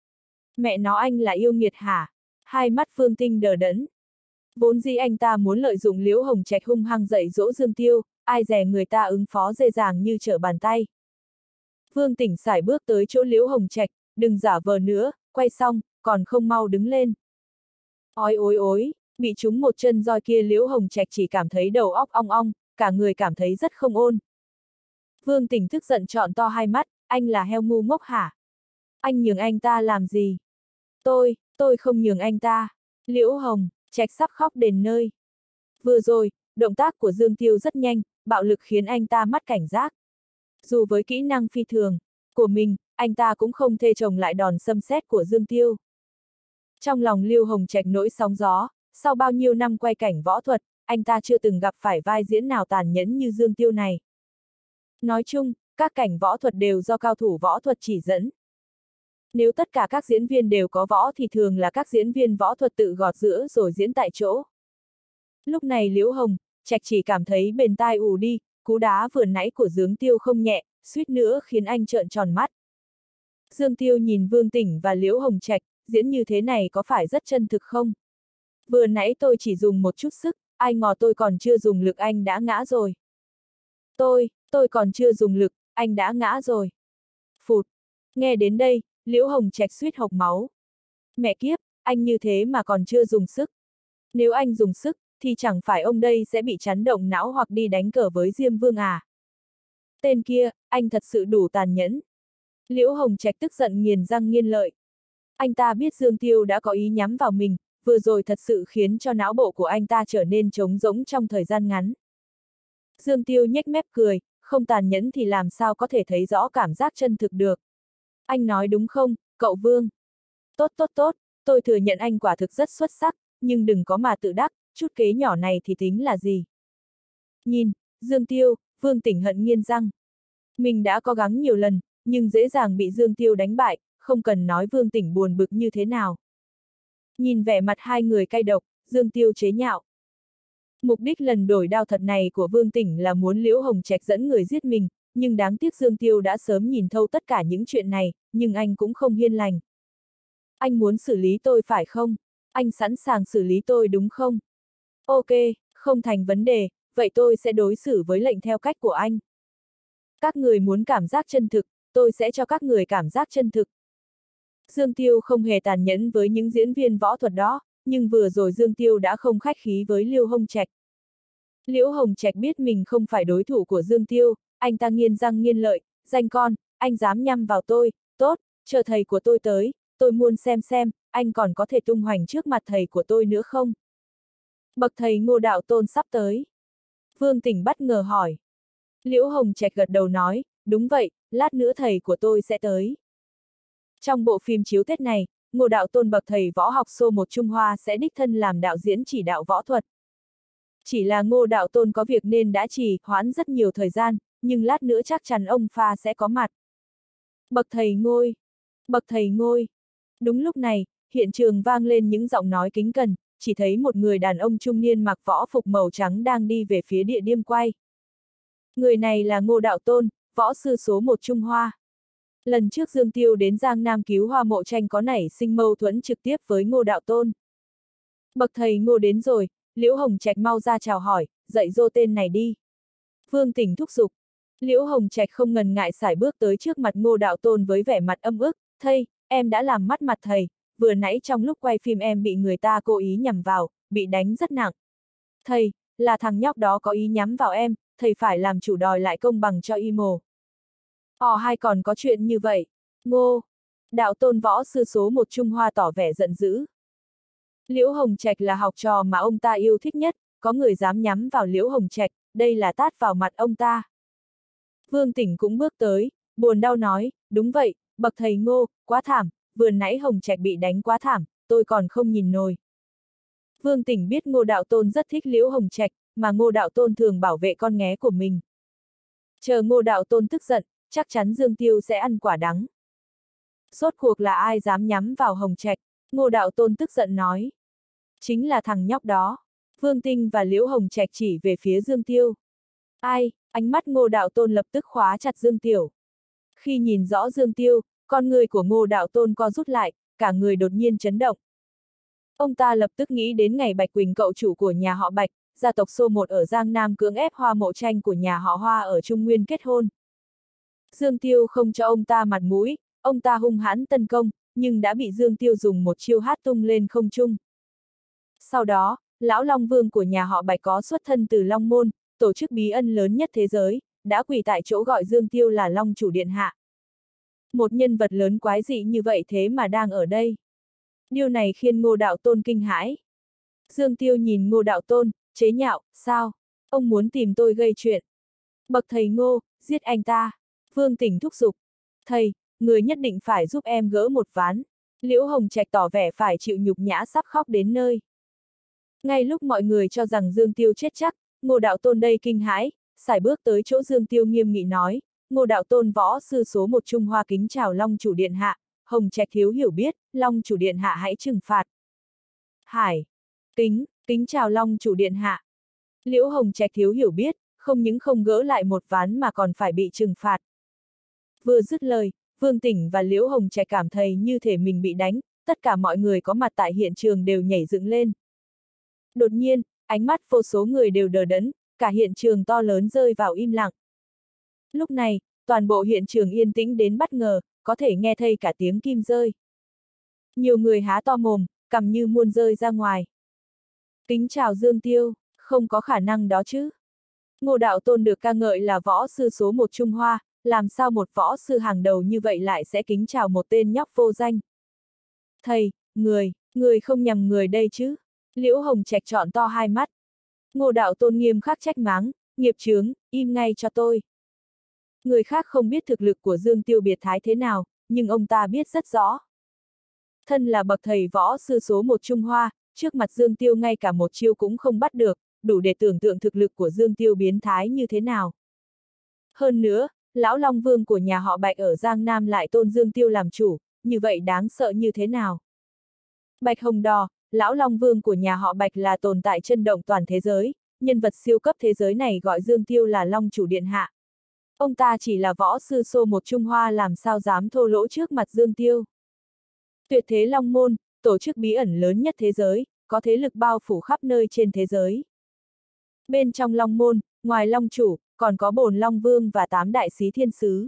Mẹ nó, anh là yêu nghiệt hả? Hai mắt Phương Tinh đờ đẫn. Vốn dĩ anh ta muốn lợi dụng Liễu Hồng Trạch hung hăng dạy dỗ Dương Tiêu, ai dè người ta ứng phó dễ dàng như trở bàn tay. Vương Tỉnh sải bước tới chỗ Liễu Hồng Trạch, đừng giả vờ nữa, quay xong, còn không mau đứng lên. Ôi ôi ôi, Bị trúng một chân roi kia Liễu Hồng Trạch chỉ cảm thấy đầu óc ong ong, cả người cảm thấy rất không ôn. Vương Tỉnh tức giận trọn to hai mắt, anh là heo ngu ngốc hả? Anh nhường anh ta làm gì? Tôi không nhường anh ta. Liễu Hồng Trạch sắp khóc đến nơi. Vừa rồi, động tác của Dương Tiêu rất nhanh, bạo lực khiến anh ta mất cảnh giác. Dù với kỹ năng phi thường của mình, anh ta cũng không thể chống lại đòn xâm xét của Dương Tiêu. Trong lòng Liễu Hồng Trạch nỗi sóng gió, sau bao nhiêu năm quay cảnh võ thuật, anh ta chưa từng gặp phải vai diễn nào tàn nhẫn như Dương Tiêu này. Nói chung, các cảnh võ thuật đều do cao thủ võ thuật chỉ dẫn. Nếu tất cả các diễn viên đều có võ thì thường là các diễn viên võ thuật tự gọt giữa rồi diễn tại chỗ. Lúc này Liễu Hồng Trạch chỉ cảm thấy bên tai ù đi, cú đá vừa nãy của Dương Tiêu không nhẹ, suýt nữa khiến anh trợn tròn mắt. Dương Tiêu nhìn Vương Tỉnh và Liễu Hồng Trạch, diễn như thế này có phải rất chân thực không? Vừa nãy tôi chỉ dùng một chút sức, ai ngờ tôi còn chưa dùng lực anh đã ngã rồi. Tôi còn chưa dùng lực, anh đã ngã rồi. Phụt! Nghe đến đây, Liễu Hồng Trạch suýt hộc máu. Mẹ kiếp, anh như thế mà còn chưa dùng sức. Nếu anh dùng sức, thì chẳng phải ông đây sẽ bị chấn động não hoặc đi đánh cờ với Diêm Vương à? Tên kia, anh thật sự đủ tàn nhẫn. Liễu Hồng Trạch tức giận nghiến răng nghiến lợi. Anh ta biết Dương Tiêu đã có ý nhắm vào mình, vừa rồi thật sự khiến cho não bộ của anh ta trở nên trống rỗng trong thời gian ngắn. Dương Tiêu nhếch mép cười, không tàn nhẫn thì làm sao có thể thấy rõ cảm giác chân thực được. Anh nói đúng không, cậu Vương? Tốt, tôi thừa nhận anh quả thực rất xuất sắc, nhưng đừng có mà tự đắc, chút kế nhỏ này thì tính là gì? Nhìn, Dương Tiêu, Vương Tỉnh hận nghiến răng. Mình đã cố gắng nhiều lần, nhưng dễ dàng bị Dương Tiêu đánh bại, không cần nói Vương Tỉnh buồn bực như thế nào. Nhìn vẻ mặt hai người cay độc, Dương Tiêu chế nhạo. Mục đích lần đổi đao thật này của Vương Tỉnh là muốn Liễu Hồng Trạch dẫn người giết mình, nhưng đáng tiếc Dương Tiêu đã sớm nhìn thấu tất cả những chuyện này, nhưng anh cũng không hiền lành. Anh muốn xử lý tôi phải không? Anh sẵn sàng xử lý tôi đúng không? Ok, không thành vấn đề, vậy tôi sẽ đối xử với lệnh theo cách của anh. Các người muốn cảm giác chân thực, tôi sẽ cho các người cảm giác chân thực. Dương Tiêu không hề tàn nhẫn với những diễn viên võ thuật đó, nhưng vừa rồi Dương Tiêu đã không khách khí với Liễu Hồng Trạch. Liễu Hồng Trạch biết mình không phải đối thủ của Dương Tiêu, anh ta nghiến răng nghiến lợi, danh con, anh dám nhăm vào tôi, tốt, chờ thầy của tôi tới, tôi muốn xem, anh còn có thể tung hoành trước mặt thầy của tôi nữa không? Bậc thầy Ngô Đạo Tôn sắp tới. Vương Tỉnh bất ngờ hỏi. Liễu Hồng Trạch gật đầu nói, đúng vậy, lát nữa thầy của tôi sẽ tới. Trong bộ phim chiếu Tết này, Ngô Đạo Tôn bậc thầy võ học số 1 Trung Hoa sẽ đích thân làm đạo diễn chỉ đạo võ thuật. Chỉ là Ngô Đạo Tôn có việc nên đã trì hoãn rất nhiều thời gian, nhưng lát nữa chắc chắn ông Pha sẽ có mặt. Bậc thầy ngôi! Bậc thầy ngôi! Đúng lúc này, hiện trường vang lên những giọng nói kính cẩn, chỉ thấy một người đàn ông trung niên mặc võ phục màu trắng đang đi về phía địa điểm quay. Người này là Ngô Đạo Tôn, võ sư số 1 Trung Hoa. Lần trước Dương Tiêu đến Giang Nam cứu Hoa Mộ Tranh có nảy sinh mâu thuẫn trực tiếp với Ngô Đạo Tôn. Bậc thầy Ngô đến rồi, Liễu Hồng Trạch mau ra chào hỏi, dạy dỗ tên này đi. Vương Tỉnh thúc giục. Liễu Hồng Trạch không ngần ngại sải bước tới trước mặt Ngô Đạo Tôn với vẻ mặt âm ức, thầy, em đã làm mất mặt thầy, vừa nãy trong lúc quay phim em bị người ta cố ý nhằm vào, bị đánh rất nặng. Thầy, là thằng nhóc đó có ý nhắm vào em, thầy phải làm chủ đòi lại công bằng cho Imo. Hay còn có chuyện như vậy. Ngô Đạo Tôn võ sư số 1 Trung Hoa tỏ vẻ giận dữ. Liễu Hồng Trạch là học trò mà ông ta yêu thích nhất, có người dám nhắm vào Liễu Hồng Trạch, đây là tát vào mặt ông ta. Vương Tỉnh cũng bước tới, buồn đau nói, đúng vậy, bậc thầy Ngô, quá thảm, vừa nãy Hồng Trạch bị đánh quá thảm, tôi còn không nhìn nổi. Vương Tỉnh biết Ngô Đạo Tôn rất thích Liễu Hồng Trạch, mà Ngô Đạo Tôn thường bảo vệ con nghé của mình. Chờ Ngô Đạo Tôn tức giận, chắc chắn Dương Tiêu sẽ ăn quả đắng. Rốt cuộc là ai dám nhắm vào Hồng Trạch? Ngô Đạo Tôn tức giận nói. Chính là thằng nhóc đó. Vương Tinh và Liễu Hồng Trạch chỉ về phía Dương Tiêu. Ai? Ánh mắt Ngô Đạo Tôn lập tức khóa chặt Dương Tiểu. Khi nhìn rõ Dương Tiêu, con người của Ngô Đạo Tôn co rút lại, cả người đột nhiên chấn động. Ông ta lập tức nghĩ đến ngày Bạch Quỳnh cậu chủ của nhà họ Bạch, gia tộc số 1 ở Giang Nam cưỡng ép Hoa Mộ Tranh của nhà họ Hoa ở Trung Nguyên kết hôn. Dương Tiêu không cho ông ta mặt mũi, ông ta hung hãn tấn công, nhưng đã bị Dương Tiêu dùng một chiêu hát tung lên không trung. Sau đó, Lão Long Vương của nhà họ Bạch có xuất thân từ Long Môn, tổ chức bí ân lớn nhất thế giới, đã quỳ tại chỗ gọi Dương Tiêu là Long Chủ Điện Hạ. Một nhân vật lớn quái dị như vậy thế mà đang ở đây. Điều này khiến Ngô Đạo Tôn kinh hãi. Dương Tiêu nhìn Ngô Đạo Tôn, chế nhạo, sao? Ông muốn tìm tôi gây chuyện. Bậc thầy Ngô, giết anh ta. Vương Tỉnh thúc giục. Thầy, người nhất định phải giúp em gỡ một ván. Liễu Hồng Trạch tỏ vẻ phải chịu nhục nhã sắp khóc đến nơi. Ngay lúc mọi người cho rằng Dương Tiêu chết chắc, Ngô Đạo Tôn đây kinh hãi, sải bước tới chỗ Dương Tiêu nghiêm nghị nói, Ngô Đạo Tôn võ sư số 1 Trung Hoa kính chào Long Chủ Điện Hạ, Hồng Trạch thiếu hiểu biết, Long Chủ Điện Hạ hãy trừng phạt. Hải, kính chào Long Chủ Điện Hạ. Liễu Hồng Trạch thiếu hiểu biết, không những không gỡ lại một ván mà còn phải bị trừng phạt. Vừa dứt lời, Vương Tỉnh và Liễu Hồng Trạch cảm thấy như thể mình bị đánh, tất cả mọi người có mặt tại hiện trường đều nhảy dựng lên. Đột nhiên, ánh mắt vô số người đều đờ đẫn, cả hiện trường to lớn rơi vào im lặng. Lúc này, toàn bộ hiện trường yên tĩnh đến bất ngờ, có thể nghe thấy cả tiếng kim rơi. Nhiều người há to mồm, cằm như muôn rơi ra ngoài. Kính chào Dương Tiêu, không có khả năng đó chứ. Ngô Đạo Tôn được ca ngợi là võ sư số 1 Trung Hoa, làm sao một võ sư hàng đầu như vậy lại sẽ kính chào một tên nhóc vô danh. Thầy, người không nhầm người đây chứ. Liễu Hồng Trạch trọn to hai mắt. Ngô Đạo Tôn nghiêm khắc trách mắng, nghiệp chướng, im ngay cho tôi. Người khác không biết thực lực của Dương Tiêu biệt thái thế nào, nhưng ông ta biết rất rõ. Thân là bậc thầy võ sư số 1 Trung Hoa, trước mặt Dương Tiêu ngay cả một chiêu cũng không bắt được, đủ để tưởng tượng thực lực của Dương Tiêu biến thái như thế nào. Hơn nữa, Lão Long Vương của nhà họ Bạch ở Giang Nam lại tôn Dương Tiêu làm chủ, như vậy đáng sợ như thế nào. Bạch Hồng Đò, Lão Long Vương của nhà họ Bạch là tồn tại chân động toàn thế giới, nhân vật siêu cấp thế giới này gọi Dương Tiêu là Long Chủ Điện Hạ. Ông ta chỉ là võ sư số 1 Trung Hoa làm sao dám thô lỗ trước mặt Dương Tiêu. Tuyệt thế Long Môn, tổ chức bí ẩn lớn nhất thế giới, có thế lực bao phủ khắp nơi trên thế giới. Bên trong Long Môn, ngoài Long Chủ, còn có Bồn Long Vương và 8 đại sĩ thiên sứ.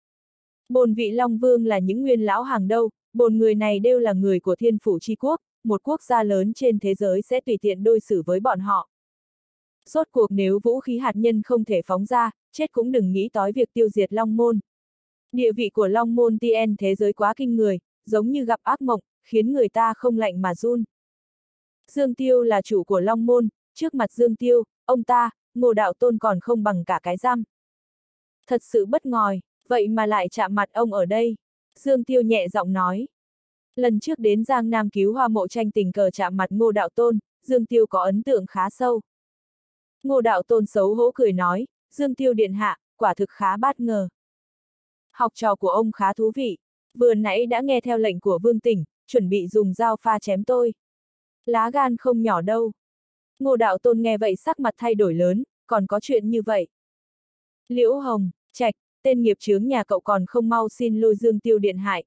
Bồn vị Long Vương là những nguyên lão hàng đầu, bồn người này đều là người của Thiên Phủ Chi Quốc, một quốc gia lớn trên thế giới sẽ tùy tiện đối xử với bọn họ. Rốt cuộc nếu vũ khí hạt nhân không thể phóng ra, chết cũng đừng nghĩ tới việc tiêu diệt Long Môn. Địa vị của Long Môn TN thế giới quá kinh người, giống như gặp ác mộng, khiến người ta không lạnh mà run. Dương Tiêu là chủ của Long Môn, trước mặt Dương Tiêu, ông ta, Ngô Đạo Tôn còn không bằng cả cái răm. Thật sự bất ngờ, vậy mà lại chạm mặt ông ở đây. Dương Tiêu nhẹ giọng nói. Lần trước đến Giang Nam cứu Hoa Mộ Tranh tình cờ chạm mặt Ngô Đạo Tôn, Dương Tiêu có ấn tượng khá sâu. Ngô Đạo Tôn xấu hổ cười nói, Dương Tiêu điện hạ, quả thực khá bất ngờ. Học trò của ông khá thú vị, vừa nãy đã nghe theo lệnh của Vương Tỉnh, chuẩn bị dùng dao pha chém tôi. Lá gan không nhỏ đâu. Ngô Đạo Tôn nghe vậy sắc mặt thay đổi lớn, còn có chuyện như vậy. Liễu Hồng Trạch, tên nghiệp chướng nhà cậu còn không mau xin lỗi Dương Tiêu điện hại.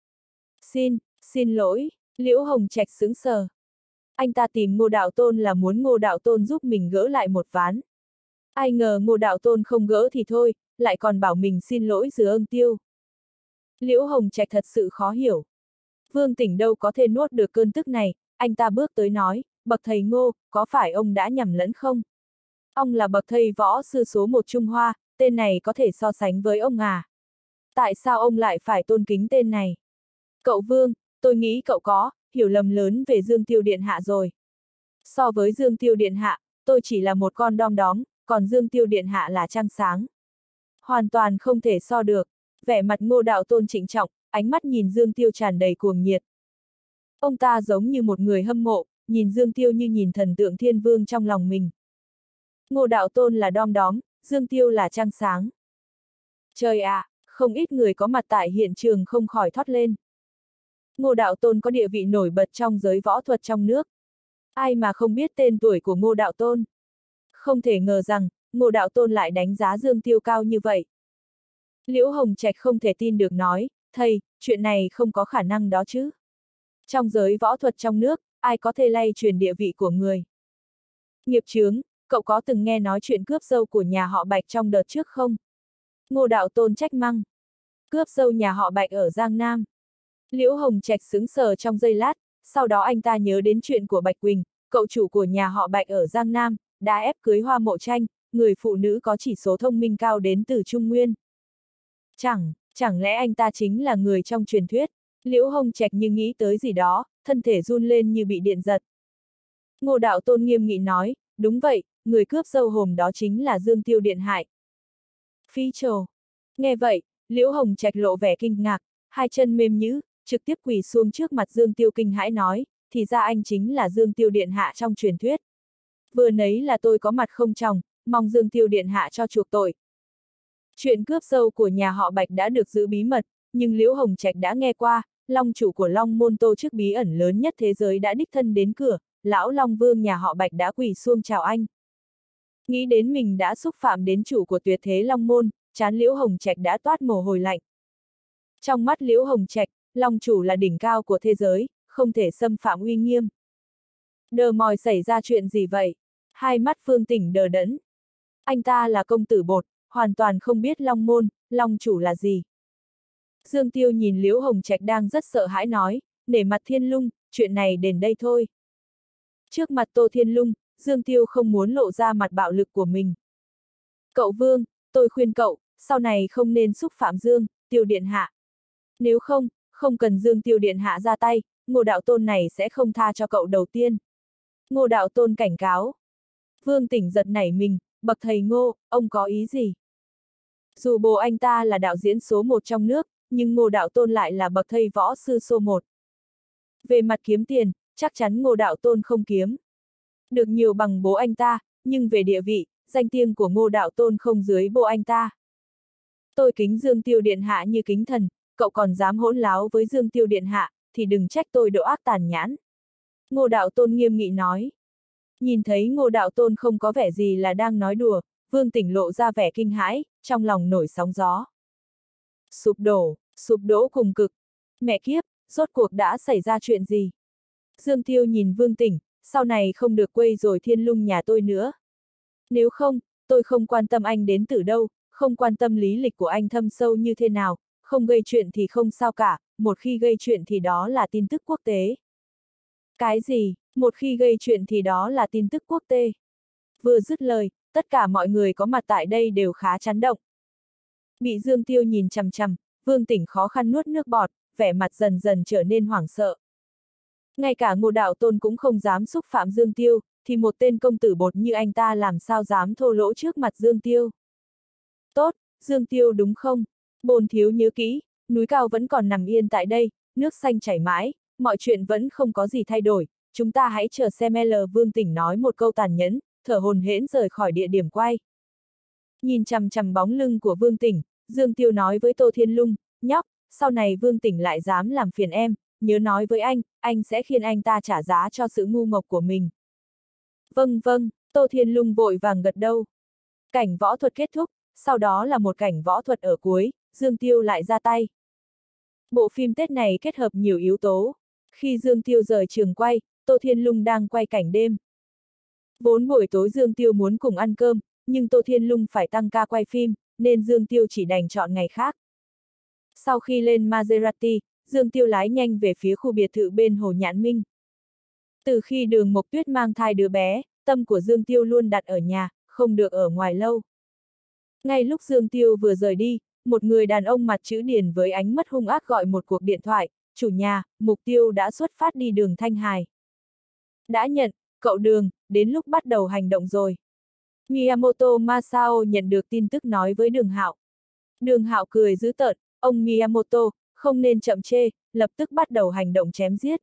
Xin lỗi, Liễu Hồng Trạch sững sờ. Anh ta tìm Ngô Đạo Tôn là muốn Ngô Đạo Tôn giúp mình gỡ lại một ván. Ai ngờ Ngô Đạo Tôn không gỡ thì thôi, lại còn bảo mình xin lỗi Dương Tiêu. Liễu Hồng Trạch thật sự khó hiểu. Vương Tỉnh đâu có thể nuốt được cơn tức này, anh ta bước tới nói, bậc thầy Ngô, có phải ông đã nhầm lẫn không? Ông là bậc thầy võ sư số 1 Trung Hoa, tên này có thể so sánh với ông à? Tại sao ông lại phải tôn kính tên này? Cậu Vương, tôi nghĩ cậu có hiểu lầm lớn về Dương Tiêu Điện Hạ rồi. So với Dương Tiêu Điện Hạ, tôi chỉ là một con đom đóm, còn Dương Tiêu Điện Hạ là trăng sáng. Hoàn toàn không thể so được. Vẻ mặt Ngô Đạo Tôn trịnh trọng, ánh mắt nhìn Dương Tiêu tràn đầy cuồng nhiệt. Ông ta giống như một người hâm mộ, nhìn Dương Tiêu như nhìn thần tượng thiên vương trong lòng mình. Ngô Đạo Tôn là đom đóm, Dương Tiêu là trăng sáng. Trời ạ, không ít người có mặt tại hiện trường không khỏi thốt lên. Ngô Đạo Tôn có địa vị nổi bật trong giới võ thuật trong nước. Ai mà không biết tên tuổi của Ngô Đạo Tôn. Không thể ngờ rằng, Ngô Đạo Tôn lại đánh giá Dương Tiêu cao như vậy. Liễu Hồng Trạch không thể tin được nói, thầy, chuyện này không có khả năng đó chứ. Trong giới võ thuật trong nước, ai có thể lay truyền địa vị của người. Nghiệp chướng, cậu có từng nghe nói chuyện cướp dâu của nhà họ Bạch trong đợt trước không? Ngô Đạo Tôn trách mắng. Cướp dâu nhà họ Bạch ở Giang Nam. Liễu Hồng Trạch sững sờ trong giây lát, sau đó anh ta nhớ đến chuyện của Bạch Quỳnh, cậu chủ của nhà họ Bạch ở Giang Nam, đã ép cưới Hoa Mộ Tranh, người phụ nữ có chỉ số thông minh cao đến từ Trung Nguyên. Chẳng lẽ anh ta chính là người trong truyền thuyết? Liễu Hồng Trạch như nghĩ tới gì đó, thân thể run lên như bị điện giật. Ngô Đạo Tôn nghiêm nghị nói, đúng vậy, người cướp dâu hồm đó chính là Dương Tiêu điện hạ. Phi trồ. Nghe vậy, Liễu Hồng Trạch lộ vẻ kinh ngạc, hai chân mềm nhũn, trực tiếp quỳ xuống trước mặt Dương Tiêu kinh hãi nói, thì ra anh chính là Dương Tiêu điện hạ trong truyền thuyết. Vừa nấy là tôi có mặt không tròng, mong Dương Tiêu điện hạ cho chuộc tội. Chuyện cướp dâu của nhà họ Bạch đã được giữ bí mật, nhưng Liễu Hồng Trạch đã nghe qua, Long chủ của Long Môn Tô chức bí ẩn lớn nhất thế giới đã đích thân đến cửa, lão Long Vương nhà họ Bạch đã quỳ xuống chào anh. Nghĩ đến mình đã xúc phạm đến chủ của tuyệt thế Long Môn, trán Liễu Hồng Trạch đã toát mồ hôi lạnh. Trong mắt Liễu Hồng Trạch, Long chủ là đỉnh cao của thế giới, không thể xâm phạm uy nghiêm. Đờ mòi xảy ra chuyện gì vậy? Hai mắt Phương Tỉnh đờ đẫn. Anh ta là công tử bột, hoàn toàn không biết Long Môn, Long chủ là gì. Dương Tiêu nhìn Liễu Hồng Trạch đang rất sợ hãi nói, nể mặt Thiên Lung, chuyện này đến đây thôi. Trước mặt Tô Thiên Lung, Dương Tiêu không muốn lộ ra mặt bạo lực của mình. Cậu Vương, tôi khuyên cậu, sau này không nên xúc phạm Dương Tiêu điện hạ. Nếu không cần Dương Tiêu điện hạ ra tay, Ngô Đạo Tôn này sẽ không tha cho cậu đầu tiên. Ngô Đạo Tôn cảnh cáo. Vương Tỉnh giật nảy mình, bậc thầy Ngô, ông có ý gì? Dù bố anh ta là đạo diễn số 1 trong nước, nhưng Ngô Đạo Tôn lại là bậc thầy võ sư số 1. Về mặt kiếm tiền, chắc chắn Ngô Đạo Tôn không kiếm được nhiều bằng bố anh ta, nhưng về địa vị, danh tiếng của Ngô Đạo Tôn không dưới bố anh ta. Tôi kính Dương Tiêu điện hạ như kính thần, cậu còn dám hỗn láo với Dương Tiêu điện hạ, thì đừng trách tôi độ ác tàn nhẫn. Ngô Đạo Tôn nghiêm nghị nói. Nhìn thấy Ngô Đạo Tôn không có vẻ gì là đang nói đùa, Vương Tỉnh lộ ra vẻ kinh hãi, trong lòng nổi sóng gió. Sụp đổ cùng cực. Mẹ kiếp, rốt cuộc đã xảy ra chuyện gì? Dương Tiêu nhìn Vương Tỉnh, sau này không được quấy rối Thiên Lung nhà tôi nữa. Nếu không, tôi không quan tâm anh đến từ đâu, không quan tâm lý lịch của anh thâm sâu như thế nào, không gây chuyện thì không sao cả, một khi gây chuyện thì đó là tin tức quốc tế. Cái gì? Một khi gây chuyện thì đó là tin tức quốc tế. Vừa dứt lời, tất cả mọi người có mặt tại đây đều khá chấn động. Bị Dương Tiêu nhìn chằm chằm, Vương Tỉnh khó khăn nuốt nước bọt, vẻ mặt dần dần trở nên hoảng sợ. Ngay cả Ngô Đạo Tôn cũng không dám xúc phạm Dương Tiêu, thì một tên công tử bột như anh ta làm sao dám thô lỗ trước mặt Dương Tiêu. Tốt, Dương Tiêu đúng không? Bồn thiếu nhớ kỹ, núi cao vẫn còn nằm yên tại đây, nước xanh chảy mãi, mọi chuyện vẫn không có gì thay đổi, chúng ta hãy chờ xem Vương Tỉnh nói một câu tàn nhẫn, thở hổn hển rời khỏi địa điểm quay. Nhìn chằm chằm bóng lưng của Vương Tỉnh, Dương Tiêu nói với Tô Thiên Lung, nhóc, sau này Vương Tỉnh lại dám làm phiền em, nhớ nói với anh sẽ khiến anh ta trả giá cho sự ngu ngốc của mình. Vâng, Tô Thiên Lung vội vàng gật đầu. Cảnh võ thuật kết thúc, sau đó là một cảnh võ thuật ở cuối, Dương Tiêu lại ra tay. Bộ phim Tết này kết hợp nhiều yếu tố. Khi Dương Tiêu rời trường quay, Tô Thiên Lung đang quay cảnh đêm. Vốn buổi tối Dương Tiêu muốn cùng ăn cơm, nhưng Tô Thiên Lung phải tăng ca quay phim, nên Dương Tiêu chỉ đành chọn ngày khác. Sau khi lên Maserati, Dương Tiêu lái nhanh về phía khu biệt thự bên Hồ Nhạn Minh. Từ khi Đường Mộc Tuyết mang thai đứa bé, tâm của Dương Tiêu luôn đặt ở nhà, không được ở ngoài lâu. Ngay lúc Dương Tiêu vừa rời đi, một người đàn ông mặt chữ điền với ánh mắt hung ác gọi một cuộc điện thoại, chủ nhà, mục tiêu đã xuất phát đi đường Thanh Hải. Đã nhận, cậu Đường, đến lúc bắt đầu hành động rồi. Miyamoto Masao nhận được tin tức nói với Đường Hạo. Đường Hạo cười dữ tợn, ông Miyamoto, không nên chậm chê, lập tức bắt đầu hành động chém giết.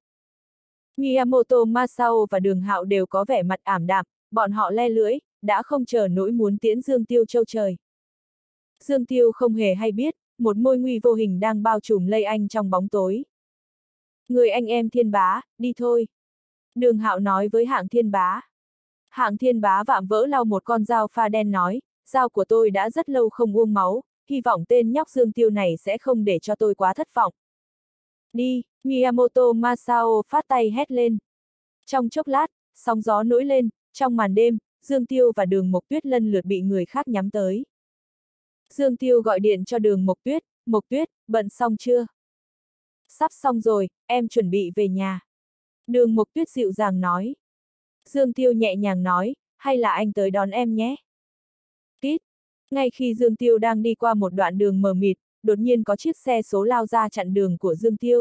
Miyamoto Masao và Đường Hạo đều có vẻ mặt ảm đạm, bọn họ le lưỡi, đã không chờ nỗi muốn tiễn Dương Tiêu châu trời. Dương Tiêu không hề hay biết, một môi nguy vô hình đang bao trùm lấy anh trong bóng tối. Người anh em Thiên Bá, đi thôi. Đường Hạo nói với Hạng Thiên Bá. Hạng Thiên Bá vạm vỡ lau một con dao pha đen nói, dao của tôi đã rất lâu không uống máu, hy vọng tên nhóc Dương Tiêu này sẽ không để cho tôi quá thất vọng. Đi, Miyamoto Masao phát tay hét lên. Trong chốc lát, sóng gió nổi lên, trong màn đêm, Dương Tiêu và Đường Mộc Tuyết lần lượt bị người khác nhắm tới. Dương Tiêu gọi điện cho Đường Mộc Tuyết, bận xong chưa? Sắp xong rồi, em chuẩn bị về nhà. Đường Mộc Tuyết dịu dàng nói. Dương Tiêu nhẹ nhàng nói, hay là anh tới đón em nhé. Kít. Ngay khi Dương Tiêu đang đi qua một đoạn đường mờ mịt, đột nhiên có chiếc xe số lao ra chặn đường của Dương Tiêu.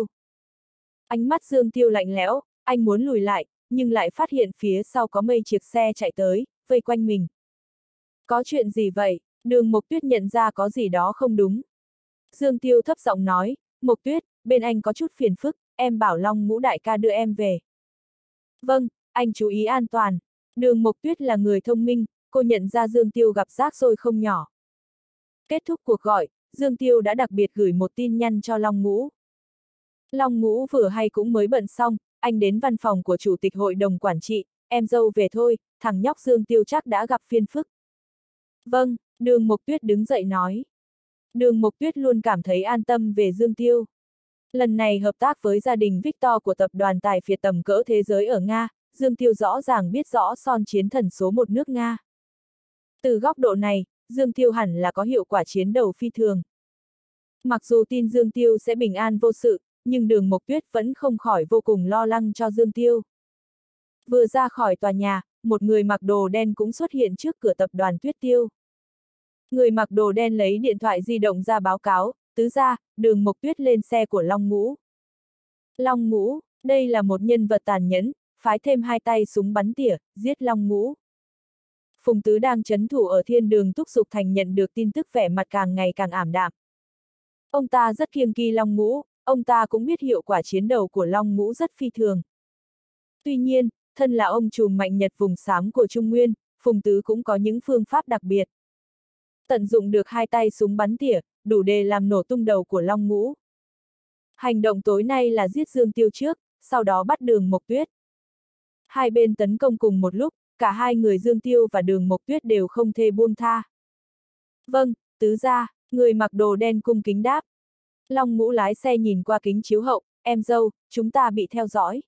Ánh mắt Dương Tiêu lạnh lẽo, anh muốn lùi lại, nhưng lại phát hiện phía sau có mấy chiếc xe chạy tới, vây quanh mình. Có chuyện gì vậy? Đường Mộc Tuyết nhận ra có gì đó không đúng. Dương Tiêu thấp giọng nói, Mộc Tuyết, bên anh có chút phiền phức, em bảo Long Ngũ đại ca đưa em về. Vâng, anh chú ý an toàn. Đường Mộc Tuyết là người thông minh, cô nhận ra Dương Tiêu gặp rắc rối không nhỏ. Kết thúc cuộc gọi, Dương Tiêu đã đặc biệt gửi một tin nhắn cho Long Ngũ. Long Ngũ vừa hay cũng mới bận xong, anh đến văn phòng của chủ tịch hội đồng quản trị, em dâu về thôi, thằng nhóc Dương Tiêu chắc đã gặp phiền phức. Vâng, Đường Mộc Tuyết đứng dậy nói. Đường Mộc Tuyết luôn cảm thấy an tâm về Dương Tiêu. Lần này hợp tác với gia đình Victor của tập đoàn tài phiệt tầm cỡ thế giới ở Nga, Dương Tiêu rõ ràng biết rõ son chiến thần số một nước Nga. Từ góc độ này, Dương Tiêu hẳn là có hiệu quả chiến đấu phi thường. Mặc dù tin Dương Tiêu sẽ bình an vô sự, nhưng Đường Mộc Tuyết vẫn không khỏi vô cùng lo lắng cho Dương Tiêu. Vừa ra khỏi tòa nhà, một người mặc đồ đen cũng xuất hiện trước cửa tập đoàn Tuyết Tiêu. Người mặc đồ đen lấy điện thoại di động ra báo cáo, tứ gia, Đường Mộc Tuyết lên xe của Long Ngũ. Long Ngũ, đây là một nhân vật tàn nhẫn, phái thêm 2 tay súng bắn tỉa, giết Long Ngũ. Phùng Tứ đang trấn thủ ở thiên đường Túc Dục Thành nhận được tin tức vẻ mặt càng ngày càng ảm đạm. Ông ta rất kiêng kỵ Long Ngũ, ông ta cũng biết hiệu quả chiến đấu của Long Ngũ rất phi thường. Tuy nhiên, thân là ông trùm mạnh Nhật vùng xám của Trung Nguyên, Phùng Tứ cũng có những phương pháp đặc biệt. Tận dụng được 2 tay súng bắn tỉa, đủ để làm nổ tung đầu của Long Ngũ. Hành động tối nay là giết Dương Tiêu trước, sau đó bắt Đường Mộc Tuyết. Hai bên tấn công cùng một lúc, cả hai người Dương Tiêu và Đường Mộc Tuyết đều không thể buông tha. Vâng, tứ gia, người mặc đồ đen cung kính đáp. Long Ngũ lái xe nhìn qua kính chiếu hậu, em dâu, chúng ta bị theo dõi.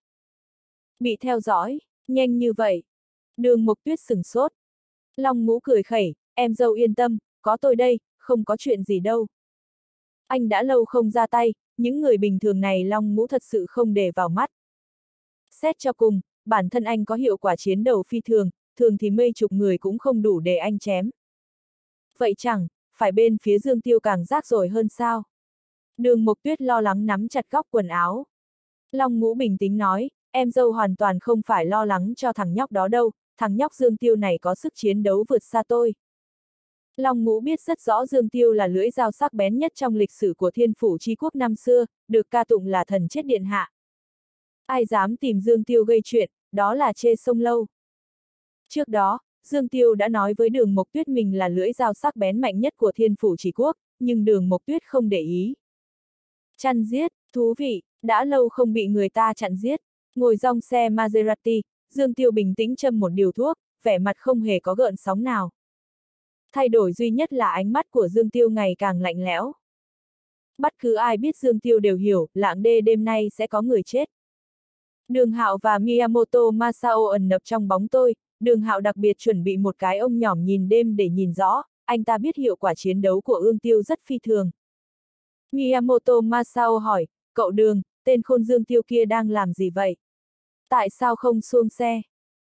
Bị theo dõi, nhanh như vậy. Đường Mộc Tuyết sửng sốt. Long Ngũ cười khẩy, em dâu yên tâm, có tôi đây, không có chuyện gì đâu. Anh đã lâu không ra tay, những người bình thường này Long Ngũ thật sự không để vào mắt. Xét cho cùng, bản thân anh có hiệu quả chiến đấu phi thường, thường thì mấy chục người cũng không đủ để anh chém. Vậy chẳng, phải bên phía Dương Tiêu càng rác rối hơn sao? Đường Mộc Tuyết lo lắng nắm chặt góc quần áo. Long Ngũ bình tĩnh nói, em dâu hoàn toàn không phải lo lắng cho thằng nhóc đó đâu, thằng nhóc Dương Tiêu này có sức chiến đấu vượt xa tôi. Long Ngũ biết rất rõ Dương Tiêu là lưỡi dao sắc bén nhất trong lịch sử của Thiên Phủ Chi Quốc năm xưa, được ca tụng là thần chết điện hạ. Ai dám tìm Dương Tiêu gây chuyện, đó là chê sông lâu. Trước đó, Dương Tiêu đã nói với Đường Mộc Tuyết mình là lưỡi dao sắc bén mạnh nhất của Thiên Phủ Chỉ Quốc, nhưng Đường Mộc Tuyết không để ý. Chặn giết, thú vị, đã lâu không bị người ta chặn giết. Ngồi dòng xe Maserati, Dương Tiêu bình tĩnh châm một điều thuốc, vẻ mặt không hề có gợn sóng nào. Thay đổi duy nhất là ánh mắt của Dương Tiêu ngày càng lạnh lẽo. Bất cứ ai biết Dương Tiêu đều hiểu, lạng đê đêm nay sẽ có người chết. Đường Hạo và Miyamoto Masao ẩn nấp trong bóng tối, Đường Hạo đặc biệt chuẩn bị một cái ông nhỏm nhìn đêm để nhìn rõ, anh ta biết hiệu quả chiến đấu của Ương Tiêu rất phi thường. Miyamoto Masao hỏi, cậu Đường, tên khôn Dương Tiêu kia đang làm gì vậy? Tại sao không xuống xe?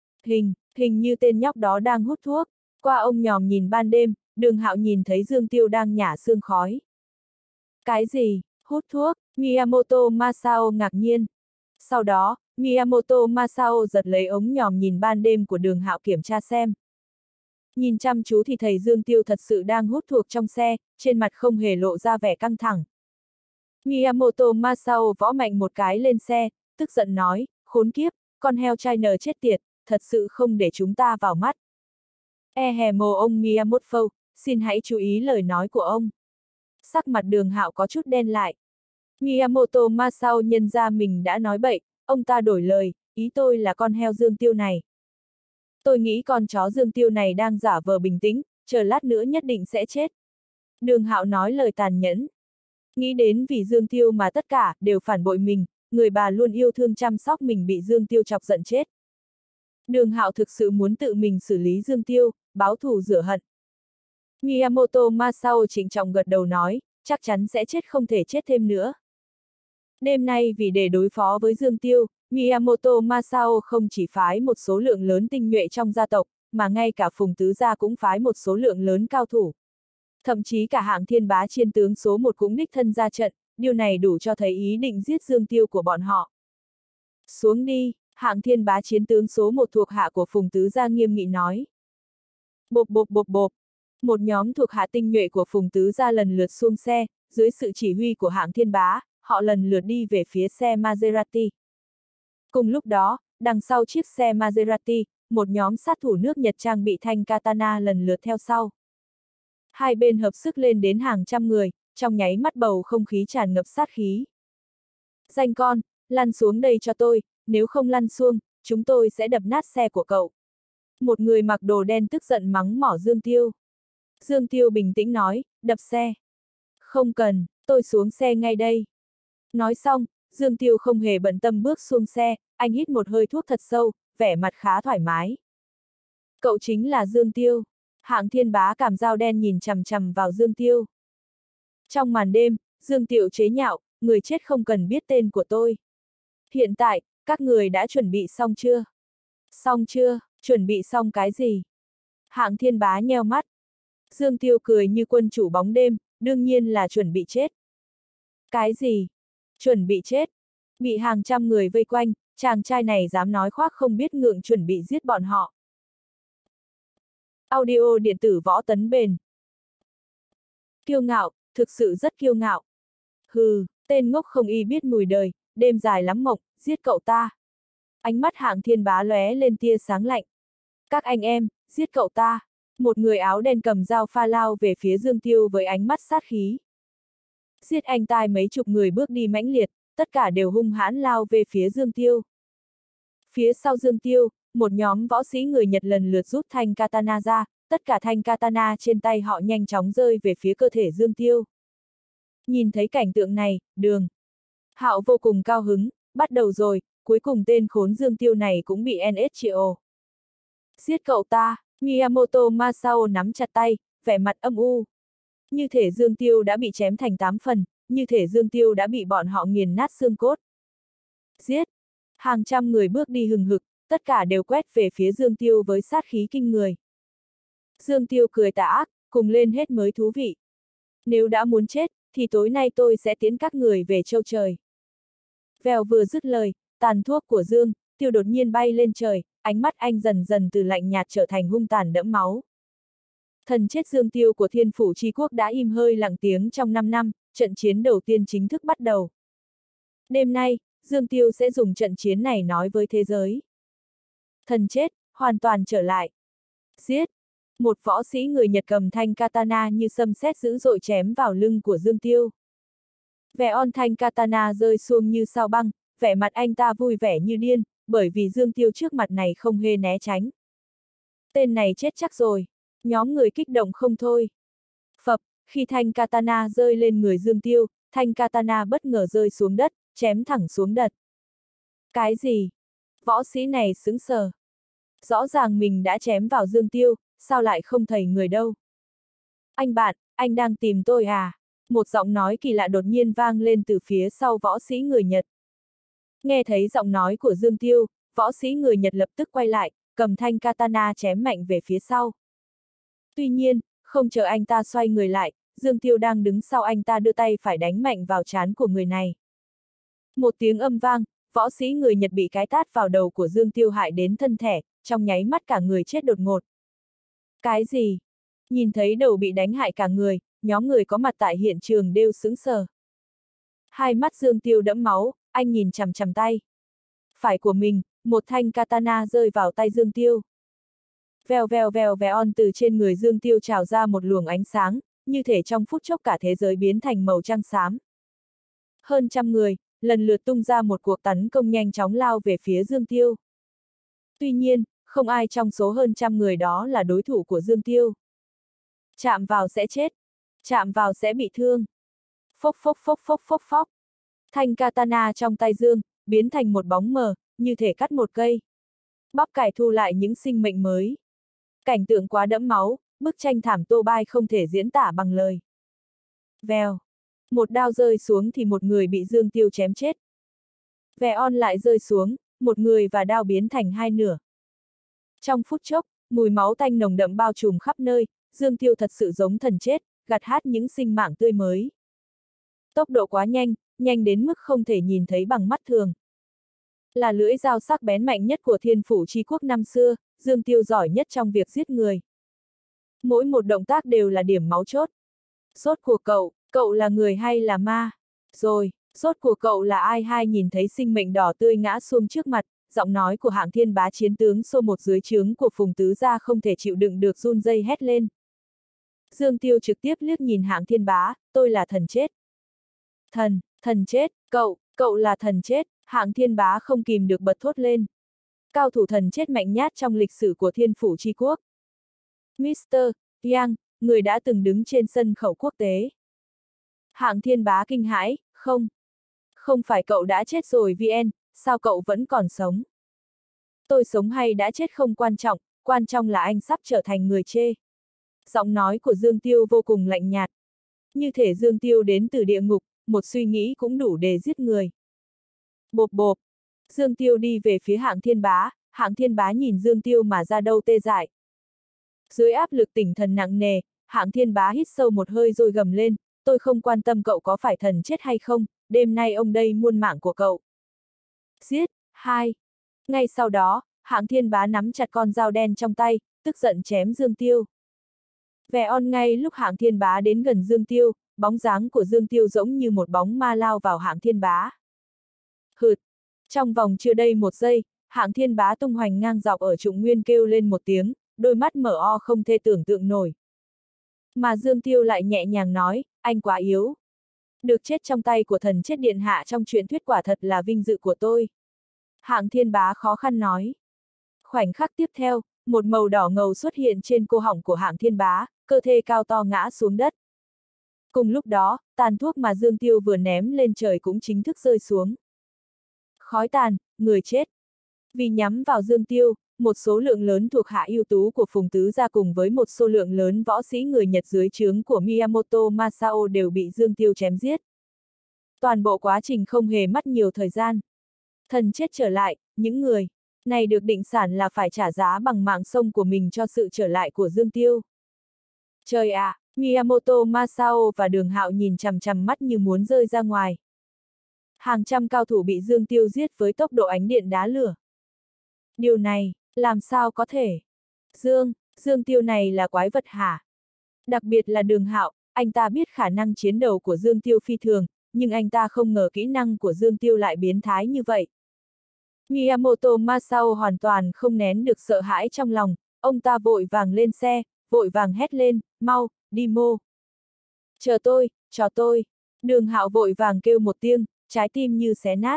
Hình như tên nhóc đó đang hút thuốc. Qua ông nhòm nhìn ban đêm, Đường Hạo nhìn thấy Dương Tiêu đang nhả sương khói. Cái gì? Hút thuốc? Miyamoto Masao ngạc nhiên. Sau đó, Miyamoto Masao giật lấy ống nhòm nhìn ban đêm của Đường Hạo kiểm tra xem. Nhìn chăm chú thì thấy Dương Tiêu thật sự đang hút thuốc trong xe, trên mặt không hề lộ ra vẻ căng thẳng. Miyamoto Masao võ mạnh một cái lên xe, tức giận nói, khốn kiếp, con heo China chết tiệt, thật sự không để chúng ta vào mắt. Mồ ông Miyamoto, xin hãy chú ý lời nói của ông. Sắc mặt Đường Hạo có chút đen lại. Miyamoto Masao nhận ra mình đã nói bậy, ông ta đổi lời, ý tôi là con heo Dương Tiêu này. Tôi nghĩ con chó Dương Tiêu này đang giả vờ bình tĩnh, chờ lát nữa nhất định sẽ chết. Đường Hạo nói lời tàn nhẫn. Nghĩ đến vì Dương Tiêu mà tất cả đều phản bội mình, người bà luôn yêu thương chăm sóc mình bị Dương Tiêu chọc giận chết. Đường Hạo thực sự muốn tự mình xử lý Dương Tiêu, báo thù rửa hận. Miyamoto Masao trịnh trọng gật đầu nói, chắc chắn sẽ chết không thể chết thêm nữa. Đêm nay vì để đối phó với Dương Tiêu, Miyamoto Masao không chỉ phái một số lượng lớn tinh nhuệ trong gia tộc, mà ngay cả Phùng Tứ Gia cũng phái một số lượng lớn cao thủ. Thậm chí cả Hạng Thiên Bá chiến tướng số 1 cũng đích thân ra trận, điều này đủ cho thấy ý định giết Dương Tiêu của bọn họ. Xuống đi, Hạng Thiên Bá chiến tướng số 1 thuộc hạ của Phùng Tứ Gia nghiêm nghị nói. Bộp bộp bộp bộp. Một nhóm thuộc hạ tinh nhuệ của Phùng Tứ Gia lần lượt xuống xe, dưới sự chỉ huy của Hạng Thiên Bá, họ lần lượt đi về phía xe Maserati. Cùng lúc đó, đằng sau chiếc xe Maserati, một nhóm sát thủ nước Nhật trang bị thanh katana lần lượt theo sau. Hai bên hợp sức lên đến hàng trăm người, trong nháy mắt bầu không khí tràn ngập sát khí. Danh con, lăn xuống đây cho tôi, nếu không lăn xuống, chúng tôi sẽ đập nát xe của cậu. Một người mặc đồ đen tức giận mắng mỏ Dương Tiêu. Dương Tiêu bình tĩnh nói, đập xe. Không cần, tôi xuống xe ngay đây. Nói xong, Dương Tiêu không hề bận tâm bước xuống xe, anh hít một hơi thuốc thật sâu, vẻ mặt khá thoải mái. Cậu chính là Dương Tiêu. Hạng Thiên Bá cảm dao đen nhìn chằm chằm vào Dương Tiêu. Trong màn đêm, Dương Tiêu chế nhạo, người chết không cần biết tên của tôi. Hiện tại, các người đã chuẩn bị xong chưa? Xong chưa, chuẩn bị xong cái gì? Hạng Thiên Bá nheo mắt. Dương Tiêu cười như quân chủ bóng đêm, đương nhiên là chuẩn bị chết. Cái gì? Chuẩn bị chết? Bị hàng trăm người vây quanh, chàng trai này dám nói khoác không biết ngượng chuẩn bị giết bọn họ. Audio điện tử Võ Tấn Bền. Kiêu ngạo, thực sự rất kiêu ngạo. Hừ, tên ngốc không y biết mùi đời, đêm dài lắm mộng, giết cậu ta. Ánh mắt Hạng Thiên Bá lóe lên tia sáng lạnh. Các anh em, giết cậu ta. Một người áo đen cầm dao pha lao về phía Dương Tiêu với ánh mắt sát khí. Giết anh tai mấy chục người bước đi mãnh liệt, tất cả đều hung hãn lao về phía Dương Tiêu. Phía sau Dương Tiêu, một nhóm võ sĩ người Nhật lần lượt rút thanh katana ra, tất cả thanh katana trên tay họ nhanh chóng rơi về phía cơ thể Dương Tiêu. Nhìn thấy cảnh tượng này, Đường Hạo vô cùng cao hứng, bắt đầu rồi, cuối cùng tên khốn Dương Tiêu này cũng bị NSGO. Giết cậu ta, Miyamoto Masao nắm chặt tay, vẻ mặt âm u. Như thể Dương Tiêu đã bị chém thành 8 phần, như thể Dương Tiêu đã bị bọn họ nghiền nát xương cốt. Giết! Hàng trăm người bước đi hừng hực, tất cả đều quét về phía Dương Tiêu với sát khí kinh người. Dương Tiêu cười tà ác, cùng lên hết mới thú vị. Nếu đã muốn chết, thì tối nay tôi sẽ tiến các người về châu trời. Vèo vừa dứt lời, tàn thuốc của Dương Tiêu đột nhiên bay lên trời, ánh mắt anh dần dần từ lạnh nhạt trở thành hung tàn đẫm máu. Thần chết Dương Tiêu của Thiên Phủ Chi Quốc đã im hơi lặng tiếng trong 5 năm, trận chiến đầu tiên chính thức bắt đầu. Đêm nay, Dương Tiêu sẽ dùng trận chiến này nói với thế giới. Thần chết, hoàn toàn trở lại. Giết! Một võ sĩ người Nhật cầm thanh katana như sấm sét dữ dội chém vào lưng của Dương Tiêu. Vẻ on thanh katana rơi xuống như sao băng, vẻ mặt anh ta vui vẻ như điên, bởi vì Dương Tiêu trước mặt này không hề né tránh. Tên này chết chắc rồi. Nhóm người kích động không thôi. Phập, khi thanh katana rơi lên người Dương Tiêu, thanh katana bất ngờ rơi xuống đất, chém thẳng xuống đất. Cái gì? Võ sĩ này sững sờ. Rõ ràng mình đã chém vào Dương Tiêu, sao lại không thấy người đâu? Anh bạn, anh đang tìm tôi à? Một giọng nói kỳ lạ đột nhiên vang lên từ phía sau võ sĩ người Nhật. Nghe thấy giọng nói của Dương Tiêu, võ sĩ người Nhật lập tức quay lại, cầm thanh katana chém mạnh về phía sau. Tuy nhiên, không chờ anh ta xoay người lại, Dương Tiêu đang đứng sau anh ta đưa tay phải đánh mạnh vào trán của người này. Một tiếng âm vang, võ sĩ người Nhật bị cái tát vào đầu của Dương Tiêu hại đến thân thể, trong nháy mắt cả người chết đột ngột. Cái gì? Nhìn thấy đầu bị đánh hại cả người, nhóm người có mặt tại hiện trường đều sững sờ. Hai mắt Dương Tiêu đẫm máu, anh nhìn chằm chằm tay phải của mình, một thanh katana rơi vào tay Dương Tiêu. Vèo vèo vèo vèo on từ trên người Dương Tiêu trào ra một luồng ánh sáng, như thể trong phút chốc cả thế giới biến thành màu trắng xám. Hơn trăm người, lần lượt tung ra một cuộc tấn công nhanh chóng lao về phía Dương Tiêu. Tuy nhiên, không ai trong số hơn trăm người đó là đối thủ của Dương Tiêu. Chạm vào sẽ chết. Chạm vào sẽ bị thương. Phốc phốc phốc phốc phốc phốc. Thanh katana trong tay Dương, biến thành một bóng mờ, như thể cắt một cây. Bắp cải thu lại những sinh mệnh mới. Cảnh tượng quá đẫm máu, bức tranh thảm tô bai không thể diễn tả bằng lời. Vèo. Một đao rơi xuống thì một người bị Dương Tiêu chém chết. Vè on lại rơi xuống, một người và đao biến thành hai nửa. Trong phút chốc, mùi máu tanh nồng đậm bao trùm khắp nơi, Dương Tiêu thật sự giống thần chết, gặt hái những sinh mạng tươi mới. Tốc độ quá nhanh, nhanh đến mức không thể nhìn thấy bằng mắt thường. Là lưỡi dao sắc bén mạnh nhất của Thiên Phủ Chi Quốc năm xưa, Dương Tiêu giỏi nhất trong việc giết người. Mỗi một động tác đều là điểm máu chốt. Rốt cuộc cậu là người hay là ma? Rồi, rốt cuộc cậu là ai? Hai nhìn thấy sinh mệnh đỏ tươi ngã xuống trước mặt, giọng nói của Hạng Thiên Bá chiến tướng số một dưới trướng của Phùng Tứ Gia không thể chịu đựng được run rẩy hét lên. Dương Tiêu trực tiếp liếc nhìn Hạng Thiên Bá, tôi là thần chết. Thần chết, cậu là thần chết, Hạng Thiên Bá không kìm được bật thốt lên. Cao thủ thần chết mạnh nhất trong lịch sử của Thiên Phủ Chi Quốc. Mr. Yang, người đã từng đứng trên sân khấu quốc tế. Hạng Thiên Bá kinh hãi, không phải cậu đã chết rồi VN, sao cậu vẫn còn sống? Tôi sống hay đã chết không quan trọng là anh sắp trở thành người chê. Giọng nói của Dương Tiêu vô cùng lạnh nhạt. Như thể Dương Tiêu đến từ địa ngục, một suy nghĩ cũng đủ để giết người. Bộp bộp. Dương Tiêu đi về phía Hạng Thiên Bá nhìn Dương Tiêu mà ra đầu tê dại. Dưới áp lực tinh thần nặng nề, Hạng Thiên Bá hít sâu một hơi rồi gầm lên, tôi không quan tâm cậu có phải thần chết hay không, đêm nay ông đây muôn mạng của cậu. Giết, hai. Ngay sau đó, Hạng Thiên Bá nắm chặt con dao đen trong tay, tức giận chém Dương Tiêu. Vẻ on ngay lúc Hạng Thiên Bá đến gần Dương Tiêu, bóng dáng của Dương Tiêu giống như một bóng ma lao vào Hạng Thiên Bá. Hượt! Trong vòng chưa đầy một giây, Hạng Thiên Bá tung hoành ngang dọc ở Trụng Nguyên kêu lên một tiếng, đôi mắt mở o không thể tưởng tượng nổi. Mà Dương Tiêu lại nhẹ nhàng nói, anh quá yếu. Được chết trong tay của thần chết điện hạ trong truyền thuyết quả thật là vinh dự của tôi. Hạng Thiên Bá khó khăn nói. Khoảnh khắc tiếp theo, một màu đỏ ngầu xuất hiện trên cổ họng của Hạng Thiên Bá, cơ thể cao to ngã xuống đất. Cùng lúc đó, tàn thuốc mà Dương Tiêu vừa ném lên trời cũng chính thức rơi xuống. Khói tàn, người chết. Vì nhắm vào Dương Tiêu, một số lượng lớn thuộc hạ ưu tú của Phùng Tứ Gia cùng với một số lượng lớn võ sĩ người Nhật dưới trướng của Miyamoto Masao đều bị Dương Tiêu chém giết. Toàn bộ quá trình không hề mất nhiều thời gian. Thần chết trở lại, những người này được định sản là phải trả giá bằng mạng sống của mình cho sự trở lại của Dương Tiêu. Trời ạ, Miyamoto Masao và Đường Hạo nhìn chằm chằm mắt như muốn rơi ra ngoài. Hàng trăm cao thủ bị Dương Tiêu giết với tốc độ ánh điện đá lửa. Điều này, làm sao có thể? Dương Tiêu này là quái vật hả? Đặc biệt là Đường Hạo, anh ta biết khả năng chiến đấu của Dương Tiêu phi thường, nhưng anh ta không ngờ kỹ năng của Dương Tiêu lại biến thái như vậy. Miyamoto Masao hoàn toàn không nén được sợ hãi trong lòng, ông ta vội vàng lên xe, vội vàng hét lên, mau, đi mô. Chờ tôi, cho tôi. Đường Hạo vội vàng kêu một tiếng, trái tim như xé nát.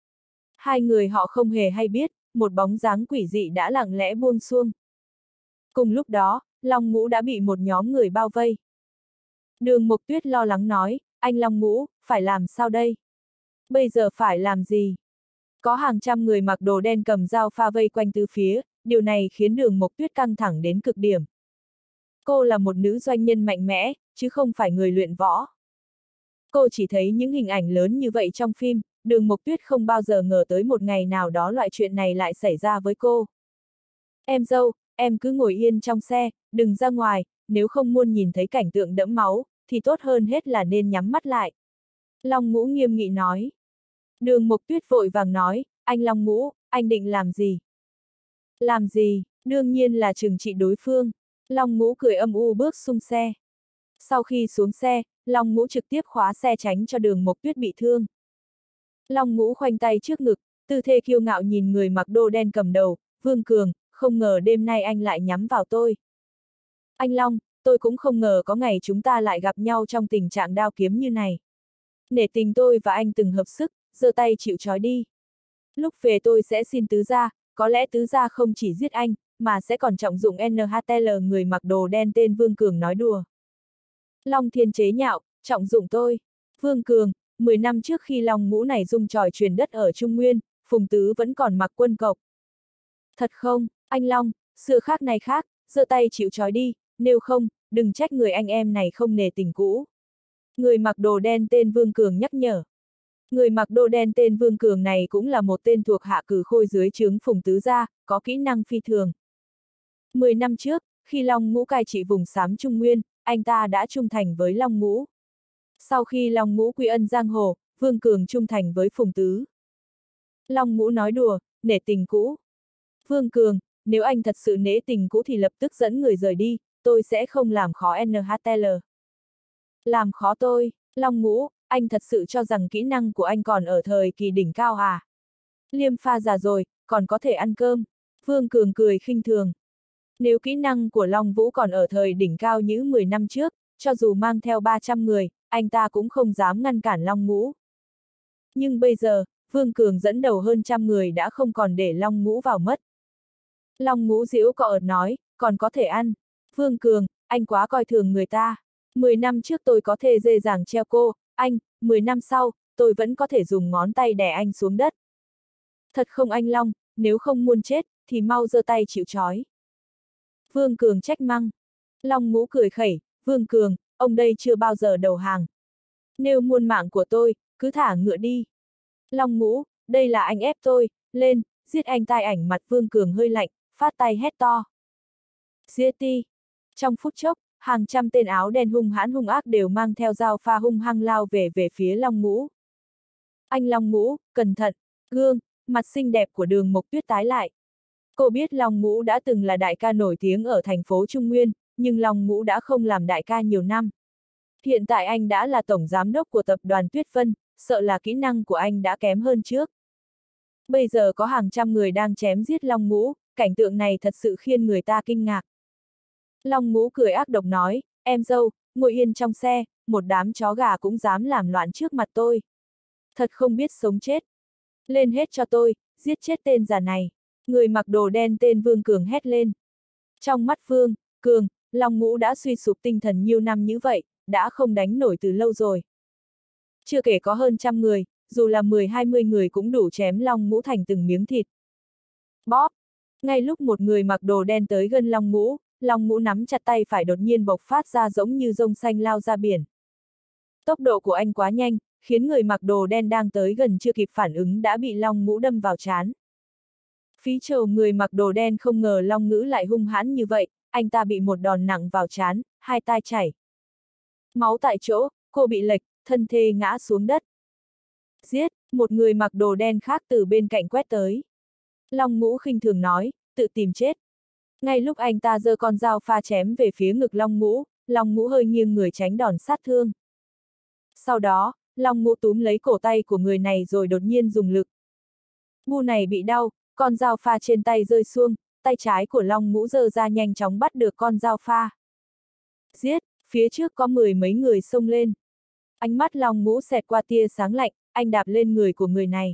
Hai người họ không hề hay biết, một bóng dáng quỷ dị đã lặng lẽ buông xuông. Cùng lúc đó, Long Ngũ đã bị một nhóm người bao vây. Đường Mộc Tuyết lo lắng nói, anh Long Ngũ, phải làm sao đây? Bây giờ phải làm gì? Có hàng trăm người mặc đồ đen cầm dao pha vây quanh tứ phía, điều này khiến Đường Mộc Tuyết căng thẳng đến cực điểm. Cô là một nữ doanh nhân mạnh mẽ, chứ không phải người luyện võ. Cô chỉ thấy những hình ảnh lớn như vậy trong phim, Đường Mộc Tuyết không bao giờ ngờ tới một ngày nào đó loại chuyện này lại xảy ra với cô. Em dâu, em cứ ngồi yên trong xe, đừng ra ngoài, nếu không muốn nhìn thấy cảnh tượng đẫm máu, thì tốt hơn hết là nên nhắm mắt lại. Long Ngũ nghiêm nghị nói. Đường Mộc Tuyết vội vàng nói, anh Long Ngũ, anh định làm gì? Làm gì, đương nhiên là trừng trị đối phương. Long Ngũ cười âm u bước xuống xe. Sau khi xuống xe, Long Ngũ trực tiếp khóa xe tránh cho Đường Mộc Tuyết bị thương. Long Ngũ khoanh tay trước ngực, tư thế kiêu ngạo nhìn người mặc đồ đen cầm đầu, Vương Cường, không ngờ đêm nay anh lại nhắm vào tôi. Anh Long, tôi cũng không ngờ có ngày chúng ta lại gặp nhau trong tình trạng đao kiếm như này. Nể tình tôi và anh từng hợp sức, giơ tay chịu trói đi. Lúc về tôi sẽ xin Tứ Gia, có lẽ Tứ Gia không chỉ giết anh, mà sẽ còn trọng dụng NHTL. Người mặc đồ đen tên Vương Cường nói đùa. Long Thiên chế nhạo, trọng dụng tôi. Vương Cường, 10 năm trước khi Long Ngũ này dung chòi truyền đất ở Trung Nguyên, Phùng Tứ vẫn còn mặc quân cộc. Thật không, anh Long, xưa khác này khác, giơ tay chịu trói đi, nếu không, đừng trách người anh em này không nể tình cũ. Người mặc đồ đen tên Vương Cường nhắc nhở. Người mặc đồ đen tên Vương Cường này cũng là một tên thuộc hạ cử khôi dưới trướng Phùng Tứ Gia, có kỹ năng phi thường. 10 năm trước, khi Long Ngũ cai trị vùng xám Trung Nguyên, anh ta đã trung thành với Long Ngũ. Sau khi Long Ngũ quy ân giang hồ, Vương Cường trung thành với Phùng Tứ. Long Ngũ nói đùa, nể tình cũ. Vương Cường, nếu anh thật sự nể tình cũ thì lập tức dẫn người rời đi, tôi sẽ không làm khó NHL. Làm khó tôi, Long Ngũ, anh thật sự cho rằng kỹ năng của anh còn ở thời kỳ đỉnh cao à? Liêm pha già rồi, còn có thể ăn cơm. Vương Cường cười khinh thường. Nếu kỹ năng của Long Vũ còn ở thời đỉnh cao như 10 năm trước, cho dù mang theo 300 người, anh ta cũng không dám ngăn cản Long Ngũ. Nhưng bây giờ, Vương Cường dẫn đầu hơn trăm người đã không còn để Long Ngũ vào mất. Long Ngũ giễu cợt nói, còn có thể ăn. Vương Cường, anh quá coi thường người ta. 10 năm trước tôi có thể dễ dàng treo cô, anh, 10 năm sau, tôi vẫn có thể dùng ngón tay đè anh xuống đất. Thật không anh Long, nếu không muốn chết, thì mau giơ tay chịu trói. Vương Cường trách măng. Long Ngũ cười khẩy, Vương Cường, ông đây chưa bao giờ đầu hàng. Nếu muốn mạng của tôi, cứ thả ngựa đi. Long Ngũ, đây là anh ép tôi, lên, giết anh. Tai ảnh mặt Vương Cường hơi lạnh, phát tay hét to. Giết đi. Trong phút chốc, hàng trăm tên áo đen hung hãn hung ác đều mang theo dao pha hung hăng lao về phía Long Ngũ. Anh Long Ngũ, cẩn thận, gương, mặt xinh đẹp của Đường Mộc Tuyết tái lại. Cô biết Long Ngũ đã từng là đại ca nổi tiếng ở thành phố Trung Nguyên, nhưng Long Ngũ đã không làm đại ca nhiều năm. Hiện tại anh đã là tổng giám đốc của tập đoàn Tuyết Vân, sợ là kỹ năng của anh đã kém hơn trước. Bây giờ có hàng trăm người đang chém giết Long Ngũ, cảnh tượng này thật sự khiến người ta kinh ngạc. Long Ngũ cười ác độc nói, em dâu, ngồi yên trong xe, một đám chó gà cũng dám làm loạn trước mặt tôi. Thật không biết sống chết. Lên hết cho tôi, giết chết tên già này. Người mặc đồ đen tên Vương Cường hét lên. Trong mắt Vương Cường, Long Ngũ đã suy sụp tinh thần nhiều năm như vậy, đã không đánh nổi từ lâu rồi. Chưa kể có hơn trăm người, dù là 10-20 người cũng đủ chém Long Ngũ thành từng miếng thịt. Bóp! Ngay lúc một người mặc đồ đen tới gần Long Ngũ nắm chặt tay phải đột nhiên bộc phát ra giống như rông xanh lao ra biển. Tốc độ của anh quá nhanh, khiến người mặc đồ đen đang tới gần chưa kịp phản ứng đã bị Long Ngũ đâm vào trán. Phí trầu người mặc đồ đen không ngờ Long Ngũ lại hung hãn như vậy, anh ta bị một đòn nặng vào trán, hai tai chảy. Máu tại chỗ, cô bị lệch, thân thê ngã xuống đất. Giết, một người mặc đồ đen khác từ bên cạnh quét tới. Long Ngũ khinh thường nói, tự tìm chết. Ngay lúc anh ta giơ con dao pha chém về phía ngực Long Ngũ hơi nghiêng người tránh đòn sát thương. Sau đó, Long Ngũ túm lấy cổ tay của người này rồi đột nhiên dùng lực. Ngu này bị đau, con dao pha trên tay rơi xuống, tay trái của Long Ngũ giơ ra nhanh chóng bắt được con dao pha. Giết, phía trước có 10 mấy người xông lên. Ánh mắt Long Ngũ xẹt qua tia sáng lạnh, anh đạp lên người của người này.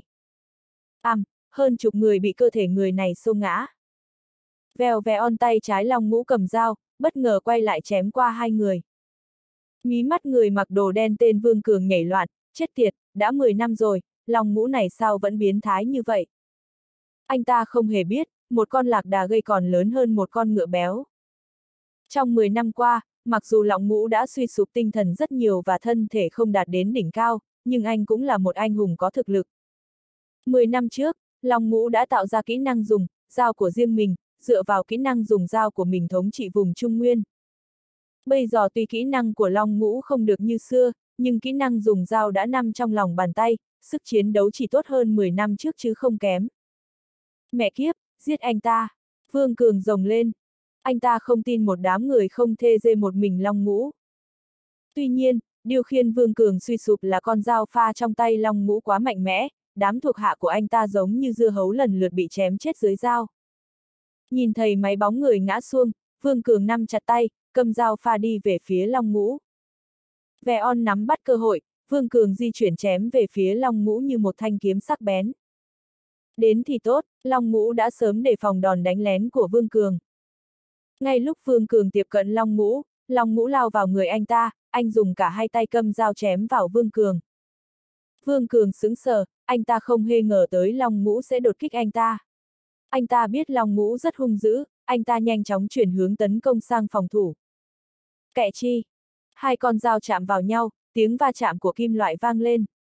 Hơn chục người bị cơ thể người này xô ngã. Vèo on tay trái Long Ngũ cầm dao, bất ngờ quay lại chém qua hai người. Mí mắt người mặc đồ đen tên Vương Cường nhảy loạn, chết tiệt, đã 10 năm rồi, Long Ngũ này sao vẫn biến thái như vậy? Anh ta không hề biết, một con lạc đà gây còn lớn hơn một con ngựa béo. Trong 10 năm qua, mặc dù Long Ngũ đã suy sụp tinh thần rất nhiều và thân thể không đạt đến đỉnh cao, nhưng anh cũng là một anh hùng có thực lực. 10 năm trước, Long Ngũ đã tạo ra kỹ năng dùng dao của riêng mình, dựa vào kỹ năng dùng dao của mình thống trị vùng Trung Nguyên. Bây giờ tuy kỹ năng của Long Ngũ không được như xưa, nhưng kỹ năng dùng dao đã nằm trong lòng bàn tay, sức chiến đấu chỉ tốt hơn 10 năm trước chứ không kém. Mẹ kiếp, giết anh ta! Vương Cường rồng lên. Anh ta không tin một đám người không thê dê một mình Long Ngũ. Tuy nhiên, điều khiến Vương Cường suy sụp là con dao pha trong tay Long Ngũ quá mạnh mẽ, đám thuộc hạ của anh ta giống như dưa hấu lần lượt bị chém chết dưới dao. Nhìn thấy mấy bóng người ngã xuống, Vương Cường nắm chặt tay, cầm dao pha đi về phía Long Ngũ. Veon nắm bắt cơ hội, Vương Cường di chuyển chém về phía Long Ngũ như một thanh kiếm sắc bén. Đến thì tốt, Long Ngũ đã sớm đề phòng đòn đánh lén của Vương Cường. Ngay lúc Vương Cường tiếp cận Long Ngũ lao vào người anh ta, anh dùng cả hai tay cầm dao chém vào Vương Cường. Vương Cường sững sờ, anh ta không hề ngờ tới Long Ngũ sẽ đột kích anh ta. Anh ta biết Long Ngũ rất hung dữ, anh ta nhanh chóng chuyển hướng tấn công sang phòng thủ. Kệ chi! Hai con dao chạm vào nhau, tiếng va chạm của kim loại vang lên.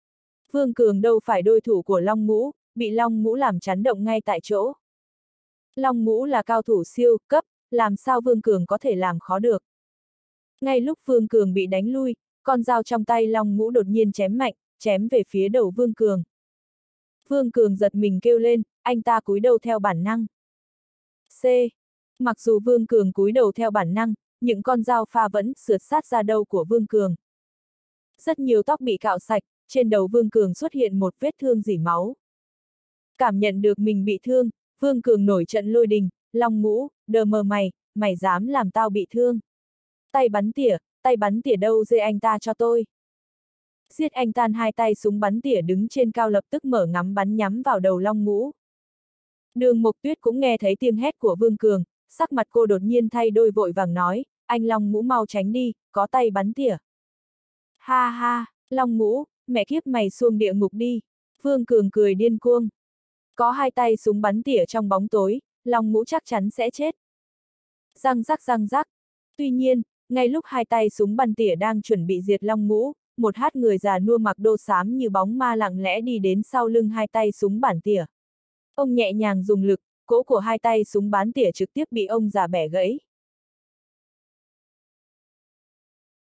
Vương Cường đâu phải đối thủ của Long Ngũ, bị Long Ngũ làm chấn động ngay tại chỗ. Long Ngũ là cao thủ siêu cấp, làm sao Vương Cường có thể làm khó được. Ngay lúc Vương Cường bị đánh lui, con dao trong tay Long Ngũ đột nhiên chém mạnh, chém về phía đầu Vương Cường. Vương Cường giật mình kêu lên, anh ta cúi đầu theo bản năng. C. Mặc dù Vương Cường cúi đầu theo bản năng, những con dao pha vẫn sượt sát ra đầu của Vương Cường. Rất nhiều tóc bị cạo sạch, trên đầu Vương Cường xuất hiện một vết thương rỉ máu. Cảm nhận được mình bị thương, Vương Cường nổi trận lôi đình, Long Ngũ, đờ mờ mày dám làm tao bị thương. Tay bắn tỉa đâu dê anh ta cho tôi. Giết anh tan hai tay súng bắn tỉa đứng trên cao lập tức mở ngắm bắn nhắm vào đầu Long Ngũ. Đường Mộc Tuyết cũng nghe thấy tiếng hét của Vương Cường, sắc mặt cô đột nhiên thay đổi vội vàng nói, anh Long Ngũ mau tránh đi, có tay bắn tỉa. Ha ha, Long Ngũ, mẹ kiếp mày xuống địa ngục đi. Vương Cường cười điên cuồng. Có hai tay súng bắn tỉa trong bóng tối, Long Ngũ chắc chắn sẽ chết. Răng rắc. Tuy nhiên, ngay lúc hai tay súng bắn tỉa đang chuẩn bị diệt Long Ngũ, một hát người già nua mặc đồ xám như bóng ma lặng lẽ đi đến sau lưng hai tay súng bắn tỉa. Ông nhẹ nhàng dùng lực, cỗ của hai tay súng bắn tỉa trực tiếp bị ông già bẻ gãy.